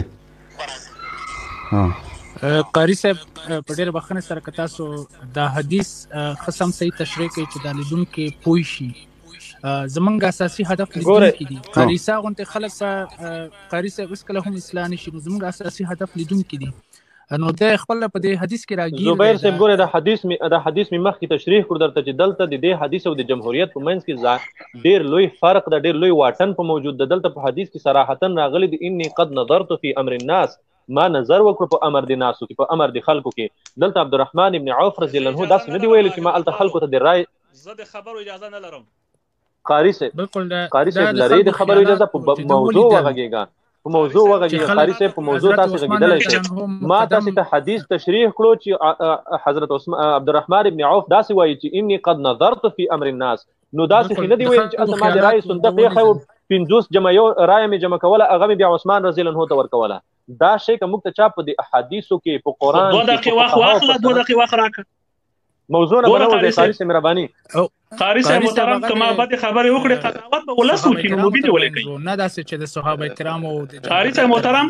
Speaker 5: قاري صاحب په ډېره بخښنه سره که تاسو دا حدیث ښه سم صحیح تشریح کوئ چې دا لیدونکي پوه شي. زمونږ اساسي هدف لیدونکي دي. قاري صاحب غوندې خلک به قاري صاحب هېڅکله هم اصلاح نه شي. نو زمونږ اساسي هدف لیدونکي دي. نو د خپل په دې حدیث کې راګیر
Speaker 2: زبیر صاحب ګوره دا حدیث می مخکې تشریح کړو درته چې دلته د دې حدیث او د جمهوریت په منځ کې ډېر لوی فرق ده، ډېر لوی واټن په موجود ده. دلته په حدیث کې صراحتاً راغلی دی انی قد نظرت فی امر الناس، ما نظر وکړو په امر د ناسو کې، په امر د خلکو کې. دلته عبدالرحمن ابن عوف رضی الله عنه داسې نه دی ویلي چې ما هلته خلکو ته د رای
Speaker 1: زه د خبرو اجازه نه لرم.
Speaker 2: قاري صاحب لري د خبرو اجازه په موضوع وغږېږه، په موضوع وغږېږه. قاري صاحب په موضوع تاسې غږېدلی شئ. ما تاسې ته حدیث تشریح کړو چې حضرت عبدالرحمن ابن عوف داسې وایي چې انی قد نظرت فی امر الناس. نو داسې خو نه دی ویل چې هلته ما د رایې صندوق ایښی و 50 رایه مې جمع کوله، هغه مې بیا عثمان رضی الله عنه ته ورکوله. دا شی که موږ ته چا په د احادیثو کې په قرآن کې
Speaker 1: 2 دقیقې وخت واخله، 2 دقیقې وخت راکړه.
Speaker 2: موضوع نه بنو دی قاري صاحب مهرباني.
Speaker 1: قاري صاحب محترم که ما بدې خبرې وکړې قضاوت به ولس وکړي، نو مبین ولې کوي؟
Speaker 5: نه داسې چې د صحابه کرامو
Speaker 1: قاري صاحب محترم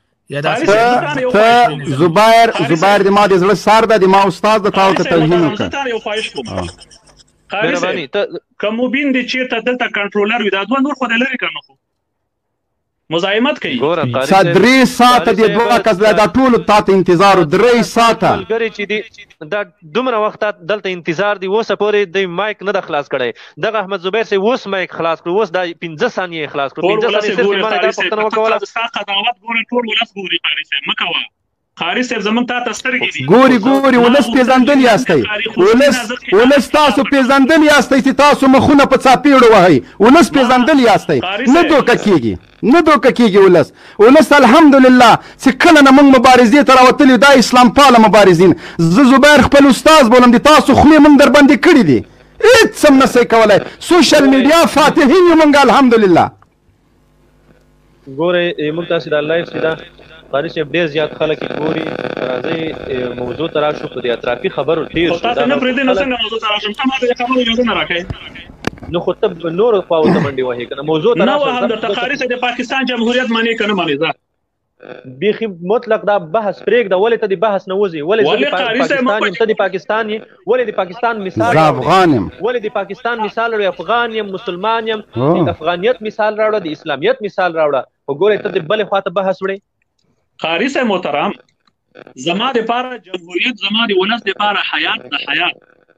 Speaker 3: زبیر د ما د زړه سر ده، د ما استاد ده، تاسو ته توهین وکړ.
Speaker 1: یو خواهش کوم قاري صاحب که مبین دی چېرته دلته کنټرولر وي، دا دوه نور خو دې لرې که نه خو مزاحمت کوي.
Speaker 3: 3 ساعته د دوه کس دا ټول تا ته انتظار 3 ساعته
Speaker 2: ملګري چې دي دا دومره وخت دلته انتظار دی. اوسه پورې د مایک نه ده خلاص کړی. دغه احمد زبیر صاحب اوس مایک خلاص کړو، اوس دا 15 ثانیې خلاص کړو. 15 ثانیې صرف ما دا پوښتنه وکوله.
Speaker 1: ستا قضاوت ګوره ټول ولس ګوري قاري صاحب، مه کوه. قاري صاحب زمونږ تا ته سترګې دي.
Speaker 3: ګوري ولس پېژندل یاستئ، ولس تاسو پېژندل یاستئ چې تاسو مخونه په څاپېړو وهئ. ولس پېژندل یاستئ، نه دوکه کېږي. نه دوکه کېږي ولس الحمدلله چې کله نه موږ مبارزې ته راوتلي دا اسلام پاله مبارزین زه زبیر خپل استاز بولم د تاسو خولې موږ در باندې کړي دي هېڅ هم نسئ کولی سوشل میډیا فاتحین یو موږ الحمدلله.
Speaker 2: ګورئ موږ تاسې دا لایف چې دا قاري صاحب ډېر زیات خلک یې ګوري راځئ موضوع ته راشو په دې اطرافي خبرو تېر شو
Speaker 1: تاسې نه پرېږدئ نو څنګه موضوع ته راشم ته ماته د خبرو اجازه نه راکوې
Speaker 2: نو خو ته نورو خواو ته منډې وهې که نه موضوع ته
Speaker 1: نه وهم درته قاري صاحب د پاکستان جمهوریت منې که نه منې ځه
Speaker 2: بیخي مطلق دا بحث پرېږده ولې ته د بحث نه وځې ولې ته د پاکستان یې ولې د پاکستان مثال ولې د پاکستان مثال راوړې افغان یم مسلمان یم د افغانیت مثال راوړه د اسلامیت مثال راوړه خو ګورې ته د بلې خوا ته بحث وړې
Speaker 1: قاری صاحب محترم زما دپاره جمهوریت زما د ولس دپاره حیات د حیات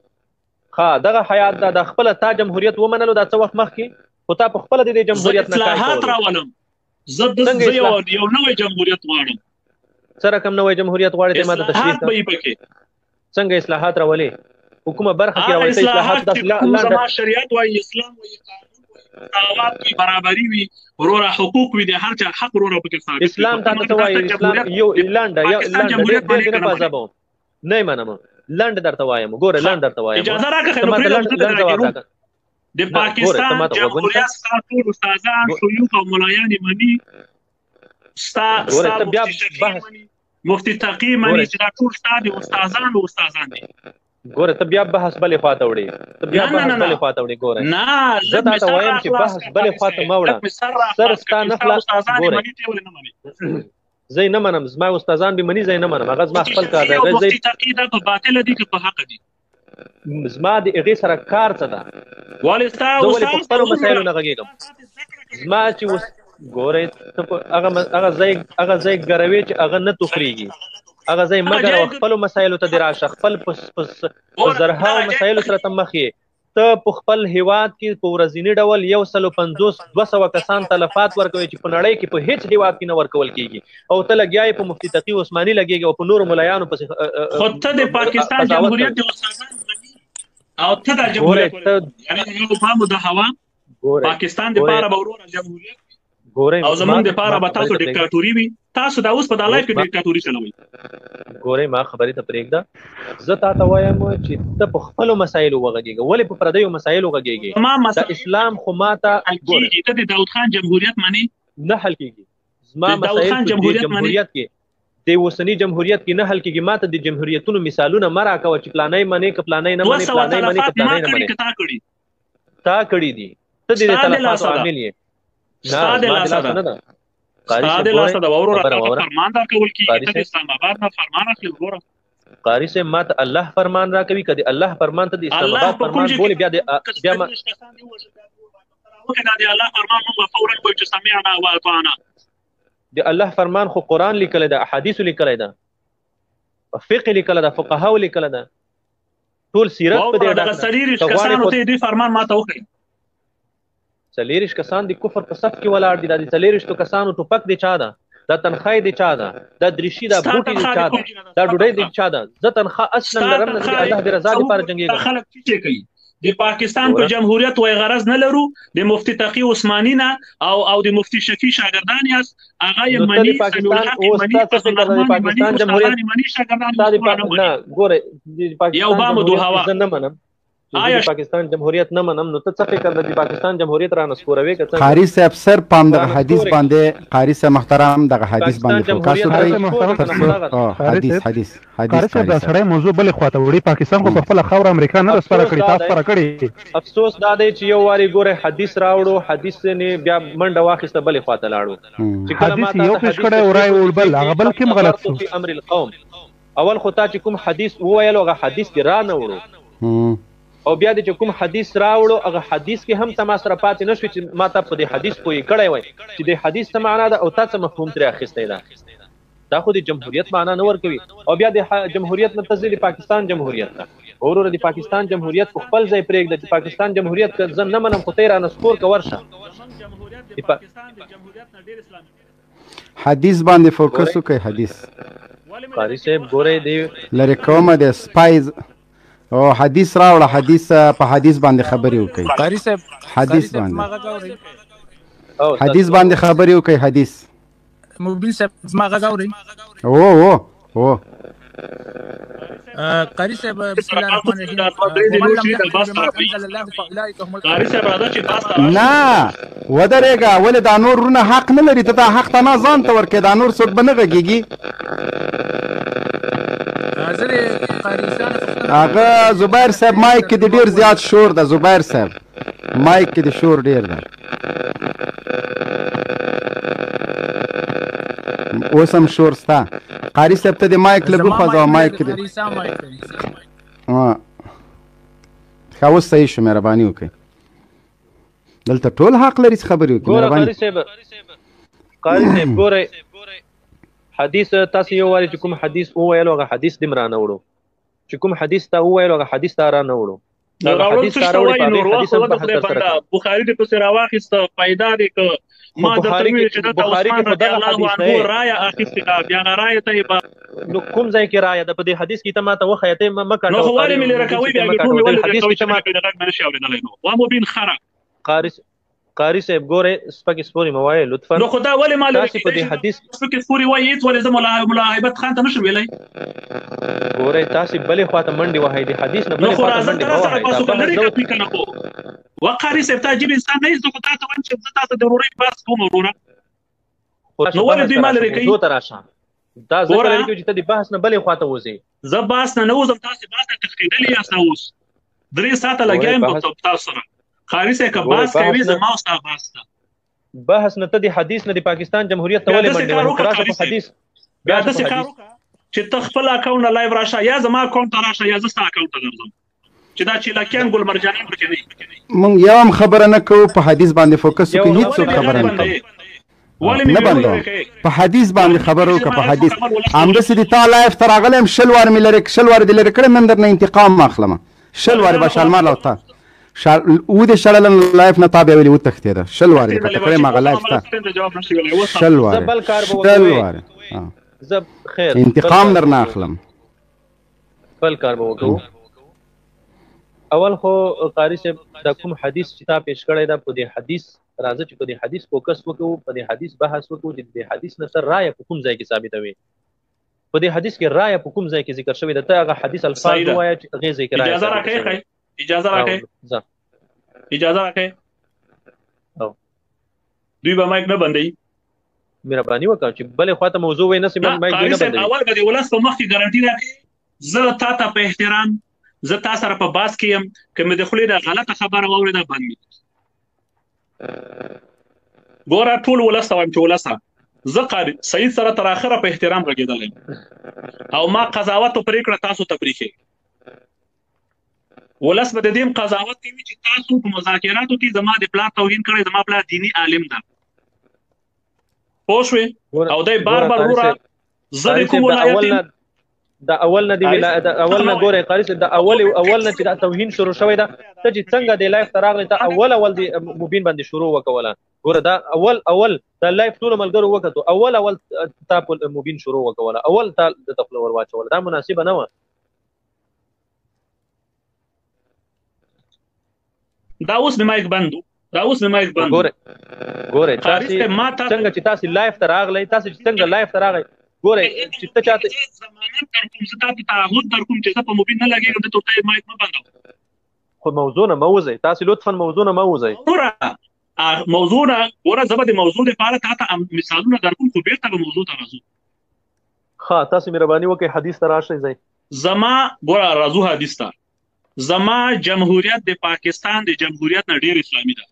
Speaker 2: ښه دغه حیات دا د خپله تا جمهوریت ومنلو دا څه وخت مخکې خو تا په خپله د دې جمهوریت نه
Speaker 1: اصلاحات راولم زه یو نوی جمهوریت غواړم
Speaker 2: څه رقم نوی جمهوریت غواړې ته ما ته تشریح
Speaker 1: اصلاحات به یې پکې
Speaker 2: څنګه اصلاحات راولې په کومه برخه کې راولې
Speaker 1: اصلاحات زما شریعت وایي اسلام وایي مساوات وي برابري وي وروره حقوق وي د هر چا حق وروره پکې ثابت
Speaker 2: اسلام ته څه وایي اسلام یو لنډه ډېر نه فازه به نه یې منم لنډ درته وایم ګوره لنډ درته وایم
Speaker 1: اجازه راکړه د پاکستان جمهوریت ستا ټول استادان شیوخ او ملایان یې مني ستا
Speaker 2: بیا بحث
Speaker 1: مفتي تقي مني چې دا ټول ستا د استادان دي
Speaker 2: ګوره ته بیا بحث بلې خوا ته وړې ته بیا بحث بلې خوا ته وړې ګوره زه تا ته وایم چې بحث بلې خوا ته مه وړه سر ستا نه خلاص ګوره زه یې نه منم زما استادان به مني زه یې نه منم هغه زما خپل کار دی
Speaker 1: مفتي تقي دا په باطله دي که په حق دي
Speaker 2: زما د هغې سره کار څه ده
Speaker 1: ولې ستا
Speaker 2: زه ولې په خپلو مسایلو نه غږېږم زما چې اوس ګورئ ته په هغه ځای ګروې چې هغه نه تخریږي هغه ځای مګر او خپلو مسایلو ته دې راشه خپل په زرهاو مسایلو سره ته مخ یې ته په خپل هیواد کې په ورځني ډول 150-200 کسان تلفات ورکوي چې په نړۍ کې په هیڅ هیواد کې نه ورکول کېږي او ته لګیا یې په مفتي تقي عثماني لګېږي او په نورو ملایانو پسې
Speaker 1: خو ته د پاکستان جمهوریت د استادان او ته د جمهوریت یعنې یو پامو د هوا پاکستان دپاره به وروره جمهوریت او زمونږ دپاره به تاسو ډیکټاټوري وي تاسو دا اوس په دا لایف کې ډیکټاټوري چلوئ
Speaker 2: ګورئ ما خبرې ته پرېږده زه تا ته وایم چې ته په خپلو مسایلو وغږېږه ولې په پردیو مسایلو غږېږې د اسلام خو ما ته
Speaker 1: ګورئ ته د داود خان جمهوریت منې
Speaker 2: نه حل کېږي زما مسایل په جمهوریت کې د اوسني جمهوریت کې نه حل کېږي ما ته د جمهوریتونو مثالونه مه راکوه چې پلانی منې که پلانی نه منې پلانی منې که پلانی نه منې تا کړي دي ته د تلفاتو عامل یې
Speaker 1: ستا د لاسه ده ستا د لاسه ده وروره فرمان درکول کېږي ته د اسلام آباد نه فرمان اخلي وروره
Speaker 2: قاري صاحب ما ته الله فرمان راکوي که د الله فرمان ته د اسلام آباد فرمان بولي بیا
Speaker 1: ما د الله فرمان موږ فورا وایو چې سمعنا واطعنا
Speaker 2: د الله فرمان خو قرآن لیکلی ده احادیثو لیکلی ده فقه لیکلی ده فقهاو لیکلی ده ټول سیرت په دې
Speaker 1: دغه څلېرویشت کسانو ته دوی فرمان ما ته وښیي
Speaker 2: څلېرویشت کسان د کفر په صف کې ولاړ دي دا د څلېرویشتو کسانو ټوپک د چا ده دا تنخواه د چا ده دا دریشي دا بوټي د چا ده دا ډوډۍ د چا ده زه تنخواه اصلا لرم نه د الله د رضا لپاره جنګېږم
Speaker 1: خلک څه کوي د پاکستان په جمهوریت وای غرض نه لرو د مفتي تقي عثماني نه او د مفتي شفیع شاګردان یاست هغه یې مني
Speaker 2: پاکستان جمهوریت
Speaker 1: مني شاګردان
Speaker 2: نه ګوره
Speaker 1: یو بامو دو هوا
Speaker 2: زه نه منم د پاکستان جمهوریت نه منم نو ته څه فکر د پاکستان جمهوریت را نسکوروي که څنګه
Speaker 3: قاري صاحب سر پام دغه حدیث باندې قاري صاحب محترم دغه حدیث باندې فوکس وکړئ حدیث
Speaker 7: قاري صاحب دا سړی موضوع بلې خواته وړي پاکستان خو په خپله خاوره امریکا نه رسپاره کړي تاسو سپاره کړي
Speaker 2: افسوس دا دی چې یو وارې ګورئ حدیث راوړو حدیث نه بیا منډه واخیسته بلې خواته لاړو
Speaker 7: حدیث یو پیش کړی او رای وړ بل هغه بل کوم غلط شو
Speaker 2: امر القوم اول خو تا چې کوم حدیث وویلو هغه حدیث کې را نه وړو او بیا د کوم حدیث راوړو هغه حدیث کې هم تما سره پاتې نشو چې ما ته په دې حدیث پوی کړی وای چې د حدیث څه معنا ده او تاسو مفهوم ترې اخیستی ده دا خو د جمهوریت معنا نه ورکوي او بیا د جمهوریت نه تزلی پاکستان جمهوریت ته وروره د پاکستان جمهوریت په خپل ځای پرېږده چې پاکستان جمهوریت که زه نه منم خو ته یې را نسکور که ورشه
Speaker 3: حدیث باندې فوکس وکړئ حدیث
Speaker 2: قاري صاحب ګورئ دی
Speaker 3: لرې کومه د سپایز او حدیث راوړه حدیث په حدیث باندې خبرې وکړي
Speaker 5: قاری صاحب
Speaker 3: حدیث باندې حدیث باندې خبرې وکړئ. حدیث
Speaker 5: مبین صاحب زما غږ اورئ؟
Speaker 3: او
Speaker 5: قاری صاحب بسم الله الرحمن الرحیم.
Speaker 3: نه ودرېږه، ولې دا نور ورونه حق نه لري؟ ته دا حق ته نه ځان ته ورکړې، دا نور څوک به نه غږېږي. هغه زبیر صاحب مایک کې د ډېر زیات شور ده. زبیر صاحب مایک کې د شور ډېر ده. اوس هم شور سته. قاری صاحب ته د مایک لږ وخوځوه. مایک کې ښه اوس صحیح شو. مهرباني وکړئ. دلته ټول حق لري چې خبرې وکړي.
Speaker 2: قاری صاحب ګورئ، حدیث تاسو یو واري چې کوم حدیث وویلو هغه حدیث دې را نه وړو، چې کوم حدیث ته وویلو هغه حدیث ته را نه وړو.
Speaker 1: بخاري دې پسې راواخیسته، فایده دې که ما درته وویل چې دلته عثمان رضی الله عنه رایه اخیستې ده، بیا هغه رایې ته یې
Speaker 2: نو کوم ځای کې رایه ده؟ په دې حدیث کې ته ما ته وښیه، ته مه کاټوه.
Speaker 1: نو خو ولې مې لرې کوئ؟ بیا مې ټول مې ولې لرې کوئ چې مې غږ نه شي اورېدلی؟ نو وا مبین خره
Speaker 2: قاری صاحب ګورئ، سپکې سپورې مه وایئ لطفا.
Speaker 1: نو خو دا ولې ما لرې
Speaker 2: په دې حدیث
Speaker 1: سپکې سپورې وایي؟ هېڅ ولې زه ملا هیبت خان ته نه شم ویلی؟
Speaker 2: ګورئ تاسې بلې خوا ته منډې وهئ، د حدیث نه بلې خوا ته منډې مه وهئ.
Speaker 1: وقاري صاحب ته عجیب انسان نه یې، زه خو تا ته وایم چې زه تا ته د ورورۍ بحث کوم. وروره نو ولې دوی ما لرې کوي؟
Speaker 2: موضوع ته راشه. دا زه لرې کوي چې ته د بحث نه بلې خوا ته وځې.
Speaker 1: زه بحث نه وځم، تاسې بحث نه تښتېدلي یاست. اوس 3 ساعته لګیا یم تاسو سره. قاري صاحب که بحث کوي زما او ستا بحث ته
Speaker 2: بحث نه، ته د حدیث نه د پاکستان جمهوریت ته ولې منډې وهې؟ راشه په حدیث.
Speaker 1: بیا داسې کار وکړه چې ته خپل اکاونټ نه لایو راشه، یا زما اکاونټ ته راشه، یا زه ستا اکاونټ ته درځم، چې دا چیلاکیان ګل مرجانیان ورکې نه.
Speaker 3: موږ یو هم خبره نه کوو، په حدیث باندې فوکس وکړو، هېڅوک خبره نه کوو. نه بندوم، په حدیث باندې خبره وکړه. په حدیث همداسې د تا لایف ته راغلی یم، 100 وارې مې لرې لرې کړی، نن درنه انتقام ما اخلم. 100 وارې به شالمار او تا ودې شړلم لایف نه، تا بیا ولې وتښتېده. 100 وارې دې پټه کړی م هغه لایف ته. 100 وارې انتقام درنه اخلم.
Speaker 2: بل کار به وکړو. اول خو قاری صاحب دا کوم حدیث چې تا پیش کړی دا، په دې حدیث راځه چې په دې حدیث فوکس وکړو، په دې حدیث بحث وکړو چې دې حدیث نه ته رایه په کوم ځای کې ثابتوي. په دې حدیث کې رایه په کوم ځای کې ذکر شوې ده؟ ته هغه حدیث الفاظ ووایه چې هغې ځای کې رایه.
Speaker 1: اجازه راکړئ، اجازه راکړئ، اجازه راکړئ. دوی به مایک نه بندوي.
Speaker 2: مهرباني وکړه چې بلې خوا ته موضوع وایي نسې مایک دوی نه بندوي.
Speaker 1: اول به د ولس په مخ کې ګارنټي راکړي زه تا ته په احترام، زه تا سره په باس کې یم، که مې د خولې نه غلطه خبره واورېده بند مې. ګوره ټول ولس ته وایم چې ولسه زه قاری سعید سره تر اخره په احترام غږېدلی او ما قضاوت او پرېکړه تاسو ته پرېښې. ولس به د دې قضاوت کوي چې تاسو په مذاکراتو کې زما د پلار توهین کړی. زما پلار دیني عالم ده، پوه شوې؟ او دی بار بار وروره زه د کوم ولایت
Speaker 2: دا اول نه دی ویلا، دا اول نه ګورئ قاری صاحب، دا اول نه چې دا توهین شروع شوی ده، ته چې څنګه د لایف ته راغلی، ته اول د مبین باندې شروع وکوله. ګوره دا اول دا لایف ټولو ملګرو وکتو، اول تا په مبین شروع وکوله، اول تا د خوله ور واچوله. دا مناسبه نه وه.
Speaker 1: دا اوس مې مایک بند و، دا اوس مې مایک بند و.
Speaker 2: ګورئ تاسې څنګه چې تاسې لایف ته راغلی، تاسې چې څنګه لایف ته راغلی، ګورئ چې ته چاته
Speaker 1: ضمانت درکوم، زه تا ته تعهد درکوم چې زه په مبین نه لګېږم، ته ورته مایک مه بندوه.
Speaker 2: خو موضوع نه مه وځئ، تاسې لطفا موضوع نه مه وځئ.
Speaker 1: موضوع نه ګوره، زه به د موضوع دپاره تا ته مثالونه درکوم، خو بېرته به موضوع ته راځو.
Speaker 2: ښه تاسې مهرباني وکړئ حدیث ته راشئ. ځئ
Speaker 1: زما ګوره راځو حدیث ته. زما جمهوریت د پاکستان د جمهوریت نه ډېر اسلامي ده.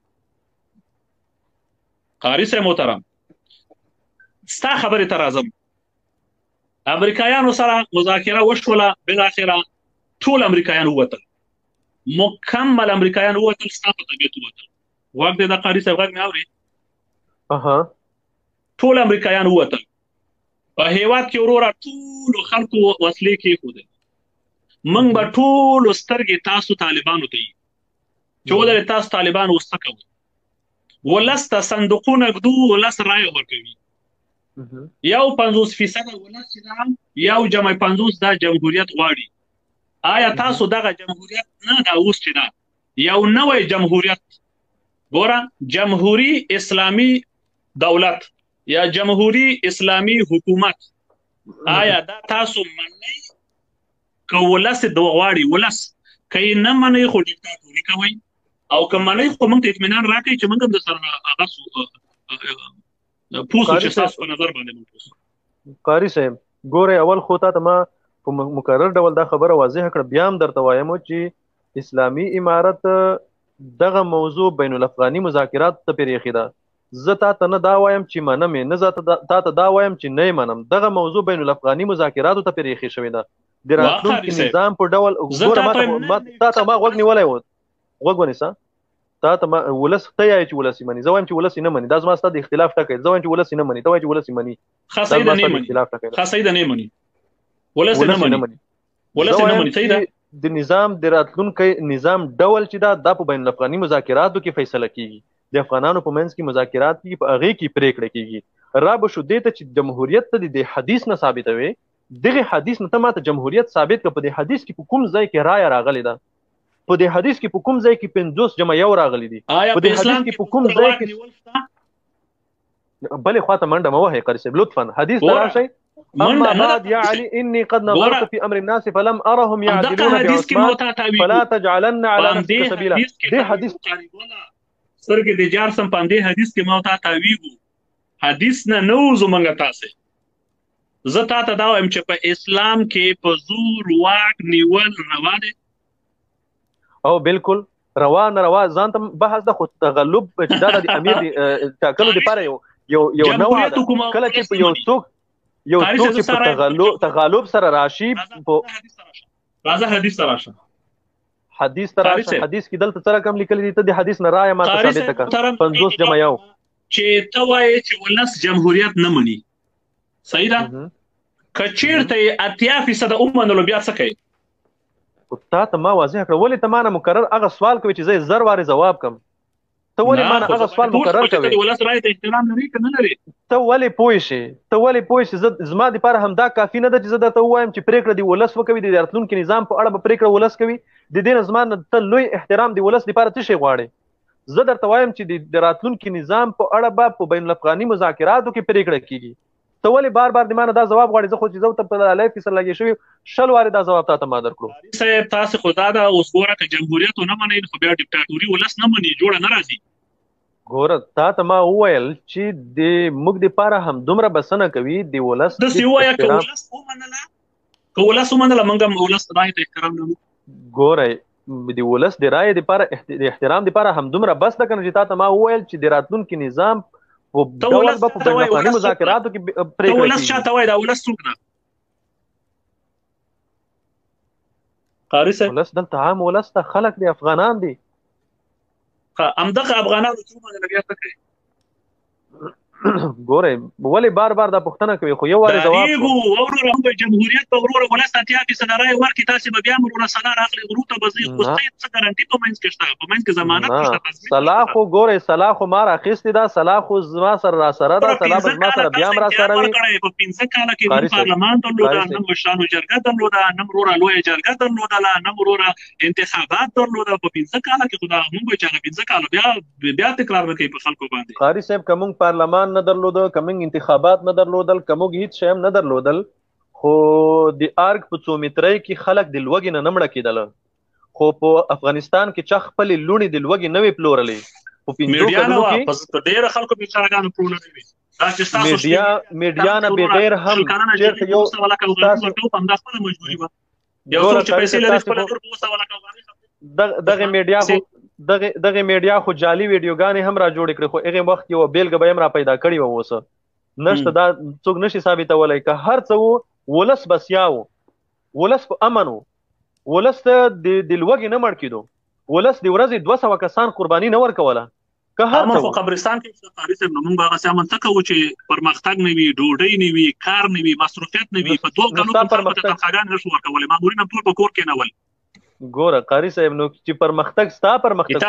Speaker 1: قاری صاحب محترم، ستا خبرې ته راځم. امریکایانو سره مذاکره وشوله، بالاخره ټول امریکایان ووتل، مکمل امریکایان ووتل، ستا په طبیعت ووتل. غوږ دی دا قاري صاحب غږ مې اورې؟ ټول امریکایان ووتل. په هېواد کې وروره ټولو خلکو وسلې کېښودې. موږ به ټولو سترګې تاسو طالبانو ته یي چې ولرې تاسو طالبان اوس څه کوئ. ولس ته صندوقونه ږدو، ولس رایه ورکوي. 50% ولس چې ده، 1.50 دا جمهوریت غواړي. آیا تاسو دغه جمهوریت نه دا اوس چې ده یو نوی جمهوریت ګوره جمهوری اسلامی دولت یا جمهوری اسلامی حکومت آیا دا تاسو منئ که ولس غواړي ولس که یې نه منئ خو ډیکټاتوري کوئ او که منئ خو موږ ته اطمینان راکړئ چې موږ هم د سره هغه پوسو چې ستاسو په نظر باندې موږ پوسو.
Speaker 2: قاري صاحب ګوره اول خو تا ته ما په مکرر ډول دا خبره واضح کړه، بیا هم درته وایم چې اسلامي امارت دغه موضوع بین الافغاني مذاکرات ته پرېښې ده. زه تا ته نه دا وایم چې منم یې، نه زه تا ته دا وایم چې نه یې منم. دغه موضوع بین الافغاني مذاکراتو ته پرېښې شوې ده د راتلونکي نظام په ډول. ګوره تا ته ما غوږ نیولی و، غوږ ونیسه. تا ته ما ولس ته یې چې ولس یې مني، زه وایم چې ولس یې نه مني. دا زما ستا د اختلاف ټکی دی. زه وایم چې ولس یې نه مني، ته وایې چې ولس یې مني.
Speaker 1: ښه صحیح ده، نه مني. ښه صحیح ده، نه مني. ولس یې نه مني. ولس یې نه مني. صحیح ده.
Speaker 2: د نظام د راتلونکي نظام ډول چې دا په بین الافغاني مذاکراتو کې فیصله کیږي، د افغانانو په منځ کې مذاکرات کیږي، په هغې کې پرېکړه کیږي. را به شو دې ته چې جمهوریت ته د حدیث نه ثابتوي، دغه حدیث نه ته ماته جمهوریت ثابت کړه. په دې حدیث کې په کوم ځای کې رایه راغلی ده؟ په دې حدیث کې په کوم ځای کې 50 = 1 راغلی دي؟ په دې حدیث کې په کوم ځای کې بلې خواته منډه مه وهئ قاري صاحب لطفا. حدیث ته راشئ. اما بعد يا علي اني قد نظرت في امر الناس فلم ارهم يعدلون بعثمان فلا تجعلن على نفسك سبيلا. دې حدیث
Speaker 1: سرګې د جار سم باندې حدیث کې مو ته تاویګو حدیث نه نو زمونږ تاسو. زه تا ته دا وایم چې په اسلام کې په زور واک نیول روا دی
Speaker 2: او بالکل روا نه روا ځان ته بحث د خود تغلب چې دا د امیر ټاکلو لپاره یو نوع ده. کله چې یو څوک چې په تغلب سره راشي
Speaker 1: راځه حدیث ته راشه.
Speaker 2: حدیث ته راشه. حدیث کې دلته سره کم لیکل دي، ته د حدیث نه رایه ماته ثابته کړه 50 = 1
Speaker 1: چې ته وایې چې ولس جمهوریت نه مني. صحیح ده. که چېرته یې 80% ومنلو بیا څه کوي؟
Speaker 2: تا ته ما واضح کړه. ولې ته مانه مکرر هغه سوال کوي چې زه یې 1000 وارې ځواب کړم؟ ته ولې مانه هغه سوال مکرر کوي؟
Speaker 1: ولس رایې ته احترام لري که نه لري؟
Speaker 2: ته ولې پوه شې؟ زما دپاره همدا کافي نه ده چې زه درته ووایم چې پرېکړه د ولس وکوي، د راتلونکي نظام په اړه به پرېکړه ولس کوي. د دې نه زما نه ته لوی احترام د ولس دپاره څه شی غواړې؟ زه درته وایم چې د راتلونکي نظام په اړه به په بین الافغاني مذاکراتو کې پرېکړه کیږي. ته ولې بار بار د ما نه دا ځواب غواړې؟ زه خو چې زه ته په لایف کې سره لګې شوي 100 وارې دا ځواب تا ته ما درکړو.
Speaker 1: صاحب تاسو خو دا ده اوس ګوره که جمهوریت ونه منئ خو بیا ډیکټاتوري ولس نه مني، جوړه نه راځي.
Speaker 2: ګوره تا ته ما وویل چې د موږ دپاره همدومره بسنه کوي د ولس
Speaker 1: داسې ووایه که ولس ومنله موږ هم ولس رایې ته احترام لرو.
Speaker 2: ګوره د ولس د رایې دپاره د احترام دپاره همدومره بس ده که نه چې تا ته ما وویل چې د راتلونکي نظام په ډول به په بین الافغاني مذاکراتو کې پرېکړه
Speaker 1: ولس چاته وایي؟ دا ولس څوک ده؟ قاري صاحب
Speaker 2: ولس دلته عام ولس ته خلک دي، افغانان دي.
Speaker 1: همدغه افغانانو څو باندې بیا څه کوي؟
Speaker 2: ګوره ولې بار بار دا پوښتنه کوي؟ خو یو وارې جواب
Speaker 1: وروره هم جمهوریت په وروره ولس 80% رایې ورکړي، تاسې به بیا هم وروره سلا راخلئ غرو ته به ځئ. خو څه ګارنټي په منځ کې شته؟ په منځ کې ضمانت نشته.
Speaker 2: سلا خو ګوره سلا خو ما راخیستې ده، سلا خو زما سره راسره ده، سلا به زما سره بیا هم راسره وي.
Speaker 1: په 15 کاله کې نه پارلمان درلوده، نه مشرانو جرګه درلوده، نه وروره لویه جرګه درلودله، نه وروره انتخابات درلوده. په 15 کاله کې خو دا موږ وایو چې هغه 15 کاله بیا تکرار نه کوي په خلکو باندې.
Speaker 2: قاري صاحب که موږ پارلمان نه درلوده، که موږ انتخابات نه درلودل، که موږ هیڅ شی هم نه درلودل، خو د ارګ په 100 مترۍ کې خلک د لوږې نه مړه کېدله. خو په افغانستان کې چا خپلې لوڼې د لوږې نه وې پلورلې. په 50 کلونو کې
Speaker 1: ډېره خلکو بیچارهګانو پلورلې وې.
Speaker 2: میډیا نه بغیر هم چېرته یو
Speaker 1: همدا خپله مجبوري وه. یو څوک چې پیسې لري خپله لور په 200
Speaker 2: دغه میډیا خو جعلي ویډیوګانې هم را جوړې کړې، خو هغې وخت کې یوه بېلګه به یې هم را پیدا کړې وه. اوس نشته، دا څوک نشي ثابتولی. که هر څه و ولس بسیا و، ولس په امن و، ولس ته د لوږې نه مړ کېدو، ولس د ورځې 200 کسان قرباني نه ورکوله. که هر څه
Speaker 1: خو قبرستان کې قاري صاحب نو موږ به هغسې امن څه کوو چې پرمختګ نه وي، ډوډۍ نه وي، کار نه وي، مصروفیت نه وي. په 2 کلو کې خلکو ته تنخواګانې نه شو ورکولی، مامورین هم ټول په کور کېنول.
Speaker 2: ګوره قاري صاحب نو چې پرمختګ ستا پرمختګ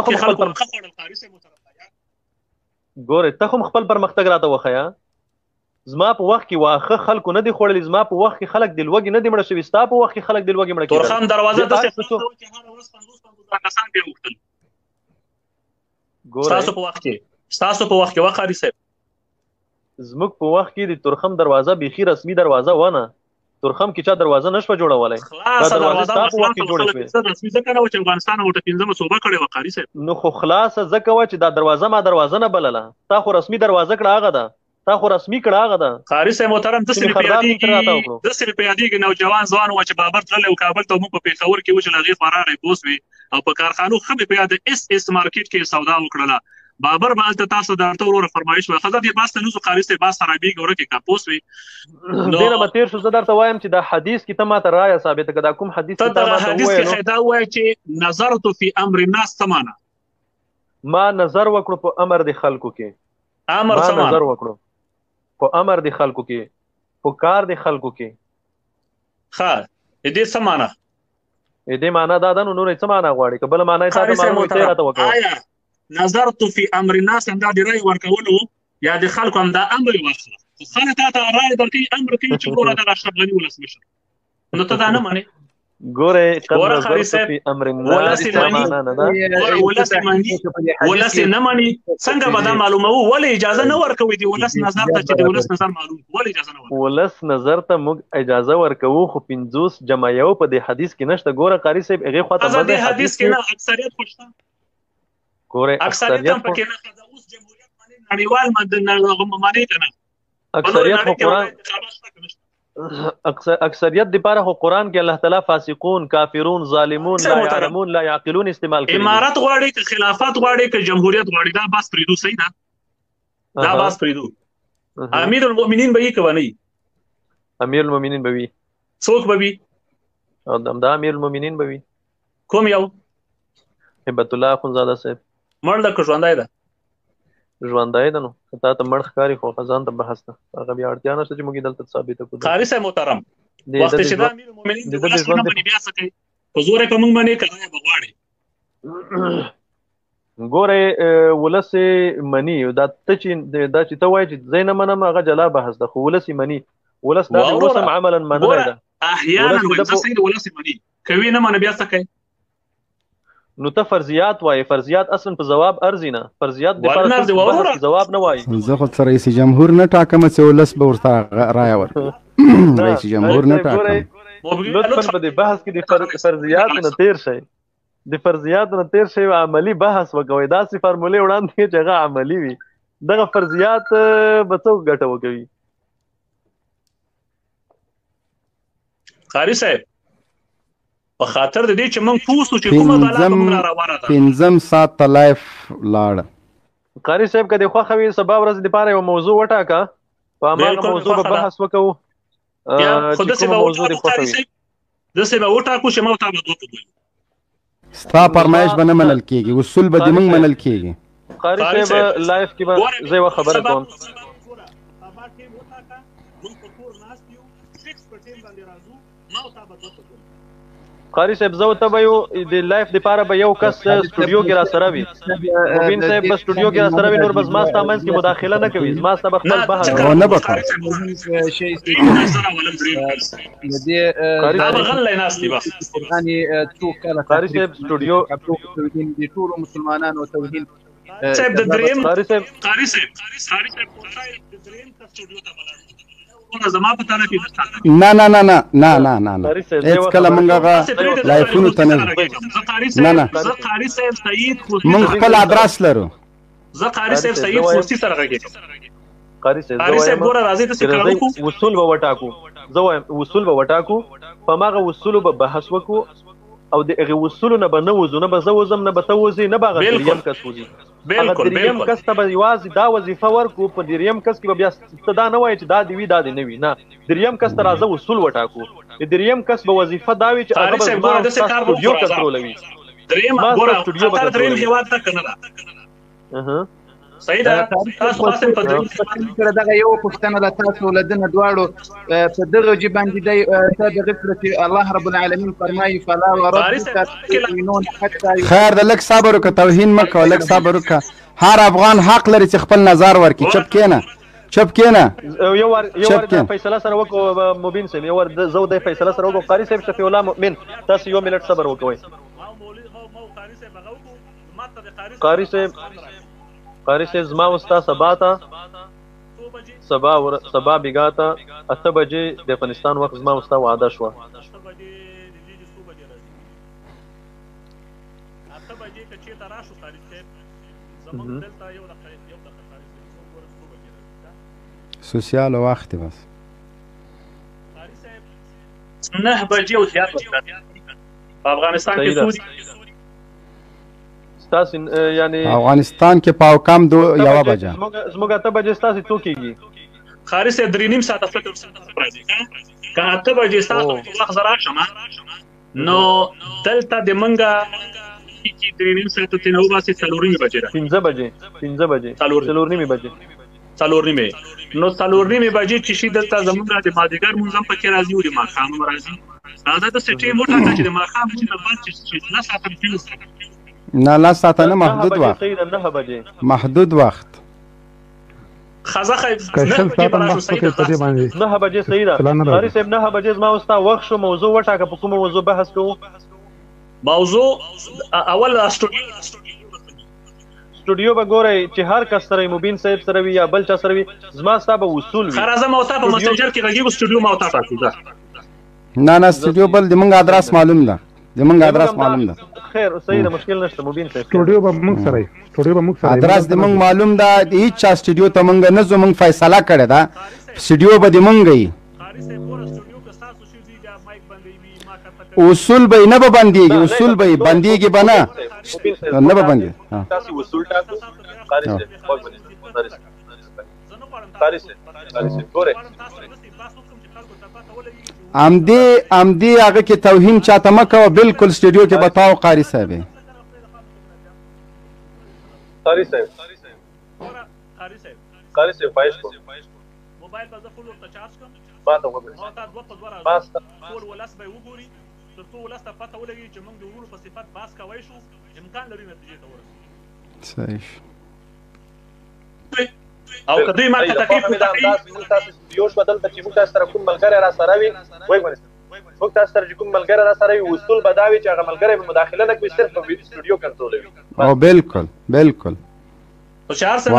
Speaker 2: ګوره ته هم خپل پرمختګ راته وښیه. زما په وخت کې واښه خلکو نه دي خوړلي، زما په وخت کې خلک د لوږې نه دي مړه شوي، ستا په وخت کې خلک د لوږې مړه کېدل.
Speaker 1: تورخم دروازه داسې چې هره ورځ 50,000 کسان بیا غوښتل. ستاسو په وخت کې وقاري صاحب
Speaker 2: زموږ په وخت کې د تورخم دروازه بیخي رسمي دروازه ونه تورخم کې چا دروازه نشوه جوړولی
Speaker 1: خلاصه دروازه رسمي ځکه نه و چې افغانستان ورته 15مه صوبه کړې وه قاري صاحب
Speaker 2: نو خو خلاصه ځکه وه چې دا دروازه ما دروازه نه بلله تا خو رسمي دروازه کړه هغه ده تا خو رسمي کړه هغه ده
Speaker 1: قاري صاحب محترم داسې مې په یادېږي نوجوان ځوان و چې بابر تللی و کابل ته موږ په پېښور کې و چې له هغې خوا راغی پوه سوې او په کارخانو ښه مې په یاد اس مارکېټ کې سودا وکړله بابر به هلته تاسو درته وروره فرمایش وه ښه دې باز ته نوځو قاري صاحب باز خرابېږي ورکې که پوه سوې
Speaker 2: دې نه به تېر شو زه درته وایم چې دا حدیث کې ته ماته رایه ثابته کړه دا کوم حدیث
Speaker 1: ته دغه حدیث کې دا ووایه چې نظرت فی امر الناس څه معنا
Speaker 2: ما نظر وکړو په امر د خلکو کې
Speaker 1: امر څه معنا
Speaker 2: نظر وکړو په امر د خلکو کې په کار د خلکو کې
Speaker 1: ښه دې څه معنا
Speaker 2: دې معنا دا ده نو نورې څه معنا غواړي که بله معنا یې تا ته معلومه وي ته یې راته وکړه
Speaker 1: نظرت فی امر الناس هم دا د رای ورکولو یا د خلکو هم دا امر واخله خو خلک تا ته رای درکوي امر کوي چې وروره دغه اشرف غني ولسمشر نو ته دا نه منې
Speaker 2: ګورې قد نظرت فی امر الناس معنا نه ده
Speaker 1: ولس نه مني څنګه به دا معلوموو ولې اجازه نه ورکوي د ولس نظر ته چې د ولس نظر معلوم ولې اجازه نه ورکوي
Speaker 2: ولس نظر ته موږ اجازه ورکوو خو 50 جمع یو په دې حدیث کې نشته ګوره قاري صاحب هغې خوا ته
Speaker 1: د حدیث کې نه اکثریت خو شته اکثریت هم پکې نه ښه اوس جمهوریت نړیوال معنی که نه
Speaker 2: اکثریت دپاره خو قرآن کې الله تعالی فاسقون کافرون ظالمون لا يعلمون لا يعقلون استعمال کوي
Speaker 1: امارت غواړي که خلافت غواړي که جمهوریت غواړي دا بحث پرېږدو صحیح ده دا بحث پرېږدو امیر المؤمنین به وي که به نه وي
Speaker 2: امیر المؤمنین به وي
Speaker 1: څوک به وي
Speaker 2: همدا امیر المؤمنین به وي
Speaker 1: کوم یو
Speaker 2: هبت الله اخندزاده صاحب
Speaker 1: مړ ده که ژوندی ده
Speaker 2: ژوندی ده نو که تا ته مړ ښکاري خو ځان ته بحث ده هغه بیا اړتیا نشته چې موږ یې دلته ثابته کړو
Speaker 1: قاري صاحب محترم وخت چې دا امیر المؤمنین د ولس نه مني بیا څه کوي په زور یې په موږ باندې که رایه به غواړي
Speaker 2: ګورې ولس یې مني دا چې ته وایې چې زه یې نه منم هغه جلا بحث ده خو ولس یې مني ولس دا د اوس هم عملا منلی ده
Speaker 1: احیانا وایم زه صحیح د ولس یې مني کوي نه منه بیا څه کوي
Speaker 2: نو ته فرضیات وایې فرضیات اصلا په ځواب ارزي نه فرضیات دپاره ځواب نه وایي
Speaker 3: زه خو څه رئیس جمهور نه ټاکم چې ولس به ورته رایه ورکړي رئیس جمهور نه ټاکم
Speaker 2: لطفا په دې بحث کې د فرضیاتو نه تېر شئ د فرضیاتو نه تېر شئ عملي بحث وکوئ داسې فارمولې وړاندې کړئ چې هغه عملي وي دغه فرضیات به څوک ګټه وکوي
Speaker 1: قاري صاحب په خاطر د دې چې موږ پوه سو چې کومه بلا به موږ را روانه ده
Speaker 3: 15 ساعته لایف لاړه
Speaker 2: قاري صاحب که دې خوښه وي سبا ورځ دپاره یوه موضوع وټاکه په هماغه موضوع به بحث وکړو چې کومه موضوع دې خوښه وي
Speaker 1: داسې به وټاکو چې موږ ته به دوه ووایو
Speaker 3: ستا فرمایش به نه منل کېږي اصول به د موږ منل کېږي
Speaker 2: قاري صاحب لایف کې به زه یوه خبره کوم قاری صاحب زه ته به یو د لایف دپاره به یو کس سټوډیو کې را سره وي مبین صاحب به سټوډیو کې را سره وي نور به زما ستا منځ کې مداخله نه کوي زما ستا به خپل بحث
Speaker 3: نه به کوم
Speaker 2: قاری صاحب سټوډیو
Speaker 9: د ټولو مسلمانانو توحید
Speaker 1: صاحب د دریم
Speaker 2: قاری صاحب
Speaker 1: قاری صاحب د دریم کس سټوډیو ته بلل زما په طرف کې
Speaker 3: نه نه نه نه نه نه نه نه هیڅ کله موږ هغه لایفونو ته نه نه نه
Speaker 1: زه قاري صاحب سعید
Speaker 3: موږ خپل ادرس لرو
Speaker 1: زه قاري صاحب سعید خوستی سره غږیږم
Speaker 2: قاری صاحب
Speaker 1: ګوره راځي ته څه کړو
Speaker 2: اصول به وټاکو زه وایم اصول به وټاکو په هماغه اصولو به بحث وکړو او د هغې اصولو نه به نه وځو نه به زه وځم نه به ته وځې نه به هغه دریم کس وځي هغه دریم کس ته به یوازې دا وظیفه ورکړو په دریم کس کې به بیا ته دا نه وایې چې دا دې وي دا دې نه وي نه دریم کس ته راځه اصول وټاکو د دریم کس به وظیفه دا وي چې هغه به زما سټوډیو کنټرولوي
Speaker 1: دریم هېواد ته که نه ده صحیح ده تاسو قاسم په
Speaker 9: دغه یو پوښتنه ده تاسو له ده نه دواړو په دغه جې باندې دی ته دغه کړه چې الله رب العالمین فرمایي فلا وربک یؤمنون حتی
Speaker 3: خیر ده لږ صبر وکړه توهین مه کوه لږ صبر وکړه هر افغان حق لري چې خپل نظر ورکړي چپ کښېنه چپ کښېنه
Speaker 2: یو وار د فیصله سره وکړو مبین صاحب یو وار زه د فیصله سره وکړو قاري صاحب شفیع الله مؤمن تاسو یو منټ صبر وکوئ قاري صاحب قاری صاحب زما وستا سبا ته سبا بیګا ته 8 بجې د افغانستان وخت زما وستا وعده شوه.
Speaker 3: سوسیال وخت بس
Speaker 1: 9 بجې او زیات وخت په افغانستان کې سودی
Speaker 2: ستاسو یعنی
Speaker 3: افغانستان کې پاو کم 2 بجه
Speaker 2: زموږ 8 بجې ستاسو تو کېږي.
Speaker 1: خاري صاحب 3.5 ساعته فکر راځي که 8 بجې ستاسو وخت زرا شمه نو دلته د منګه چې 3.5 ساعته ته نو باسي 4 بجې
Speaker 2: 15 بجې 4 بجې
Speaker 1: نو 4 بجې چې شي دلته زموږ د مازدیګر منظم پکې راځي او د ماښام راځي. دا د سټي موټر چې د ماښام چې نه بعد چې نه ساعته
Speaker 3: نه لا ساعته نه محدود وخت محدود وخت
Speaker 1: خزه خیب
Speaker 2: 9 بجې صحیح ده. قاری صاحب 9 بجې زما وستا وخت شو. موضوع وټاکه په کومه موضوع بحث کوو؟
Speaker 1: موضوع اول
Speaker 2: سټوډیو به ګورئ چې هر کس سره مبین صاحب سره وي یا بل چا سره وي زما ستا به اصول وي.
Speaker 1: خرازه موتا په مسنجر کې غږیږي سټوډیو موتا پاتې ده.
Speaker 3: نه سټوډیو بل د مونږ ادرس معلوم ده
Speaker 2: خیر صحیح ده مشکل نشته مبین صاحب
Speaker 7: سټوډیو به موږ سره
Speaker 3: ادرس د مونږ معلوم ده. هیڅ چا سټوډیو ته مونږ نه زو مونږ فیصله کړې ده سټوډیو به د مونږ وي اصول به نه بنديږي اصول به بنديږي بنا نه به بندي
Speaker 2: تاسو اصول ټاکو. قاری صاحب ګوره
Speaker 3: امدی هغه کې توهین چاته مکه بالکل سټوډیو کې بتاو قاری صاحب
Speaker 2: پایش کو
Speaker 1: موبایل په ځخلو ته چارج کوم
Speaker 2: ما ته وګورئ
Speaker 1: ما ته 2 په 2 راځي ټول ولس به وګوري ترڅو ولس ته پته ولګي چې موږ د ورونو په صفت باس کوي شو امکان لري نتیجې ته ورسېږو.
Speaker 3: صحیح
Speaker 1: او کدی ما ته تکلیف
Speaker 2: تاسو یو بدل ته چې موږ تاسو سره کوم ملګری را سره وي وای موږ تاسو سره کوم ملګری را سره وي اصول بداوي چې هغه ملګری به مداخله نه کوي صرف په سټوډیو کنټرولوي.
Speaker 3: او بالکل
Speaker 1: او 4 سنه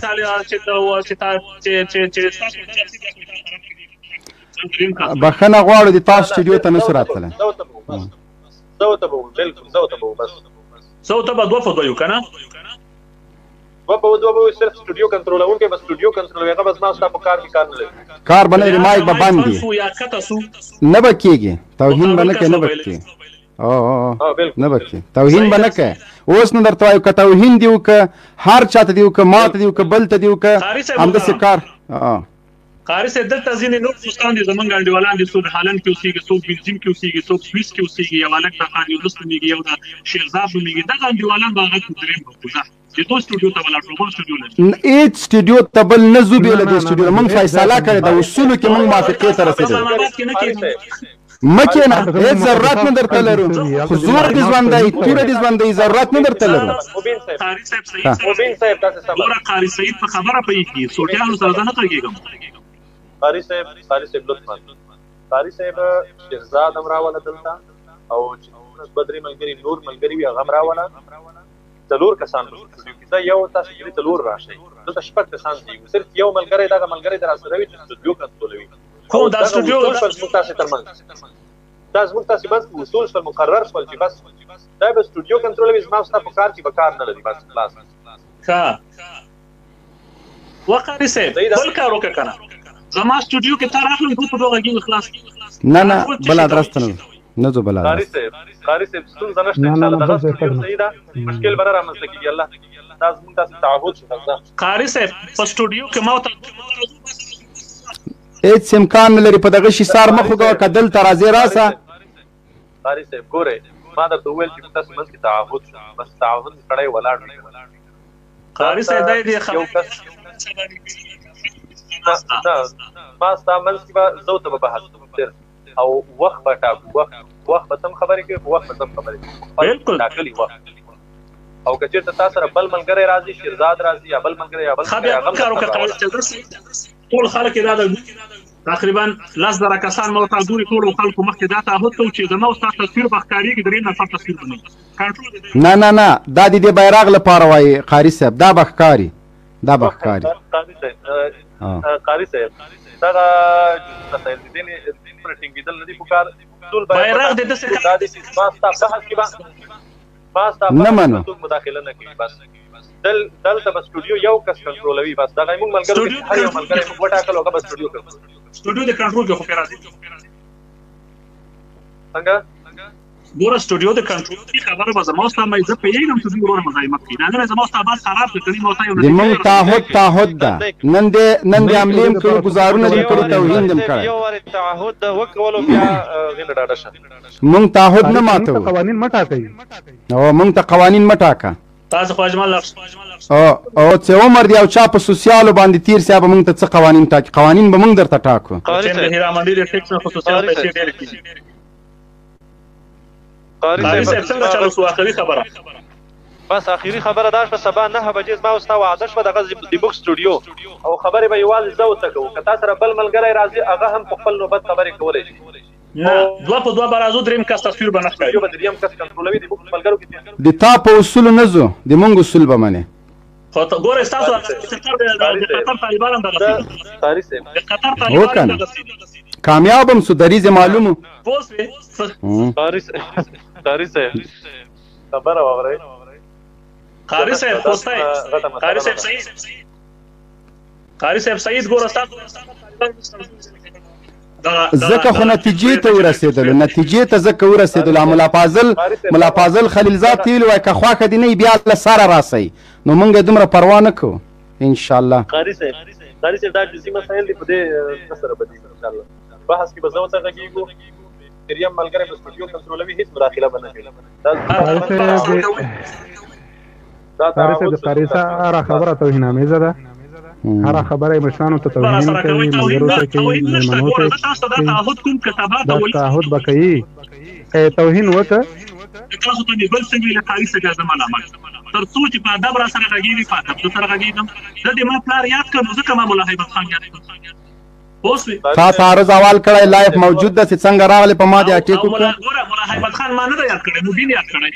Speaker 3: بخنه غواړو د تاسو سټوډیو ته نشو راتله
Speaker 2: زوته به بس
Speaker 1: زوته به 2 په 2 یو کنه
Speaker 2: 2 په 2 صرف سټوډیو کنټرولون کې بس سټوډیو کنټرول هغه بس ما ستاسو کار کې کار نه لري
Speaker 3: کار باندې مایک به باندې نه بکیږي توهین باندې کې نه بکیږي نه بکیږي توهین باندې کې اوس نو درته وایو که توهین دیو که هر چاته دیو که ماته دیو که بل ته دیو که همداسې کار
Speaker 1: قاری صاحب دلته ځینې نور دوستان دي زمونږ انډیوالان دي څوک هالند کې اوسېږي څوک بلجیم کې اوسېږي څوک سویس کې اوسېږي یو هلک د خان یونس نومېږي یو د شیرزاد نومېږي دغه انډیوالان به هغه درېیم بوزه چې دو سټوډیو ته ولاړ شو بل سټوډیو نه
Speaker 3: هېڅ سټوډیو ته بل نه ځو بېله دې سټوډیو موږ فیصله کړې ده اصولو کې موږ موافقې ته رسېدلو مکې نه هېڅ ضرورت نه درته لرو حضور دې ژوندی توره دې ژوندی ضرورت نه درته لرو
Speaker 1: قاری صاحب ګوره قاری صاحب په خبره پوهېږي سوټیانو سره زه نه غږېږم.
Speaker 2: قاری صاحب لطفا قاری صاحب شهزاد هم راوله دلته او چې بدري ملګري نور ملګري وي هغه هم راوله 4 کسان په سټوډیو کې دا یو تاسو کې 4 راشي دلته 6 کسان دي صرف یو ملګری دغه ملګری در سره وي چې سټوډیو کنټرولوي
Speaker 1: کوم دا سټوډیو
Speaker 2: تاسو ترمن تاسو بس اصول پر مقرر شول چې بس دا به سټوډیو کنټرولوي زما ستاسو په کار کې به کار نه لري بس خلاص
Speaker 1: ښه وقاری صاحب بل کار وکړه کنه زما سټوډیو کې تر اخلم په دوه غږی خلاص
Speaker 3: نه بل ادرس ته نه زو بل
Speaker 2: قاری صاحب ستون زنشت ان شاء الله دغه سټوډیو صحیح ده مشکل بره رامنځته کیږي الله تاسو مونږ تاسو تعهد شو
Speaker 1: قاری صاحب په سټوډیو کې ما ته
Speaker 3: هیڅ امکان نه لري په دغه شي سار مخ وګه کدل ترازی راسه
Speaker 2: قاری صاحب ګوره ما درته وویل چې تاسو مونږ کې تعهد شو بس تعهد کړای ولاړ
Speaker 1: قاری صاحب دای خبر
Speaker 2: ما ستا منځ کې به زه ته به بحث او وخت به ټاکو وخت به تم خبرې کوي وخت به تم خبرې کوي
Speaker 1: بالکل
Speaker 2: ټاکلی وخت او که چېرته تا سره بل ملګری راځي شیرزاد راځي یا بل ملګری یا بل
Speaker 1: ټول خلک دا تقریبا 10,000 کسان مو ته ګوري ټول خلکو مخکې دا تعهد کوي چې زما او تاسو تصویر به ښکارېږي 3 نفر تصویر بنوي
Speaker 3: نه دا د دې بیرغ لپاره وایي قاری صاحب دا به ښکاري دا به ښکاري.
Speaker 2: قاري صاحب دغه تسهیل دین پر ټینګېدل نه دي پکار ټول
Speaker 1: بیرغ د داسې
Speaker 2: باستا بحث کې باستا
Speaker 3: نه منو
Speaker 2: مداخله نه کوي بس دلته بس سټوډیو یو کس کنټرولوي بس دا موږ ملګرو هر یو ملګری موږ وټاکلو هغه بس سټوډیو کوي
Speaker 1: سټوډیو د کنټرول کې خو راځي
Speaker 2: څنګه
Speaker 1: ګوره سټوډیو د کنټرول کی خبره به زما ستا مې زه پیږم چې ګوره مزاحمت کوي نه زما ستا باز خراب کړی مو ته
Speaker 3: د موږ تعهد ده نن دې عملیم کړو گزارونه دې کړو توهین دې کړو
Speaker 2: یو ور تعهد د وکولو بیا غیر ډاډه شه
Speaker 3: موږ تعهد نه ماتو
Speaker 7: قوانین مټا کوي
Speaker 3: او موږ ته قوانین مټاکا
Speaker 1: تاسو خو اجمل
Speaker 3: او چې عمر دی او چا په سوسیالو باندې تیر سیا به موږ ته څه قوانین ټاکي قوانین به موږ درته ټاکو
Speaker 1: چې د هیرامندی د ټیکس خصوصیات پیسې ډېر کیږي قاری صاحب څنګه چالو سو اخري خبره
Speaker 2: بس اخري خبره دا شو سبا 9 بجې ما اوستا وعده شو دغه د بوک سټوډیو او خبره به یوازې زو تکو کته سره بل ملګری راځي هغه هم په خپل نوبت خبرې کولې شي
Speaker 1: نه دوه په دوه برازو دریم کس تصویر بنخ کوي
Speaker 2: یو به دریم کس کنټرولوي د بوک ملګرو کې
Speaker 3: د تا په اصول نه زو د مونږ اصول به منه
Speaker 1: خو ته ګوره تاسو د قطر طالبان د
Speaker 2: قاری صاحب
Speaker 1: د قطر طالبان د
Speaker 3: کامیاب هم سو دریزه معلومه
Speaker 2: قاری صاحب خبره واورئ
Speaker 1: قاری صاحب خوستای قاری صاحب سعید ګوره تاسو
Speaker 3: زکه خو نتیجې ته ورسېدل نتیجې ته زکه ورسېدل ملا فاضل خلیلزاد تیل وای که خواکه دی نه بیا له سره راسي نو مونږ دومره پروا نه کوو ان شاء الله
Speaker 2: قاری صاحب دا جزئی مسائل دی په دې سره بدی ان شاء الله بحث کې بزو څنګه کیږي دریم ملګری په سټوډیو کنټرولوي هیڅ مداخله بنه کوي
Speaker 7: دا قاری صاحب خبره توهین امیزه ده هر خبره مشانو ته توهین کوي ملګرو ته کوي مېلمنو ته دا تعهد به کوي توهین وکړه
Speaker 1: تاسو ته بل څه ویل قاری صاحب زمانه ما تر څو چې په ادب را سره غږیږي په ادب سره غږیږم د دې ما پلار یاد کړم ځکه ما مولا هیبت خان یاد کړم
Speaker 3: تا تعرض اول کړی لایف موجود ده چې څنګه راغلی په ما دې اټیکو
Speaker 1: ګوره مولا هیبت خان ما نه یاد کړی مبین یاد کړی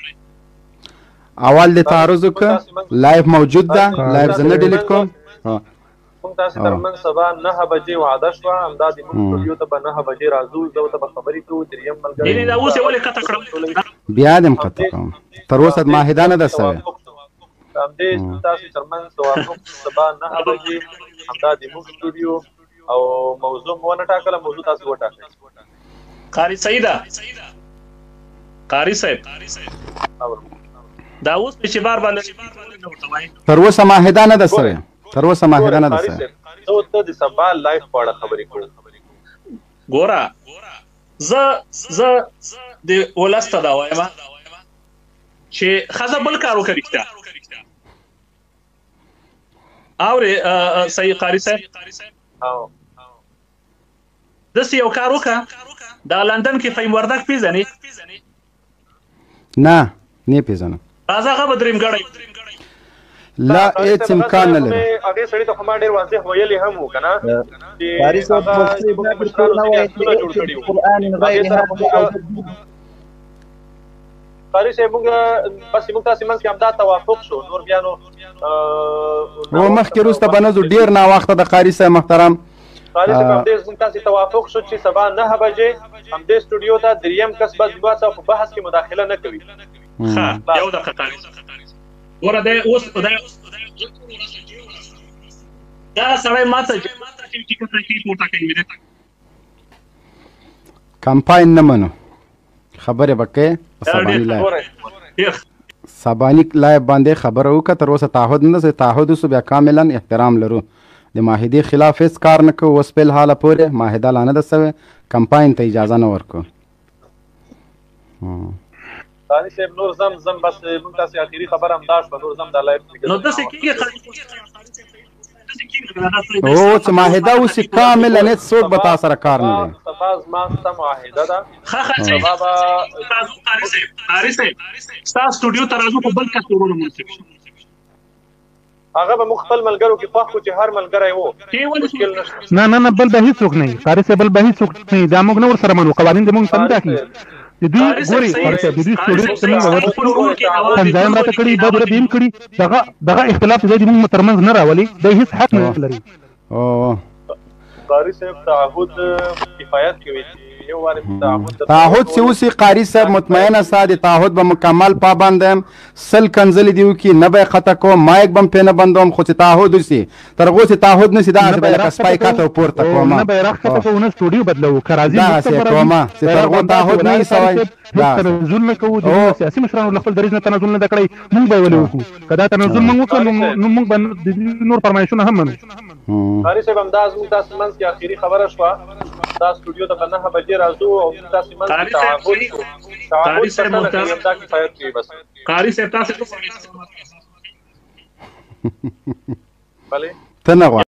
Speaker 3: اول دې تعرض وکړه لایف موجود ده لایف زنه ډیلیټ کوم
Speaker 2: موږ تاسو ترمن سبا 9 بجې وعده شو امدادي موږ سټوډیو ته 9 بجې راځو زه ته خبرې کوو دریم ملګری
Speaker 1: یعنی دا اوس ولې قطع کړم
Speaker 3: بیا دې قطع کوم تر اوسه ماهده نه ده سوی
Speaker 2: امدې تاسو ترمن توافق سبا 9 بجې امدادي موږ سټوډیو او موضوع مو نه ټاکله موضوع تاسو وټاکئ
Speaker 1: قاری سیدا قاری صاحب دا اوس په شبار باندې
Speaker 3: تر اوسه ماهده نه ده سوی تر اوسه ماهده نه ده سوی
Speaker 2: زه ته د سبا لایف په اړه خبرې کوم
Speaker 1: ګوره زه د ولسته دا وایم چې ښځه بل کار وکړي اورې صحیح قاری صاحب داسې یو کار وکړه د لندن کې فیم وردک پیژنې
Speaker 3: نه پیژنم
Speaker 1: راځه هغه به دریم ګړی
Speaker 3: لا هیڅ امکان نه لري
Speaker 2: هغه سړی ته خو ما ډېر واضح ویلي هم و که نه
Speaker 9: قاري صاحب
Speaker 2: قاری صاحب موږ بس موږ تاسې منځ کې همدا توافق شو نور بیا نو
Speaker 3: مخکې وروسته به نه ځو ډېر ناوخته د قاري صاحب محترم
Speaker 2: قاری صاحب همدې موږ تاسې توافق شو چې سبا 9 بجې همدې سټوډیو ته دریم کس به دوه څه په بحث کې مداخله نه کوي
Speaker 1: ښه یو دقیقه قاری ګوره دی اوس دا سړی ماته
Speaker 3: کمپاین نه منو خبرې به کوې په سباني لایف باندې خبره وکړه تر اوسه تعهد نه ده تعهد اوسو بیا کاملا احترام لرو د معاهدې خلاف هېڅ کار نه کوو اوس په الحاله پورې معاهده لا نه ده سوې کمپاین ته اجازه نه ورکوو
Speaker 2: قاری صاحب نور زم بس موږ تاسې اخري خبره همدا شوه نور زم دا لایف
Speaker 1: نو داسې کېږي
Speaker 3: او چې معاهده اوسې کاملا هېڅ څوک به تا سره کار نه لري
Speaker 2: سبا زما ستا معاهده ده
Speaker 1: قاری صاحب ستا سټوډیو ته راځو خو بل کس ورونه منصب شو
Speaker 2: هغه به موږ خپل ملګرو کې خوښ کړو چې هر ملګری و مشکل نشته
Speaker 7: نه بل به هېڅوک نه وي قاري صاحب بل به هېڅوک نه وي دا موږ نه ورسره منو قوانین د موږ ته نه ټاکي د دوی ګوري ورته د دوی سټوډنټ څنګه تنظیم راته کړي بد رد هم کړي دغه اختلاف زه د موږ ترمنځ نه راولي د هیڅ حق نه لري.
Speaker 2: قاری صاحب تعهد کفایت کوي یو واره
Speaker 3: تعهد چې اوس قاری صاحب مطمئنه ساده تعهد به مکمل پابند یم سل کنځلې دیو کې نه به خطا کوم مایک بم په نه بندوم خو چې تعهد وسی تر غو چې تعهد نسی دا به لکه سپای کاته پورته کوم
Speaker 7: نه به راخته کوو نه سټوډیو بدلو کرازي
Speaker 3: دا کوم چې تر غو تعهد نه سوای
Speaker 7: دا تنزل نه کوو د سیاسي مشرانو خپل دریځ نه تنزل نه کړی موږ به ولې وکړو کدا تنزل موږ وکړو نو موږ به نور فرمایشونه هم منو.
Speaker 2: قاری صاحب همداز موږ تاسو منځ کې اخیری خبره شوه دا سټوډیو ته نه بجې راځو او تاسو منځ کې
Speaker 1: قاری صاحب محترم
Speaker 2: دا کفایت کوي بس
Speaker 1: قاری صاحب تاسو
Speaker 2: بله
Speaker 3: ته نه